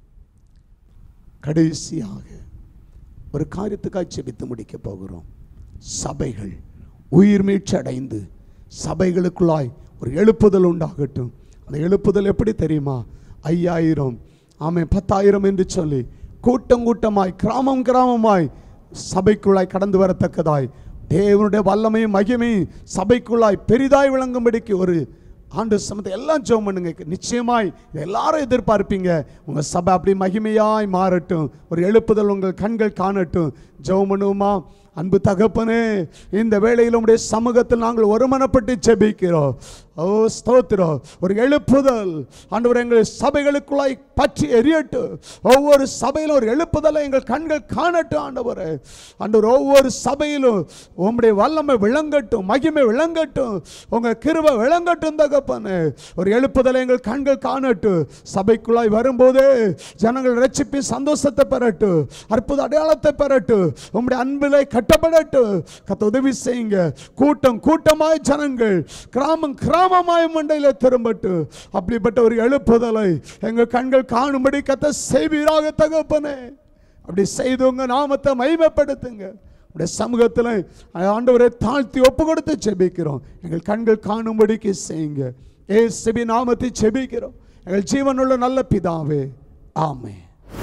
கடைசியாக ஒரு காரியத்துக்காக ஜெபித்து முடிக்க போகிறோம். சபைகள் உயிர் மீட்சி அடைந்து சபைகளுக்குள்ளாய் ஒரு எழுப்புதல் உண்டாகட்டும். அந்த எழுப்புதல் எப்படி தெரியுமா? 5000 10,000 என்று சொல்லி கூட்டம் கூட்டமாய் கிராமம் கிராமமாய் சபைக்குள்ளாய் கடந்து வரத்தக்கதாய் தேவனுடைய வல்லமையும் மகிமையும் சபைக்குள்ளாய் பெரிதாய் விளங்கும்படிக்கு ஒரு ஆண்டு சமத்தை எல்லாம் ஜெபம் பண்ணுங்க. நிச்சயமாய் எல்லாரும் எதிர்பார்ப்பீங்க. உங்கள் சபை அப்படி மகிமையாய் மாறட்டும். ஒரு எழுப்புதல் உங்கள் கண்கள் காணட்டும். ஜெபம் பண்ணுவோமா? அன்பு தகப்பனே, இந்த வேளையில் உம்முடைய சமூகத்தில் நாங்கள் ஒருமனப்பட்டு ஜெபிக்கிறோம். ஓ ஸ்தோத்திரம். ஒரு எழுப்புதல் ஆண்டவர் எங்கள் சபைகளுக்குள்ளாய் பற்றி எரியட்டும். ஒவ்வொரு சபையிலும் ஒரு எழுப்புதலை எங்கள் கண்கள் காணட்டும் ஆண்டவரே. ஆண்டவர் ஒவ்வொரு சபையிலும் உம்முடைய வல்லமை விளங்கட்டும், மகிமை விளங்கட்டும், உங்கள் கிருபை விளங்கட்டும் தகப்பனே. ஒரு எழுப்புதலை எங்கள் கண்கள் காணட்டும். சபைக்குள்ளாய் வரும்போதே ஜனங்கள் ரட்சிப்பி சந்தோஷத்தை பெறட்டும், அற்புத அடையாளத்தை பெறட்டும், உம்முடைய அன்பிலே கட்டப்படட்டும். கர்த்தர் உதவி செய்யுங்க. கூட்டம் கூட்டமாய் ஜனங்கள், கிராமம் கிராமமாய் மண்டையில் திரும்பட்டு. அப்படிப்பட்ட ஒரு எழுப்புதலை எங்கள் கண்கள் காணும்படி கர்த்தர் செய்வீராக தகப்பனே. அப்படி செய்து உங்க நாமத்தை மகிமைப்படுத்துங்க. உடைய சமூகத்தில் ஆண்டவரை தாழ்த்தி ஒப்பு கொடுத்து ஜெபிக்கிறோம். எங்கள் கண்கள் காணும்படிக்கு செய்யுங்க. இயேசுவின் நாமத்தை ஜெபிக்கிறோம் எங்கள் ஜீவனுள்ள நல்ல பிதாவே, ஆமென்.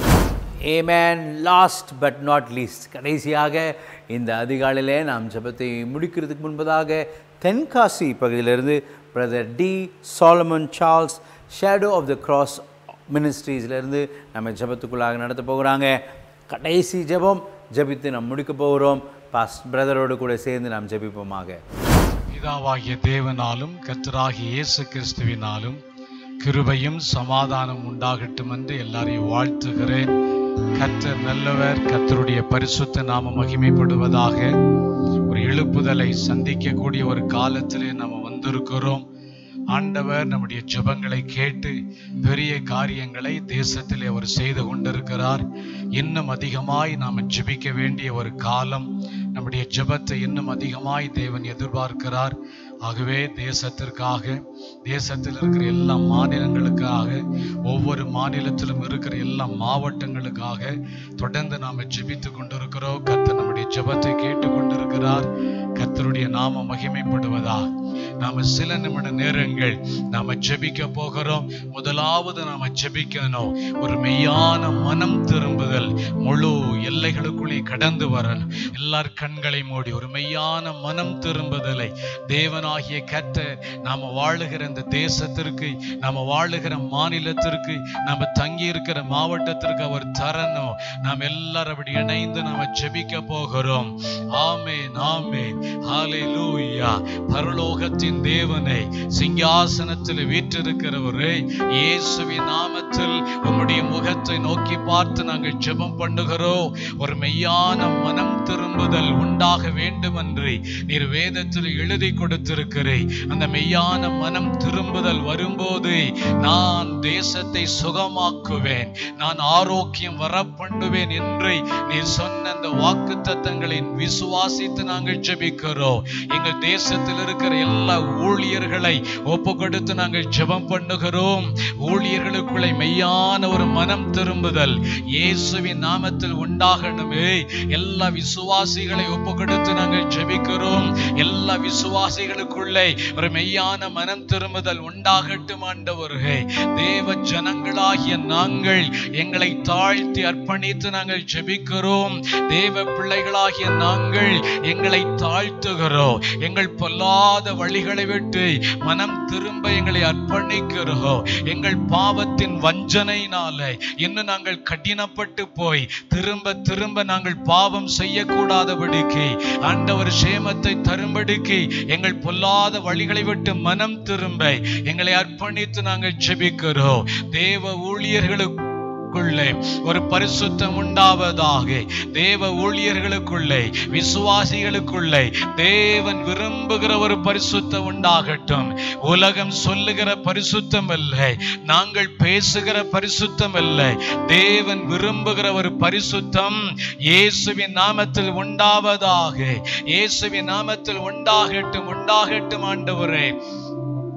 ஏமேன். லாஸ்ட் பட் நாட் லீஸ்ட், கடைசியாக இந்த அதிகாலையிலே நாம் ஜெபத்தை முடிக்கிறதுக்கு முன்பதாக தென்காசி பகுதியிலிருந்து brother D Solomon Charles shadow of the cross மினிஸ்ட்ரீஸ்லேருந்து நம்ம ஜெபத்துக்குள்ளாக நடத்த போகிறாங்க. கடைசி ஜெபம் ஜெபித்து நாம் முடிக்க போகிறோம். பிரதரோடு கூட சேர்ந்து நாம் ஜெபிப்போமாக. பிதாவாகிய தேவனாலும் கர்த்தராகிய இயேசு கிறிஸ்துவினாலும் கிருபையும் சமாதானம் உண்டாகட்டும் என்று எல்லாரையும் வாழ்த்துகிறேன். கர்த்தர் நல்லவர். கர்த்தருடைய பரிசுத்த நாம மகிமைப்படுவதாக. ஒரு எழுப்புதலை சந்திக்கக்கூடிய ஒரு காலத்திலே நாம் வந்திருக்கிறோம். ஆண்டவர் நம்முடைய ஜெபங்களை கேட்டு பெரிய காரியங்களை தேசத்திலே அவர் செய்து கொண்டிருக்கிறார். இன்னும் அதிகமாய் நாம் ஜெபிக்க வேண்டிய ஒரு காலம். நம்முடைய ஜெபத்தை இன்னும் அதிகமாய் தேவன் எதிர்பார்க்கிறார். ஆகவே தேசத்திற்காக, தேசத்தில் இருக்கிற எல்லா மாநிலங்களுக்காக, ஒவ்வொரு மாநிலத்திலும் இருக்கிற எல்லா மாவட்டங்களுக்காக தொடர்ந்து நாம் ஜெபித்து கொண்டிருக்கிறோம். கர்த்தர் நம்முடைய ஜெபத்தை கேட்டு கொண்டிருக்கிறார். கர்த்தருடைய நாம மகிமைப்படுவதா. நாம சில நிமிட நேரங்கள் நாம ஜெபிக்க போகிறோம். முதலாவது நாம ஜெபிக்கணும். ஒரு மெய்யான மனம் திரும்புதல் முழு எல்லைகளுக்குள்ளே கடந்து வரணும். எல்லார் கண்களை மூடி ஒரு மெய்யான மனம் திரும்புதலை தேவனாகிய கர்த்தர் நாம வாழுகிற இந்த தேசத்திற்கு, நாம வாழுகிற மாநிலத்திற்கு, நாம தங்கி இருக்கிற மாவட்டத்திற்கு அவர் தரணும். நாம் எல்லாரும் அப்படி இணைந்து நாம ஜெபிக்க போகிறோம். ஆமென், ஆமென், ஹல்லேலூயா. பரலோகத்தின் தேவனை, சிங்காசனத்தில் வீற்றிருக்கிறவரே, இயேசுவின் நாமத்தில் உம்முடைய முகத்தை நோக்கி பார்த்து நாங்கள் ஜெபம் பண்ணுகிறோம். ஒரு மெய்யான மனம் திரும்புதல் உண்டாக வேண்டும் என்று நீர் வேதத்தில் எழுதி கொடுத்திருக்கிறேன். அந்த மெய்யான மனம் திரும்புதல் வரும்போது நான் தேசத்தை சுகமாக்குவேன், நான் ஆரோக்கியம் வர பண்ணுவேன் என்று நீர் சொன்ன அந்த வாக்குத்தத்தங்களை விசுவாசித்து நாங்கள் ஜெபிக்கிறோம். எங்கள் தேசத்தில் இருக்கிற எல்லா ஊழியர்களை ஒப்பு கொடுத்து நாங்கள் ஜெபம் பண்ணுகிறோம். ஊழியர்களுக்குள்ளே மெய்யான ஒரு மனம் திரும்புதல் இயேசுவின் நாமத்தில் உண்டாகணுமே. எல்லா விசுவாசிகளை ஒப்பு கொடுத்து நாங்கள் ஜெபிக்கிறோம். எல்லா விசுவாசிகளுக்குள்ளே ஒரு மெய்யான மனம் திரும்புதல் உண்டாகட்டும் ஆண்டவரே. தேவ ஜனங்களாகிய நாங்கள் எங்களை தாழ்த்தி அர்ப்பணித்து நாங்கள் ஜெபிக்கிறோம். தேவ பிள்ளைகளாகிய நாங்கள் எங்களை தாழ்த்துகிறோம். எங்கள் பொல்லாத வழிகளை விட்டு மனம் திரும்ப எங்களை அர்ப்பணிக்கிறோம். எங்கள் பாவத்தின் வஞ்சனையினாலே இன்னும் நாங்கள் கடினப்பட்டு போய் திரும்ப திரும்ப நாங்கள் பாவம் செய்யக்கூடாதபடிக்கு, ஆண்டவர் சேமத்தை தரும்படிக்கு எங்கள் பொல்லாத வழிகளை விட்டு மனம் திரும்ப எங்களை அர்ப்பணித்து நாங்கள் ஜெபிக்கிறோம். தேவ ஊழியர்களுக்கு ஒரு பரிசுத்தம் உண்டாவதாக. தேவ ஊழியர்களுக்குள்ளே, விசுவாசிகளுக்குள்ளே தேவன் விரும்புகிற ஒரு பரிசுத்தம் உண்டாகட்டும். உலகம் சொல்லுகிற பரிசுத்தம் அல்ல, நாங்கள் பேசுகிற பரிசுத்தம் அல்ல, தேவன் விரும்புகிற ஒரு பரிசுத்தம் இயேசுவின் நாமத்தில் உண்டாவதாக. இயேசுவின் நாமத்தில் உண்டாகட்டும், உண்டாகட்டும் ஆண்டவரே.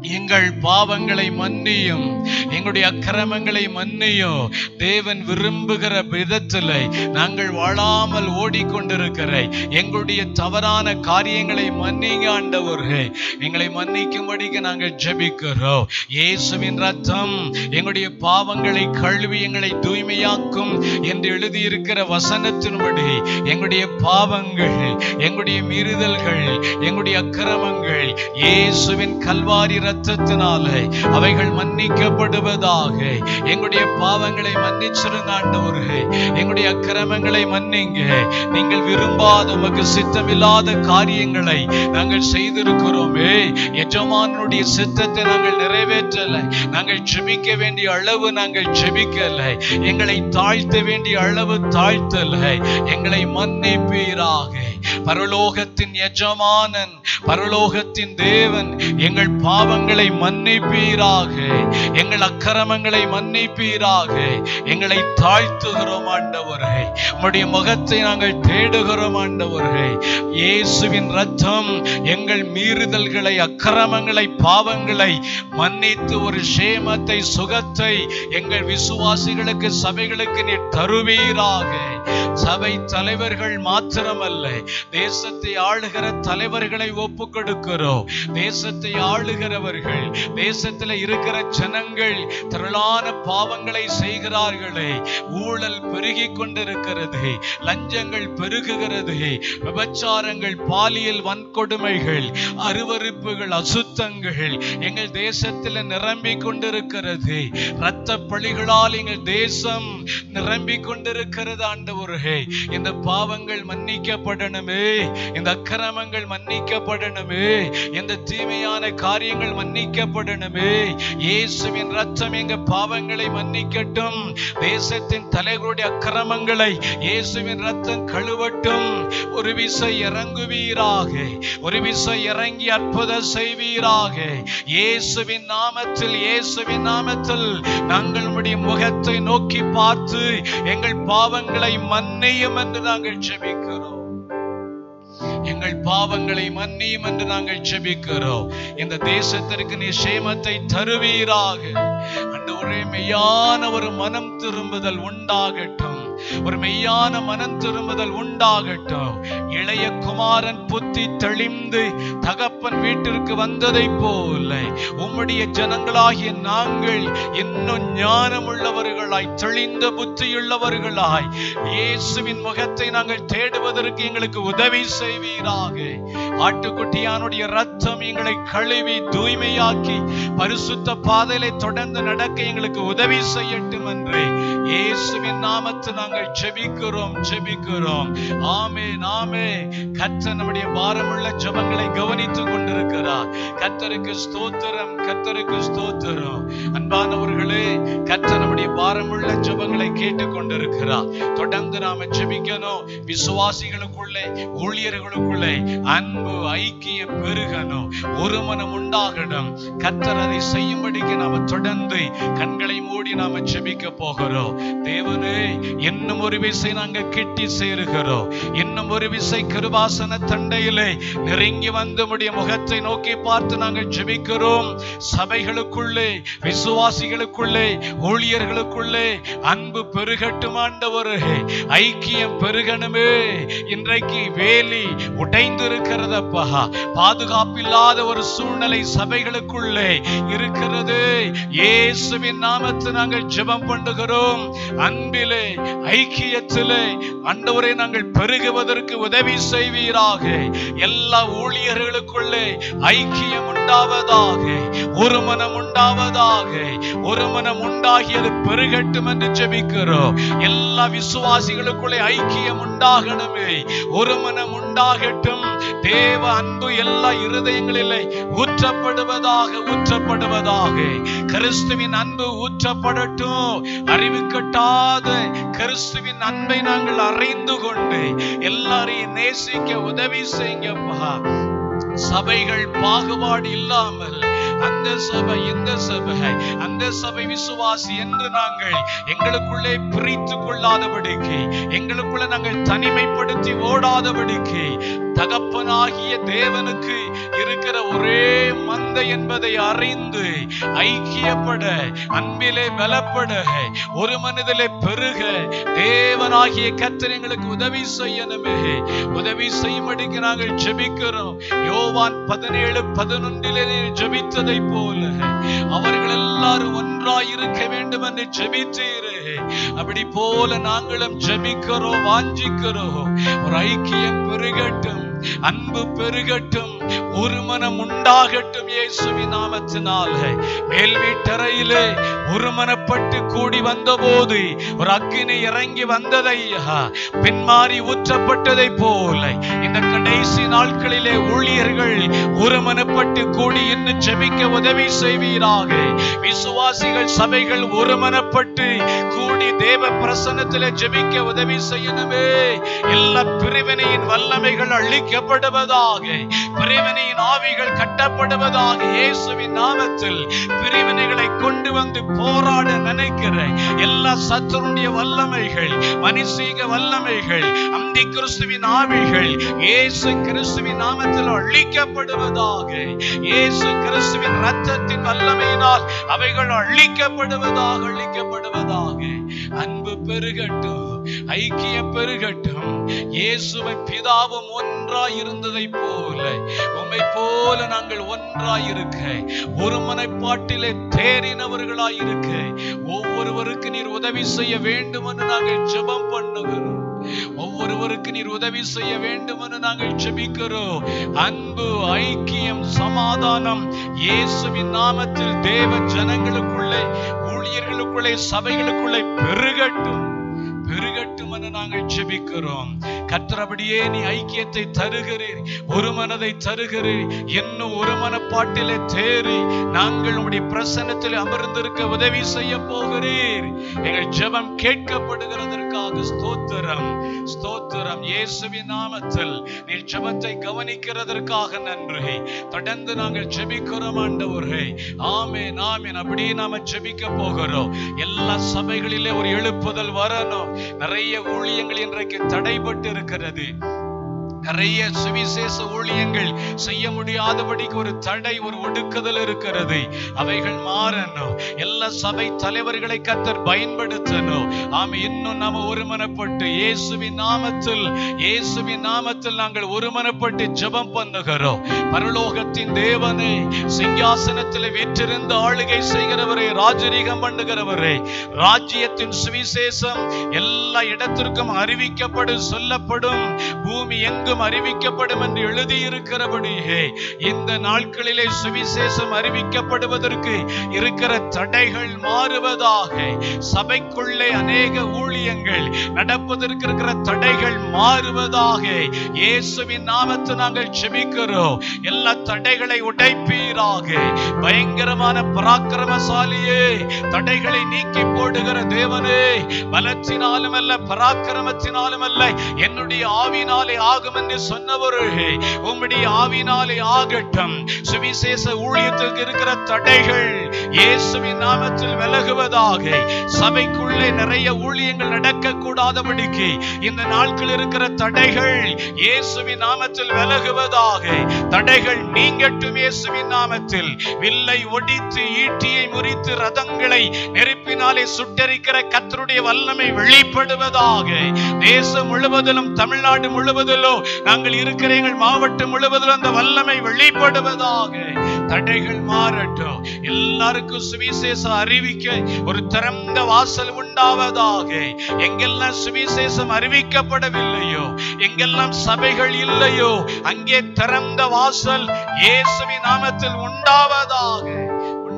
எங்கள் பாவங்களை மன்னியும், எங்களுடைய அக்கிரமங்களை மன்னியும். தேவன் விரும்புகிற விதத்தில் நாங்கள் வாழாமல் ஓடிக்கொண்டிருக்கிற எங்களுடைய தவறான காரியங்களை மன்னிங்க ஆண்டவரே. எங்களை மன்னிக்கும்படிக்கு நாங்கள் ஜெபிக்கிறோம். இயேசுவின் ரத்தம் எங்களுடைய பாவங்களை கழுவி எங்களை தூய்மையாக்கும் என்று எழுதியிருக்கிற வசனத்தின்படி எங்களுடைய பாவங்கள், எங்களுடைய மீறுதல்கள், எங்களுடைய அக்கிரமங்கள் இயேசுவின் கல்வாரி ரத்தத்தினாலே அவைகள் மன்னிக்கப்படுவதாக. எங்களுடைய பாவங்களை மன்னிச்சிருங்க ஆண்டவரே. எங்களுடைய அக்கிரமங்களை மன்னிங்க. நீங்கள் விரும்பாத, உமக்கு சித்தமில்லாத காரியங்களை நாங்கள் செய்திருக்கிறோமே. எஜமானுடைய சித்தத்தை நாங்கள் நிறைவேற்றல. நாங்கள் ஜெபிக்க வேண்டிய அளவு நாங்கள் ஜெபிக்கல. எங்களை தாழ்த்த வேண்டிய அளவு தாழ்த்தல. எங்களை மன்னிப்பீராக. பரலோகத்தின் எஜமானன், பரலோகத்தின் தேவன் எங்கள் பாவங்களை மன்னிப்பீராக. எங்கள் அக்கிரமங்களை மன்னிப்பீராக. எங்களை தாழ்த்துகிறோம் ஆண்டவரே. உம்முடைய முகத்தை நாங்கள் தேடுகிறோம் ஆண்டவரே. இயேசுவின் ரத்தம் எங்கள் மீறுதல்களை, அக்கிரமங்களை, பாவங்களை மன்னித்து ஒரு சேமத்தை, சுகத்தை எங்கள் விசுவாசிகளுக்கு, சபைகளுக்கு நீர் தருவீராக. சபை தலைவர்கள் மாத்திரமல்ல, தேசத்தை ஆளுகிற தலைவர்களை ஒப்பு கொடுக்கிறோம். தேசத்தை ஆளுகிறவர்கள், தேசத்தில் இருக்கிற ஜனங்கள் திரளான பாவங்களை செய்கிறார்களே. ஊழல் பெருகி கொண்டிருக்கிறது, லஞ்சங்கள் பெருகுகிறது, விபச்சாரங்கள், பாலியல் வன்கொடுமைகள், அருவருப்புகள், அசுத்தங்கள் எங்கள் தேசத்தில் நிரம்பிக் கொண்டிருக்கிறது. இரத்த பழிகளால் எங்கள் தேசம் நிரம்பிக் கொண்டிருக்கிறது ஆண்டவரே. இந்த பாவங்கள் மன்னிக்கப்படணுமே, இந்த அக்கிரமங்கள் மன்னிக்கப்படணுமே, இந்த தீமையான காரியங்கள் மன்னிக்கப்படணுமே. இயேசுவின் ரத்தம் எங்க பாவங்களை மன்னிக்கட்டும். தேசத்தின் தலைவருடைய அக்கிரமங்களை இயேசுவின் ரத்தம் கழுவட்டும். ஒரு விசை இறங்குவீராக, ஒரு விசை இறங்கி அற்புதம் செய்வீராக. இயேசுவின் நாமத்தில், இயேசுவின் நாமத்தில் நாங்கள் உம்முடைய முகத்தை நோக்கி பார்த்து எங்கள் பாவங்களை மன்னியும் என்று நாங்கள் ஜெபிக்கிறோம். எங்கள் பாவங்களை மன்னியும் என்று நாங்கள் ஜெபிக்கிறோம். இந்த தேசத்திற்கு நீ சேமத்தை தருவீராக. ஆண்டவரே, மெய்யான ஒரு மனம் திரும்புதல் உண்டாகட்டும். ஒரு மெய்யான மனம் திரும்புதல் உண்டாகட்டும். இளைய குமாரன் புத்தி தெளிந்து தகப்பன் வீட்டிற்கு வந்ததை போல உம்முடைய ஜனங்களாகிய நாங்கள் இன்னும் ஞானம் உள்ளவர்களாய், தெளிந்த புத்தியுள்ளவர்களாய் இயேசுவின் முகத்தை நாங்கள் தேடுவதற்கு எங்களுக்கு உதவி செய்வீராக. ஆட்டுக்குட்டியானுடைய ரத்தம் எங்களை கழுவி தூய்மையாக்கி பரிசுத்த பாதையிலே தொடர்ந்து நடக்க எங்களுக்கு உதவி செய்யட்டும் என்று இயேசுவின் நாமத்தில் நாங்கள் ஜெபிக்கிறோம், ஜெபிக்கிறோம். ஆமென், ஆமென். கர்த்தர் நம்முடைய பாரமுள்ள ஜெபங்களை கவனித்துக் கொண்டிருக்கிறார். கர்த்தருக்கு ஸ்தோத்திரம், கர்த்தருக்கு ஸ்தோத்திரம். அன்பானவர்களே, கர்த்தர் நம்முடைய பாரமுள்ள ஜெபங்களை கேட்டுக் கொண்டிருக்கிறார். தொடர்ந்து நாம ஜெபிக்கணும். விசுவாசிகளுக்குள்ளே, ஊழியர்களுக்குள்ளே அன்பு, ஐக்கியம் பெருகணும், ஒரு மனம் உண்டாகணும். கர்த்தர் அதை செய்யும்படிக்கு நாம தொடர்ந்து கண்களை மூடி நாம ஜெபிக்க போகிறோம். தேவனே, இன்னும் ஒரு விசை நாங்க கிட்டி சேருகிறோம். இன்னும் ஒரு விசை கிருபாசன தண்டையிலே நெருங்கி வந்து உம்முடைய முகத்தை நோக்கி பார்த்து நாங்கள் ஜெபிக்கிறோம். சபைகளுக்குள்ளே, விசுவாசிகளுக்குள்ளே, ஊழியர்களுக்குள்ளே அன்பு பெருகட்டும் ஆண்டவரே. ஐக்கியம் பெருகணுமே. இன்றைக்கு வேலி உடைந்திருக்கிறதப்பா. பாதுகாப்பில்லாத ஒரு சூழ்நிலை சபைகளுக்குள்ளே இருக்கிறது. இயேசுவின் நாமத்தில் நாங்கள் ஜெபம் பண்ணுகிறோம். அன்பிலே, ஐக்கியத்திலே ஆண்டவரே நாங்கள் பெருகுவதற்கு உதவி செய்வீராக. எல்லா ஊழியர்களுக்குள்ளே ஐக்கியம் உண்டாவதாக, ஒரு மனம் உண்டாவதாக. ஒரு மனம் உண்டாகியது பெருகட்டும் என்று ஜெபிக்கிறோம். எல்லா விசுவாசிகளுக்குள்ளே ஐக்கியம் உண்டாகணுமே, ஒரு மனம் உண்டாகட்டும். தேவ அன்பு எல்லா இருதயங்களிலே ஊற்றப்படுவதாக, ஊற்றப்படுவதாக. கிறிஸ்துவின் அன்பு ஊற்றப்படட்டும். அறிவு கட்டாத கிறிஸ்துவின் அன்பை நாங்கள் அறிந்து கொண்டு எல்லாரையும் நேசிக்க உதவி செய்யுங்கப்பா. சபைகள் பாகுபாடு இல்லாமல் அந்த சபை இந்த சபை அந்த சபை விசுவாசி என்று நாங்கள் எங்களுக்குள்ளே பிரித்து கொள்ளாதபடிக்கு, எங்களுக்குள்ள நாங்கள் தனிமைப்படுத்தி ஓடாதபடிக்கு, தகப்பனாகிய தேவனுக்கு இருக்கிற ஒரே மந்தை என்பதை அறிந்து ஐக்கியப்பட, அன்பிலே பலப்பட, ஒரு மனதிலே பெருக தேவனாகிய கர்த்தர் எங்களுக்கு உதவி செய்யணுமே. உதவி செய்யும்படிக்கு நாங்கள் ஜெபிக்கிறோம். யோவான் 17:11 ஜெபித்ததை போல அவர்கள் எல்லாரும் ஒன்றாய் இருக்க வேண்டும் என்று ஜெபித்தீரே, அப்படி போல நாங்களும் ஜெபிக்கிறோம், வாஞ்சிக்கிறோம். ஒரு ஐக்கியம் பெருகட்டும், அன்பு பெருகட்டும், ஒரு மனம் உண்டாகட்டும் இயேசுவின் நாமத்தினால. மேல் வீட்டறையிலே ஒரு மனப்பட்டு கூடி வந்த போது ஒரு அக்கினி இறங்கி வந்ததையா, பின்மாறி ஊற்றப்பட்டதை போல இந்த கடைசி நாட்களிலே ஊழியர்கள் ஒரு மனப்பட்டு கூடி இன்னும் ஜெபிக்க உதவி செய்வீராக. விசுவாசிகள் சபைகள் ஒரு மனப்பட்டு கூடி தேவ பிரசன்னத்திலே ஜெபிக்க உதவி செய்யணுமே. எல்லா பிரிவினையின் வல்லமைகள் அழிக்கப்படுவதாக, பிரிவினையின் ஆவிகள் கட்டப்படுவதாக. இயேசுவின் நாமத்தில் பிரிவினைகளை கொண்டு வந்து போராட நினைக்கிற எல்லா சத்துருடைய வல்லமைகள், மனுஷீக வல்லமைகள், அந்தி கிறிஸ்துவின் ஆவிகள் இயேசு கிறிஸ்துவின் நாமத்தில் அழிக்கப்படுவதாக. இயேசு கிறிஸ்துவின் இரத்தத்தின் வல்லமையினால் அவைகள் அழிக்கப்படுவதாக, அழிக்கப்படுவதாக. அன்பு பெருகட்டும், ஐக்கியம் பெருகட்டும். இயேசுவை பிதாவும் ஒன்றாய் இருந்ததை போல உம்மை போல நாங்கள் ஒன்றாய் இருக்க, ஒரு மனப்பாட்டிலே தேறினவர்களாய் இருக்க ஒவ்வொருவருக்கு நீர் உதவி செய்ய வேண்டும் என்று நாங்கள் ஜெபம் பண்ணுகிறோம். ஒவ்வொருவருக்கு நீர் உதவி செய்ய வேண்டும் என்று நாங்கள் ஜெபிக்கிறோம். அன்பு, ஐக்கியம், சமாதானம் இயேசுவின் நாமத்தில் தேவ ஜனங்களுக்குள்ளே, ஊழியர்களுக்குள்ளே, சபைகளுக்குள்ளே பெருகட்டும், பெருகட்டும் என நாங்கள் ஜெபிக்கிறோம். கர்த்தரபடியே நீ ஐக்கியத்தை தருகிறீர், ஒரு மனதை தருகிறீர். இன்னும் ஒரு மனப்பாட்டிலே தேறி நாங்கள் உம்முடைய பிரசன்னத்தில் அமர்ந்திருக்க உதவி செய்ய போகிறீர். எங்கள் ஜெபம் கேட்கப்படுகிறதற்காக ஸ்தோத்திரம், ஸ்தோத்திரம். இயேசுவின் நாமத்தில் நீர் ஜெபத்தை கவனிக்கிறதற்காக நன்றி. தொடர்ந்து நாங்கள் ஜெபிக்கிறோம் ஆண்டவரே. ஆமென், ஆமென். அப்படியே நாம ஜெபிக்க போகிறோம். எல்லா சபைகளிலே ஒரு எழுப்புதல் வரணும். நிறைய ஊழியங்கள் இன்றைக்கு தடைபட்டு இருக்கிறது. நிறைய சுவிசேஷ ஊழியங்கள் செய்ய முடியாதபடிக்கு ஒரு தடை, ஒரு ஒடுக்குதல் இருக்கிறது. அவைகள் மாறணும். எல்லா சபை தலைவர்களை கர்த்தர் பயன்படுத்தணும். ஆமே, இன்னும் நாம ஒருமனப்பட்டு இயேசுவின் நாமத்தில், இயேசுவின் நாமத்தில் நாங்கள் ஒருமனப்பட்டு ஜெபம் பண்ணுகிறோம். பரலோகத்தின் தேவனே, சிங்காசனத்தில் வீற்றிருந்து ஆளுகை செய்கிறவரே, ராஜரீகம் பண்ணுகிறவரே, ராஜ்யத்தின் சுவிசேஷம் எல்லா இடத்திற்கும் அறிவிக்கப்படும், சொல்லப்படும், பூமி எங்கும் அறிவிக்கப்படும் என்று எழுதி இருக்கிறபடியே இந்த நாட்களிலே சுவிசேஷம் அறிவிக்கப்படுவதற்கு இருக்கிற தடைகள் மாறுவதாக. சபைக்குள்ளே அநேக ஊழியங்கள் நடப்பதற்கு இருக்கிற தடைகள் மாறுவதாக. இயேசுவின் நாமத்தில் நாங்கள் ஜெபிக்கிறோம். எல்லா தடைகளை உடைப்பீராக. பயங்கரமான பராக்கிரமசாலியே, தடைகளை நீக்கி போடுகிற தேவனே, பலத்தினாலும் அல்ல, பராக்கிரமத்தினாலும் அல்ல, என்னுடைய ஆவினாலே ஆகும் என்று சொன்னவரே, உம்முடைய ஆவினாலே ஆகட்டும். சுவிசேஷ ஊழியத்துக்கு இருக்கிற தடைகள் இயேசுவின் நாமத்தில் விலகுவதாக. சபைக்குள்ளே நிறைய ஊழியங்கள் நடக்க கூடாதபடிக்கு இந்த நாட்கள் இருக்கிற தடைகள் இயேசுவின் நாமத்தில் விலகுவதாக. தடைகள் நீங்கட்டும் இயேசுவின் நாமத்தில். வில்லை ஒடித்து, ஈட்டியை முறித்து, ரதங்களை நெருப்பினாலே சுட்டரிக்கிற கர்த்தருடைய வல்லமை வெளிப்படுவதாக. தேசம் முழுவதிலும், தமிழ்நாடு முழுவதிலும், நாங்கள் இருக்கிற எங்கள் மாவட்டம் முழுவதிலும் அந்த வல்லமை வெளிப்படுவதாக. தடைகள் மாறட்டும். எல்லாருக்கும் சுவிசேஷம் அறிவிக்க ஒரு திறந்த வாசல் உண்டாவதாக. எங்கெல்லாம் சுவிசேஷம் அறிவிக்கப்படவில்லையோ, எங்கெல்லாம் சபைகள் இல்லையோ, அங்கே திறந்த வாசல் இயேசுவின் நாமத்தில் உண்டாவதாக,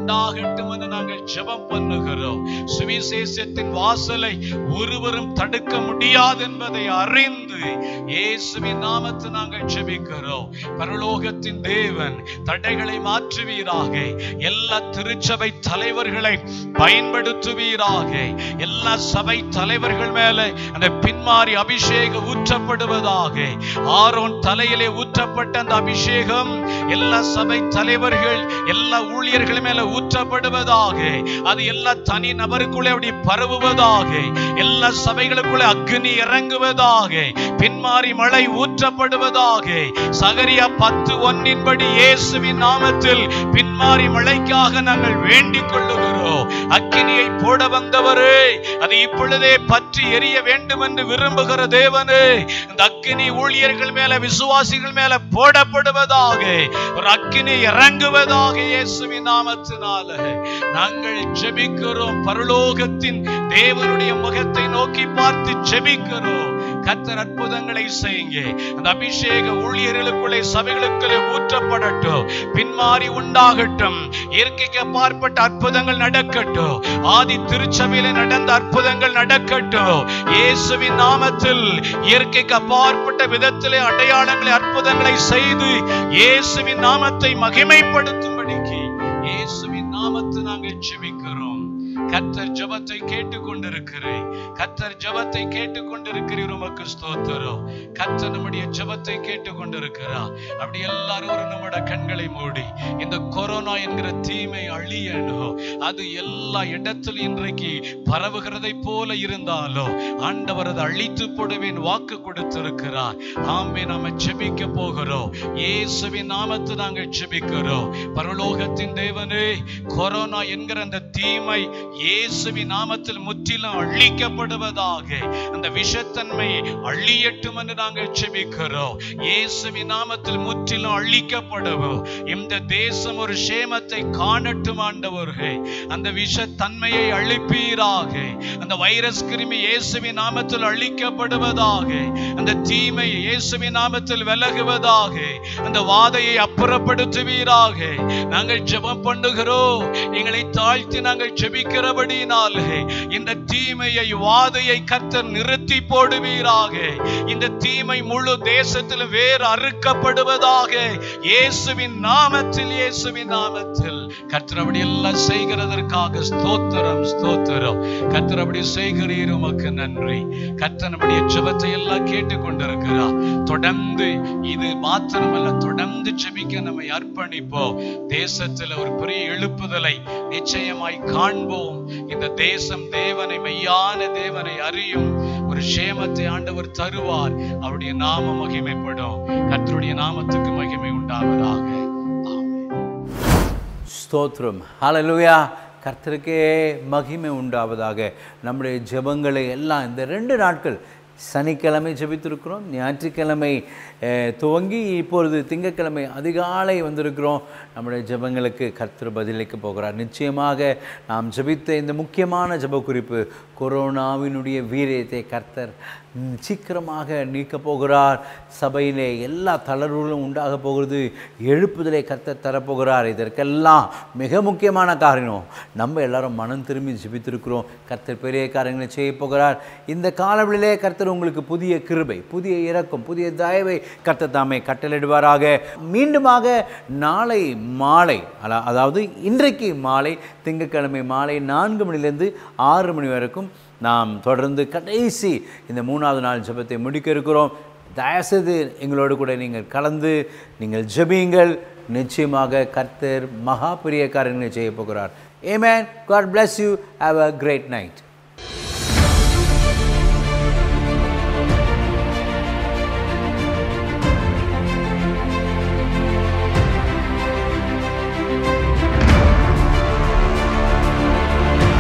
உண்டாகட்டும் என்று நாங்கள் ஜெபம் பண்ணுகிறோம். சுவிசேஷத்தின் வாசலை ஒருவரும் தடுக்க முடியாது என்பதை அறிந்து இயேசுவின் நாமத்தை நாங்கள் ஜெபிக்கிறோம். பரலோகத்தின் தேவன் தடைகளை மாற்றுவீராக. எல்லா திருச்சபை தலைவர்களை பயன்படுத்துவீராக. எல்லா சபை தலைவர்கள் மேலே அந்த பின்மாறி அபிஷேகம் ஊற்றப்படுவதாக. ஆரோன் தலையிலே ஊற்றப்பட்ட அந்த அபிஷேகம் எல்லா சபை தலைவர்கள் எல்லா ஊழியர்கள் மேல ஊற்றப்படுவதாக. அது எல்லா தனி நபருக்குள்ளே அப்படி பரவுவதாக. எல்லா சபைகளுக்குள்ளே அக்னி இறங்குவதாக. பின்மாறி மழை ஊற்றப்படுவதாக. சகரியா 10:1 இயேசுவின் நாமத்தில் பின்மாறி மழைக்காக நாங்கள் வேண்டிக் கொள்ளுகிறோம். அக்கினியை போட வந்தவரே, அது இப்பொழுதே பற்றி எரிய வேண்டும் என்று விரும்புகிற தேவனே, இந்த அக்கினி ஊழியர்கள் மேல விசுவாசிகள் மேல போடப்படுவதாக. ஒரு அக்கினி இறங்குவதாக இயேசுவின் நாமத்தினால நாங்கள் ஜெபிக்கிறோம். பரலோகத்தின் தேவனுடைய முகத்தை நோக்கி பார்த்து ஜெபிக்கிறோம். கர்த்தர் அற்புதங்களை செய்யுங்க. அந்த அபிஷேக ஊழியர்களுக்குள்ளே சபைகளுக்குள்ளே ஊற்றப்படட்டும். பின்மாறி உண்டாகட்டும். இயற்கைக்கு அப்பாற்பட்ட அற்புதங்கள் நடக்கட்டும். ஆதி திருச்சபையிலே நடந்த அற்புதங்கள் நடக்கட்டும். இயேசுவின் நாமத்தில் இயற்கைக்கு அப்பாற்பட்ட விதத்திலே அடையாளங்களை அற்புதங்களை செய்து இயேசுவின் நாமத்தை மகிமைப்படுத்தும்படிக்கு இயேசுவின் நாமத்தை நாங்கள் ஜெபிக்கிறோம். கர்த்தர் ஜெபத்தை கேட்டுக்கொண்டிருக்கிறேன். கர்த்தர் ஜெபத்தை கேட்டுக்கொண்டிருக்கிறீர். உமக்கு ஸ்தோத்திரம். கர்த்தர் நம்முடைய ஜெபத்தை கேட்டுக்கொண்டிருக்கிறார். அப்படி எல்லாரும் ஒரு நம்முடைய கண்களை மூடி இந்த கொரோனா என்கிற தீமை அழியணும். அது எல்லா இடத்திலும் இன்றைக்கு பரவுகிறதை போல இருந்தாலும் ஆண்டவர் அதை அழித்து போடுவேன் வாக்கு கொடுத்திருக்கிறார். ஆமே, நாம ஜெபிக்க போகிறோம். இயேசுவின் நாமத்தை நாங்கள் ஜெபிக்கிறோம். பரலோகத்தின் தேவனே, கொரோனா என்கிற அந்த தீமை இயேசுவின் நாமத்தில் முற்றிலும் அழிக்கப்படுவதாக. அந்த விஷத்தன்மை அழியட்டும் என்று நாங்கள் ஜெபிக்கிறோம். இயேசுவின் நாமத்தில் முற்றிலும் அழிக்கப்படவும் இந்த தேசம் ஒரு சேமத்தை காணட்டும் ஆண்டவரே. அந்த விஷத்தன்மையை அழிப்பீராக. அந்த வைரஸ் கிருமி இயேசுவின் நாமத்தில் அழிக்கப்படுவதாக. அந்த தீமை இயேசுவின் நாமத்தில் விலகுவதாக. அந்த வாதையை அப்புறப்படுத்துவீராக. நாங்கள் ஜெபம் பண்ணுகிறோம். எங்களை தாழ்த்தி நாங்கள் ஜெபிக்கிறபடியினாலே இந்த தீமையை வாதையை கர்த்தர் நிறுத்தி போடுவீராக. இந்த தீமை முழு தேசத்தில் வேறு அறுக்கப்படுவதாக. இயேசுவின் நாமத்தில், இயேசுவின் நாமத்தில் கர்த்தர் அப்படி எல்லாம் செய்கிறதற்காக ஸ்தோத்திரம், ஸ்தோத்திரம். கர்த்தர் அப்படி செய்கிறீர், உமக்கு நன்றி. கர்த்தர் நம்முடைய ஜெபத்தை எல்லாம் கேட்டுக்கொண்டிருக்கிறார். தொடர்ந்து இது மாத்திரமல்ல, தொடர்ந்து ஜெபிக்க நம்மை அர்ப்பணிப்போம். தேசத்தில் ஒரு பெரிய எழுப்புதலை நிச்சயமாய் காண்போம். இந்த தேசம் தேவனை, மெய்யான தேவனை அறியும் ஒரு சேமத்தை ஆண்டவர் தருவார். அவருடைய நாமம் மகிமைப்படும். கர்த்தருடைய நாமத்துக்கு மகிமை உண்டாவதாக. ஸ்தோத்திரம். ஹல்லேலூயா. கர்த்தருக்கே மகிமை உண்டாவதாக. நம்முடைய ஜெபங்களை எல்லாம் இந்த 2 நாட்கள், சனிக்கிழமை ஜெபித்திருக்கிறோம், ஞாயிற்றுக்கிழமை துவங்கி இப்பொழுது திங்கட்கிழமை அதிகாலை வந்திருக்கிறோம். நம்முடைய ஜெபங்களுக்கு கர்த்தர் பதிலளிக்க போகிறார். நிச்சயமாக நாம் ஜெபித்த இந்த முக்கியமான ஜெப குறிப்பு, கொரோனாவினுடைய வீரியத்தை கர்த்தர் சீக்கிரமாக நீக்க போகிறார். சபையிலே எல்லா தளர்வுகளும் உண்டாக போகிறது. எழுப்புதலை கர்த்தர் தரப்போகிறார். இதற்கெல்லாம் மிக முக்கியமான காரணம், நம்ம எல்லாரும் மனம் திரும்பி ஜெபித்திருக்கிறோம். கர்த்தர் பெரிய காரியங்களை செய்ய போகிறார். இந்த காலவெளியிலே கர்த்தர் உங்களுக்கு புதிய கிருபை, புதிய இரக்கம், புதிய தயவை கர்த்தர் தாமே கட்டளையிடுவாராக. மீண்டுமாக நாளை மாலை, அதாவது இன்றைக்கு மாலை, திங்கட்கிழமை மாலை 4 மணிலிருந்து 6 மணி வரைக்கும் நாம் தொடர்ந்து கடைசி இந்த 3வது நாள் ஜெபத்தை முடிக்க இருக்கிறோம். தயவுசெய்து எங்களோடு கூட நீங்கள் கலந்து நீங்கள் ஜெபியுங்கள். நிச்சயமாக கர்த்தர் மகா பெரிய காரியங்களை செய்ய போகிறார். Amen. God bless you. Have a great night.